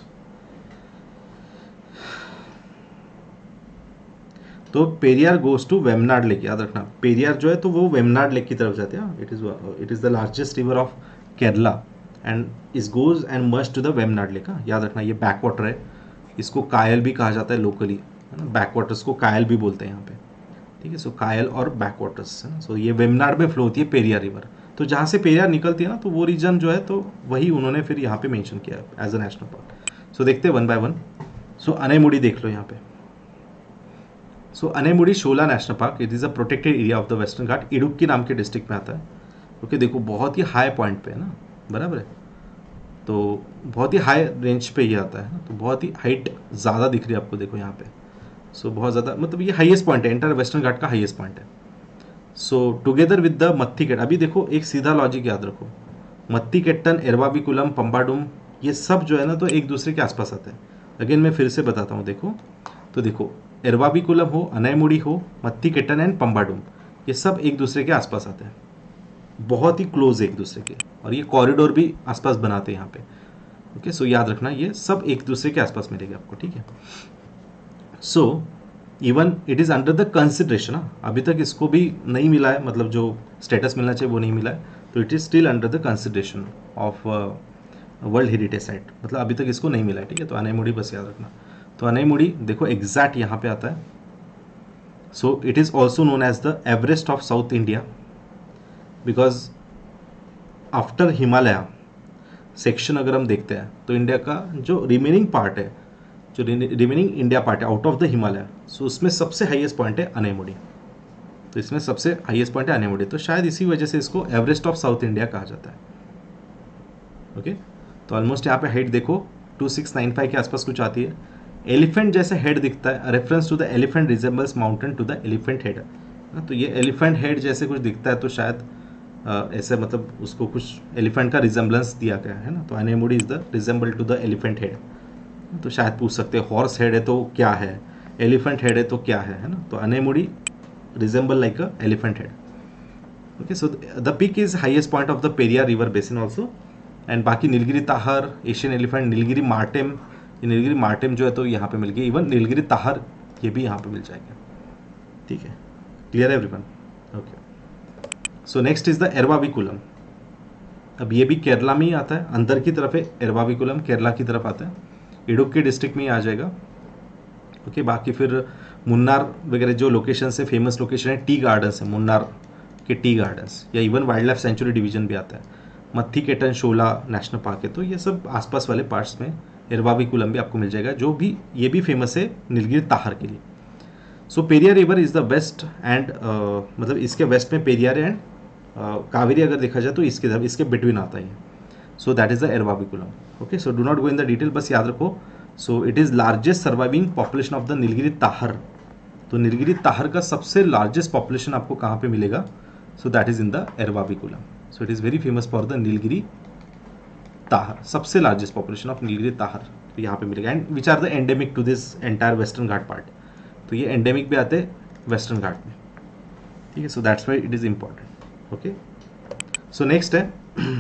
तो Periyar goes to Vembanad lake, याद रखना। पेरियार जो है तो वो वेमनाड लेक की तरफ जाते हैं। It is it is the largest river of Kerala and is goes and merge to the Vembanad lake. याद रखना ये बैक वाटर है, इसको कायल भी कहा जाता है लोकली, है ना। बैक वाटर्स को कायल भी बोलते हैं यहाँ पे। ठीक है, सो कायल और बैक वाटर्स है ना। सो ये वेमनाड में फ्लो होती है पेरियार रिवर। तो जहाँ से पेरियार निकलती है ना, तो वो रीजन जो है तो वही उन्होंने फिर यहाँ पे मेंशन किया as a national park. So देखते हैं one by one. So Anamudi देख लो यहाँ पे। So Anamudi shola national park, it is a protected area of the western Ghat, Idukki नाम के डिस्ट्रिक्ट में आता है। ओके okay, देखो बहुत ही हाई पॉइंट पे है ना, बराबर है। तो बहुत ही हाई रेंज पे ये आता है ना, तो बहुत ही हाइट ज़्यादा दिख रही है आपको, देखो यहाँ पे। सो so, बहुत ज़्यादा, मतलब ये हाईएस्ट पॉइंट है, एंटायर वेस्टर्न घाट का हाईएस्ट पॉइंट है। So together with the Mathikettan, अभी देखो एक सीधा लॉजिक याद रखो, मत्थिकेट्टन, एरवाविकुलम, पंबाडुम, ये सब जो है ना तो एक दूसरे के आसपास आते हैं। अगेन मैं फिर से बताता हूँ, देखो तो देखो एरवाविकुलम हो, अनेमुड़ी हो, मत्थिकेट्टन एंड पंबाडुम, ये सब एक दूसरे के आसपास आते हैं, बहुत ही क्लोज है एक दूसरे के, और ये कॉरिडोर भी आसपास बनाते हैं यहाँ पे। ओके, सो याद रखना ये सब एक दूसरे के आसपास मिलेगा आपको, ठीक है। So even it is under the consideration, अभी तक इसको भी नहीं मिला है, मतलब जो स्टेटस मिलना चाहिए वो नहीं मिला है, तो it is still under the consideration of world heritage site, मतलब अभी तक इसको नहीं मिला है, ठीक है। तो अनेमुड़ी बस याद रखना। तो अनेमुड़ी देखो एग्जैक्ट यहाँ पे आता है। So it is also known as the Everest of South India, because after Himalaya section अगर हम देखते हैं तो इंडिया का जो रिमेनिंग पार्ट है, जो रिमेनिंग इंडिया पार्ट है out of the Himalaya, so उसमें सबसे हाईएस्ट पॉइंट है अनेमुड़ी। तो इसमें सबसे हाईएस्ट पॉइंट है अनेमुड़ी, तो शायद इसी वजह से इसको एवरेस्ट ऑफ साउथ इंडिया कहा जाता है। ओके, तो ऑलमोस्ट यहाँ पे हाइट देखो टू सिक्स नाइन फाइव के आसपास कुछ आती है। एलिफेंट जैसे हेड दिखता है, reference to the elephant resembles mountain to the elephant head, तो ये एलिफेंट हेड जैसे कुछ दिखता है, तो शायद ऐसे मतलब उसको कुछ एलिफेंट का रिजेंबलेंस दिया गया है ना। तो Anamudi is the resemble to the elephant head. तो शायद पूछ सकते हैं हॉर्स हेड है तो क्या है, एलिफेंट हेड है तो क्या है, है ना। तो Anamudi resemble like a elephant head. Okay, so the peak is highest point of the Periyar river basin also. And बाकी Nilgiri tahr, Asian elephant, Nilgiri marten, Nilgiri marten जो है तो यहाँ पे मिल गई, इवन नीलगिरी ताहर ये भी यहाँ पे मिल जाएगा, ठीक है। क्लियर है everyone? Okay, so next is the Eravikulam. अब ये भी केरला में ही आता है, अंदर की तरफ है एरवाविकुलम, केरला की तरफ आता है, इडुक्की डिस्ट्रिक्ट में ही आ जाएगा। ओके okay, बाकी फिर मुन्नार वगैरह जो लोकेशन है, फेमस लोकेशन है, टी गार्डन्स है, मुन्नार के टी गार्डन्स, या even wild life sanctuary division भी आता है। मत्थिकेट्टन शोला नेशनल पार्क है, तो ये सब आसपास वाले पार्ट्स में एरवाविकुलम भी आपको मिल जाएगा, जो भी ये भी फेमस है नीलगिरी ताहर के लिए। So Periyar river is the west end मतलब इसके वेस्ट में पेरियार एंड कावेरी अगर देखा जाए तो इसके इसके बिटवीन आता है। So that is the Eravikulam. Okay, so do not go in the detail, बस याद रखो। So it is largest surviving population of the Nilgiri tahr तो नीलगिरी ताहर का सबसे लार्जेस्ट पॉपुलेशन आपको कहाँ पे मिलेगा? So that is in the Eravikulam. So it is very famous for the Nilgiri tahr. सबसे largest population of Nilgiri tahr तो यहाँ पे मिलेगा. And which are the endemic to this entire Western Ghat part. तो ये एंडेमिक भी आते हैं वेस्टर्न घाट में. ठीक है, so that's why it is important. Okay, so next है,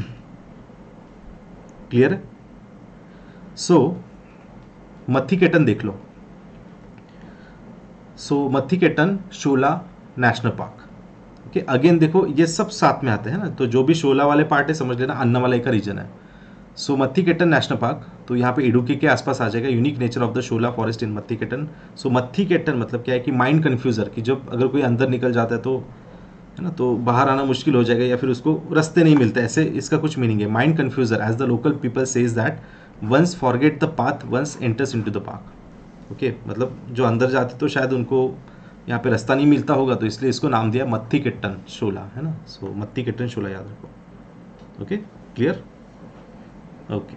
क्लियर है? सो मत्थीकेटन देख लो. So Mathikettan Shola national park. Okay, again देखो ये सब साथ में आते हैं ना, तो जो भी शोला वाले पार्ट है समझ लेना अन्नामलाई का रीजन है. सो मत्थीकेटन नेशनल पार्क, तो यहाँ पे इडुक्की के आसपास आ जाएगा. Unique nature of the shola forest in Mathikettan. So Mathikettan मतलब क्या है कि माइंड कन्फ्यूजर, कि जब अगर कोई अंदर निकल जाता है तो है ना, तो बाहर आना मुश्किल हो जाएगा या फिर उसको रास्ते नहीं मिलते, ऐसे इसका कुछ मीनिंग है. Mind confuser as the local people says that once forget the path once enters into the park. Okay, मतलब जो अंदर जाते तो शायद उनको यहाँ पे रास्ता नहीं मिलता होगा, तो इसलिए इसको नाम दिया मत्थीकेटन शोला, है ना. सो मत्थीकेटन शोला याद रखो. Okay, clear? ओके,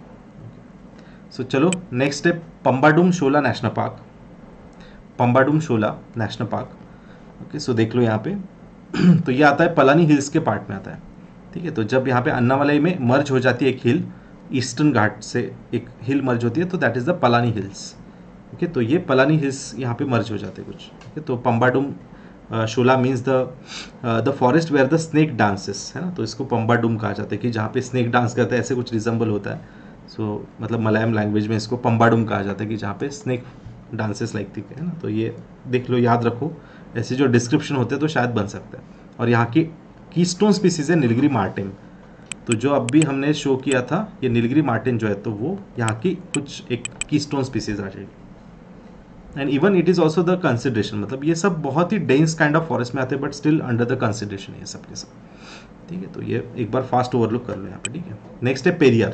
सो चलो नेक्स्ट है पंबाडुम शोला नेशनल पार्क. पंबाडुम शोला नेशनल पार्क. ओके, सो देख लो यहाँ पे तो ये आता है पलानी हिल्स के पार्ट में आता है. ठीक है, तो जब यहाँ पे अन्नामलाई में मर्ज हो जाती है एक हिल, ईस्टर्न घाट से एक हिल मर्ज होती है, तो that is the Palani Hills. Okay, तो ये पलानी हिल्स यहाँ पे मर्ज हो जाते हैं कुछ. ओके, तो Pambadum shola means the the forest where the snake dances, है ना. तो इसको पंबाडुम कहा जाता है कि जहाँ पे स्नेक डांस करते हैं, ऐसे कुछ रिजम्बल होता है. सो so, मतलब मलयालम लैंग्वेज में इसको पंबाडुम कहा जाता है कि जहाँ पे स्नेक डांसेस लाइक थी, है ना. तो ये देख लो, याद रखो, ऐसे जो डिस्क्रिप्शन होते हैं तो शायद बन सकता है. और यहाँ की कीस्टोन स्पीसीज है नीलगिरी मार्टिन. तो जो अब भी हमने शो किया था ये नीलगिरी मार्टिन जो है, तो वो यहाँ की कुछ एक कीस्टोन स्पीसीज आ जाएगी. And even it is also the consideration, मतलब ये सब बहुत ही डेंस काइंड ऑफ फॉरेस्ट में आते हैं, but still under the consideration ये सब के सब. ठीक है, तो ये एक बार फास्ट ओवरलुक कर लो यहाँ पे. ठीक है, नेक्स्ट है Periyar.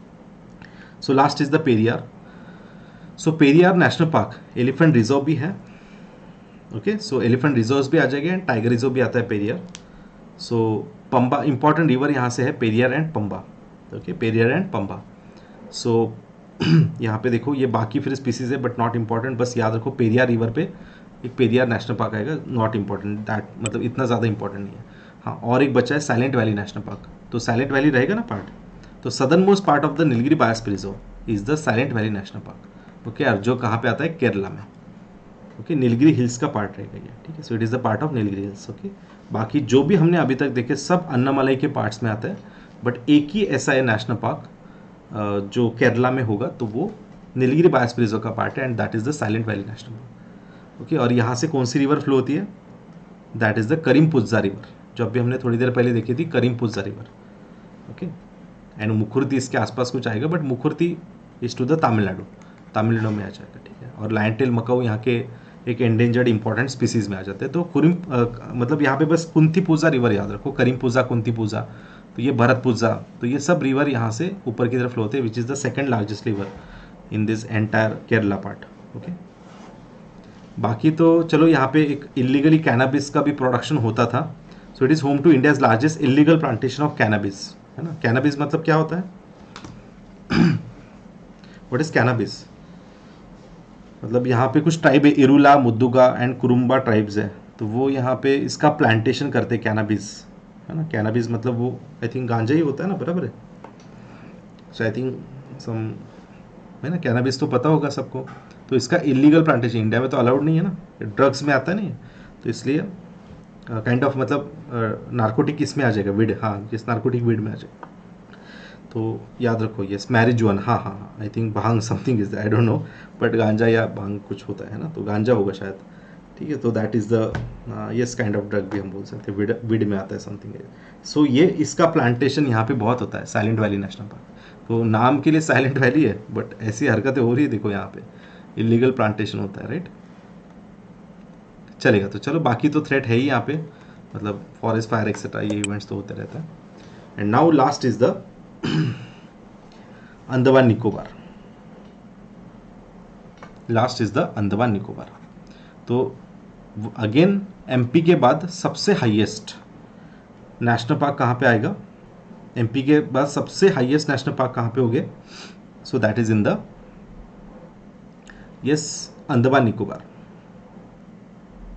So last is the Periyar. So Periyar National Park elephant reserve भी है. ओके, सो एलिफेंट रिजर्व भी आ जाएगा एंड टाइगर रिजर्व भी आता है Periyar. So Pamba important river यहाँ से है Periyar and Pamba. Okay, Periyar and Pamba. So यहाँ पे देखो ये बाकी फिर स्पीसीज है बट नॉट इंपॉर्टेंट, बस याद रखो पेरियार रिवर पे एक पेरियार नेशनल पार्क आएगा. नॉट इंपॉर्टेंट दैट, मतलब इतना ज़्यादा इंपॉर्टेंट नहीं है. हाँ, और एक बच्चा है साइलेंट वैली नेशनल पार्क. तो साइलेंट वैली रहेगा ना पार्ट, तो southernmost part of the Nilgiri biosphere Reserve is the silent valley national park. Okay, और जो कहाँ पे आता है केरला में. ओके, नीलगिरी हिल्स का पार्ट रहेगा ये. ठीक है, so it is the part of Nilgiri Hills. Okay, बाकी जो भी हमने अभी तक देखे सब अन्नामलाई के पार्ट्स में आता है, बट एक ही ऐसा है नेशनल पार्क जो केरला में होगा, तो वो नीलगिरी बायोस्फीयर रिजर्व का पार्ट है and that is the silent valley national park. Okay, और यहाँ से कौन सी रिवर फ्लो होती है? That is the Karimpuzha river, जो अभी हमने थोड़ी देर पहले देखी थी, Karimpuzha river. Okay, and Mukurthi इसके आसपास कुछ आएगा, but Mukurthi is to the Tamil Nadu, Tamil Nadu में आ जाएगा. ठीक है, और लायन टेल मकाऊ यहाँ के एक एंडेंजर्ड इंपॉर्टेंट स्पीसीज में आ जाते हैं. तो कुरिम मतलब यहाँ पे बस कुंतीपुजा रिवर याद रखो, करीमपुजा, कुंतीपुजा, तो ये भरतपुजा, तो ये सब रिवर यहाँ से ऊपर की तरफ फ्लो होते हैं, which is the second largest river in this entire Kerala part. Okay, बाकी तो चलो यहाँ पे एक इलीगली कैनाबिस का भी प्रोडक्शन होता था. So it is home to India's largest illegal plantation of cannabis, है ना. कैनाबिस मतलब क्या होता है? What is cannabis? मतलब यहाँ पे कुछ ट्राइब है, इरुला, मुद्दुगा एंड कुरुम्बा ट्राइब्स है, तो वो यहाँ पे इसका प्लांटेशन करते हैं कैनाबिस, है ना. कैनाबिस मतलब वो आई थिंक गांजा ही होता है ना, बराबर है. सो आई थिंक सम, है ना, कैनाबिस तो पता होगा सबको. तो इसका इलीगल प्लांटेशन इंडिया में तो अलाउड नहीं है ना, ड्रग्स में आता नहीं है, तो इसलिए काइंड ऑफ मतलब नार्कोटिक इसमें आ जाएगा, विड. हाँ, इस नार्कोटिक विड में आ जाएगा. तो याद रखो ये मैरिजुआन, हाँ हाँ हाँ I think bhang something is I don't know, but ganja या भांग कुछ होता है ना, तो गांजा होगा शायद. ठीक है, तो that is the yes kind of drug भी हम बोल सकते हैं, विड विड में आता है समथिंग. सो ये इसका प्लांटेशन यहाँ पे बहुत होता है साइलेंट वैली नेशनल पार्क. तो नाम के लिए साइलेंट वैली है, बट ऐसी हरकतें हो रही है, देखो यहाँ पे इलीगल प्लांटेशन होता है, राइट. चलेगा, तो चलो बाकी तो थ्रेट है ही यहाँ पे, मतलब फॉरेस्ट फायर एक्सेट्रा ये इवेंट्स तो होते रहता है. And now last is the Andaman Nicobar. Last is the Andaman Nicobar. तो अगेन एमपी के बाद सबसे हाईएस्ट नेशनल पार्क कहाँ पे आएगा? एमपी के बाद सबसे हाईएस्ट नेशनल पार्क कहाँ पे हो गए? So that is in the yes Andaman Nicobar.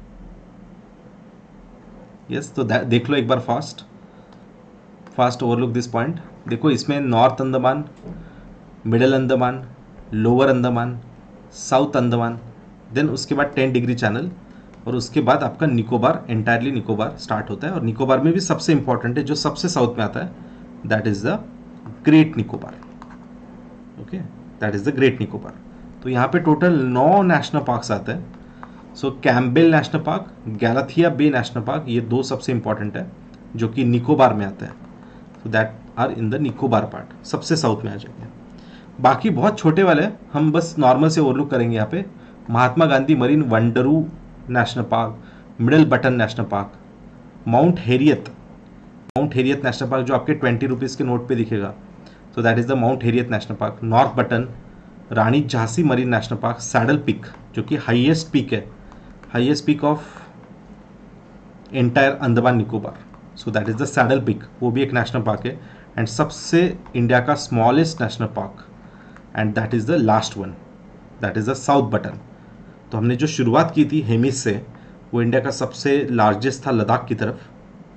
Yes yes, तो देख लो एक बार fast fast overlook this point. देखो इसमें North Andaman, Middle Andaman, Lower Andaman, South Andaman, then उसके बाद टेन डिग्री चैनल, और उसके बाद आपका निकोबार, एंटायरली निकोबार स्टार्ट होता है। और निकोबार में भी सबसे इंपॉर्टेंट है जो सबसे साउथ में आता है, that is the Great Nicobar. Okay, that is the Great Nicobar. तो यहाँ पे टोटल नौ नेशनल पार्क्स आते हैं। So Campbell National Park, Galathea Bay National park, ये दो सबसे इंपॉर्टेंट है जो कि निकोबार में आता है। So that are in the Nicobar part, सबसे साउथ में आ जाएंगे। बाकी बहुत छोटे वाले हम बस नॉर्मल से ओवरलुक करेंगे यहाँ पे। Mahatma Gandhi Marine Wandoor National Park, Middle Button National Park, Mount Harriet, Mount Harriet National park जो आपके ट्वेंटी रुपीज़ के नोट पे दिखेगा, तो that is the Mount Harriet National Park. North Button, Rani Jhansi Marine national Park, Saddle Peak जो कि हाईएस्ट पीक है, highest peak of entire Andaman Nicobar, so that is the Saddle Peak, वो भी एक नेशनल पार्क है। एंड सबसे इंडिया का smallest national park, and that is the last one, that is the South Button. तो हमने जो शुरुआत की थी हेमिस से, वो इंडिया का सबसे लार्जेस्ट था लद्दाख की तरफ,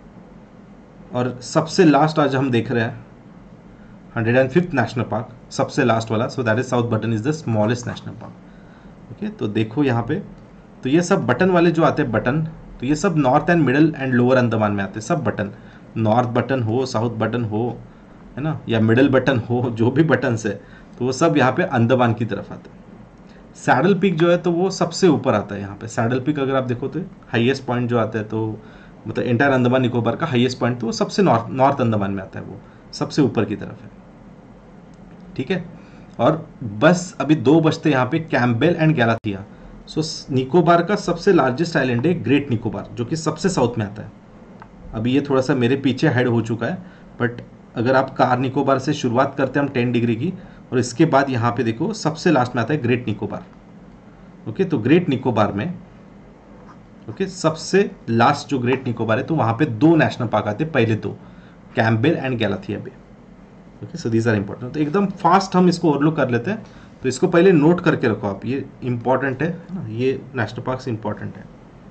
और सबसे लास्ट आज हम देख रहे हैं hundred and fifth national park, सबसे लास्ट वाला, so that is South Button is the smallest national park. Okay, तो देखो यहाँ पे, तो ये सब बटन वाले जो आते हैं बटन, तो ये सब North and Middle and Lower Andaman में आते हैं सब बटन। नॉर्थ बटन हो, साउथ बटन हो, है ना, या मिडल बटन हो, जो भी बटन है, तो वो सब यहाँ पे अंडमान की तरफ आते हैं। सैडल पीक जो है तो वो सबसे ऊपर आता है यहाँ पे। सैडल पीक अगर आप देखो तो हाईएस्ट पॉइंट जो आता है, तो मतलब एंटायर अंडमान निकोबार का हाईएस्ट पॉइंट, तो वो सबसे नॉर्थ नॉर्थ अंडमान में आता है, वो सबसे ऊपर की तरफ है। ठीक है, और बस अभी दो बचते यहाँ पे, Campbell and Galathea. So Nicobar का सबसे लार्जेस्ट आइलैंड है ग्रेट निकोबार, जो कि सबसे साउथ में आता है। अभी ये थोड़ा सा मेरे पीछे हेड हो चुका है, बट अगर आप कार निकोबार से शुरुआत करते हैं हम टेन डिग्री की, और इसके बाद यहाँ पे देखो सबसे लास्ट में आता है ग्रेट निकोबार। ओके, तो ग्रेट निकोबार में, ओके, सबसे लास्ट जो ग्रेट निकोबार है, तो वहाँ पे दो नेशनल पार्क आते हैं, पहले दो, Campbell and Galathea Bay. Okay, so these are important. तो एकदम फास्ट हम इसको ओवरलुक कर लेते हैं, तो इसको पहले नोट करके रखो आप, ये इंपॉर्टेंट है ना, ये नेशनल पार्क इंपॉर्टेंट है।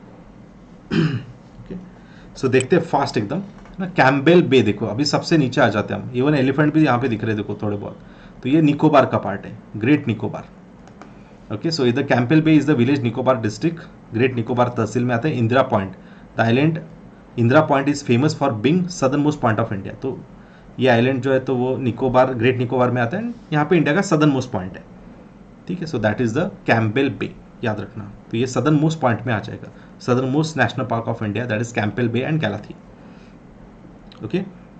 ओके, सो देखते हैं फास्ट एकदम ना। कैम्पबेल बे देखो, अभी सबसे नीचे आ जाते हैं हम, इवन एलिफेंट भी यहाँ पे दिख रहे हैं देखो थोड़े बहुत, तो ये निकोबार का पार्ट है, ग्रेट निकोबार। ओके, सो इधर Campbell Bay is the village Nicobar district, Great Nicobar tehsil में आता है। Indira Point, the island Indira Point is famous for being southernmost point of India. तो ये आइलैंड जो है तो वो निकोबार, ग्रेट निकोबार में आता है, यहाँ पे इंडिया का सदर्न मोस्ट पॉइंट है। ठीक है, so that is the Campbell Bay, याद रखना। तो ये सदर्न मोस्ट पॉइंट में आ जाएगा, southernmost national park of India, that is Campbell Bay and Galathea. Okay,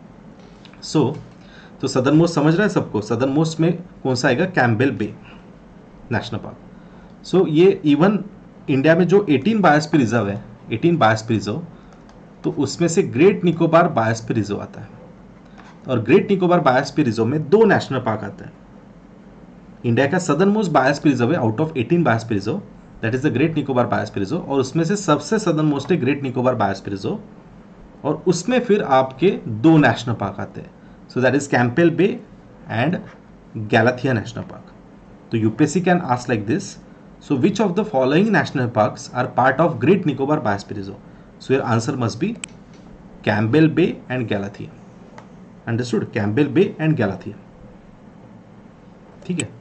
so तो सदर्न मोस्ट समझ रहा है सबको, सदर्न मोस्ट में कौन सा आएगा, Campbell Bay National park. So so, ये इवन इंडिया में जो एटीन बायोस्फीयर रिजर्व है, एटीन बायोस्फीयर रिजर्व, तो उसमें से ग्रेट निकोबार बायोस्फीयर रिजर्व आता है। और ग्रेट निकोबार बायोस्फीयर रिजर्व में दो नेशनल पार्क आते हैं। इंडिया का सदर्न मोस्ट बायोस्फीयर रिजर्व है out of eighteen biosphere reserve, that is the Great Nicobar Biosphere reserve, और उसमें से सबसे सदर्न मोस्ट है ग्रेट निकोबार बायोस्फीयर रिजर्व, और उसमें फिर आपके दो नेशनल पार्क आते हैं, so that is Campbell Bay and Galathea National park. तो UPSC can ask like this, so which of the following national parks are part of Great Nicobar Biosphere reserve? So your answer must be Campbell Bay and Galathea. Understood, Campbell Bay and Galathea. ठीक है,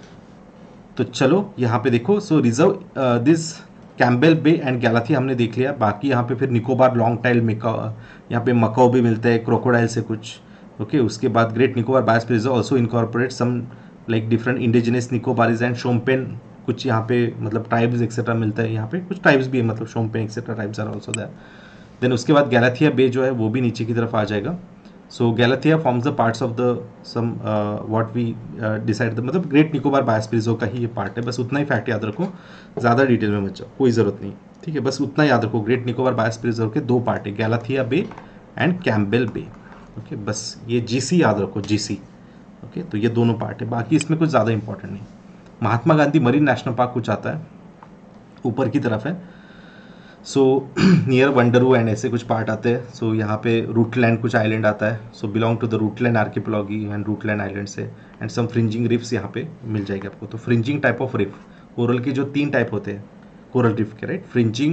तो चलो यहाँ पे देखो, so reserve this Campbell Bay and Galathea हमने देख लिया। बाकी यहाँ पे फिर निकोबार लॉन्ग टाइल मेका, यहाँ पे मकाओ भी मिलता है क्रोकोडाइल से कुछ। ओके, उसके बाद Great Nicobar Biosphere Reserve also incorporate some like different indigenous Nicobarese and Shompen, कुछ यहाँ पे मतलब ट्राइब्स एक्सेट्रा मिलता है, यहाँ पे कुछ ट्राइब्स भी है, मतलब Shompen etcetera tribes are also there. Then उसके बाद गैलाथिया बे जो है वो भी नीचे की तरफ आ जाएगा। So Galathea forms the parts of the some what we decide the, मतलब ग्रेट निकोबार बायोस्फीयर रिजर्व का ही ये पार्ट है। बस उतना ही फैक्ट याद रखो, ज़्यादा डिटेल में मत जाओ, कोई ज़रूरत नहीं। ठीक है, बस उतना याद रखो, ग्रेट निकोबार बायोस्फीयर रिजर्व के दो पार्ट है, Galathea Bay and Campbell Bay. Okay, बस ये जीसी याद रखो, जीसी। ओके, तो ये दोनों पार्ट है, बाकी इसमें कुछ ज़्यादा इंपॉर्टेंट नहीं। Mahatma Gandhi Marine national Park कुछ आता है, ऊपर की तरफ है, सो नियर वंडरू एंड ऐसे कुछ पार्ट आते हैं। सो so, यहाँ पे रूटलैंड कुछ आइलैंड आता है, so belong to the Rutland archipelago and Rutland Island से, एंड सम फ्रिंजिंग रिफ्स यहाँ पे मिल जाएगी आपको। तो fringing type of reef, coral के जो तीन टाइप होते हैं कोरल रिफ के, right, fringing,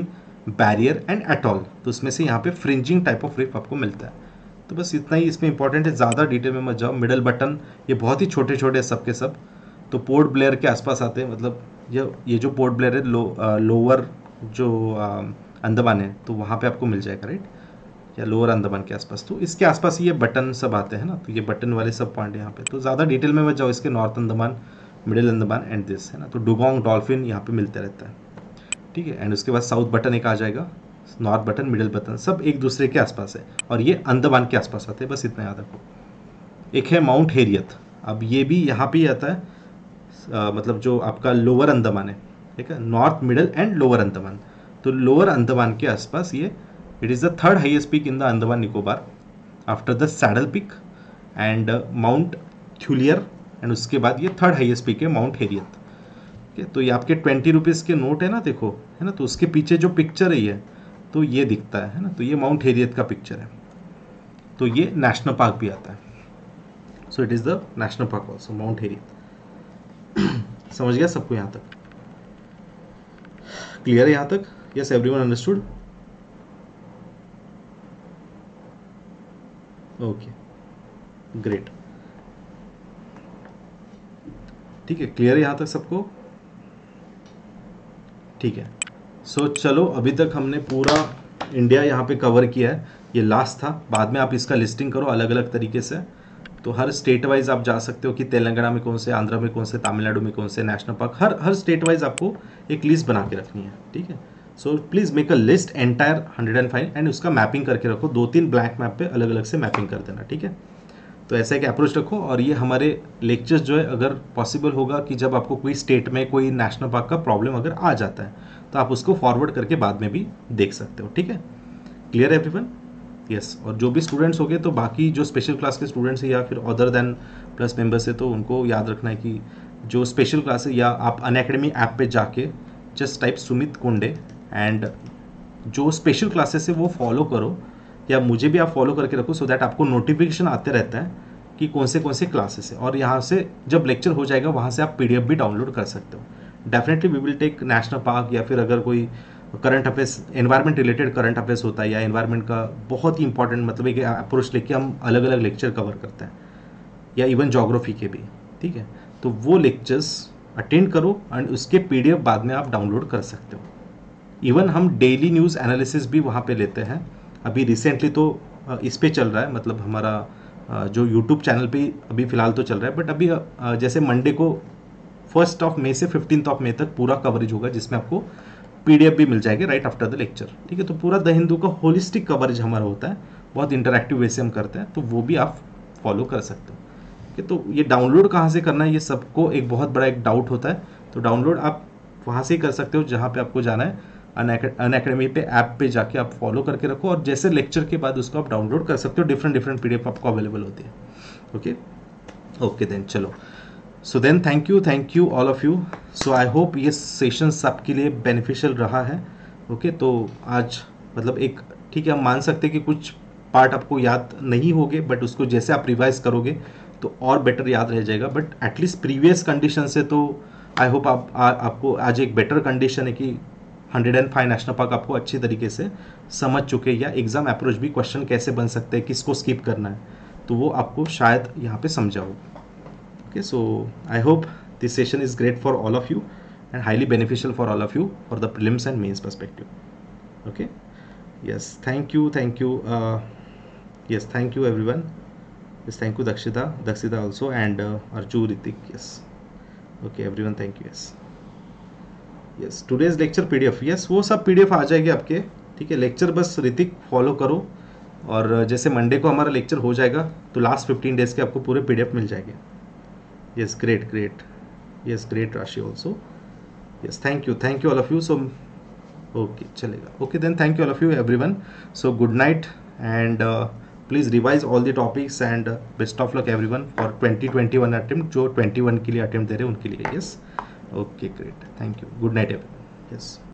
barrier and atoll, तो उसमें से यहाँ पे फ्रिंजिंग टाइप ऑफ रीफ आपको मिलता है। तो बस इतना ही इसमें इंपॉर्टेंट है, ज़्यादा डिटेल में मत जाओ। मिडल बटन ये बहुत ही छोटे छोटे सब के सब, तो पोर्ट ब्लेयर के आसपास आते हैं, मतलब ये ये जो पोर्ट ब्लेयर है लो आ, लोअर जो आ, अंडमान है तो वहाँ पे आपको मिल जाएगा, राइट, या लोअर अंडमान के आसपास। तो इसके आसपास ये बटन सब आते हैं ना, तो ये बटन वाले सब पॉइंट यहाँ पे, तो ज़्यादा डिटेल में मत जाओ। इसके North Andaman, Middle Andaman and this है ना, तो डुगोंग डॉल्फिन यहाँ पे मिलते रहता है, ठीक है। एंड उसके बाद साउथ बटन एक आ जाएगा, नॉर्थ बटन, मिडिल बटन सब एक दूसरे के आसपास है, और ये अंडमान के आसपास आते हैं, बस इतना याद रखो। एक है माउंट हेरियत, अब ये भी यहाँ पे ही आता है, आ, मतलब जो आपका लोअर अंडमान है, ठीक है, North Middle and Lower Andaman. तो लोअर अंडमान के आसपास ये, it is the third highest peak in the Andaman Nicobar after the Saddle Peak and Mount Thuillier, and उसके बाद ये थर्ड हाईएस्ट पीक है माउंट हेरियत, ठीक है। तो ये आपके ट्वेंटी रुपीज़ के नोट है ना, देखो है ना, तो उसके पीछे जो पिक्चर है ये, तो ये दिखता है ना, तो ये माउंट हेरियत का पिक्चर है, तो ये नेशनल पार्क भी आता है। So it is the national park also Mount Harriet. समझ गया सबको यहाँ तक? क्लियर है यहाँ तक? Yes, everyone understood? Okay, great, ठीक है, क्लियर है यहाँ तक सबको? ठीक है। सो so, चलो अभी तक हमने पूरा इंडिया यहाँ पे कवर किया है, ये लास्ट था, बाद में आप इसका लिस्टिंग करो अलग अलग तरीके से, तो हर स्टेट वाइज आप जा सकते हो कि तेलंगाना में कौन से, आंध्रा में कौन से, तमिलनाडु में कौन से नेशनल पार्क, हर हर स्टेट वाइज आपको एक लिस्ट बना के रखनी है, ठीक है। So please make a list entire hundred and five and उसका मैपिंग करके रखो, दो तीन ब्लैंक मैप पे अलग अलग से मैपिंग कर देना, ठीक है। तो ऐसा एक अप्रोच रखो, और ये हमारे लेक्चर्स जो है, अगर पॉसिबल होगा कि जब आपको कोई स्टेट में कोई नेशनल पार्क का प्रॉब्लम अगर आ जाता है तो आप उसको फॉरवर्ड करके बाद में भी देख सकते हो, ठीक है। क्लियर है एवरीवन? यस। और जो भी स्टूडेंट्स हो गए, तो बाकी जो स्पेशल क्लास के स्टूडेंट्स हैं या फिर अदर देन प्लस मेंबर्स है, तो उनको याद रखना है कि जो स्पेशल क्लास है, या आप अनअकैडमी ऐप पे जाके जस्ट टाइप सुमित कुंडे एंड जो स्पेशल क्लासेस है वो फॉलो करो, या मुझे भी आप फॉलो करके रखो, सो दैट आपको नोटिफिकेशन आते रहता है कि कौन से कौन से क्लासेस है, और यहाँ से जब लेक्चर हो जाएगा वहाँ से आप पीडीएफ भी डाउनलोड कर सकते हो। Definitely we will take national park, या फिर अगर कोई current affairs, environment related current affairs होता है, या एनवायरमेंट का बहुत ही इंपॉर्टेंट मतलब एक अप्रोच लेके हम अलग अलग लेक्चर कवर करते हैं, या इवन जोग्राफी के भी, ठीक है। तो वो लेक्चर्स अटेंड करो एंड उसके पीडीएफ बाद में आप डाउनलोड कर सकते हो। इवन हम डेली न्यूज़ एनालिसिस भी वहाँ पे लेते हैं। अभी रिसेंटली तो इस पे चल रहा है, मतलब हमारा जो यूट्यूब चैनल पे अभी फ़िलहाल तो चल रहा है, बट अभी जैसे मंडे को फर्स्ट ऑफ मई से फिफ्टींथ ऑफ मई तक पूरा कवरेज होगा, जिसमें आपको पीडीएफ भी मिल जाएगी राइट आफ्टर द लेक्चर, ठीक है। तो पूरा द हिंदू का होलिस्टिक कवरेज हमारा होता है, बहुत इंटरैक्टिव वे से हम करते हैं, तो वो भी आप फॉलो कर सकते हो, ठीक है। तो ये डाउनलोड कहाँ से करना है, ये सबको एक बहुत बड़ा एक डाउट होता है, तो डाउनलोड आप वहाँ से ही कर सकते हो जहाँ पे आपको जाना है, अनअकैडमी पे ऐप पे जाके आप फॉलो करके रखो, और जैसे लेक्चर के बाद उसको आप डाउनलोड कर सकते हो, डिफरेंट डिफरेंट पीडीएफ आपको अवेलेबल होती है, ओके ओके देन चलो। So then thank you thank you all of you. So I hope ये सेशंस आपके लिए बेनिफिशियल रहा है, ओके okay? तो आज मतलब एक ठीक है, हम मान सकते हैं कि कुछ पार्ट आपको याद नहीं होंगे, बट उसको जैसे आप रिवाइज करोगे तो और बेटर याद रह जाएगा, बट एटलीस्ट प्रीवियस कंडीशन से तो आई होप आप आ, आपको आज एक बेटर कंडीशन है कि hundred and five national park आपको अच्छी तरीके से समझ चुके, या एग्जाम अप्रोच भी क्वेश्चन कैसे बन सकते हैं, किसको स्किप करना है, तो वो आपको शायद यहाँ पे समझा हो। Okay, so I hope this session is great for all of you and highly beneficial for all of you for the prelims and mains perspective. Okay, yes, thank you thank you uh, yes, thank you everyone. Yes, thank you Dakshita Dakshita also, and uh, Arju, Ritik, yes, okay everyone, thank you. yes yes today's lecture PDF, yes वो सब PDF आ जाएगी आपके, ठीक है। Lecture बस Hrithik follow करो, और जैसे मंडे को हमारा लेक्चर हो जाएगा तो लास्ट फिफ्टीन डेज के आपको पूरे पीडीएफ मिल जाएंगे। yes, great great yes, great राशि also, yes, thank you thank you all of you. So okay, चलेगा, okay then thank you all of you everyone. So good night, and uh, please revise all the topics, and uh, best of luck everyone for twenty twenty-one attempt, जो twenty-one के लिए attempt दे रहे हैं उनके लिए। yes, okay, great, thank you, good night everyone. yes.